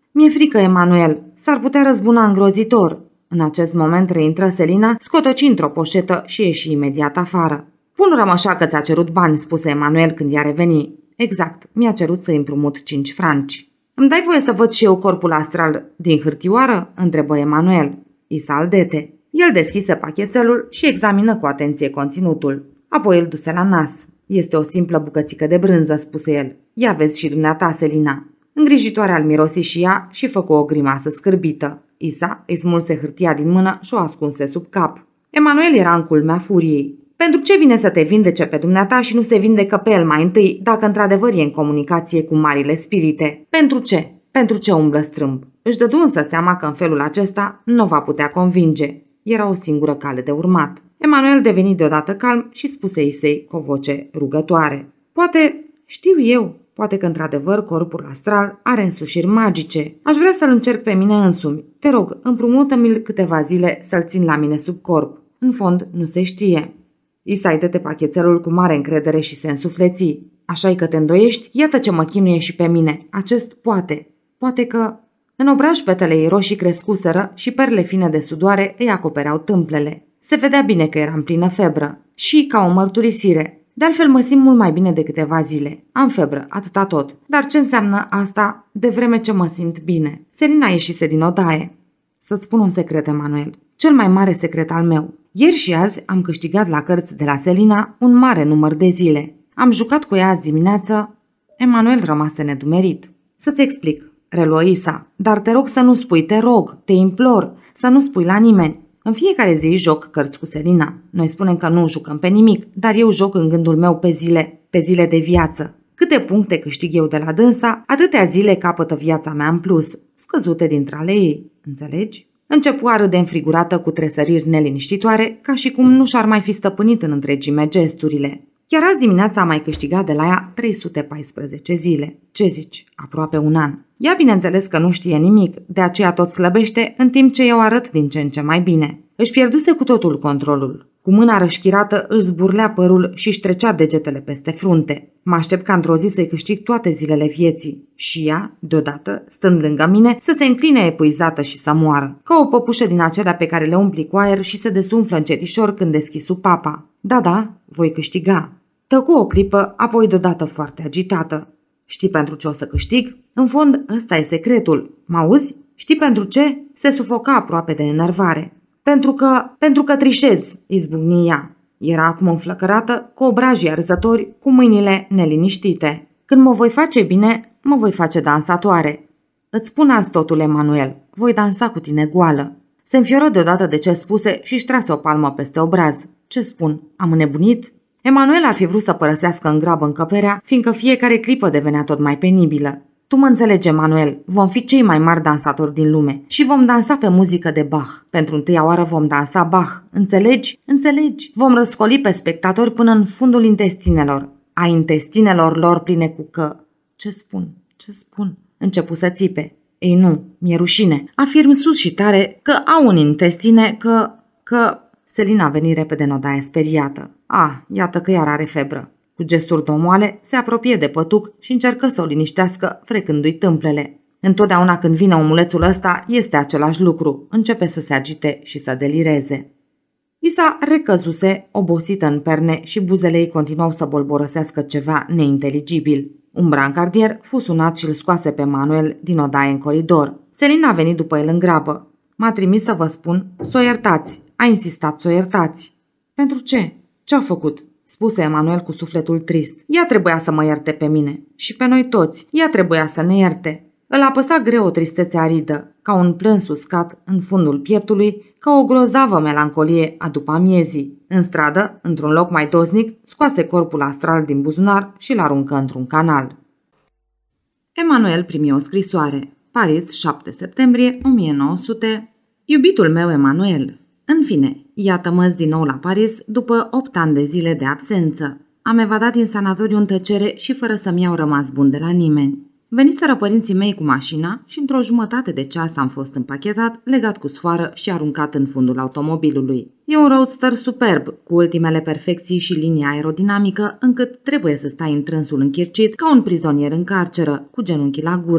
Mi-e frică, Emanuel, s-ar putea răzbuna îngrozitor. În acest moment reintră Selina, scotoci într-o poșetă și ieși imediat afară. Pun așa că ți-a cerut bani, spuse Emanuel când ea reveni. Exact, mi-a cerut să împrumut cinci franci. Îmi dai voie să văd și eu corpul astral din hârtioară? Întrebă Emanuel. Isa aldete. El deschise pachetelul și examină cu atenție conținutul. Apoi îl duse la nas. Este o simplă bucățică de brânză, spuse el. Ia vezi și dumneata, Selina. Îngrijitoarea îl mirosi și ea și făcu o grimasă scârbită. Isa îi smulse hârtia din mână și o ascunse sub cap. Emanuel era în culmea furiei. Pentru ce vine să te vindece pe dumneata și nu se vindecă pe el mai întâi, dacă într-adevăr e în comunicație cu marile spirite? Pentru ce? Pentru ce umblă strâmb? Își dădu însă seama că în felul acesta nu va putea convinge. Era o singură cale de urmat. Emanuel deveni deodată calm și spuse Isei cu o voce rugătoare. Poate, știu eu, poate că într-adevăr corpul astral are însușiri magice. Aș vrea să-l încerc pe mine însumi. Te rog, împrumută-mi-l câteva zile să-l țin la mine sub corp. În fond, nu se știe. Isa îi dete pachetelul cu mare încredere și se însufleți. Așa-i că te îndoiești? Iată ce mă chinuie și pe mine. Acest poate. Poate că... În obraj petele ei roșii crescuseră și perle fine de sudoare îi acopereau tâmplele. Se vedea bine că era în plină febră. Și, ca o mărturisire, de altfel mă simt mult mai bine de câteva zile. Am febră, atâta tot. Dar ce înseamnă asta de vreme ce mă simt bine? Selina ieșise din odaie. Să-ți spun un secret, Emanuel. Cel mai mare secret al meu. Ieri și azi am câștigat la cărți de la Selina un mare număr de zile. Am jucat cu ea azi dimineață. Emanuel rămase nedumerit. Să-ți explic, reluă Isa, dar te rog să nu spui, te rog, te implor, să nu spui la nimeni. În fiecare zi joc cărți cu Selina. Noi spunem că nu jucăm pe nimic, dar eu joc în gândul meu pe zile, pe zile de viață. Câte puncte câștig eu de la dânsa, atâtea zile capătă viața mea în plus, scăzute dintre ale ei. Înțelegi? Începu a râde înfrigurată cu tresăriri neliniștitoare, ca și cum nu și-ar mai fi stăpânit în întregime gesturile. Chiar azi dimineața am mai câștigat de la ea trei sute paisprezece zile. Ce zici? Aproape un an. Ea bineînțeles că nu știe nimic, de aceea tot slăbește, în timp ce eu arăt din ce în ce mai bine. Își pierduse cu totul controlul. Cu mâna rășchirată își zburlea părul și își trecea degetele peste frunte. Mă aștept ca într-o zi să-i câștig toate zilele vieții. Și ea, deodată, stând lângă mine, să se încline epuizată și să moară. Ca o păpușă din acelea pe care le umpli cu aer și se desumflă încetișor când deschizi supapa. Da, da, voi câștiga. Tăcu o clipă, apoi deodată foarte agitată. Știi pentru ce o să câștig? În fond, ăsta e secretul. M-auzi? Știi pentru ce? Se sufoca aproape de enervare. Pentru că, pentru că trișez, izbucni ea. Era acum înflăcărată, cu obrajii arzători, cu mâinile neliniștite. Când mă voi face bine, mă voi face dansatoare. Îți spun azi totul, Emanuel. Voi dansa cu tine goală. Se înfioră deodată de ce spuse și-și trase o palmă peste obraz. Ce spun? Am înnebunit? Emanuel ar fi vrut să părăsească în grabă încăperea, fiindcă fiecare clipă devenea tot mai penibilă. Tu mă înțelegi, Emanuel, vom fi cei mai mari dansatori din lume și vom dansa pe muzică de Bach. Pentru întâia oară vom dansa Bach. Înțelegi? Înțelegi? Vom răscoli pe spectatori până în fundul intestinelor. A intestinelor lor pline cu că... Ce spun? Ce spun? Începu să țipe. Ei nu, mi-e rușine. Afirm sus și tare că au în intestine, că... că... Selina a venit repede în odaie speriată. Ah, iată că iar are febră. Cu gesturi domoale se apropie de pătuc și încercă să o liniștească, frecându-i tâmplele. Întotdeauna când vine omulețul ăsta, este același lucru. Începe să se agite și să delireze. Isa recăzuse, obosită în perne și buzele ei continuau să bolborăsească ceva neinteligibil. Un brancardier fu sunat și îl scoase pe Manuel din odaie în coridor. Selina a venit după el în grabă. M-a trimis să vă spun să o iertați. A insistat să o iertați. Pentru ce? Ce-a făcut? Spuse Emanuel cu sufletul trist. Ea trebuia să mă ierte pe mine. Și pe noi toți. Ea trebuia să ne ierte. Îl apăsa greu o tristețe aridă, ca un plâns uscat în fundul pieptului, ca o grozavă melancolie a după amiezii. În stradă, într-un loc mai doznic, scoase corpul astral din buzunar și l-aruncă într-un canal. Emanuel primi o scrisoare. Paris, șapte septembrie o mie nouă sute. Iubitul meu Emanuel. În fine, iată-mă din nou la Paris după opt ani de zile de absență. Am evadat din sanatoriu în tăcere și fără să-mi iau rămas bun de la nimeni. Veniseră părinții mei cu mașina și într-o jumătate de ceas am fost împachetat, legat cu sfoară și aruncat în fundul automobilului. E un roadster superb, cu ultimele perfecții și linia aerodinamică, încât trebuie să stai în trânsul închircit ca un prizonier în carceră, cu genunchii la gură.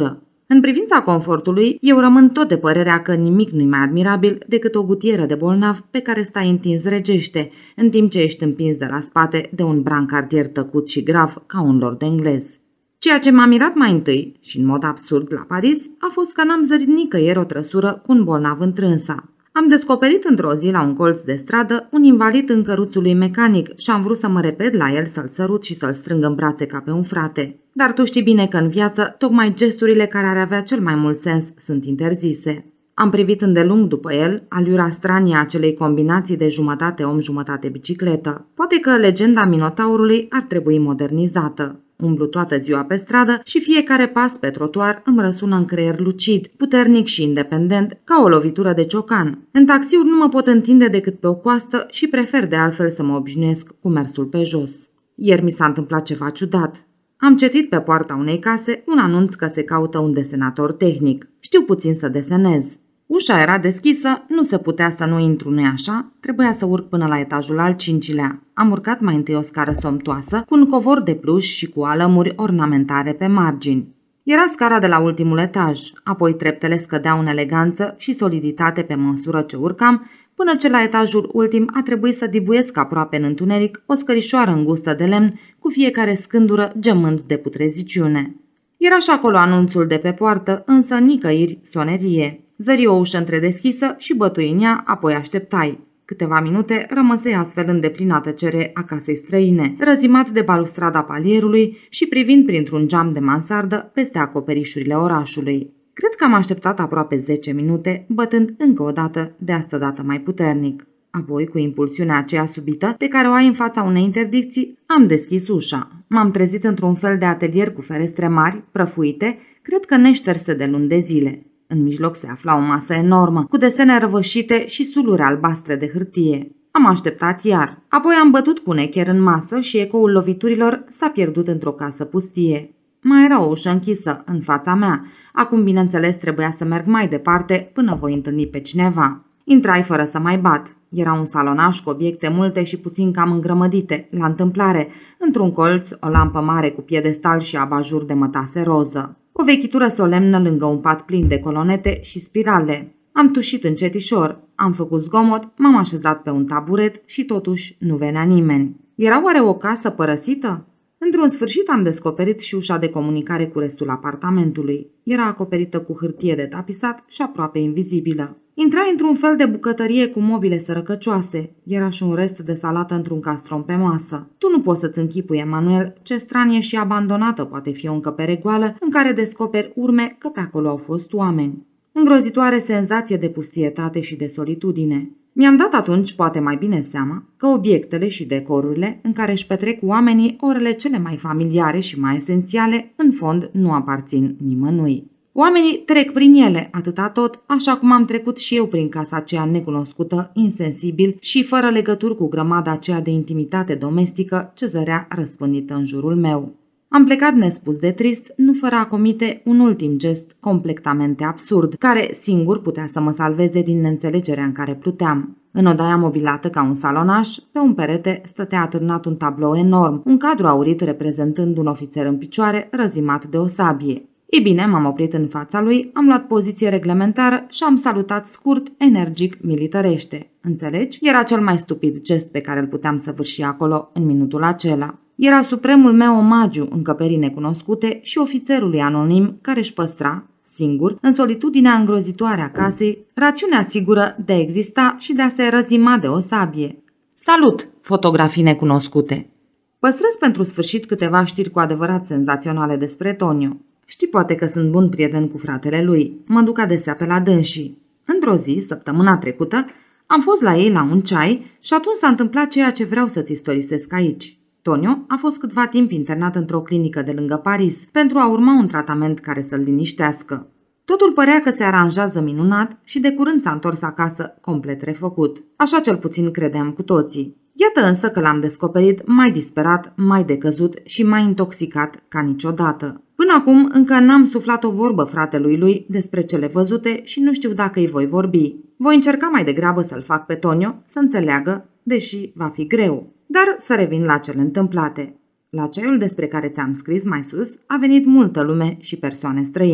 În privința confortului, eu rămân tot de părerea că nimic nu-i mai admirabil decât o gutieră de bolnav pe care stai întins regește, în timp ce ești împins de la spate de un brancardier tăcut și grav ca un lord englez. Ceea ce m-a mirat mai întâi, și în mod absurd la Paris, a fost că n-am zărit nicăieri o trăsură cu un bolnav întrânsa. Am descoperit într-o zi la un colț de stradă un invalid în căruțul lui mecanic și am vrut să mă repet la el, să-l sărut și să-l strâng în brațe ca pe un frate. Dar tu știi bine că în viață, tocmai gesturile care ar avea cel mai mult sens sunt interzise. Am privit îndelung după el, aliura stranie a acelei combinații de jumătate om, jumătate bicicletă. Poate că legenda Minotaurului ar trebui modernizată. Umblu toată ziua pe stradă și fiecare pas pe trotuar îmi răsună în creier lucid, puternic și independent, ca o lovitură de ciocan. În taxiuri nu mă pot întinde decât pe o coastă și prefer de altfel să mă obișnuiesc cu mersul pe jos. Ieri mi s-a întâmplat ceva ciudat. Am citit pe poarta unei case un anunț că se caută un desenator tehnic. Știu puțin să desenez. Ușa era deschisă, nu se putea să nu intru, nu-i așa? Trebuia să urc până la etajul al cincilea. Am urcat mai întâi o scară somptoasă, cu un covor de pluș și cu alămuri ornamentare pe margini. Era scara de la ultimul etaj, apoi treptele scădeau în eleganță și soliditate pe măsură ce urcam, până ce la etajul ultim a trebuit să dibuiesc aproape în întuneric o scărișoară îngustă de lemn, cu fiecare scândură gemând de putreziciune. Era și acolo anunțul de pe poartă, însă nicăieri sonerie. Zări o ușă întredeschisă și bătui în ea, apoi așteptai. Câteva minute rămăsei astfel în deplină tăcere a casei străine, răzimat de balustrada palierului și privind printr-un geam de mansardă peste acoperișurile orașului. Cred că am așteptat aproape zece minute, bătând încă o dată, de asta dată mai puternic. Apoi, cu impulsiunea aceea subită pe care o ai în fața unei interdicții, am deschis ușa. M-am trezit într-un fel de atelier cu ferestre mari, prăfuite, cred că neșterse de luni de zile. În mijloc se afla o masă enormă, cu desene răvășite și suluri albastre de hârtie. Am așteptat iar. Apoi am bătut cu un echer în masă și ecoul loviturilor s-a pierdut într-o casă pustie. Mai era o ușă închisă, în fața mea. Acum, bineînțeles, trebuia să merg mai departe până voi întâlni pe cineva. Intrai fără să mai bat. Era un salonaș cu obiecte multe și puțin cam îngrămădite, la întâmplare. Într-un colț, o lampă mare cu piedestal și abajur de mătase roză. O vechitură solemnă lângă un pat plin de colonete și spirale. Am tușit încetișor, am făcut zgomot, m-am așezat pe un taburet și totuși nu venea nimeni. Era oare o casă părăsită? Într-un sfârșit am descoperit și ușa de comunicare cu restul apartamentului. Era acoperită cu hârtie de tapisat și aproape invizibilă. Intrai într-un fel de bucătărie cu mobile sărăcăcioase. Era și un rest de salată într-un castron pe masă. Tu nu poți să-ți închipui, Emanuel, ce stranie și abandonată poate fi o încăpere goală în care descoperi urme că pe acolo au fost oameni. Îngrozitoare senzație de pustietate și de solitudine. Mi-am dat atunci, poate mai bine seama, că obiectele și decorurile în care își petrec oamenii orele cele mai familiare și mai esențiale, în fond, nu aparțin nimănui. Oamenii trec prin ele, atâta tot, așa cum am trecut și eu prin casa aceea necunoscută, insensibil și fără legături cu grămada aceea de intimitate domestică ce zărea răspândită în jurul meu. Am plecat nespus de trist, nu fără a comite un ultim gest completamente absurd, care singur putea să mă salveze din neînțelegerea în care pluteam. În odaia mobilată ca un salonaș, pe un perete stătea atârnat un tablou enorm, un cadru aurit reprezentând un ofițer în picioare, răzimat de o sabie. Ei bine, m-am oprit în fața lui, am luat poziție reglementară și am salutat scurt, energic, militarește. Înțelegi? Era cel mai stupid gest pe care îl puteam săvârși acolo în minutul acela. Era supremul meu omagiu încăperii necunoscute și ofițerului anonim care își păstra, singur, în solitudinea îngrozitoare a casei, rațiunea sigură de a exista și de a se răzima de o sabie. Salut, fotografii necunoscute! Păstrez pentru sfârșit câteva știri cu adevărat senzaționale despre Tonio. Știi poate că sunt bun prieten cu fratele lui. Mă duc adesea pe la dânsii. Într-o zi, săptămâna trecută, am fost la ei la un ceai și atunci s-a întâmplat ceea ce vreau să-ți istorisesc aici. Tonio a fost câtva timp internat într-o clinică de lângă Paris pentru a urma un tratament care să-l liniștească. Totul părea că se aranjează minunat și de curând s-a întors acasă complet refăcut. Așa cel puțin credeam cu toții. Iată însă că l-am descoperit mai disperat, mai decăzut și mai intoxicat ca niciodată. Până acum încă n-am suflat o vorbă fratelui lui despre cele văzute și nu știu dacă îi voi vorbi. Voi încerca mai degrabă să-l fac pe Tonio să înțeleagă, deși va fi greu. Dar să revin la cele întâmplate. La ceaiul despre care ți-am scris mai sus a venit multă lume și persoane străine.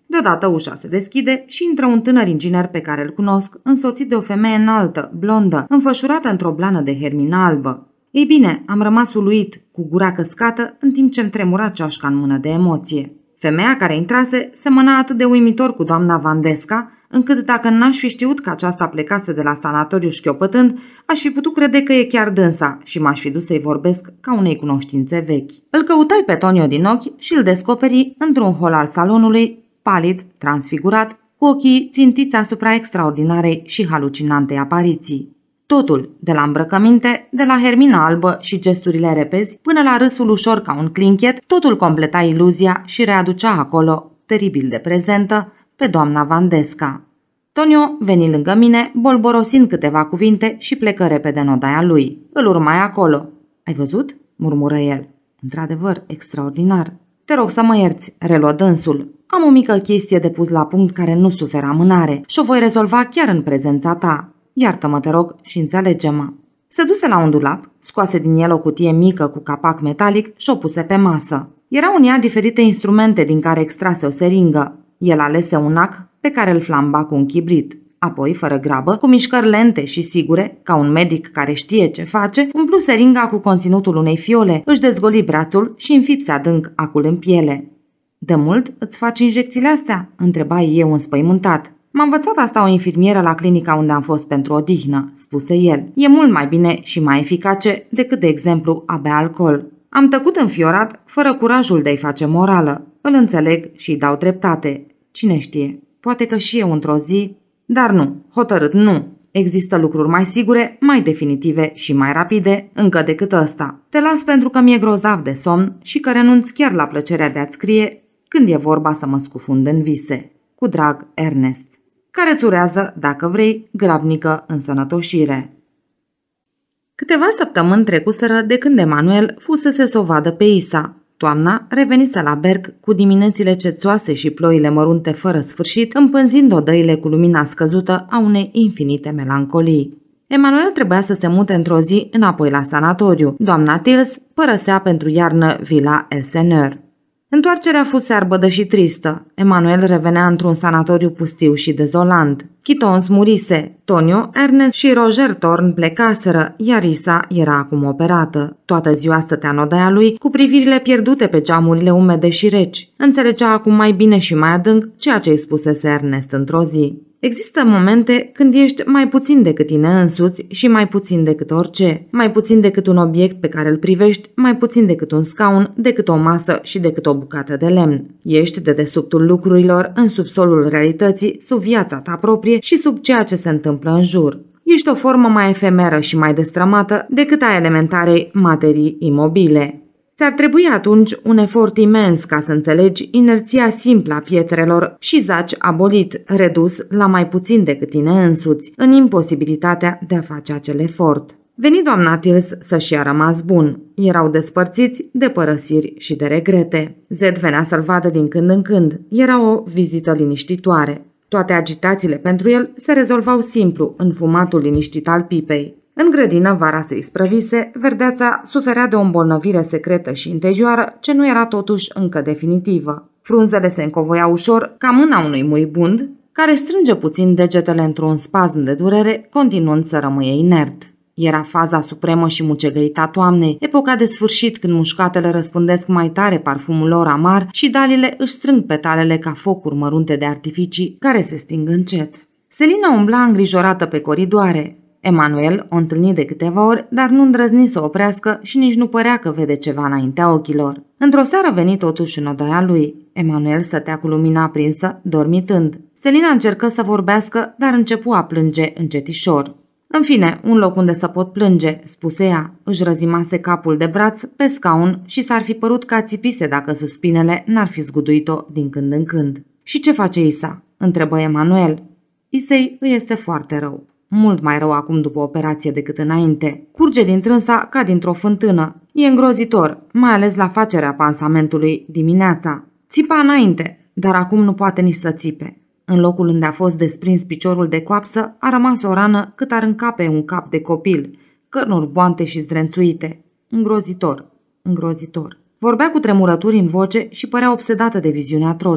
Deodată ușa se deschide și intră un tânăr inginer pe care îl cunosc, însoțit de o femeie înaltă, blondă, înfășurată într-o blană de hermină albă. Ei bine, am rămas uluit, cu gura căscată, în timp ce-mi tremura ceașca în mână de emoție. Femeia care intrase semăna atât de uimitor cu doamna Vandesca, încât dacă n-aș fi știut că aceasta plecase de la sanatoriu șchiopătând, aș fi putut crede că e chiar dânsa și m-aș fi dus să-i vorbesc ca unei cunoștințe vechi. Îl căutai pe Tonio din ochi și îl descoperi într-un hol al salonului, palid, transfigurat, cu ochii țintiți asupra extraordinarei și halucinantei apariții. Totul, de la îmbrăcăminte, de la hermina albă și gesturile repezi, până la râsul ușor ca un clinchet, totul completa iluzia și readucea acolo, teribil de prezentă, pe doamna Vandesca. Tonio veni lângă mine, bolborosind câteva cuvinte și plecă repede în odaia lui. Îl urmai acolo. Ai văzut?" murmură el. Într-adevăr, extraordinar. Te rog să mă ierți," reluă dânsul. Am o mică chestie de pus la punct care nu suferă amânare și o voi rezolva chiar în prezența ta. Iartă-mă, te rog, și înțelege-mă." Se duse la un dulap, scoase din el o cutie mică cu capac metalic și o puse pe masă. Erau în ea diferite instrumente din care extrase o seringă. El alese un ac pe care îl flamba cu un chibrit. Apoi, fără grabă, cu mișcări lente și sigure, ca un medic care știe ce face, umplu seringa cu conținutul unei fiole, își dezgoli brațul și înfipse adânc acul în piele. De mult îți faci injecțiile astea?" întrebai eu înspăimântat. M-a învățat asta o infirmieră la clinica unde am fost pentru odihnă," spuse el. E mult mai bine și mai eficace decât, de exemplu, a bea alcool." Am tăcut înfiorat, fără curajul de-i face morală. Îl înțeleg și îi dau dreptate. Cine știe, poate că și eu într-o zi... Dar nu, hotărât nu. Există lucruri mai sigure, mai definitive și mai rapide încă decât ăsta. Te las pentru că mi-e grozav de somn și că renunț chiar la plăcerea de a-ți scrie când e vorba să mă scufund în vise. Cu drag, Ernest. Care-ți urează, dacă vrei, grabnică însănătoșire. Câteva săptămâni trecuseră de când Emanuel fusese să o vadă pe Isa. Toamna revenise la Berg cu diminețile cețoase și ploile mărunte fără sfârșit, împânzind odăile cu lumina scăzută a unei infinite melancolii. Emanuel trebuia să se mute într-o zi înapoi la sanatoriu. Doamna Tils părăsea pentru iarnă vila Elseneur. Întoarcerea fuse arbădă și tristă. Emanuel revenea într-un sanatoriu pustiu și dezolant. Chitons murise, Tonio, Ernest și Roger Thorn plecaseră, iar Isa era acum operată. Toată ziua stătea în odaia lui, cu privirile pierdute pe geamurile umede și reci. Înțelegea acum mai bine și mai adânc ceea ce îi spusese Ernest într-o zi. Există momente când ești mai puțin decât tine însuți și mai puțin decât orice, mai puțin decât un obiect pe care îl privești, mai puțin decât un scaun, decât o masă și decât o bucată de lemn. Ești de dedesubtul lucrurilor, în subsolul realității, sub viața ta proprie și sub ceea ce se întâmplă în jur. Ești o formă mai efemeră și mai destrămată decât a elementarei materii imobile. Ți-ar trebui atunci un efort imens ca să înțelegi inerția simplă a pietrelor și zaci abolit, redus la mai puțin decât tine însuți, în imposibilitatea de a face acel efort. Veni doamna Tils să-și ia rămas bun. Erau despărțiți de părăsiri și de regrete. Zed venea să-l vadă din când în când. Era o vizită liniștitoare. Toate agitațiile pentru el se rezolvau simplu în fumatul liniștit al pipei. În grădină vara se isprăvise, verdeața suferea de o îmbolnăvire secretă și interioară ce nu era totuși încă definitivă. Frunzele se încovoiau ușor ca mâna unui muribund care strânge puțin degetele într-un spasm de durere, continuând să rămâie inert. Era faza supremă și mucegăită a toamnei, epoca de sfârșit când mușcatele răspândesc mai tare parfumul lor amar și dalile își strâng petalele ca focuri mărunte de artificii care se sting încet. Selina umbla îngrijorată pe coridoare. Emanuel o întâlni de câteva ori, dar nu îndrăzni să oprească și nici nu părea că vede ceva înaintea ochilor. Într-o seară veni totuși în odaia lui. Emanuel stătea cu lumina aprinsă, dormitând. Selina încercă să vorbească, dar începu a plânge încetișor. În fine, un loc unde să pot plânge, spuse ea. Își răzimase capul de braț pe scaun și s-ar fi părut că țipise dacă suspinele n-ar fi zguduit-o din când în când. Și ce face Isa? Întrebă Emanuel. Isei îi este foarte rău. Mult mai rău acum după operație decât înainte. Curge din trânsa ca dintr-o fântână. E îngrozitor, mai ales la facerea pansamentului dimineața. Țipa înainte, dar acum nu poate nici să țipe. În locul unde a fost desprins piciorul de coapsă, a rămas o rană cât ar încape un cap de copil, cărnuri boante și zdrențuite. Îngrozitor, îngrozitor. Vorbea cu tremurături în voce și părea obsedată de viziunea atroce.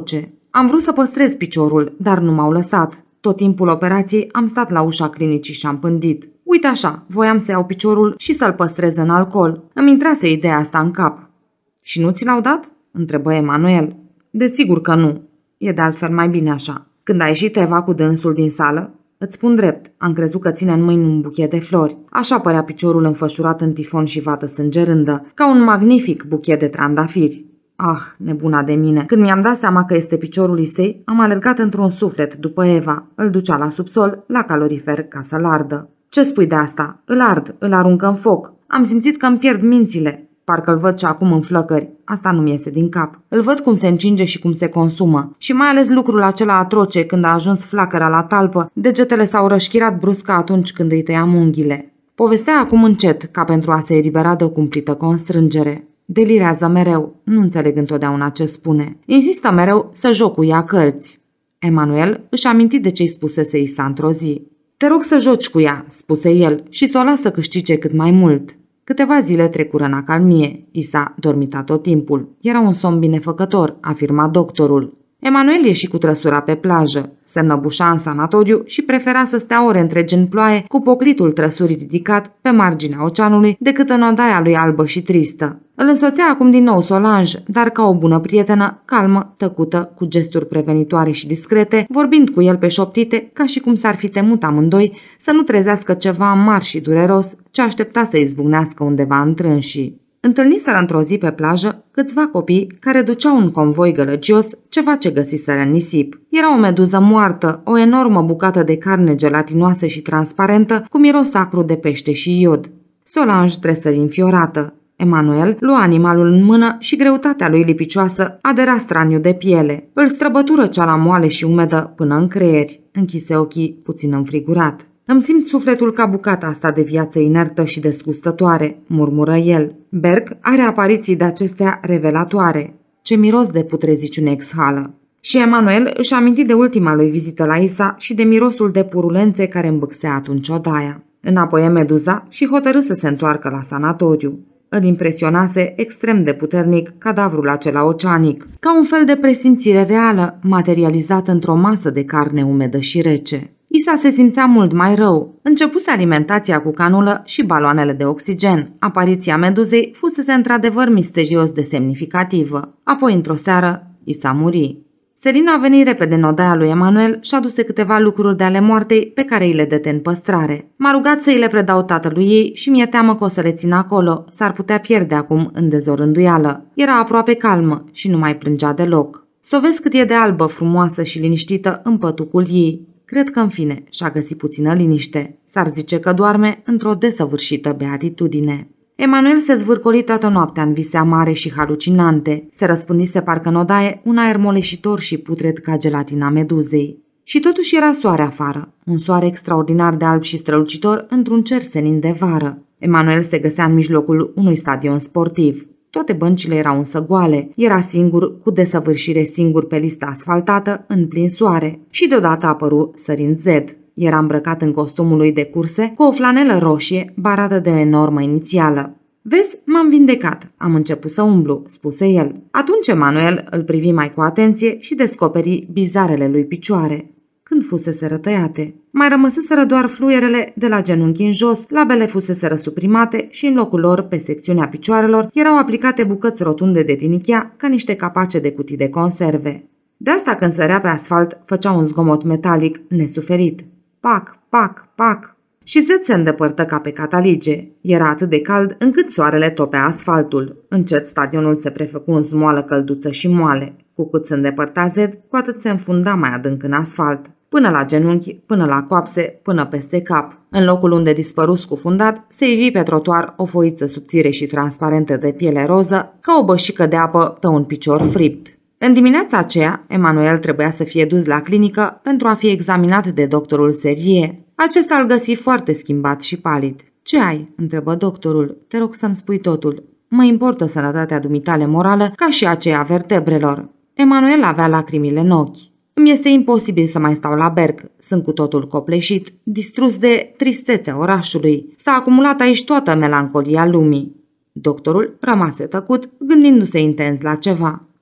Am vrut să păstrez piciorul, dar nu m-au lăsat. Tot timpul operației am stat la ușa clinicii și am pândit. Uite așa, voiam să iau piciorul și să-l păstrez în alcool. Îmi intrase ideea asta în cap. Și nu ți l-au dat? Întrebă Emanuel. Desigur că nu. E de altfel mai bine așa. Când a ieșit Eva cu dânsul din sală, îți spun drept, am crezut că ține în mâini un buchet de flori. Așa părea piciorul înfășurat în tifon și vată sângerândă, ca un magnific buchet de trandafiri. Ah, nebuna de mine! Când mi-am dat seama că este piciorul Isei, am alergat într-un suflet după Eva. Îl ducea la subsol, la calorifer, ca să-l ardă. Ce spui de asta? Îl ard, îl aruncă în foc. Am simțit că îmi pierd mințile. Parcă îl văd și acum în flăcări. Asta nu-mi iese din cap. Îl văd cum se încinge și cum se consumă. Și mai ales lucrul acela atroce când a ajuns flacăra la talpă, degetele s-au rășchirat brusc ca atunci când îi tăiam unghiile. Povestea acum încet, ca pentru a se elibera de o cumplită constrângere. Delirează mereu. Nu înțeleg întotdeauna ce spune. Insistă mereu să joc cu ea cărți. Emanuel își aminti de ce-i spusese Isa într-o zi. Te rog să joci cu ea, spuse el, și să o lasă să câștige cât mai mult. Câteva zile trecură în acalmie. Isa dormita tot timpul. Era un somn binefăcător, afirma doctorul. Emanuel ieși cu trăsura pe plajă. Se înăbușa în sanatoriu și prefera să stea ore întregi în ploaie, cu poclitul trăsurii ridicat pe marginea oceanului, decât în odaia lui albă și tristă. Îl însoțea acum din nou Solange, dar ca o bună prietenă, calmă, tăcută, cu gesturi prevenitoare și discrete, vorbind cu el pe șoptite, ca și cum s-ar fi temut amândoi să nu trezească ceva amar și dureros ce aștepta să izbucnească undeva în trânșii. Întâlniseră într-o zi pe plajă câțiva copii care duceau un convoi gălăgios ceva ce găsiseră în nisip. Era o meduză moartă, o enormă bucată de carne gelatinoasă și transparentă, cu miros acru de pește și iod. Solange tresări înfiorată. Emanuel lua animalul în mână și greutatea lui lipicioasă adera straniu de piele. Îl străbătură ceala moale și umedă până în creieri. Închise ochii puțin înfrigurat. Îmi simt sufletul ca bucata asta de viață inertă și desgustătoare, murmură el. Berg are apariții de acestea revelatoare. Ce miros de putreziciune exhală. Și Emanuel își aminti de ultima lui vizită la Isa și de mirosul de purulențe care îmbâxea atunci odaia. Înapoi meduza și hotărâ să se întoarcă la sanatoriu. Îl impresionase extrem de puternic cadavrul acela oceanic, ca un fel de presimțire reală, materializată într-o masă de carne umedă și rece. Isa se simțea mult mai rău. Începuse alimentația cu canulă și baloanele de oxigen. Apariția meduzei fusese într-adevăr misterios de semnificativă. Apoi, într-o seară, Isa muri. Selina veni repede în odaia lui Emanuel și aduse câteva lucruri de ale moartei pe care îi le dete în păstrare. M-a rugat să îi le predau tatălui ei și mi-e teamă că o să le țin acolo. S-ar putea pierde acum în dezorânduială. Era aproape calmă și nu mai plângea deloc. S-o vezi cât e de albă, frumoasă și liniștită în pătucul ei. Cred că, în fine, și-a găsit puțină liniște. S-ar zice că doarme într-o desăvârșită beatitudine. Emanuel se zvârcoli toată noaptea în vise amare și halucinante. Se răspândise parcă în odaie un aer moleșitor și putred ca gelatina meduzei. Și totuși era soare afară, un soare extraordinar de alb și strălucitor într-un cer senin de vară. Emanuel se găsea în mijlocul unui stadion sportiv. Toate băncile erau însă goale. Era singur, cu desăvârșire singur pe lista asfaltată, în plin soare. Și deodată apăru sărind Zed. Era îmbrăcat în costumul lui de curse, cu o flanelă roșie, barată de o enormă inițială. Vezi, m-am vindecat. Am început să umblu, spuse el. Atunci Emanuel îl privi mai cu atenție și descoperi bizarele lui picioare. Când fusese rătăiate. Mai rămăseseră doar fluierele de la genunchi în jos, labele fuseseră suprimate și în locul lor, pe secțiunea picioarelor, erau aplicate bucăți rotunde de tinichea ca niște capace de cutii de conserve. De asta când sărea pe asfalt, făcea un zgomot metalic nesuferit. Pac, pac, pac. Și Zed se îndepărtă ca pe catalige. Era atât de cald încât soarele topea asfaltul. Încet stadionul se prefăcu în zmoală călduță și moale. Cu cât se îndepărta Zed, cu atât se înfunda mai adânc în asfalt. Până la genunchi, până la coapse, până peste cap. În locul unde dispăru scufundat, se ivi pe trotuar o foiță subțire și transparentă de piele roză, ca o bășică de apă pe un picior fript. În dimineața aceea, Emanuel trebuia să fie dus la clinică pentru a fi examinat de doctorul Serie. Acesta îl găsi foarte schimbat și palid. Ce ai?" întrebă doctorul. Te rog să-mi spui totul. Mă importă sănătatea dumitale morală ca și aceea vertebrelor." Emanuel avea lacrimile în ochi. Îmi este imposibil să mai stau la Berg. Sunt cu totul copleșit, distrus de tristețea orașului. S-a acumulat aici toată melancolia lumii." Doctorul rămase tăcut, gândindu-se intens la ceva.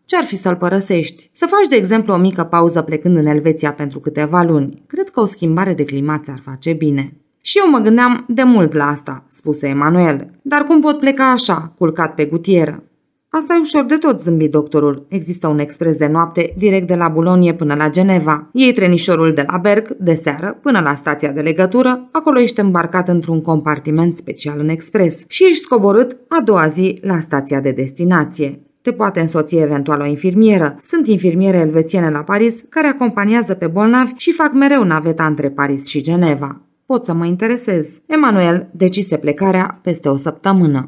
Ce-ar fi să-l părăsești? Să faci, de exemplu, o mică pauză plecând în Elveția pentru câteva luni. Cred că o schimbare de climat ți-ar face bine. Și eu mă gândeam de mult la asta, spuse Emanuel. Dar cum pot pleca așa, culcat pe gutieră? Asta e ușor de tot, zâmbi doctorul. Există un expres de noapte direct de la Bulonie până la Geneva. Iei trenișorul de la Berg de seară până la stația de legătură, acolo ești îmbarcat într-un compartiment special în expres și ești scoborât a doua zi la stația de destinație. Te poate însoți eventual o infirmieră. Sunt infirmiere elvețiene la Paris care acompaniază pe bolnavi și fac mereu naveta între Paris și Geneva. Pot să mă interesez. Emanuel decise plecarea peste o săptămână.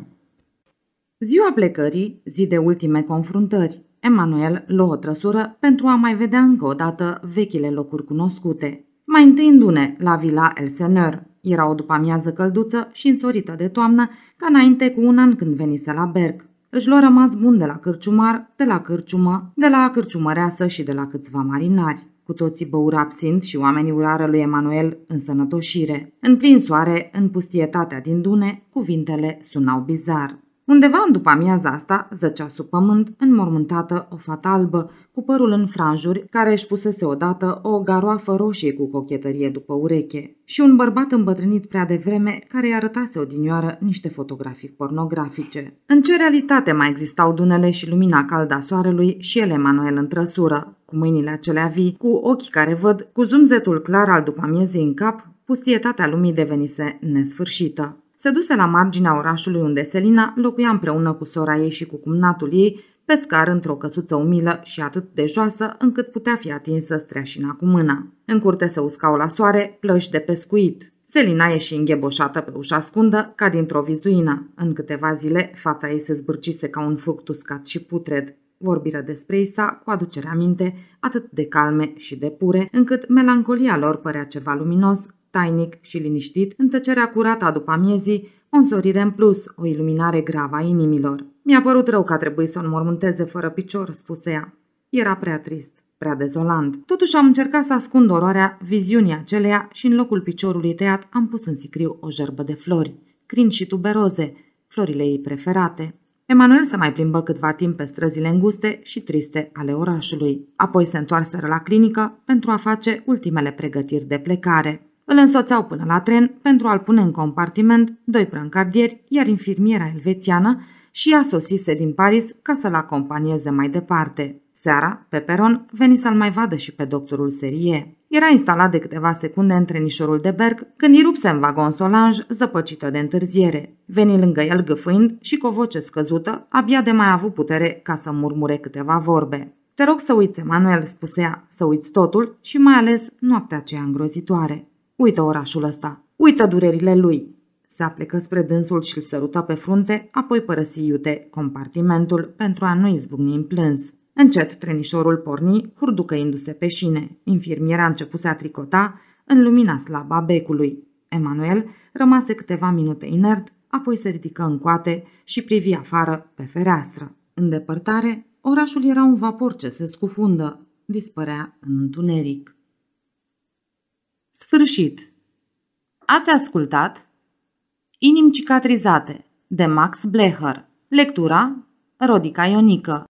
Ziua plecării, zi de ultime confruntări. Emanuel luă o trăsură pentru a mai vedea încă o dată vechile locuri cunoscute. Mai întâi în Dune, la Villa Elseneur. Era o după-amiază călduță și însorită de toamnă, ca înainte cu un an când venise la Berg. Își lua rămas bun de la cârciumar, de la cârciumă, de la cârciumăreasă și de la câțiva marinari. Cu toții băură absint și oamenii urară lui Emanuel însănătoșire. În plin soare, în pustietatea din Dune, cuvintele sunau bizar. Undeva în după-amiaza asta zăcea sub pământ, înmormântată, o fată albă, cu părul în franjuri, care își pusese odată o garoafă roșie cu cochetărie după ureche, și un bărbat îmbătrânit prea devreme, care îi arătase odinioară niște fotografii pornografice. În ce realitate mai existau Dunele și lumina caldă a soarelui și el Emanuel în trăsură, cu mâinile acelea vii, cu ochii care văd, cu zumzetul clar al după-amiezii în cap, pustietatea lumii devenise nesfârșită. Se duse la marginea orașului unde Selina locuia împreună cu sora ei și cu cumnatul ei, pescar într-o căsuță umilă și atât de joasă încât putea fi atinsă streașina cu mâna. În curte se uscau la soare plăși de pescuit. Selina ieși îngheboșată pe ușa scundă ca dintr-o vizuină. În câteva zile fața ei se zbârcise ca un fruct uscat și putred. Vorbiră despre Isa cu aducere aminte atât de calme și de pure, încât melancolia lor părea ceva luminos, tainic și liniștit, în tăcerea curată a după-amiezii, o însorire în plus, o iluminare gravă a inimilor. Mi-a părut rău că a trebuit să o înmormânteze fără picior, spuse ea. Era prea trist, prea dezolant. Totuși am încercat să ascund oroarea viziunii aceleia și în locul piciorului tăiat am pus în sicriu o jerbă de flori, crin și tuberoze, florile ei preferate. Emanuel se mai plimbă câtva timp pe străzile înguste și triste ale orașului. Apoi se întoarseră la clinică pentru a face ultimele pregătiri de plecare. Îl însoțeau până la tren pentru a-l pune în compartiment doi brancardieri, iar infirmiera elvețiană și ea sosise din Paris ca să-l acompanieze mai departe. Seara, pe peron, veni să-l mai vadă și pe doctorul Serie. Era instalat de câteva secunde în trenișorul de Berg când îi rupse în vagon Solange, zăpăcită de întârziere. Veni lângă el gâfâind și cu o voce scăzută, abia de mai avut putere ca să murmure câteva vorbe. Te rog să uiți, Emanuel, spuse ea, să uiți totul și mai ales noaptea aceea îngrozitoare. Uită orașul ăsta, uită durerile lui. Se aplecă spre dânsul și îl sărută pe frunte, apoi părăsi iute compartimentul pentru a nu izbucni în plâns. Încet trenișorul porni, hurducăindu-se pe șine. Infirmiera începuse a tricota în lumina slabă a becului. Emanuel rămase câteva minute inert, apoi se ridică în coate și privi afară pe fereastră. În depărtare, orașul era un vapor ce se scufundă, dispărea în întuneric. Sfârșit. Ați ascultat Inimi cicatrizate de Max Blecher. Lectura Rodica Ionică.